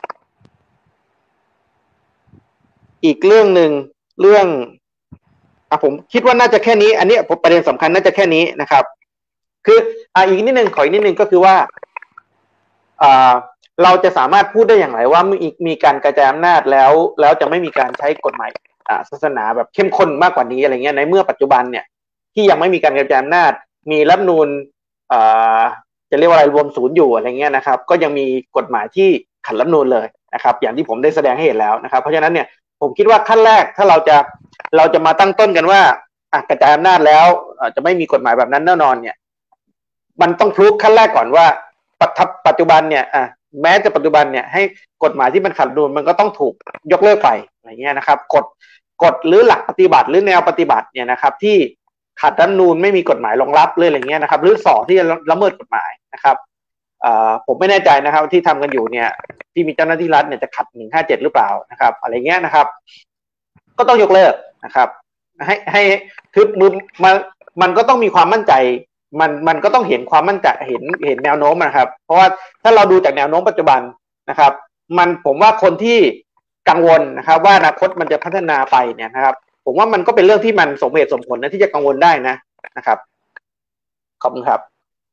อีกเรื่องหนึ่งเรื่องอ่ะผมคิดว่าน่าจะแค่นี้อันนี้ประเด็นสำคัญน่าจะแค่นี้นะครับคืออ่ะอีกนิดนึงขออีกนิดนึงก็คือว่าอ่าเราจะสามารถพูดได้อย่างไรว่ามีมีการกระจายอำนาจแล้วแล้วจะไม่มีการใช้กฎหมายอ่าศาสนาแบบเข้มข้นมากกว่านี้อะไรเงี้ยในเมื่อปัจจุบันเนี่ยที่ยังไม่มีการกระจายอำนาจมีรัฐธรรมนูญอ่าจะเรียกว่าอะไรรวมศูนย์อยู่อะไรเงี้ยนะครับก็ยังมีกฎหมายที่ขัดรัฐธรรมนูญเลยนะครับอย่างที่ผมได้แสดงให้เห็นแล้วนะครับเพราะฉะนั้นเนี่ยผมคิดว่าขั้นแรกถ้าเราจะเราจะมาตั้งต้นกันว่าอ่ะกระจายอำนาจแล้วจะไม่มีกฎหมายแบบนั้นแน่นอนเนี่ยมันต้องพรูฟขั้นแรกก่อนว่าปัจจุบันเนี่ยอ่ะแม้แต่ปัจจุบันเนี่ยให้กฎหมายที่มันขัดรัฐธรรมนูญมันก็ต้องถูกยกเลิกไปอะไรเงี้ยนะครับกฎกฎหรือหลักปฏิบัติหรือแนวปฏิบัติเนี่ยนะครับที่ขัดรัฐธรรมนูญไม่มีกฎหมายรองรับเลยอะไรเงี้ยนะครับหรือส่อที่จะละเมิดกฎหมายนะครับผมไม่แน่ใจนะครับที่ทำกันอยู่เนี่ยที่มีเจ้าหน้าที่รัฐเนี่ยจะขัดหนึ่งห้าเจ็ดหรือเปล่านะครับอะไรเงี้ยนะครับก็ต้องยกเลิกนะครับให้ให้คือมันมันก็ต้องมีความมั่นใจมันมันก็ต้องเห็นความมั่นใจเห็นเห็นแนวโน้มนะครับเพราะว่าถ้าเราดูจากแนวโน้มปัจจุบันนะครับมันผมว่าคนที่กังวลนะครับว่าอนาคตมันจะพัฒนาไปเนี่ยนะครับผมว่ามันก็เป็นเรื่องที่มันสมเหตุสมผลนะที่จะกังวลได้นะนะครับขอบคุณครับ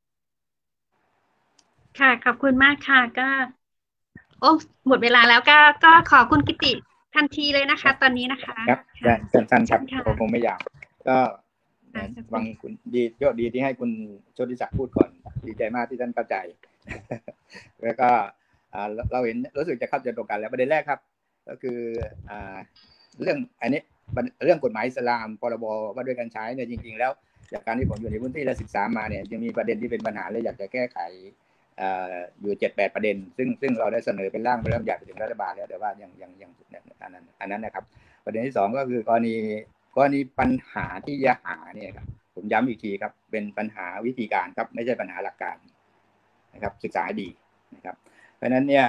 ค่ะขอบคุณมากค่ะก็โอ้หมดเวลาแล้วก็ก็ขอคุณกิติทันทีเลยนะคะตอนนี้นะคะครับสั้นๆครับผมคงไม่อยากก็ฟังคุณดีก็ดีที่ให้คุณโชติศักดิ์พูดก่อนดีใจมากที่ท่านเข้าใจแล้วก็เราเห็นรู้สึกจะเข้าใจตรงกันแล้วประเด็นแรกครับก็คือเรื่องอันนี้เรื่องกฎหมายอิสลามพรบว่าด้วยการใช้เนี่ยจริงๆแล้วจากการที่ผมอยู่ในพื้นที่และศึกษามาเนี่ยยังมีประเด็นที่เป็นปัญหาและอยากจะแก้ไขอยู่เจ็ดแปดประเด็นซึ่งซึ่งเราได้เสนอเป็นร่างเป็นร่างใหญ่ไปถึงรัฐบาลแล้วแต่ว่ายังยังยังอันนั้นอันนั้นนะครับประเด็นที่สองก็คือกรณีกรณีปัญหาที่ยะหาเนี่ยครับผมย้ำอีกทีครับเป็นปัญหาวิธีการครับไม่ใช่ปัญหาหลักการนะครับศึกษาให้ดีนะครับเพราะฉะนั้นเนี่ย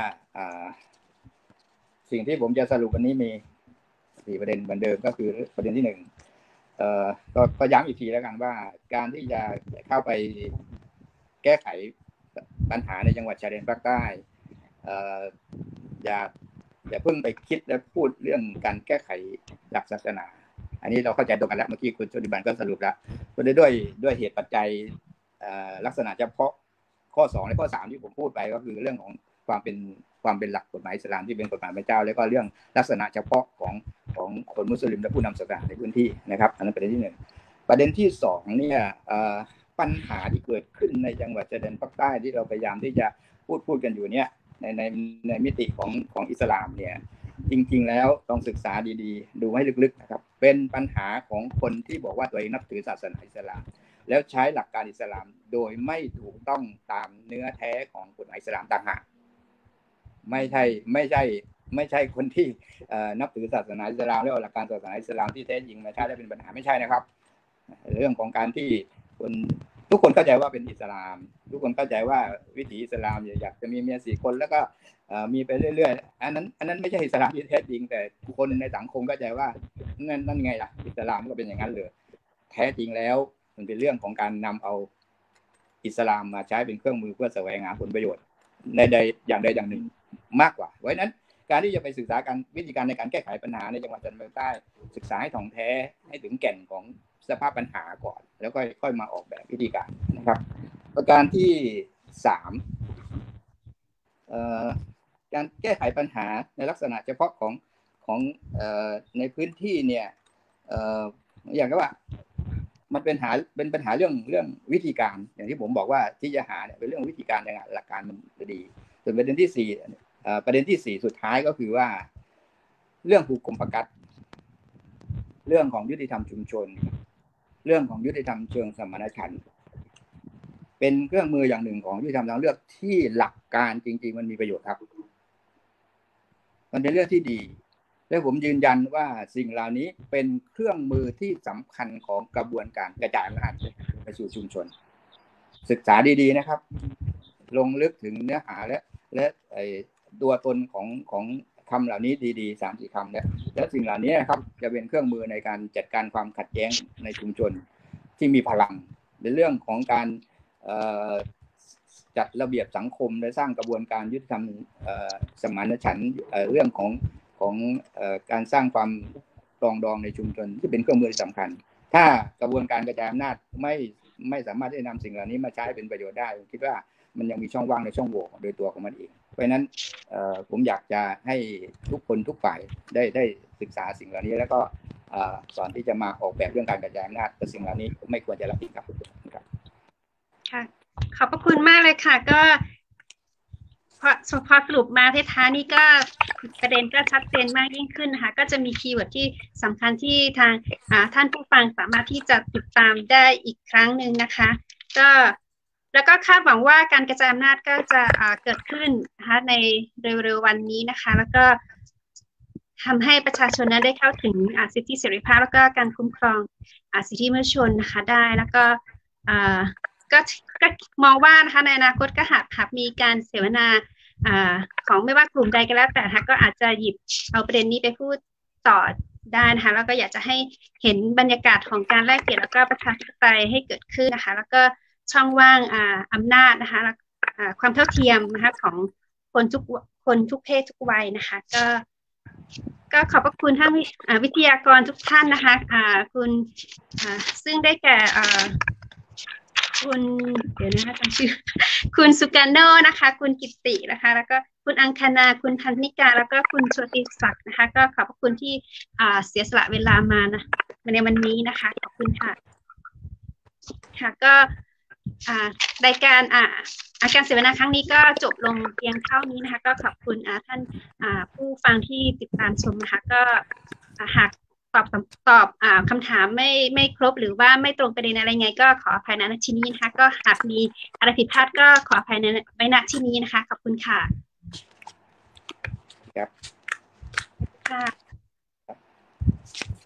สิ่งที่ผมจะสรุปวันนี้มีสี่ประเด็นเหมือนเดิมก็คือประเด็นที่หนึ่งเอ่อก็ก็ย้ำอีกทีแล้วกันว่าการที่จะเข้าไปแก้ไขปัญหาในจังหวัดชายแดนภาคใต้เอ่ออย่าอย่าเพิ่งไปคิดและพูดเรื่องการแก้ไขหลักศาสนาอันนี้เราเข้าใจตรงกันแล้วเมื่อกี้คุณโชติบันก็สรุปแล้วด้วยด้วยด้วยเหตุปัจจัยลักษณะเฉพาะข้อสองและข้อสามที่ผมพูดไปก็คือเรื่องของความเป็นความเป็นหลักกฎหมายอิสลามที่เป็นกฎหมายพระเจ้าแล้วก็เรื่องลักษณะเฉพาะของของคนมุสลิมและผู้นำศาสนาในพื้นที่นะครับอันนั้นประเด็นที่หนึ่งประเด็นที่สองเนี่ยปัญหาที่เกิดขึ้นในจังหวัดชายแดนภาคใต้ที่เราพยายามที่จะพูดพูดกันอยู่เนี่ยในในในมิติของของอิสลามเนี่ยจริงๆแล้วต้องศึกษาดีๆดูให้ลึกๆนะครับเป็นปัญหาของคนที่บอกว่าตัวเองนับถือศาสนาอิสลามแล้วใช้หลักการอิสลามโดยไม่ถูกต้องตามเนื้อแท้ของกฎหมายอิสลามต่างหากไม่ใช่ไม่ใช่ไม่ใช่คนที่นับถือศาสนาอิสลามแล้วหลักการศาสนาอิสลามที่แท้จริงมาใช้ได้เป็นปัญหาไม่ใช่นะครับเรื่องของการที่คนทุกคนเข้าใจว่าเป็นอิสลามทุกคนเข้าใจว่าวิถีอิสลามอยากจะมีเมียสี่คนแล้วก็มีไปเรื่อยๆอันนั้นอันนั้นไม่ใช่อิสลามที่แท้จริงแต่คนในสังคมเข้าใจว่านั่นนั่นไงล่ะอิสลามก็เป็นอย่างนั้นเลยแท้จริงแล้วมันเป็นเรื่องของการนำเอาอิสลามมาใช้เป็นเครื่องมือเพื่อแสวงหาผลประโยชน์ในใดอย่างใดอย่างหนึ่งมากกว่าเพราะฉะนั้นการที่จะไปศึกษาการวิธีการในการแก้ไขปัญหาในจังหวัดชายแดนภาคใต้ศึกษาให้ถ่องแท้ให้ถึงแก่นของสภาพปัญหาก่อนแล้วก็ค่อยมาออกแบบวิธีการนะครับประการที่สามการแก้ไขปัญหาในลักษณะเฉพาะของของในพื้นที่เนี่ยอย่างก็ว่ามันเป็นหาเป็นปัญหาเรื่องเรื่องวิธีการอย่างที่ผมบอกว่าที่จะหาเนี่ยเป็นเรื่องวิธีการในหลักการมันดีส่วนประเด็นที่สี่ประเด็นที่สี่สุดท้ายก็คือว่าเรื่องหุกกลมประกัดเรื่องของยุติธรรมชุมชนเรื่องของยุติธรรมเชิงสมานฉันท์เป็นเครื่องมืออย่างหนึ่งของยุติธรรมทางเลือกที่หลักการจริงๆมันมีประโยชน์ครับมันเป็นเรื่องที่ดีและผมยืนยันว่าสิ่งเหล่านี้เป็นเครื่องมือที่สำคัญของกระบวนการกระจายอำนาจไปสู่ชุมชนศึกษาดีๆนะครับลงลึกถึงเนื้อหาและและไอ้ตัวตนของของคำเหล่านี้ดีๆ สามสี่ คำเนี่ยและสิ่งเหล่านี้ครับจะเป็นเครื่องมือในการจัดการความขัดแย้งในชุมชนที่มีพลังในเรื่องของการจัดระเบียบสังคมและสร้างกระบวนการยุติธรรมสมานฉันท์เรื่องของของการสร้างความปรองดองในชุมชนที่เป็นเครื่องมือสำคัญถ้ากระบวนการกระจายอำนาจไม่ไม่สามารถที่จะนำสิ่งเหล่านี้มาใช้เป็นประโยชน์ได้ผมคิดว่ามันยังมีช่องว่างในช่องโหว่โดยตัวของมันเองเพราะฉะนั้นผมอยากจะให้ทุกคนทุกฝ่ายได้ได้ศึกษาสิ่งเหล่านี้แล้วก็สอนที่จะมาออกแบบเรื่องการกระจายอำนาจแต่สิ่งเหล่านี้ไม่ควรจะละทิ้งครับค่ะขอบพระคุณมากเลยค่ะก็พอพอสรุปมาท้ายๆนี้ก็ประเด็นก็ชัดเจนมากยิ่งขึ้นนะคะก็จะมีคีย์เวิร์ดที่สำคัญที่ทางท่านผู้ฟังสามารถที่จะติดตามได้อีกครั้งหนึ่งนะคะก็แล้วก็คาดหวังว่าการกระจายอำนาจก็จะเกิดขึ้นนะคะในเร็วๆวันนี้นะคะแล้วก็ทำให้ประชาชนนั้นได้เข้าถึงสิทธิเสรีภาพแล้วก็การคุ้มครองสิทธิมนุษยชนนะคะได้แล้วก็ก็ก็มองว่านะคะในอนาคตก็หากหากมีการเสวนาของไม่ว่ากลุ่มใดก็แล้วแต่ก็อาจจะหยิบเอาประเด็นนี้ไปพูดต่อได้นะคะแล้วก็อยากจะให้เห็นบรรยากาศของการแลกเปลี่ยนแล้วก็ประชาธิปไตยให้เกิดขึ้นนะคะแล้วก็ช่องว่างอำนาจนะคะความเท่าเทียมนะคะของคนทุกคนทุกเพศทุกวัยนะคะก็ก็ขอบพระคุณท่านวิทยากรทุกท่านนะคะคุณซึ่งได้แก่คุณเดี๋ยวนะคะจำชื่อคุณสุการโนนะคะคุณกิตตินะคะแล้วก็คุณอังคณาคุณพันนิกาแล้วก็คุณโชติศักดิ์นะคะก็ขอบพระคุณที่เสียสละเวลามานะในวันนี้นะคะขอบคุณค่ะค่ะก็รายการการเสวนาครั้งนี้ก็จบลงเพียงเท่านี้นะคะก็ขอบคุณท่านผู้ฟังที่ติดตามชมนะคะก็หากตอบตอบคำถามไม่ไม่ครบหรือว่าไม่ตรงประเด็นอะไรไงก็ขออภัยณที่นี้นะคะก็หากมีอะไรผิดพลาดก็ขออภัยไว้ณที่นี้นะคะขอบคุณค่ะครับค่ะ